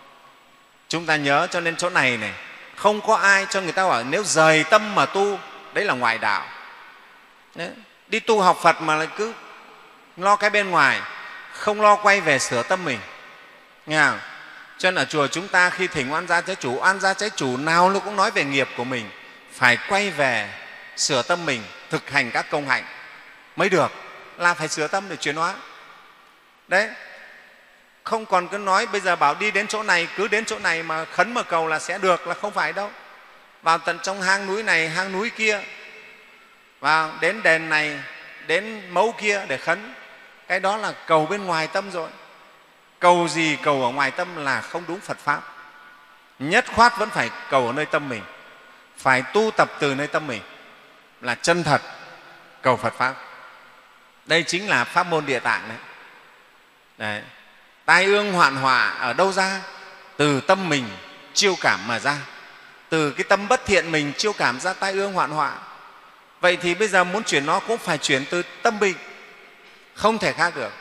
Chúng ta nhớ, cho nên chỗ này này không có ai cho người ta bảo nếu rời tâm mà tu, đấy là ngoại đạo. Đấy, đi tu học Phật mà lại cứ lo cái bên ngoài, không lo quay về sửa tâm mình, nghe không? Cho nên ở chùa chúng ta khi thỉnh oan gia trái chủ, oan gia trái chủ nào nó cũng nói về nghiệp của mình, phải quay về sửa tâm mình, thực hành các công hạnh mới được, là phải sửa tâm để chuyển hóa. Đấy, không còn cứ nói bây giờ bảo đi đến chỗ này, cứ đến chỗ này mà khấn mà cầu là sẽ được, là không phải đâu. Vào tận trong hang núi này, hang núi kia, vào đến đền này, đến mẫu kia để khấn, cái đó là cầu bên ngoài tâm rồi. Cầu gì cầu ở ngoài tâm là không đúng Phật Pháp. Nhất khoát vẫn phải cầu ở nơi tâm mình, phải tu tập từ nơi tâm mình, là chân thật cầu Phật Pháp. Đây chính là pháp môn Địa Tạng đấy. Đấy. Tai ương hoạn họa ở đâu ra? Từ tâm mình chiêu cảm mà ra, từ cái tâm bất thiện mình chiêu cảm ra tai ương hoạn họa. Vậy thì bây giờ muốn chuyển nó cũng phải chuyển từ tâm mình, không thể khác được.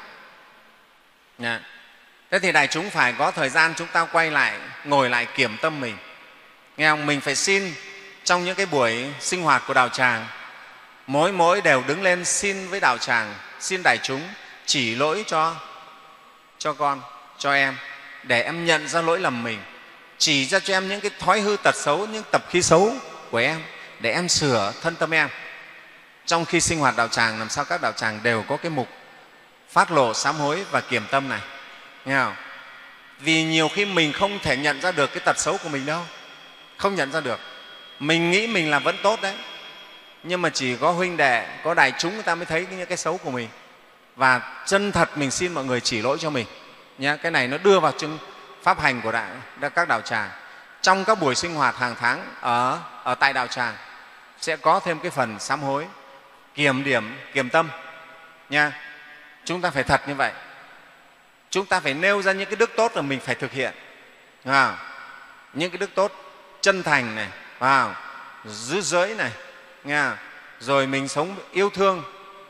Nha. Thế thì đại chúng phải có thời gian chúng ta quay lại, ngồi lại kiểm tâm mình. Nghe không? Mình phải xin trong những cái buổi sinh hoạt của đạo tràng, mỗi mỗi đều đứng lên xin với đạo tràng, xin đại chúng chỉ lỗi cho cho con, cho em, để em nhận ra lỗi lầm mình, chỉ ra cho em những cái thói hư tật xấu, những tập khí xấu của em, để em sửa thân tâm em. Trong khi sinh hoạt đạo tràng, làm sao các đạo tràng đều có cái mục phát lộ sám hối và kiểm tâm này, nghe không? Vì nhiều khi mình không thể nhận ra được cái tật xấu của mình đâu, không nhận ra được. Mình nghĩ mình là vẫn tốt đấy, nhưng mà chỉ có huynh đệ, có đại chúng người ta mới thấy những cái xấu của mình, và chân thật mình xin mọi người chỉ lỗi cho mình nhé. Cái này nó đưa vào chương pháp hành của đại, các đạo tràng. Trong các buổi sinh hoạt hàng tháng ở, ở tại đạo tràng sẽ có thêm cái phần sám hối, kiểm điểm, kiểm tâm nha. Chúng ta phải thật như vậy. Chúng ta phải nêu ra những cái đức tốt là mình phải thực hiện, à, những cái đức tốt chân thành này, à, giữ giới này, nghe, rồi mình sống yêu thương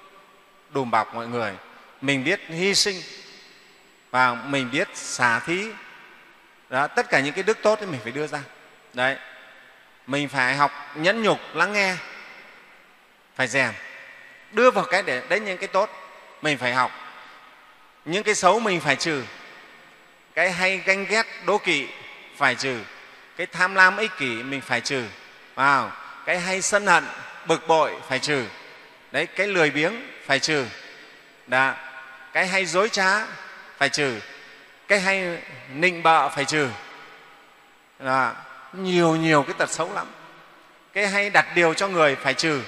đùm bọc mọi người, mình biết hy sinh và mình biết xả thí. Đó, tất cả những cái đức tốt ấy mình phải đưa ra. Đấy, mình phải học nhẫn nhục, lắng nghe, phải rèn, đưa vào cái để đấy, những cái tốt mình phải học. những cái xấu mình phải trừ, cái hay ganh ghét đố kỵ phải trừ, cái tham lam ích kỷ mình phải trừ, vào cái hay sân hận bực bội phải trừ, đấy, cái lười biếng phải trừ, đã, cái hay dối trá phải trừ, cái hay nịnh bợ phải trừ, đó. nhiều nhiều cái tật xấu lắm. Cái hay đặt điều cho người phải trừ,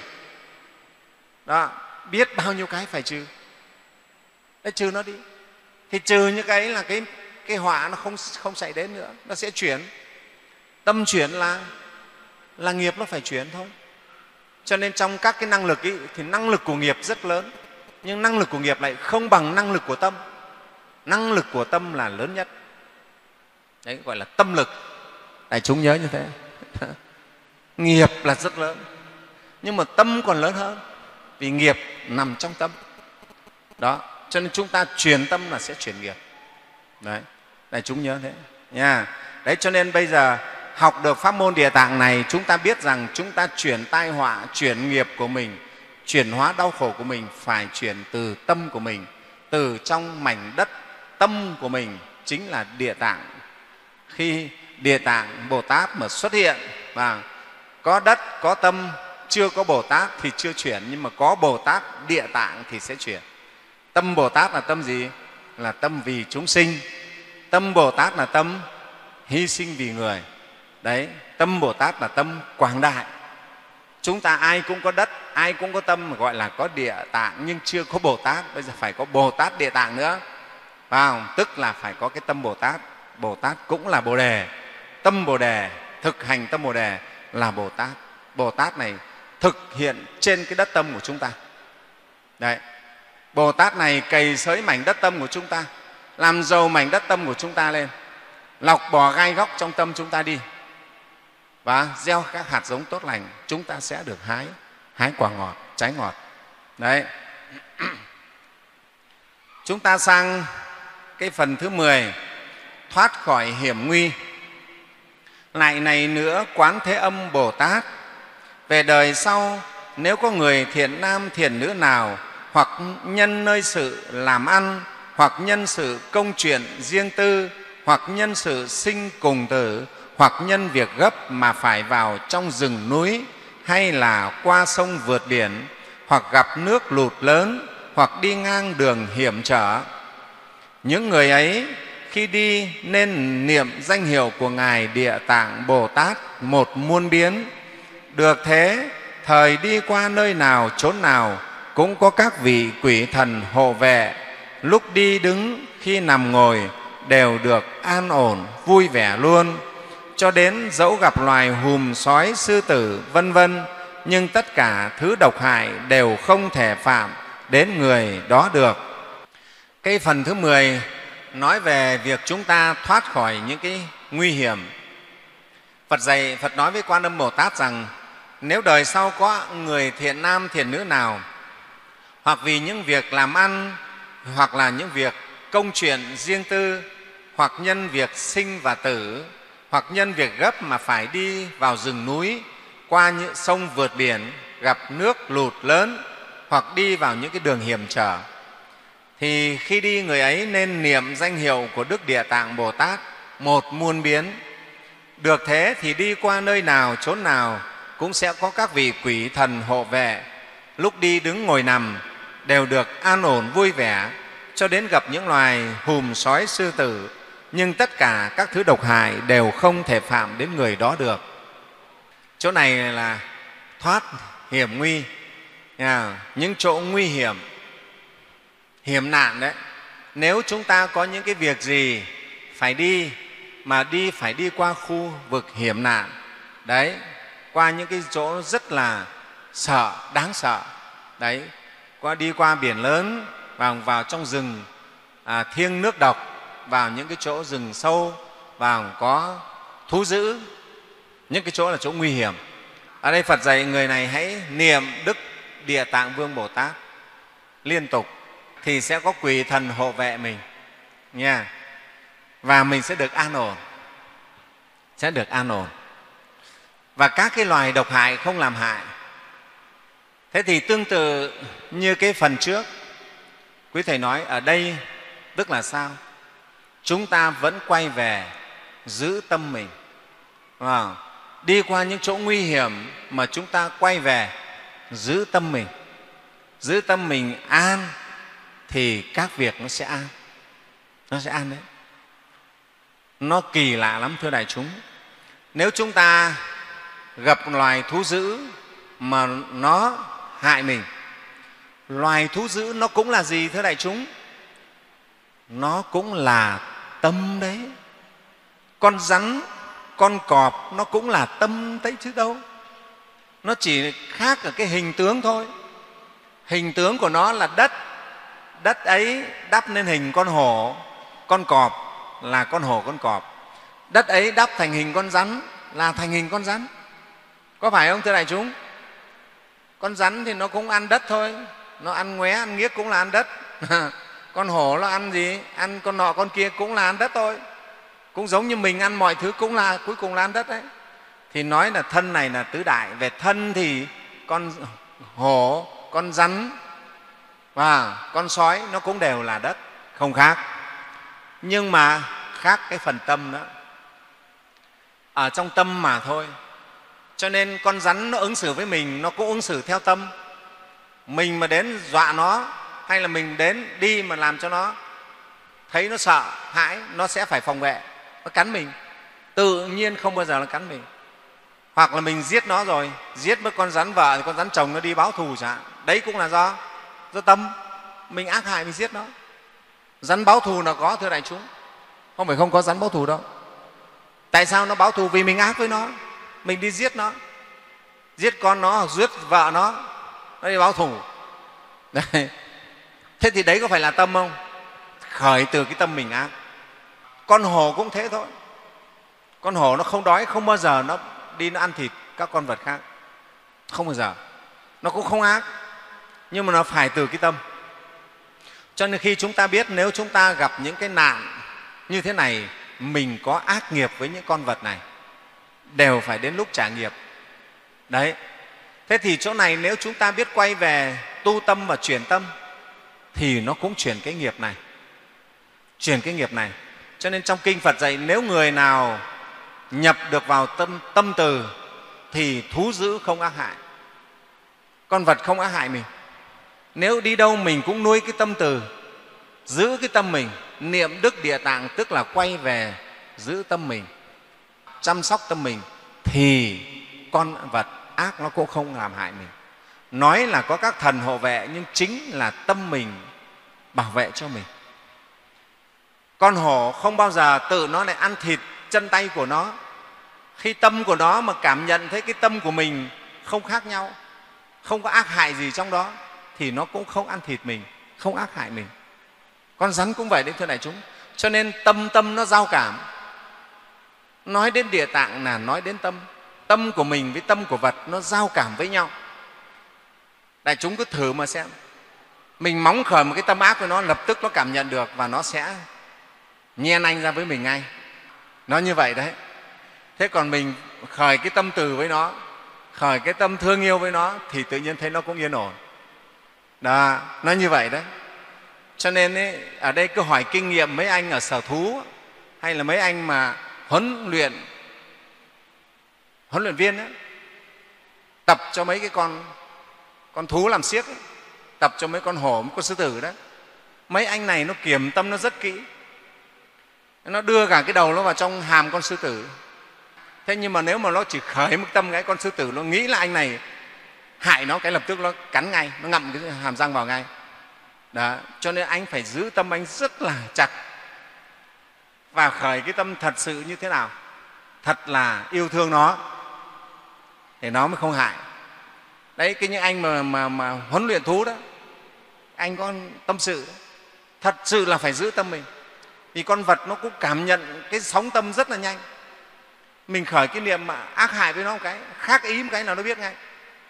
đó, biết bao nhiêu cái phải trừ, đấy, trừ nó đi. Thì trừ những cái là cái cái họa nó không không xảy đến nữa, nó sẽ chuyển. Tâm chuyển là là nghiệp nó phải chuyển thôi. Cho nên trong các cái năng lực ý, thì năng lực của nghiệp rất lớn, nhưng năng lực của nghiệp lại không bằng năng lực của tâm. Năng lực của tâm là lớn nhất, đấy gọi là tâm lực. Đại chúng nhớ như thế. Nghiệp là rất lớn, nhưng mà tâm còn lớn hơn, vì nghiệp nằm trong tâm. Đó, cho nên chúng ta truyền tâm là sẽ chuyển nghiệp. Đấy, đại chúng nhớ thế nha. Đấy, cho nên bây giờ học được pháp môn Địa Tạng này, chúng ta biết rằng chúng ta chuyển tai họa, chuyển nghiệp của mình, chuyển hóa đau khổ của mình phải chuyển từ tâm của mình, từ trong mảnh đất tâm của mình, chính là Địa Tạng. Khi Địa Tạng Bồ Tát mà xuất hiện và có đất, có tâm, chưa có Bồ Tát thì chưa chuyển, nhưng mà có Bồ Tát Địa Tạng thì sẽ chuyển. Tâm Bồ Tát là tâm gì? Là tâm vì chúng sinh. Tâm Bồ Tát là tâm hy sinh vì người. Đấy, tâm Bồ Tát là tâm quảng đại. Chúng ta ai cũng có đất, ai cũng có tâm, gọi là có Địa Tạng, nhưng chưa có Bồ Tát. Bây giờ phải có Bồ Tát Địa Tạng nữa, phải không? Tức là phải có cái tâm Bồ Tát. Bồ Tát cũng là Bồ Đề. Tâm Bồ Đề, thực hành tâm Bồ Đề là Bồ Tát. Bồ Tát này thực hiện trên cái đất tâm của chúng ta. Đấy, Bồ Tát này cày xới mảnh đất tâm của chúng ta, làm giàu mảnh đất tâm của chúng ta lên, lọc bỏ gai góc trong tâm chúng ta đi và gieo các hạt giống tốt lành, chúng ta sẽ được hái hái quả ngọt, trái ngọt. Đấy. Chúng ta sang cái phần thứ mười, thoát khỏi hiểm nguy. Lại này nữa, Quán Thế Âm Bồ Tát, về đời sau nếu có người thiện nam thiện nữ nào, hoặc nhân nơi sự làm ăn, hoặc nhân sự công chuyện riêng tư, hoặc nhân sự sinh cùng tử, hoặc nhân việc gấp mà phải vào trong rừng núi, hay là qua sông vượt biển, hoặc gặp nước lụt lớn, hoặc đi ngang đường hiểm trở, những người ấy khi đi nên niệm danh hiệu của Ngài Địa Tạng Bồ Tát một muôn biến. Được thế, thời đi qua nơi nào chốn nào cũng có các vị quỷ thần hộ vệ, lúc đi đứng khi nằm ngồi đều được an ổn vui vẻ luôn. Cho đến dẫu gặp loài hùm sói sư tử vân vân, nhưng tất cả thứ độc hại đều không thể phạm đến người đó được. Cái phần thứ mười nói về việc chúng ta thoát khỏi những cái nguy hiểm. Phật dạy, Phật nói với Quan Âm Bồ Tát rằng nếu đời sau có người thiện nam thiện nữ nào, hoặc vì những việc làm ăn, hoặc là những việc công chuyện riêng tư, hoặc nhân việc sinh và tử, hoặc nhân việc gấp mà phải đi vào rừng núi, qua những sông vượt biển, gặp nước lụt lớn, hoặc đi vào những cái đường hiểm trở, thì khi đi người ấy nên niệm danh hiệu của Đức Địa Tạng Bồ Tát một muôn biến. Được thế thì đi qua nơi nào chốn nào cũng sẽ có các vị quỷ thần hộ vệ, lúc đi đứng ngồi nằm đều được an ổn vui vẻ, cho đến gặp những loài hùm sói sư tử, nhưng tất cả các thứ độc hại đều không thể phạm đến người đó được. Chỗ này là thoát hiểm nguy, những chỗ nguy hiểm, hiểm nạn đấy. Nếu chúng ta có những cái việc gì phải đi, mà đi phải đi qua khu vực hiểm nạn đấy, qua những cái chỗ rất là sợ, đáng sợ đấy, qua đi qua biển lớn, vào vào trong rừng à, thiêng nước độc, vào những cái chỗ rừng sâu, vào có thú dữ, những cái chỗ là chỗ nguy hiểm. Ở đây Phật dạy người này hãy niệm Đức Địa Tạng Vương Bồ Tát liên tục, thì sẽ có quỷ thần hộ vệ mình nha, và mình sẽ được an ổn, sẽ được an ổn, và các cái loài độc hại không làm hại. Thế thì tương tự như cái phần trước, quý Thầy nói ở đây Tức là sao? Chúng ta vẫn quay về giữ tâm mình. À, đi qua những chỗ nguy hiểm mà chúng ta quay về giữ tâm mình. Giữ tâm mình an thì các việc nó sẽ an. Nó sẽ an đấy. Nó kỳ lạ lắm thưa đại chúng. Nếu chúng ta gặp loài thú dữ mà nó hại mình, loài thú dữ nó cũng là gì thưa đại chúng? Nó cũng là tâm đấy. Con rắn, con cọp nó cũng là tâm đấy chứ đâu. Nó chỉ khác ở cái hình tướng thôi. Hình tướng của nó là đất. Đất ấy đắp nên hình con hổ, con cọp là con hổ, con cọp. Đất ấy đắp thành hình con rắn là thành hình con rắn. Có phải không thưa đại chúng? Con rắn thì nó cũng ăn đất thôi. Nó ăn ngoé, ăn nghiếc cũng là ăn đất. Con hổ nó ăn gì? Ăn con nọ, con kia cũng là ăn đất thôi. Cũng giống như mình ăn mọi thứ cũng là cuối cùng là ăn đất đấy. Thì nói là thân này là tứ đại. Về thân thì con hổ, con rắn và con sói nó cũng đều là đất, không khác. Nhưng mà khác cái phần tâm đó. Ở trong tâm mà thôi. Cho nên con rắn nó ứng xử với mình, nó cũng ứng xử theo tâm. Mình mà đến dọa nó hay là mình đến đi mà làm cho nó thấy nó sợ, hãi, nó sẽ phải phòng vệ, nó cắn mình. Tự nhiên không bao giờ nó cắn mình. Hoặc là mình giết nó rồi, giết với con rắn vợ thì con rắn chồng nó đi báo thù chẳng hạn. Đấy cũng là do, do tâm. Mình ác hại mình giết nó. Rắn báo thù là có thưa đại chúng. Không phải không có rắn báo thù đâu. Tại sao nó báo thù? Vì mình ác với nó. Mình đi giết nó, giết con nó, giết vợ nó, nó đi báo thù. Đấy. Thế thì đấy có phải là tâm không? Khởi từ cái tâm mình ác. Con hổ cũng thế thôi. Con hổ nó không đói, không bao giờ nó đi nó ăn thịt các con vật khác. Không bao giờ. Nó cũng không ác. Nhưng mà nó phải từ cái tâm. Cho nên khi chúng ta biết nếu chúng ta gặp những cái nạn như thế này, mình có ác nghiệp với những con vật này, đều phải đến lúc trả nghiệp. Đấy. Thế thì chỗ này nếu chúng ta biết quay về tu tâm và chuyển tâm thì nó cũng chuyển cái nghiệp này. Chuyển cái nghiệp này. Cho nên trong Kinh Phật dạy nếu người nào nhập được vào tâm, tâm từ thì thú dữ không ác hại. Con vật không ác hại mình. Nếu đi đâu mình cũng nuôi cái tâm từ, giữ cái tâm mình, niệm Đức Địa Tạng tức là quay về giữ tâm mình, chăm sóc tâm mình thì con vật ác nó cũng không làm hại mình. Nói là có các thần hộ vệ nhưng chính là tâm mình bảo vệ cho mình. Con hổ không bao giờ tự nó lại ăn thịt chân tay của nó. Khi tâm của nó mà cảm nhận thấy cái tâm của mình không khác nhau, không có ác hại gì trong đó thì nó cũng không ăn thịt mình, không ác hại mình. Con rắn cũng vậy đấy thưa đại chúng. Cho nên tâm tâm nó giao cảm. Nói đến Địa Tạng là nói đến tâm. Tâm của mình với tâm của vật nó giao cảm với nhau. Đại chúng cứ thử mà xem. Mình móng khởi một cái tâm ác với nó, lập tức nó cảm nhận được và nó sẽ nhen anh ra với mình ngay. Nó như vậy đấy. Thế còn mình khởi cái tâm từ với nó, khởi cái tâm thương yêu với nó thì tự nhiên thấy nó cũng yên ổn. Đó, nó như vậy đấy. Cho nên ấy, ở đây cứ hỏi kinh nghiệm mấy anh ở sở thú hay là mấy anh mà huấn luyện huấn luyện viên ấy, tập cho mấy cái con con thú làm xiếc ấy, tập cho mấy con hổ, mấy con sư tử đó. Mấy anh này nó kiểm tâm nó rất kỹ. Nó đưa cả cái đầu nó vào trong hàm con sư tử. Thế nhưng mà nếu mà nó chỉ khởi một tâm cái con sư tử nó nghĩ là anh này hại nó, cái lập tức nó cắn ngay, nó ngậm cái hàm răng vào ngay. Đó. Cho nên anh phải giữ tâm anh rất là chặt và khởi cái tâm thật sự như thế nào? Thật là yêu thương nó thì nó mới không hại. Đấy, cái những anh mà, mà, mà huấn luyện thú đó, anh có tâm sự đó. Thật sự là phải giữ tâm mình. Vì con vật nó cũng cảm nhận cái sóng tâm rất là nhanh. Mình khởi cái niệm mà ác hại với nó một cái, khác ý một cái là nó biết ngay,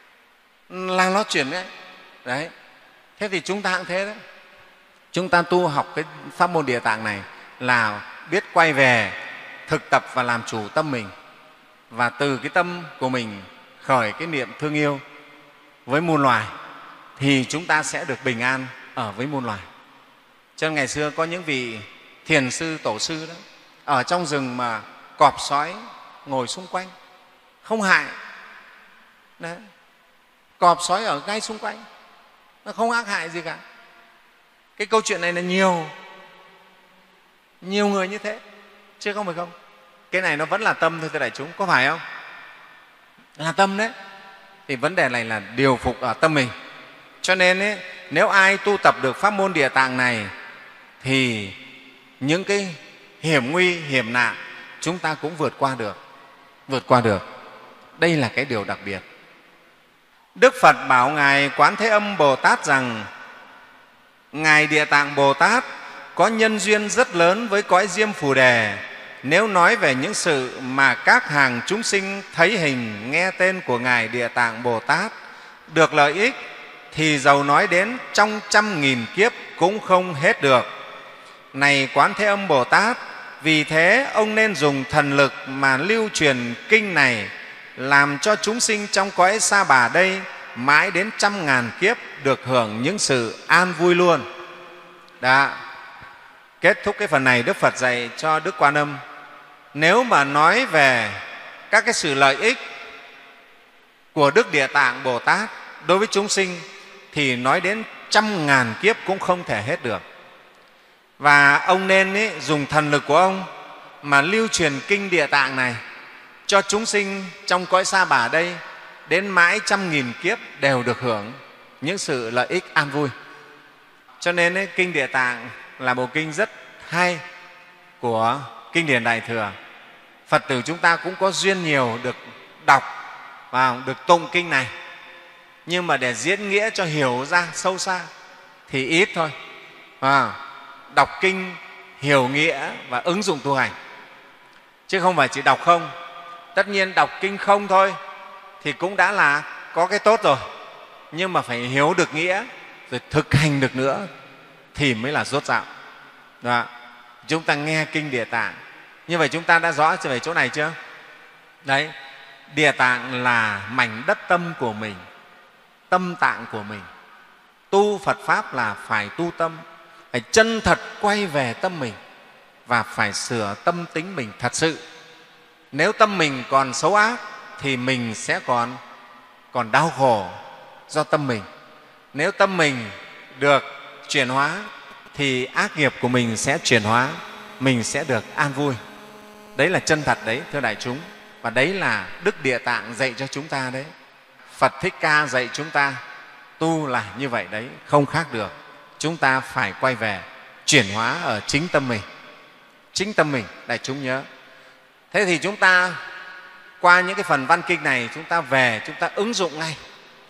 là nó chuyển ngay. Đấy. Thế thì chúng ta cũng thế đấy. Chúng ta tu học cái pháp môn Địa Tạng này là biết quay về thực tập và làm chủ tâm mình, và từ cái tâm của mình khởi cái niệm thương yêu với muôn loài thì chúng ta sẽ được bình an ở với muôn loài. Cho nên ngày xưa có những vị thiền sư, tổ sư đó, ở trong rừng mà cọp sói ngồi xung quanh, không hại. Đấy. Cọp sói ở ngay xung quanh, nó không ác hại gì cả. Cái câu chuyện này là nhiều, nhiều người như thế, chứ không phải không. Cái này nó vẫn là tâm thôi thưa đại chúng, có phải không? Là tâm đấy. Thì vấn đề này là điều phục ở tâm mình. Cho nên ấy, nếu ai tu tập được pháp môn Địa Tạng này thì những cái hiểm nguy, hiểm nạn chúng ta cũng vượt qua được, vượt qua được. Đây là cái điều đặc biệt. Đức Phật bảo Ngài Quán Thế Âm Bồ Tát rằng Ngài Địa Tạng Bồ Tát có nhân duyên rất lớn với cõi Diêm Phù Đề. Nếu nói về những sự mà các hàng chúng sinh thấy hình, nghe tên của Ngài Địa Tạng Bồ Tát được lợi ích thì dầu nói đến trong trăm nghìn kiếp cũng không hết được. Này Quán Thế Âm Bồ Tát, vì thế ông nên dùng thần lực mà lưu truyền kinh này, làm cho chúng sinh trong cõi Sa Bà đây mãi đến trăm ngàn kiếp được hưởng những sự an vui luôn. Đã. Kết thúc cái phần này, Đức Phật dạy cho Đức Quan Âm, nếu mà nói về các cái sự lợi ích của Đức Địa Tạng Bồ Tát đối với chúng sinh thì nói đến trăm ngàn kiếp cũng không thể hết được. Và ông nên ý, dùng thần lực của ông mà lưu truyền kinh Địa Tạng này cho chúng sinh trong cõi Sa Bà đây đến mãi trăm nghìn kiếp đều được hưởng những sự lợi ích an vui. Cho nên ý, kinh Địa Tạng là bộ kinh rất hay của kinh điển Đại Thừa. Phật tử chúng ta cũng có duyên nhiều được đọc và được tụng kinh này, nhưng mà để diễn nghĩa cho hiểu ra sâu xa thì ít thôi. À, đọc kinh hiểu nghĩa và ứng dụng tu hành, chứ không phải chỉ đọc không. Tất nhiên đọc kinh không thôi thì cũng đã là có cái tốt rồi, nhưng mà phải hiểu được nghĩa rồi thực hành được nữa thì mới là rốt ráo. Đó. Chúng ta nghe kinh Địa Tạng như vậy, chúng ta đã rõ về chỗ này chưa? Đấy, Địa Tạng là mảnh đất tâm của mình, tâm tạng của mình. Tu Phật Pháp là phải tu tâm, phải chân thật quay về tâm mình và phải sửa tâm tính mình thật sự. Nếu tâm mình còn xấu ác thì mình sẽ còn, còn đau khổ do tâm mình. Nếu tâm mình được chuyển hóa thì ác nghiệp của mình sẽ chuyển hóa, mình sẽ được an vui. Đấy là chân thật đấy, thưa đại chúng. Và đấy là Đức Địa Tạng dạy cho chúng ta đấy. Phật Thích Ca dạy chúng ta tu là như vậy đấy, không khác được. Chúng ta phải quay về chuyển hóa ở chính tâm mình, chính tâm mình, đại chúng nhớ. Thế thì chúng ta qua những cái phần văn kinh này, chúng ta về chúng ta ứng dụng ngay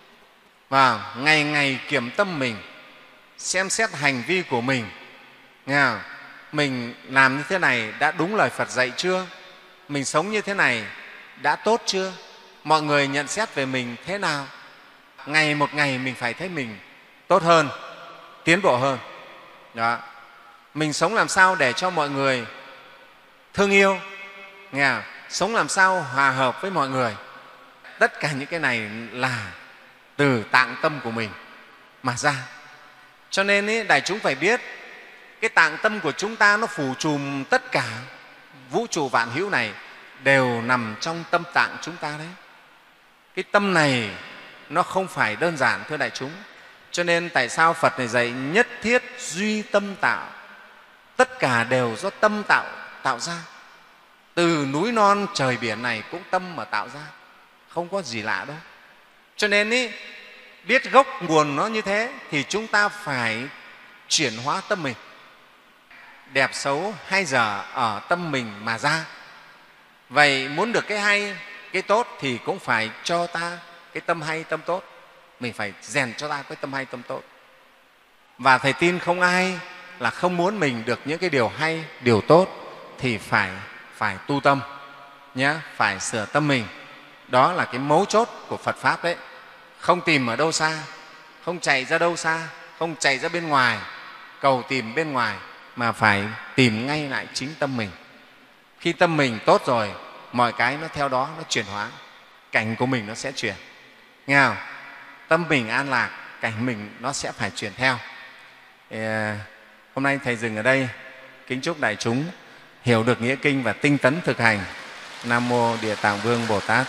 và ngày ngày kiểm tâm mình, xem xét hành vi của mình. Nghe không? Mình làm như thế này đã đúng lời Phật dạy chưa? Mình sống như thế này đã tốt chưa? Mọi người nhận xét về mình thế nào? Ngày một ngày mình phải thấy mình tốt hơn, tiến bộ hơn. Đó. Mình sống làm sao để cho mọi người thương yêu, nghe không? Sống làm sao hòa hợp với mọi người. Tất cả những cái này là từ tạng tâm của mình mà ra. Cho nên ý, đại chúng phải biết cái tạng tâm của chúng ta nó phủ trùm tất cả vũ trụ vạn hữu này đều nằm trong tâm tạng chúng ta đấy. Cái tâm này nó không phải đơn giản, thưa đại chúng. Cho nên tại sao Phật này dạy nhất thiết duy tâm tạo? Tất cả đều do tâm tạo tạo ra. Từ núi non trời biển này cũng tâm mà tạo ra, không có gì lạ đâu. Cho nên ý, biết gốc nguồn nó như thế thì chúng ta phải chuyển hóa tâm mình. Đẹp xấu hay dở ở tâm mình mà ra. Vậy muốn được cái hay, cái tốt thì cũng phải cho ta cái tâm hay, tâm tốt. Mình phải rèn cho ta cái tâm hay, tâm tốt. Và Thầy tin không ai là không muốn mình được những cái điều hay, điều tốt thì phải, phải tu tâm nhé, phải sửa tâm mình. Đó là cái mấu chốt của Phật Pháp đấy. Không tìm ở đâu xa, không chạy ra đâu xa, không chạy ra bên ngoài, cầu tìm bên ngoài, mà phải tìm ngay lại chính tâm mình. Khi tâm mình tốt rồi, mọi cái nó theo đó nó chuyển hóa, cảnh của mình nó sẽ chuyển. Nghe không? Tâm mình an lạc, cảnh mình nó sẽ phải chuyển theo. Hôm nay Thầy dừng ở đây, kính chúc đại chúng hiểu được nghĩa kinh và tinh tấn thực hành. Nam Mô Địa Tạng Vương Bồ Tát.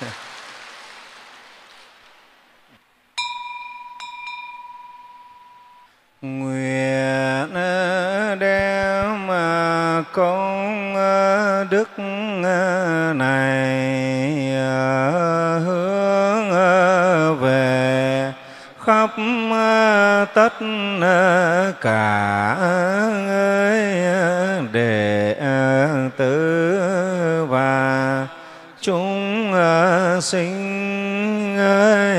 Nguyện đem công đức này hướng về khắp tất cả đệ tử và chúng sinh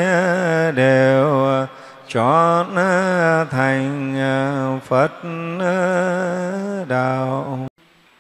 đều chọn thành Phật đạo.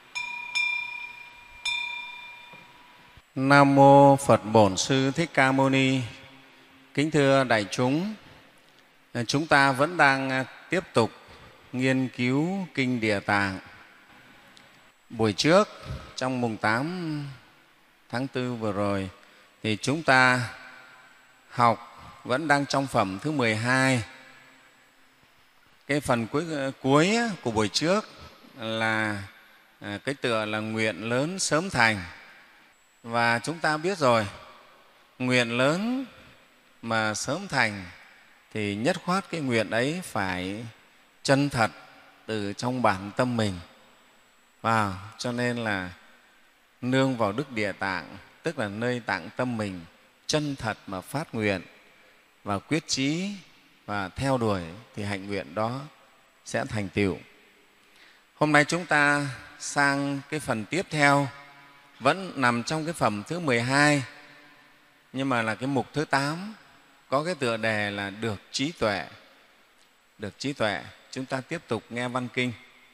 Nam mô Phật Bổn Sư Thích Ca Mâu Ni. Kính thưa đại chúng, chúng ta vẫn đang tiếp tục nghiên cứu kinh Địa Tạng. Buổi trước trong mùng tám tháng tư vừa rồi thì chúng ta học vẫn đang trong phẩm thứ mười hai. Cái phần cuối, cuối của buổi trước là cái tựa là nguyện lớn sớm thành. Và chúng ta biết rồi, nguyện lớn mà sớm thành thì nhất khoát cái nguyện ấy phải chân thật từ trong bản tâm mình. Và cho nên là nương vào Đức Địa Tạng, tức là nơi tạng tâm mình, chân thật mà phát nguyện và quyết chí và theo đuổi thì hạnh nguyện đó sẽ thành tựu. Hôm nay chúng ta sang cái phần tiếp theo, vẫn nằm trong cái phẩm thứ mười hai, nhưng mà là cái mục thứ tám, có cái tựa đề là được trí tuệ. Được trí tuệ. Chúng ta tiếp tục nghe văn kinh.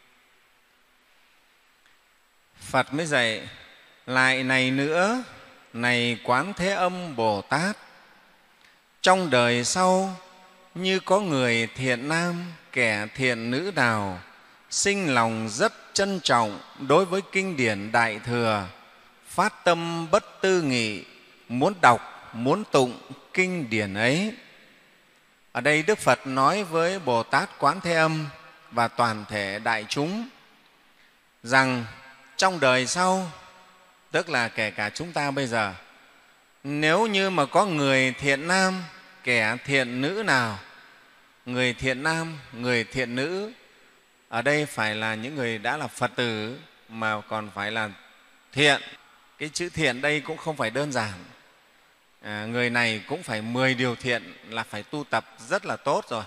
Phật mới dạy: lại này nữa, này Quán Thế Âm Bồ Tát, trong đời sau như có người thiện nam, kẻ thiện nữ nào sinh lòng rất trân trọng đối với kinh điển Đại Thừa, phát tâm bất tư nghị, muốn đọc, muốn tụng kinh điển ấy. Ở đây Đức Phật nói với Bồ Tát Quán Thế Âm và toàn thể đại chúng rằng trong đời sau, tức là kể cả chúng ta bây giờ, nếu như mà có người thiện nam, kẻ thiện nữ nào, người thiện nam, người thiện nữ, ở đây phải là những người đã là Phật tử mà còn phải là thiện. Cái chữ thiện đây cũng không phải đơn giản. À, người này cũng phải mười điều thiện là phải tu tập rất là tốt rồi.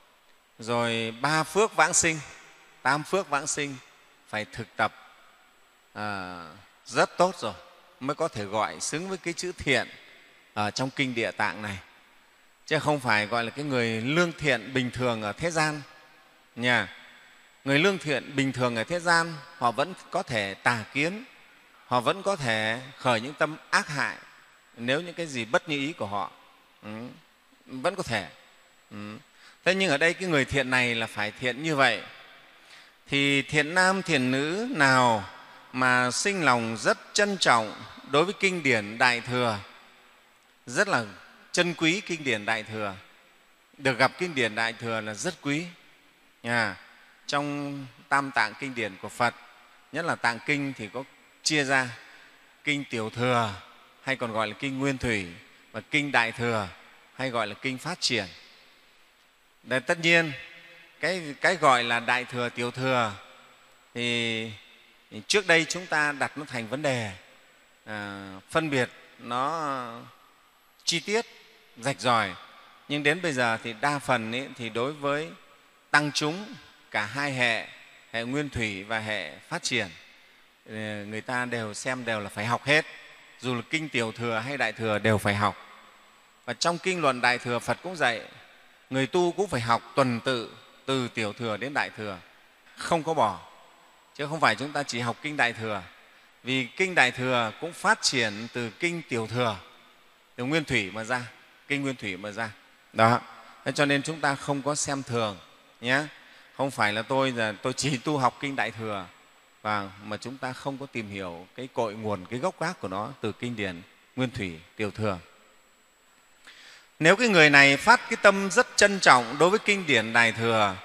Rồi ba phước vãng sinh, tám phước vãng sinh phải thực tập à, rất tốt rồi mới có thể gọi xứng với cái chữ thiện ở trong kinh Địa Tạng này. Chứ không phải gọi là cái người lương thiện bình thường ở thế gian nha. Người lương thiện bình thường ở thế gian họ vẫn có thể tà kiến, họ vẫn có thể khởi những tâm ác hại nếu những cái gì bất như ý của họ, ừ, vẫn có thể. Ừ. Thế nhưng ở đây cái người thiện này là phải thiện như vậy. Thì thiện nam, thiện nữ nào mà sinh lòng rất trân trọng đối với kinh điển Đại Thừa, rất là trân quý kinh điển Đại Thừa, được gặp kinh điển Đại Thừa là rất quý. À, trong tam tạng kinh điển của Phật, nhất là tạng kinh thì có chia ra kinh Tiểu Thừa hay còn gọi là kinh Nguyên Thủy, và kinh Đại Thừa hay gọi là kinh Phát Triển. Đấy, tất nhiên cái, cái gọi là Đại Thừa, Tiểu Thừa thì trước đây chúng ta đặt nó thành vấn đề, à, phân biệt nó chi tiết, rạch ròi. Nhưng đến bây giờ thì đa phần ấy, thì đối với tăng chúng cả hai hệ, hệ Nguyên Thủy và hệ Phát Triển, người ta đều xem đều là phải học hết, dù là kinh Tiểu Thừa hay Đại Thừa đều phải học. Và trong kinh luận Đại Thừa, Phật cũng dạy người tu cũng phải học tuần tự từ Tiểu Thừa đến Đại Thừa, không có bỏ. Chứ không phải chúng ta chỉ học kinh Đại Thừa, vì kinh Đại Thừa cũng phát triển từ kinh Tiểu Thừa, từ Nguyên Thủy mà ra, kinh Nguyên Thủy mà ra. Đó. Thế cho nên chúng ta không có xem thường nhé. Không phải là tôi là tôi chỉ tu học kinh Đại Thừa và mà chúng ta không có tìm hiểu cái cội nguồn, cái gốc gác của nó từ kinh điển Nguyên Thủy, Tiểu Thừa. Nếu cái người này phát cái tâm rất trân trọng đối với kinh điển Đại Thừa,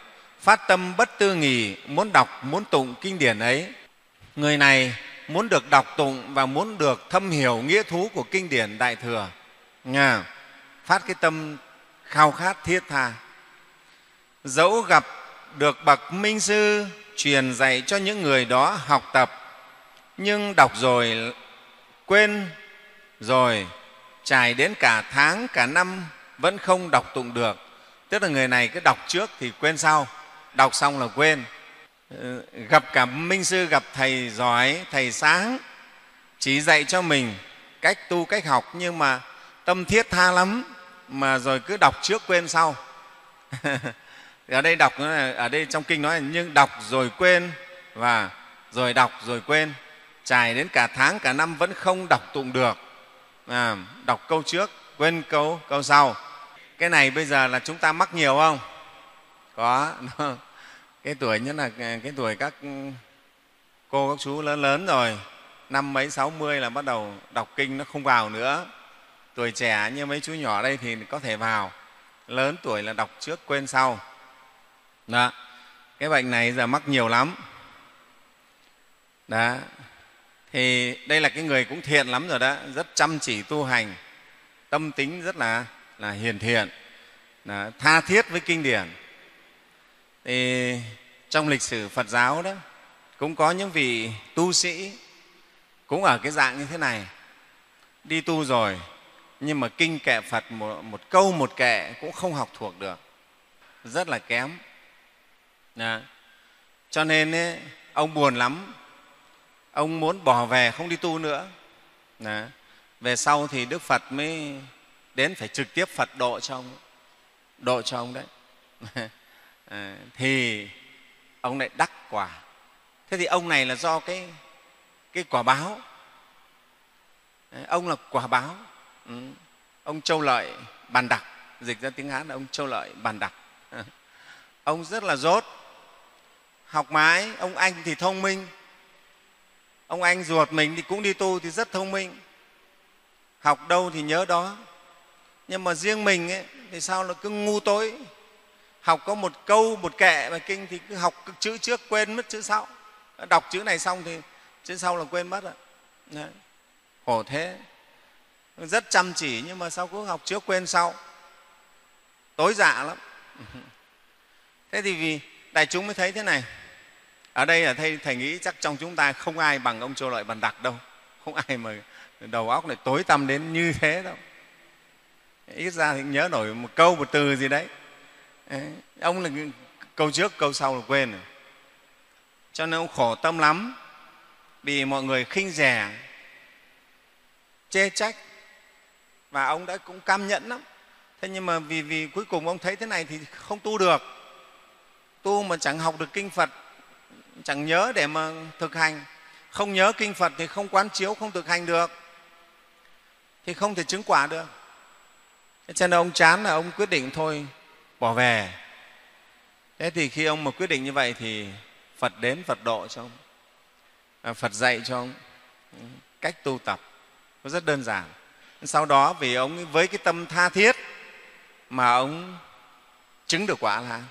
phát tâm bất tư nghì, muốn đọc, muốn tụng kinh điển ấy. Người này muốn được đọc tụng và muốn được thâm hiểu nghĩa thú của kinh điển Đại Thừa. Nha. Phát cái tâm khao khát thiết tha. Dẫu gặp được bậc minh sư truyền dạy cho những người đó học tập, nhưng đọc rồi quên rồi, trải đến cả tháng, cả năm vẫn không đọc tụng được. Tức là người này cứ đọc trước thì quên sau, đọc xong là quên. Gặp cả minh sư, gặp thầy giỏi, thầy sáng, chỉ dạy cho mình cách tu, cách học, nhưng mà tâm thiết tha lắm, mà rồi cứ đọc trước quên sau. Ở đây đọc, ở đây trong kinh nói là nhưng đọc rồi quên và rồi đọc rồi quên, trải đến cả tháng, cả năm vẫn không đọc tụng được. À, đọc câu trước, quên câu, câu sau. Cái này bây giờ là chúng ta mắc nhiều không? Có. Cái tuổi nhất là cái tuổi các cô, các chú lớn lớn rồi, năm mấy sáu mươi là bắt đầu đọc kinh nó không vào nữa. Tuổi trẻ như mấy chú nhỏ đây thì có thể vào, lớn tuổi là đọc trước quên sau. Đó. Cái bệnh này giờ mắc nhiều lắm. Đó. Thì đây là cái người cũng thiện lắm rồi đó, rất chăm chỉ tu hành, tâm tính rất là, là hiền thiện, là tha thiết với kinh điển. Thì trong lịch sử Phật giáo đó cũng có những vị tu sĩ cũng ở cái dạng như thế này, đi tu rồi nhưng mà kinh kệ Phật một, một câu một kệ cũng không học thuộc được, rất là kém. Đó. Cho nên ấy, ông buồn lắm, ông muốn bỏ về không đi tu nữa. Đó. Về sau thì Đức Phật mới đến phải trực tiếp Phật độ cho ông, độ cho ông đấy. À, thì ông lại đắc quả. Thế thì ông này là do cái, cái quả báo. Đấy, ông là quả báo. Ừ. Ông Châu Lợi Bàn Đặc, dịch ra tiếng Hán là ông Châu Lợi Bàn Đặc. À. Ông rất là dốt, học mãi. Ông anh thì thông minh, ông anh ruột mình thì cũng đi tu thì rất thông minh, học đâu thì nhớ đó. Nhưng mà riêng mình ấy, thì sao là cứ ngu tối, học có một câu một kệ bài kinh thì cứ học chữ trước quên mất chữ sau, đọc chữ này xong thì chữ sau là quên mất rồi. Đấy. Khổ thế, rất chăm chỉ nhưng mà sao cứ học trước quên sau, tối dạ lắm. Thế thì vì đại chúng mới thấy thế này. Ở đây là thầy, thầy nghĩ chắc trong chúng ta không ai bằng ông Châu Lợi Bàn Đặc đâu, không ai mà đầu óc này tối tăm đến như thế đâu. Ít ra thì nhớ nổi một câu một từ gì đấy. Đấy. Ông là câu trước câu sau là quên rồi. Cho nên ông khổ tâm lắm, vì mọi người khinh rẻ, chê trách, và ông đã cũng cam nhẫn lắm. Thế nhưng mà vì, vì cuối cùng ông thấy thế này thì không tu được. Tu mà chẳng học được kinh Phật, chẳng nhớ để mà thực hành, không nhớ kinh Phật thì không quán chiếu, không thực hành được, thì không thể chứng quả được. Thế cho nên ông chán là ông quyết định thôi bỏ về. Thế thì khi ông mà quyết định như vậy thì Phật đến Phật độ cho ông, Phật dạy cho ông cách tu tập, nó rất đơn giản. Sau đó vì ông với cái tâm tha thiết mà ông chứng được quả A-la-hán.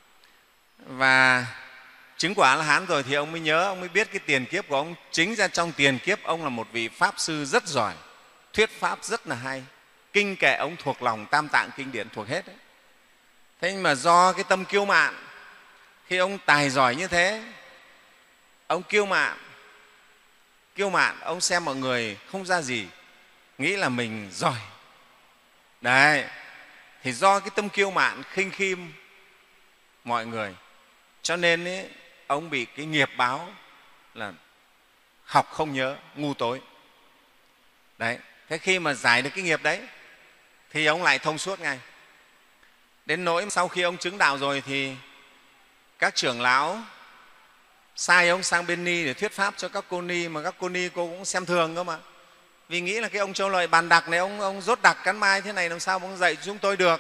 Và chứng quả A-la-hán rồi thì ông mới nhớ, ông mới biết cái tiền kiếp của ông. Chính ra trong tiền kiếp ông là một vị Pháp sư rất giỏi, thuyết Pháp rất là hay, kinh kệ ông thuộc lòng, tam tạng kinh điển thuộc hết đấy. Thế nhưng mà do cái tâm kiêu mạn, khi ông tài giỏi như thế, ông kiêu mạn, kiêu mạn, ông xem mọi người không ra gì, nghĩ là mình giỏi. Đấy, thì do cái tâm kiêu mạn khinh khiêm mọi người, cho nên ấy, ông bị cái nghiệp báo là học không nhớ, ngu tối. Đấy, thế khi mà giải được cái nghiệp đấy thì ông lại thông suốt ngay. Đến nỗi sau khi ông chứng đạo rồi thì các trưởng lão sai ông sang bên Ni để thuyết Pháp cho các cô Ni, mà các cô Ni cô cũng xem thường cơ mà. Vì nghĩ là cái ông Châu Lợi Bàn Đặc này, ông, ông rốt đặc cắn mai thế này làm sao ông dạy chúng tôi được.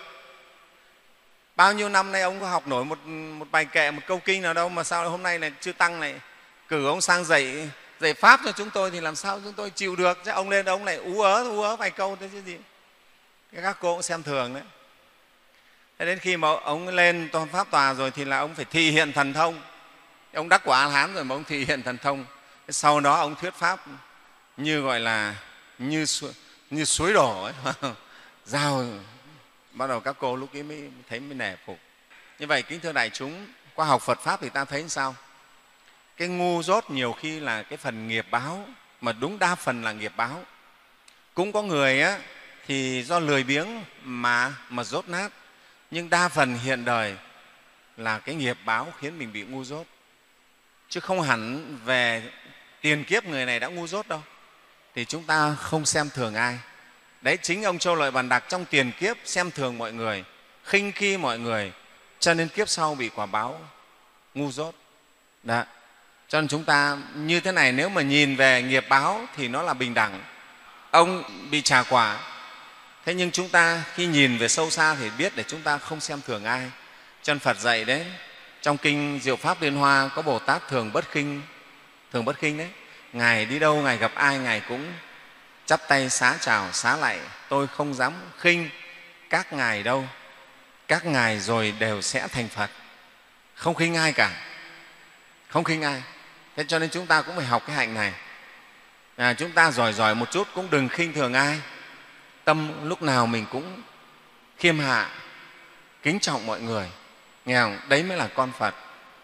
Bao nhiêu năm nay ông có học nổi một, một bài kệ, một câu kinh nào đâu, mà sao hôm nay này chư Tăng này cử ông sang dạy, dạy Pháp cho chúng tôi thì làm sao chúng tôi chịu được. Chứ ông lên ông lại ú ớ, ú ớ vài câu thế chứ gì. Các cô cũng xem thường đấy. Thế đến khi mà ông lên tôn pháp tòa rồi thì là ông phải thị hiện thần thông. Ông đắc quả A-la-hán rồi mà ông thị hiện thần thông. Sau đó ông thuyết pháp như gọi là như, su, như suối đổ ấy. Giao bắt đầu các cô lúc ấy mới thấy mới nể phục. Như vậy kính thưa đại chúng, qua học Phật Pháp thì ta thấy sao? Cái ngu dốt nhiều khi là cái phần nghiệp báo, mà đúng đa phần là nghiệp báo. Cũng có người á, thì do lười biếng mà, mà dốt nát, nhưng đa phần hiện đời là cái nghiệp báo khiến mình bị ngu dốt. Chứ không hẳn về tiền kiếp người này đã ngu dốt đâu. Thì chúng ta không xem thường ai. Đấy, chính ông Châu Lợi Bàn Đạc trong tiền kiếp xem thường mọi người, khinh khi mọi người, cho nên kiếp sau bị quả báo ngu dốt. Đó. Cho nên chúng ta như thế này, nếu mà nhìn về nghiệp báo thì nó là bình đẳng. Ông bị trả quả, thế nhưng chúng ta khi nhìn về sâu xa thì biết để chúng ta không xem thường ai. Cho nên Phật dạy đấy, trong Kinh Diệu Pháp Liên Hoa có Bồ Tát thường bất khinh, thường bất khinh đấy. Ngài đi đâu, Ngài gặp ai, Ngài cũng chắp tay xá chào, xá lạy. Tôi không dám khinh các ngài đâu. Các ngài rồi đều sẽ thành Phật. Không khinh ai cả, không khinh ai. Thế cho nên chúng ta cũng phải học cái hạnh này. À, chúng ta giỏi giỏi một chút cũng đừng khinh thường ai. Tâm lúc nào mình cũng khiêm hạ, kính trọng mọi người. Nghe không? Đấy mới là con Phật.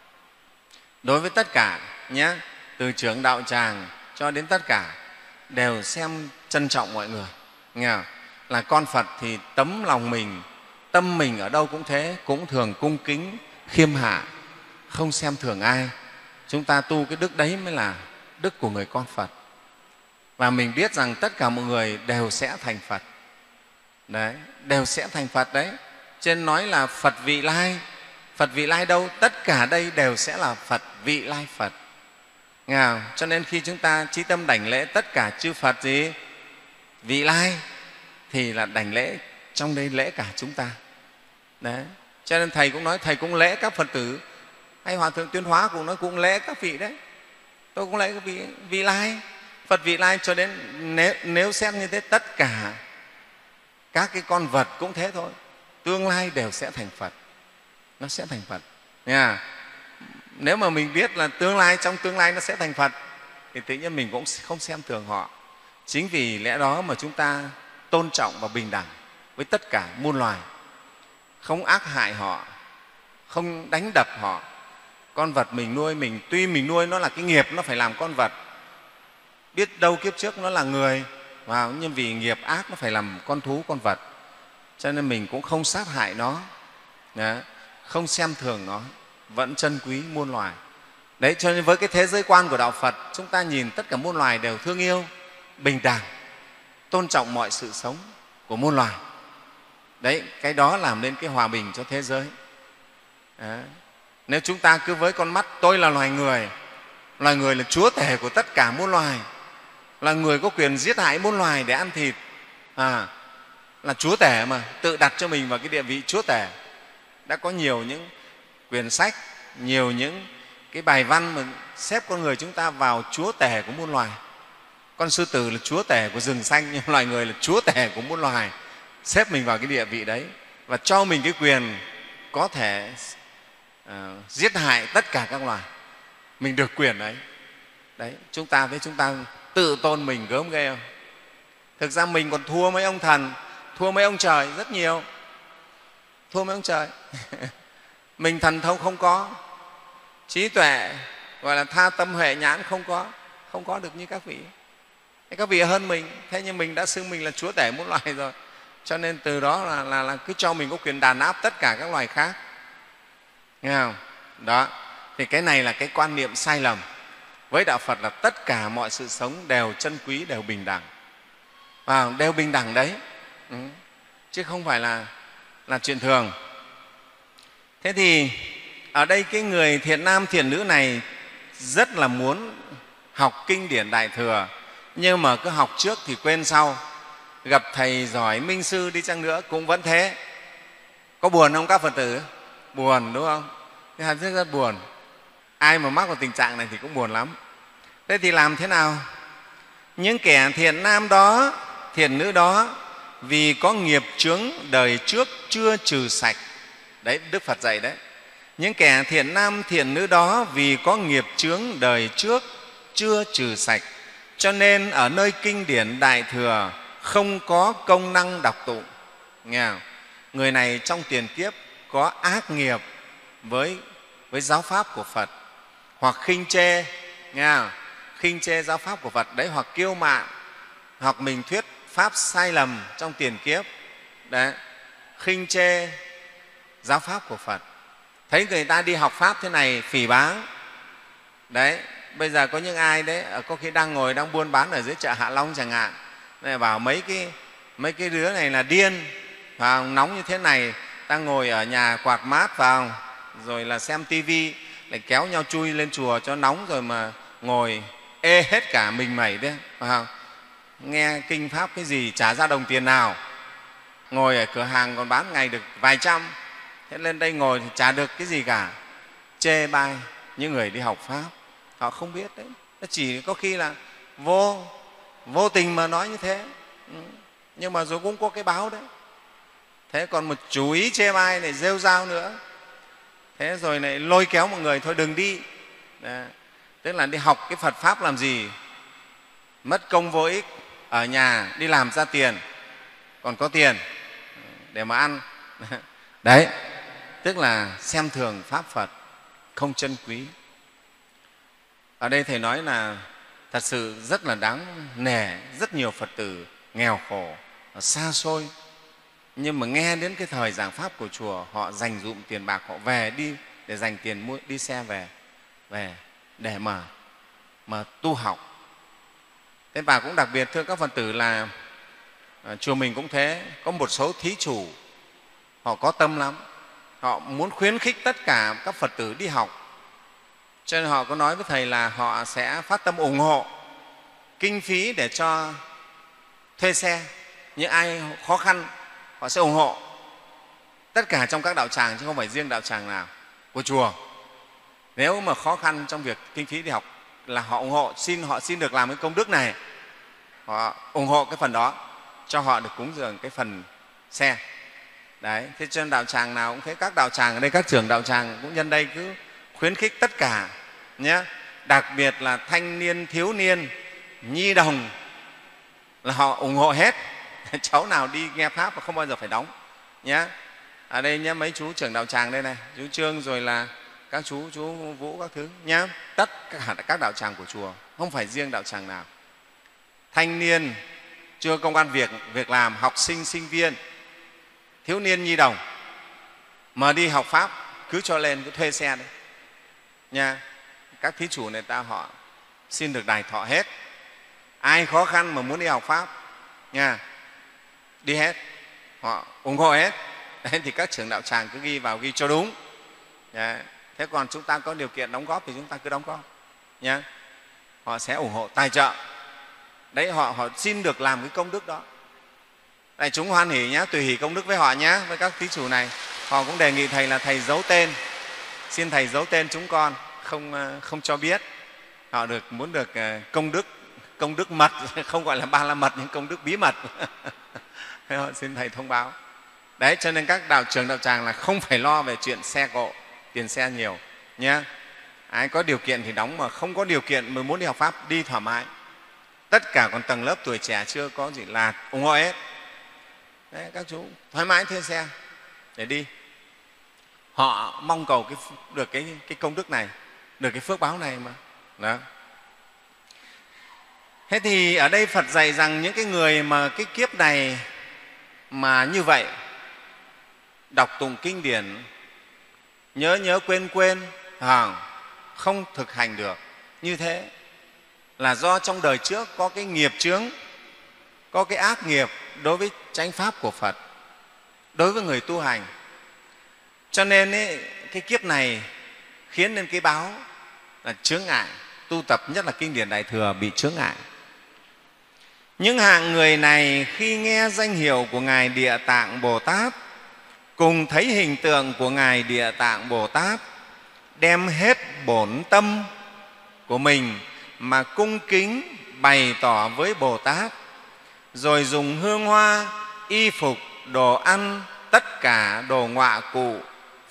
Đối với tất cả nhé, từ trưởng đạo tràng cho đến tất cả đều xem trân trọng mọi người. Nghe không? Là con Phật thì tấm lòng mình, tâm mình ở đâu cũng thế, cũng thường cung kính, khiêm hạ, không xem thường ai. Chúng ta tu cái đức đấy mới là đức của người con Phật. Và mình biết rằng tất cả mọi người đều sẽ thành Phật. Đấy, đều sẽ thành Phật đấy. Trên nói là Phật vị lai. Phật vị lai đâu? Tất cả đây đều sẽ là Phật vị lai Phật. Nghe không? Cho nên khi chúng ta chí tâm đảnh lễ tất cả chư Phật gì? Vị lai thì là đảnh lễ, trong đây lễ cả chúng ta. Đấy. Cho nên Thầy cũng nói, Thầy cũng lễ các Phật tử, hay Hòa Thượng Tuyên Hóa cũng nói cũng lễ các vị đấy. Tôi cũng lễ các vị, vị lai, Phật vị lai. Cho đến nếu, nếu xét như thế, tất cả các cái con vật cũng thế thôi, tương lai đều sẽ thành Phật. Nó sẽ thành Phật. Nha. Nếu mà mình biết là tương lai, trong tương lai nó sẽ thành Phật thì tự nhiên mình cũng không xem thường họ. Chính vì lẽ đó mà chúng ta tôn trọng và bình đẳng với tất cả muôn loài, không ác hại họ, không đánh đập họ. Con vật mình nuôi, mình tuy mình nuôi nó là cái nghiệp, nó phải làm con vật, biết đâu kiếp trước nó là người, và nhưng vì nghiệp ác nó phải làm con thú, con vật, cho nên mình cũng không sát hại nó. Đấy, không xem thường nó, vẫn trân quý muôn loài. Đấy, cho nên với cái thế giới quan của Đạo Phật, chúng ta nhìn tất cả muôn loài đều thương yêu, bình đẳng, tôn trọng mọi sự sống của muôn loài. Đấy, cái đó làm nên cái hòa bình cho thế giới. Đấy. Nếu chúng ta cứ với con mắt tôi là loài người, loài người là chúa tể của tất cả muôn loài, là người có quyền giết hại muôn loài để ăn thịt, à, là chúa tể mà, tự đặt cho mình vào cái địa vị chúa tể. Đã có nhiều những quyển sách, nhiều những cái bài văn mà xếp con người chúng ta vào chúa tể của muôn loài. Con sư tử là chúa tể của rừng xanh, nhưng loài người là chúa tể của muôn loài, xếp mình vào cái địa vị đấy và cho mình cái quyền có thể uh, giết hại tất cả các loài. Mình được quyền đấy. Đấy, chúng ta với chúng ta tự tôn mình gớm ghê không? Thực ra mình còn thua mấy ông thần, thua mấy ông trời rất nhiều, thua mấy ông trời. Mình thần thông không có, trí tuệ gọi là tha tâm huệ nhãn không có, không có được như các vị. Các vị hơn mình, thế nhưng mình đã xưng mình là chúa tể muôn loài rồi, cho nên từ đó là, là, là cứ cho mình có quyền đàn áp tất cả các loài khác. Nghe không? Đó, thì cái này là cái quan niệm sai lầm. Với Đạo Phật là tất cả mọi sự sống đều trân quý, đều bình đẳng, và đều bình đẳng đấy, ừ. Chứ không phải là, là chuyện thường. Thế thì ở đây cái người thiện nam thiện nữ này rất là muốn học kinh điển Đại Thừa, nhưng mà cứ học trước thì quên sau. Gặp thầy giỏi minh sư đi chăng nữa cũng vẫn thế. Có buồn không các Phật tử? Buồn, đúng không? Cái hạnh rất, rất buồn. Ai mà mắc vào tình trạng này thì cũng buồn lắm. Thế thì làm thế nào? Những kẻ thiện nam đó, thiện nữ đó, vì có nghiệp chướng đời trước chưa trừ sạch, Đấy, Đức Phật dạy đấy. Những kẻ thiện nam thiện nữ đó vì có nghiệp chướng đời trước chưa trừ sạch, cho nên ở nơi kinh điển Đại Thừa không có công năng đọc tụng. Nghe không? Người này trong tiền kiếp có ác nghiệp với, với giáo pháp của Phật, hoặc khinh chê, nghe không? Khinh chê giáo pháp của Phật đấy, hoặc kiêu mạn, hoặc mình thuyết pháp sai lầm trong tiền kiếp đấy, khinh chê giáo pháp của Phật. Thấy người ta đi học pháp thế này phỉ báng đấy. Bây giờ có những ai đấy có khi đang ngồi đang buôn bán ở dưới chợ Hạ Long chẳng hạn, này bảo mấy cái mấy cái đứa này là điên, vào nóng như thế này, đang ngồi ở nhà quạt mát vào, rồi là xem tivi, lại kéo nhau chui lên chùa cho nóng, rồi mà ngồi ê hết cả mình mẩy đấy, phải không? Nghe kinh pháp cái gì chả ra đồng tiền nào, ngồi ở cửa hàng còn bán ngày được vài trăm, thế lên đây ngồi thì chả được cái gì cả. Chê bai những người đi học pháp, họ không biết đấy, nó chỉ có khi là vô vô tình mà nói như thế, nhưng mà rồi cũng có cái báo đấy. Thế còn một chú ý chê bai này rêu rao nữa, thế rồi lại lôi kéo mọi người thôi đừng đi. Đấy. Tức là đi học cái Phật pháp làm gì, mất công vô ích, ở nhà đi làm ra tiền, còn có tiền để mà ăn. Đấy, tức là xem thường pháp Phật, không trân quý. Ở đây Thầy nói là thật sự rất là đáng nể, rất nhiều Phật tử nghèo khổ, xa xôi, nhưng mà nghe đến cái thời giảng pháp của chùa, họ dành dụm tiền bạc, họ về đi để dành tiền mua đi xe về về để mà mà tu học. Thế và cũng đặc biệt thưa các Phật tử là à, chùa mình cũng thế, có một số thí chủ họ có tâm lắm, họ muốn khuyến khích tất cả các Phật tử đi học, cho nên họ có nói với Thầy là họ sẽ phát tâm ủng hộ kinh phí để cho thuê xe. Những ai khó khăn họ sẽ ủng hộ, tất cả trong các đạo tràng chứ không phải riêng đạo tràng nào của chùa. Nếu mà khó khăn trong việc kinh phí đi học là họ ủng hộ, xin họ xin được làm cái công đức này, họ ủng hộ cái phần đó cho họ được cúng dường cái phần xe. Đấy, thế cho nên đạo tràng nào cũng thế, các đạo tràng ở đây, các trưởng đạo tràng cũng nhân đây cứ khuyến khích tất cả nhé, đặc biệt là thanh niên, thiếu niên, nhi đồng là họ ủng hộ hết. Cháu nào đi nghe pháp mà không bao giờ phải đóng nhé. Ở đây nhé, mấy chú trưởng đạo tràng đây này, chú Trương rồi là các chú chú Vũ các thứ nhé, tất cả các đạo tràng của chùa, không phải riêng đạo tràng nào. Thanh niên chưa công ăn việc việc làm, học sinh sinh viên, thiếu niên nhi đồng mà đi học pháp cứ cho lên, cứ thuê xe đấy nha. Các thí chủ này ta họ xin được đài thọ hết. Ai khó khăn mà muốn đi học pháp nha, đi hết, họ ủng hộ hết. Đấy, thì các trưởng đạo tràng cứ ghi vào, ghi cho đúng. Đấy. Thế còn chúng ta có điều kiện đóng góp thì chúng ta cứ đóng góp nhé. Họ sẽ ủng hộ tài trợ. Đấy, họ, họ xin được làm cái công đức đó. Đại chúng hoan hỉ nhé, tùy hỷ công đức với họ nhé, với các thí chủ này. Họ cũng đề nghị Thầy là Thầy giấu tên, xin Thầy giấu tên chúng con, không, không cho biết. Họ được muốn được công đức, công đức mật, không gọi là ba la mật nhưng công đức bí mật. Họ xin Thầy thông báo. Đấy, cho nên các đạo trưởng đạo tràng là không phải lo về chuyện xe cộ, tiền xe nhiều nhé. Ai có điều kiện thì đóng, mà không có điều kiện mà muốn đi học pháp đi thoải mái. Tất cả còn tầng lớp tuổi trẻ chưa có gì là ủng hộ hết. Đấy, các chú thoải mái thuê xe để đi. Họ mong cầu cái, được cái, cái công đức này, được cái phước báo này mà. Đó. Thế thì ở đây Phật dạy rằng những cái người mà cái kiếp này mà như vậy, đọc tụng kinh điển, nhớ nhớ quên quên, không thực hành được, như thế là do trong đời trước có cái nghiệp chướng, có cái ác nghiệp đối với chánh pháp của Phật, đối với người tu hành. Cho nên ấy, cái kiếp này khiến nên cái báo là chướng ngại tu tập, nhất là kinh điển Đại Thừa bị chướng ngại. Những hạng người này khi nghe danh hiệu của Ngài Địa Tạng Bồ Tát, cùng thấy hình tượng của Ngài Địa Tạng Bồ Tát, đem hết bổn tâm của mình mà cung kính bày tỏ với Bồ Tát, rồi dùng hương hoa, y phục, đồ ăn, tất cả đồ ngọa cụ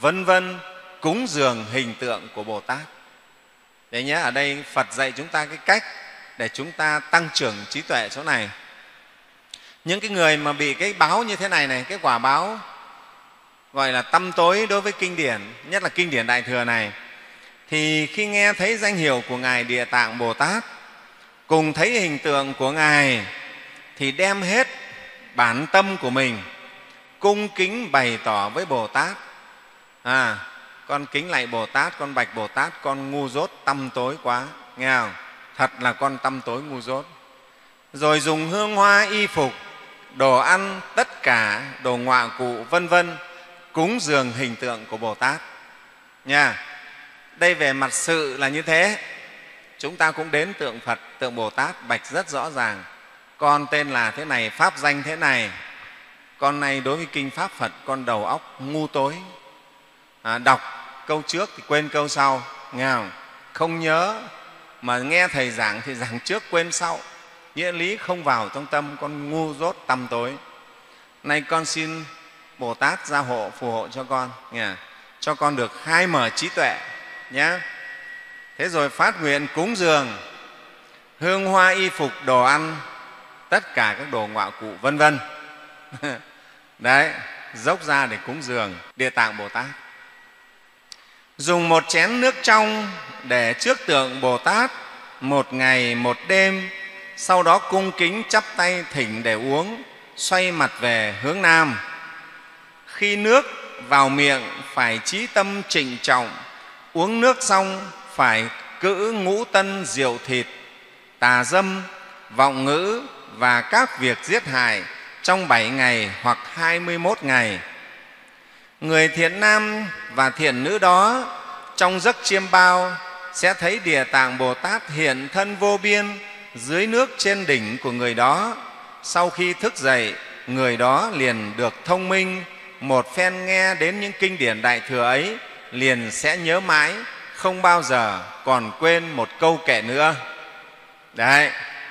vân vân, cúng dường hình tượng của Bồ Tát. Đấy nhé, ở đây Phật dạy chúng ta cái cách để chúng ta tăng trưởng trí tuệ chỗ này. Những cái người mà bị cái báo như thế này này, cái quả báo gọi là tăm tối đối với kinh điển, nhất là kinh điển Đại Thừa này, thì khi nghe thấy danh hiệu của Ngài Địa Tạng Bồ Tát, cùng thấy hình tượng của Ngài, thì đem hết bản tâm của mình cung kính bày tỏ với Bồ Tát. À, con kính lạy Bồ Tát, con bạch Bồ Tát, con ngu dốt tăm tối quá, nghe không? Thật là con tăm tối ngu dốt. Rồi dùng hương hoa y phục, đồ ăn, tất cả đồ ngọa cụ vân vân cúng dường hình tượng của Bồ Tát nha. Đây về mặt sự là như thế. Chúng ta cũng đến tượng Phật, tượng Bồ Tát bạch rất rõ ràng: con tên là thế này, pháp danh thế này, con này đối với kinh pháp Phật con đầu óc ngu tối, à, đọc câu trước thì quên câu sau, nghe không? Không nhớ, mà nghe thầy giảng thì giảng trước quên sau, nghĩa lý không vào trong tâm, con ngu dốt tăm tối. Nay con xin Bồ Tát gia hộ phù hộ cho con, nghe? Cho con được khai mở trí tuệ nhé. Thế rồi phát nguyện cúng dường hương hoa y phục đồ ăn, tất cả các đồ ngọa cụ vân vân. Đấy, dốc ra để cúng dường Địa Tạng Bồ Tát. Dùng một chén nước trong để trước tượng Bồ Tát một ngày một đêm, sau đó cung kính chắp tay thỉnh để uống, xoay mặt về hướng Nam. Khi nước vào miệng phải chí tâm trịnh trọng, uống nước xong phải cữ ngũ tân rượu thịt, tà dâm, vọng ngữ và các việc giết hại trong bảy ngày hoặc hai mươi mốt ngày. Người thiện nam và thiện nữ đó trong giấc chiêm bao sẽ thấy Địa Tạng Bồ Tát hiện thân vô biên dưới nước trên đỉnh của người đó. Sau khi thức dậy, người đó liền được thông minh, một phen nghe đến những kinh điển Đại Thừa ấy liền sẽ nhớ mãi, không bao giờ còn quên một câu kệ nữa. Đấy,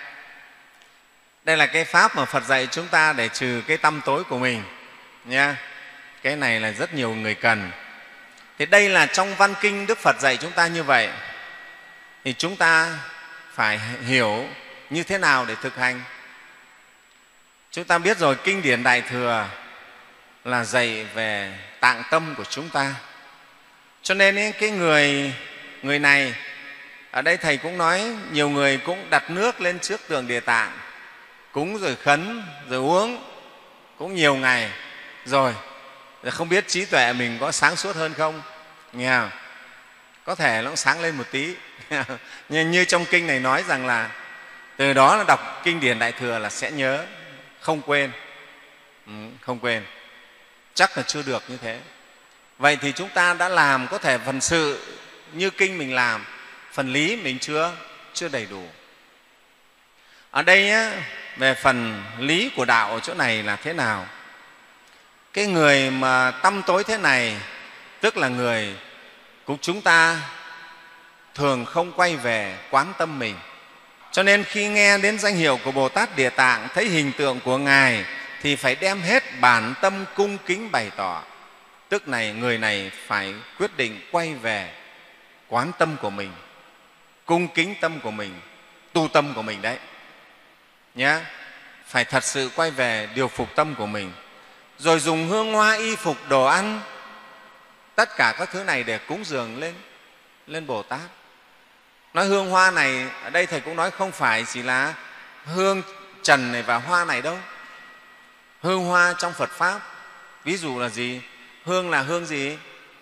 đây là cái pháp mà Phật dạy chúng ta để trừ cái tăm tối của mình nha. Cái này là rất nhiều người cần. Thì đây là trong văn kinh Đức Phật dạy chúng ta như vậy, thì chúng ta phải hiểu như thế nào để thực hành. Chúng ta biết rồi, kinh điển Đại Thừa là dạy về tạng tâm của chúng ta. Cho nên cái người, người này, ở đây Thầy cũng nói, nhiều người cũng đặt nước lên trước tượng Địa Tạng, cúng rồi khấn, rồi uống, cũng nhiều ngày rồi. Không biết trí tuệ mình có sáng suốt hơn không? Nghe không? Có thể nó cũng sáng lên một tí. Nhưng như trong kinh này nói rằng là từ đó là đọc kinh điển Đại Thừa là sẽ nhớ, không quên. Ừ, không quên. Chắc là chưa được như thế. Vậy thì chúng ta đã làm có thể phần sự như kinh mình làm, phần lý mình chưa, chưa đầy đủ. Ở đây á, về phần lý của đạo ở chỗ này là thế nào? Cái người mà tăm tối thế này tức là người của chúng ta thường không quay về quán tâm mình. Cho nên khi nghe đến danh hiệu của Bồ Tát Địa Tạng, thấy hình tượng của Ngài thì phải đem hết bản tâm cung kính bày tỏ. Tức này người này phải quyết định quay về quán tâm của mình, cung kính tâm của mình, tu tâm của mình đấy nhé. Phải thật sự quay về điều phục tâm của mình. Rồi dùng hương hoa y phục đồ ăn, tất cả các thứ này để cúng dường lên lên Bồ Tát. Nói hương hoa này ở đây Thầy cũng nói không phải chỉ là hương trần này và hoa này đâu. Hương hoa trong Phật Pháp ví dụ là gì? Hương là hương gì?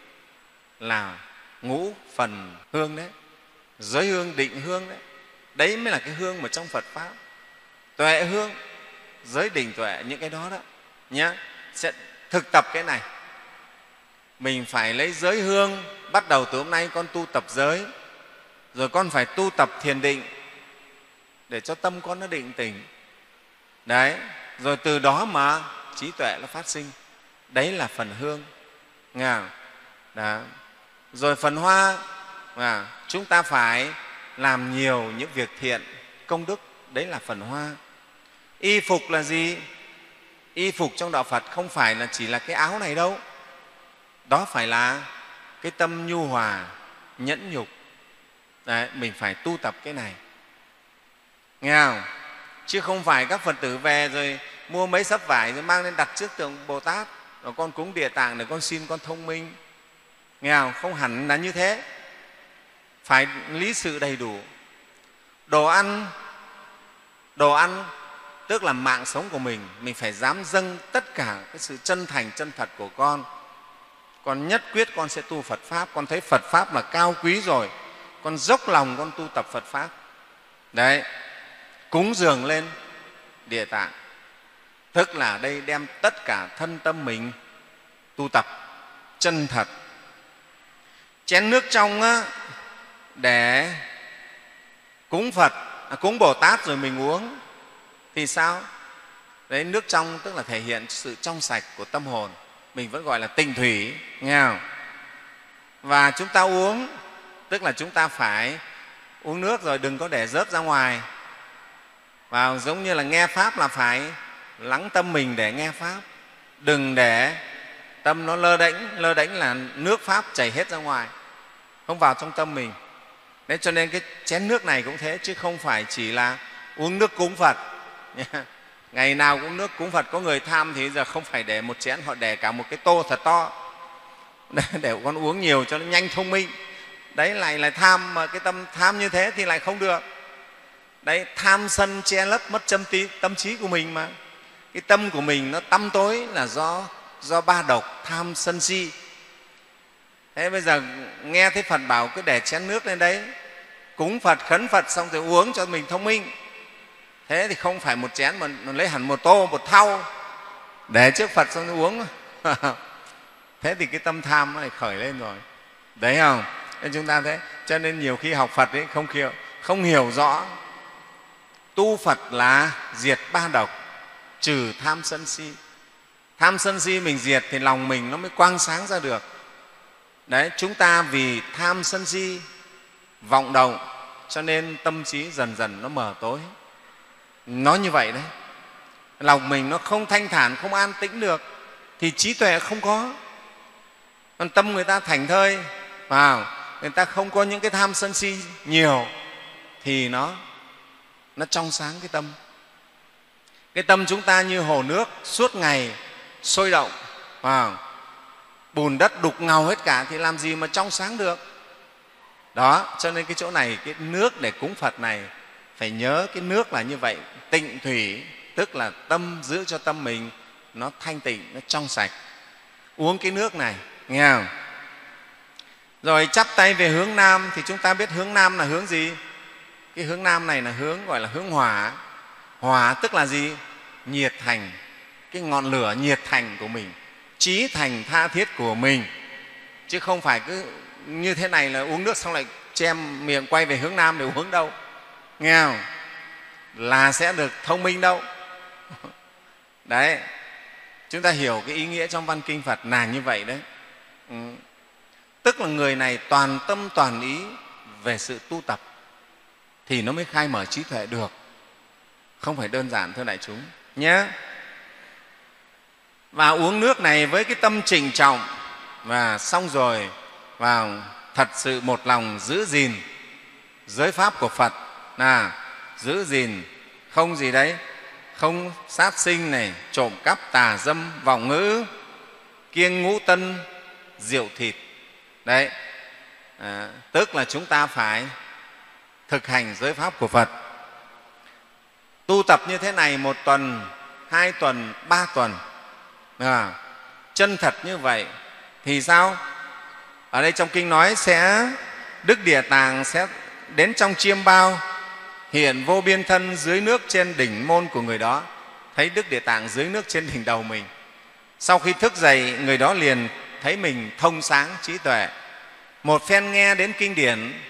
Là ngũ phần hương đấy, giới hương, định hương đấy. Đấy mới là cái hương mà trong Phật Pháp. Tuệ hương, giới định tuệ, những cái đó đó nhé. Sẽ thực tập cái này. Mình phải lấy giới hương, bắt đầu từ hôm nay con tu tập giới, rồi con phải tu tập thiền định để cho tâm con nó định tĩnh. Đấy, rồi từ đó mà trí tuệ nó phát sinh. Đấy là phần hương. Nghe không? Đó. Rồi phần hoa, à, chúng ta phải làm nhiều những việc thiện, công đức. Đấy là phần hoa. Y phục là gì? Y phục trong đạo Phật không phải là chỉ là cái áo này đâu. Đó phải là cái tâm nhu hòa, nhẫn nhục. Đấy, mình phải tu tập cái này, nghe không? Chứ không phải các Phật tử về rồi mua mấy sấp vải rồi mang lên đặt trước tượng Bồ Tát, rồi con cúng Địa Tạng để con xin con thông minh, nghe không? Không hẳn là như thế. Phải lý sự đầy đủ. Đồ ăn, đồ ăn tức là mạng sống của mình, mình phải dám dâng tất cả cái sự chân thành, chân thật của con. Con nhất quyết con sẽ tu Phật Pháp, con thấy Phật Pháp là cao quý rồi, con dốc lòng con tu tập Phật Pháp. Đấy, cúng dường lên Địa Tạng, tức là đây đem tất cả thân tâm mình tu tập chân thật. Chén nước trong á, để cúng Phật, à, cúng Bồ Tát rồi mình uống thì sao? Đấy, nước trong tức là thể hiện sự trong sạch của tâm hồn, mình vẫn gọi là tịnh thủy, nghe không? Và chúng ta uống tức là chúng ta phải uống nước rồi đừng có để rớt ra ngoài. Và giống như là nghe Pháp là phải lắng tâm mình để nghe Pháp, đừng để tâm nó lơ đễnh. Lơ đễnh là nước Pháp chảy hết ra ngoài, không vào trong tâm mình. Đấy, cho nên cái chén nước này cũng thế, chứ không phải chỉ là uống nước cúng Phật. Ngày nào cũng nước cúng Phật. Có người tham thì giờ không phải để một chén, họ để cả một cái tô thật to để con uống nhiều cho nó nhanh thông minh. Đấy, lại là tham, mà cái tâm tham như thế thì lại không được. Đấy, tham sân che lấp mất tâm, tí, tâm trí của mình mà. Cái tâm của mình nó tăm tối là do, do ba độc tham sân si. Thế bây giờ nghe thấy Phật bảo cứ để chén nước lên đấy, cúng Phật, khấn Phật xong rồi uống cho mình thông minh. Thế thì không phải một chén mà nó lấy hẳn một tô, một thau để trước Phật xong rồi uống. Thế thì cái tâm tham nó lại khởi lên rồi. Đấy không? Nên chúng ta thế. Cho nên nhiều khi học Phật ấy không hiểu, không hiểu rõ. Tu Phật là diệt ba độc, trừ tham sân si. Tham sân si mình diệt thì lòng mình nó mới quang sáng ra được. Đấy, chúng ta vì tham sân si vọng động cho nên tâm trí dần dần nó mờ tối. Nó như vậy đấy. Lòng mình nó không thanh thản, không an tĩnh được thì trí tuệ không có. Còn tâm người ta thảnh thơi, vào người ta không có những cái tham sân si nhiều thì nó nó trong sáng cái tâm. Cái tâm chúng ta như hồ nước suốt ngày sôi động, vào bùn đất đục ngầu hết cả thì làm gì mà trong sáng được. Đó, cho nên cái chỗ này, cái nước để cúng Phật này phải nhớ cái nước là như vậy. Tịnh thủy tức là tâm, giữ cho tâm mình nó thanh tịnh, nó trong sạch. Uống cái nước này, nghe không? Rồi chắp tay về hướng Nam thì chúng ta biết hướng Nam là hướng gì? Cái hướng Nam này là hướng gọi là hướng hỏa. Hỏa tức là gì? Nhiệt thành, cái ngọn lửa nhiệt thành của mình, chí thành tha thiết của mình. Chứ không phải cứ như thế này là uống nước xong lại che miệng quay về hướng Nam để uống đâu, nghe không? Là sẽ được thông minh đâu. Đấy, chúng ta hiểu cái ý nghĩa trong văn kinh Phật là như vậy đấy. Ừ. Tức là người này toàn tâm toàn ý về sự tu tập thì nó mới khai mở trí tuệ được, không phải đơn giản thưa đại chúng nhé. Và uống nước này với cái tâm trịnh trọng, và xong rồi vào thật sự một lòng giữ gìn giới pháp của Phật, là giữ gìn không gì đấy, không sát sinh này, trộm cắp, tà dâm, vọng ngữ, kiêng ngũ tân, rượu thịt. Đấy, à, tức là chúng ta phải thực hành giới pháp của Phật. Tu tập như thế này một tuần, hai tuần, ba tuần, à, chân thật như vậy thì sao? Ở đây trong kinh nói sẽ Đức Địa Tạng sẽ đến trong chiêm bao, hiện vô biên thân dưới nước trên đỉnh môn của người đó. Thấy Đức Địa Tạng dưới nước trên đỉnh đầu mình. Sau khi thức dậy, người đó liền thấy mình thông sáng trí tuệ. Một phen nghe đến kinh điển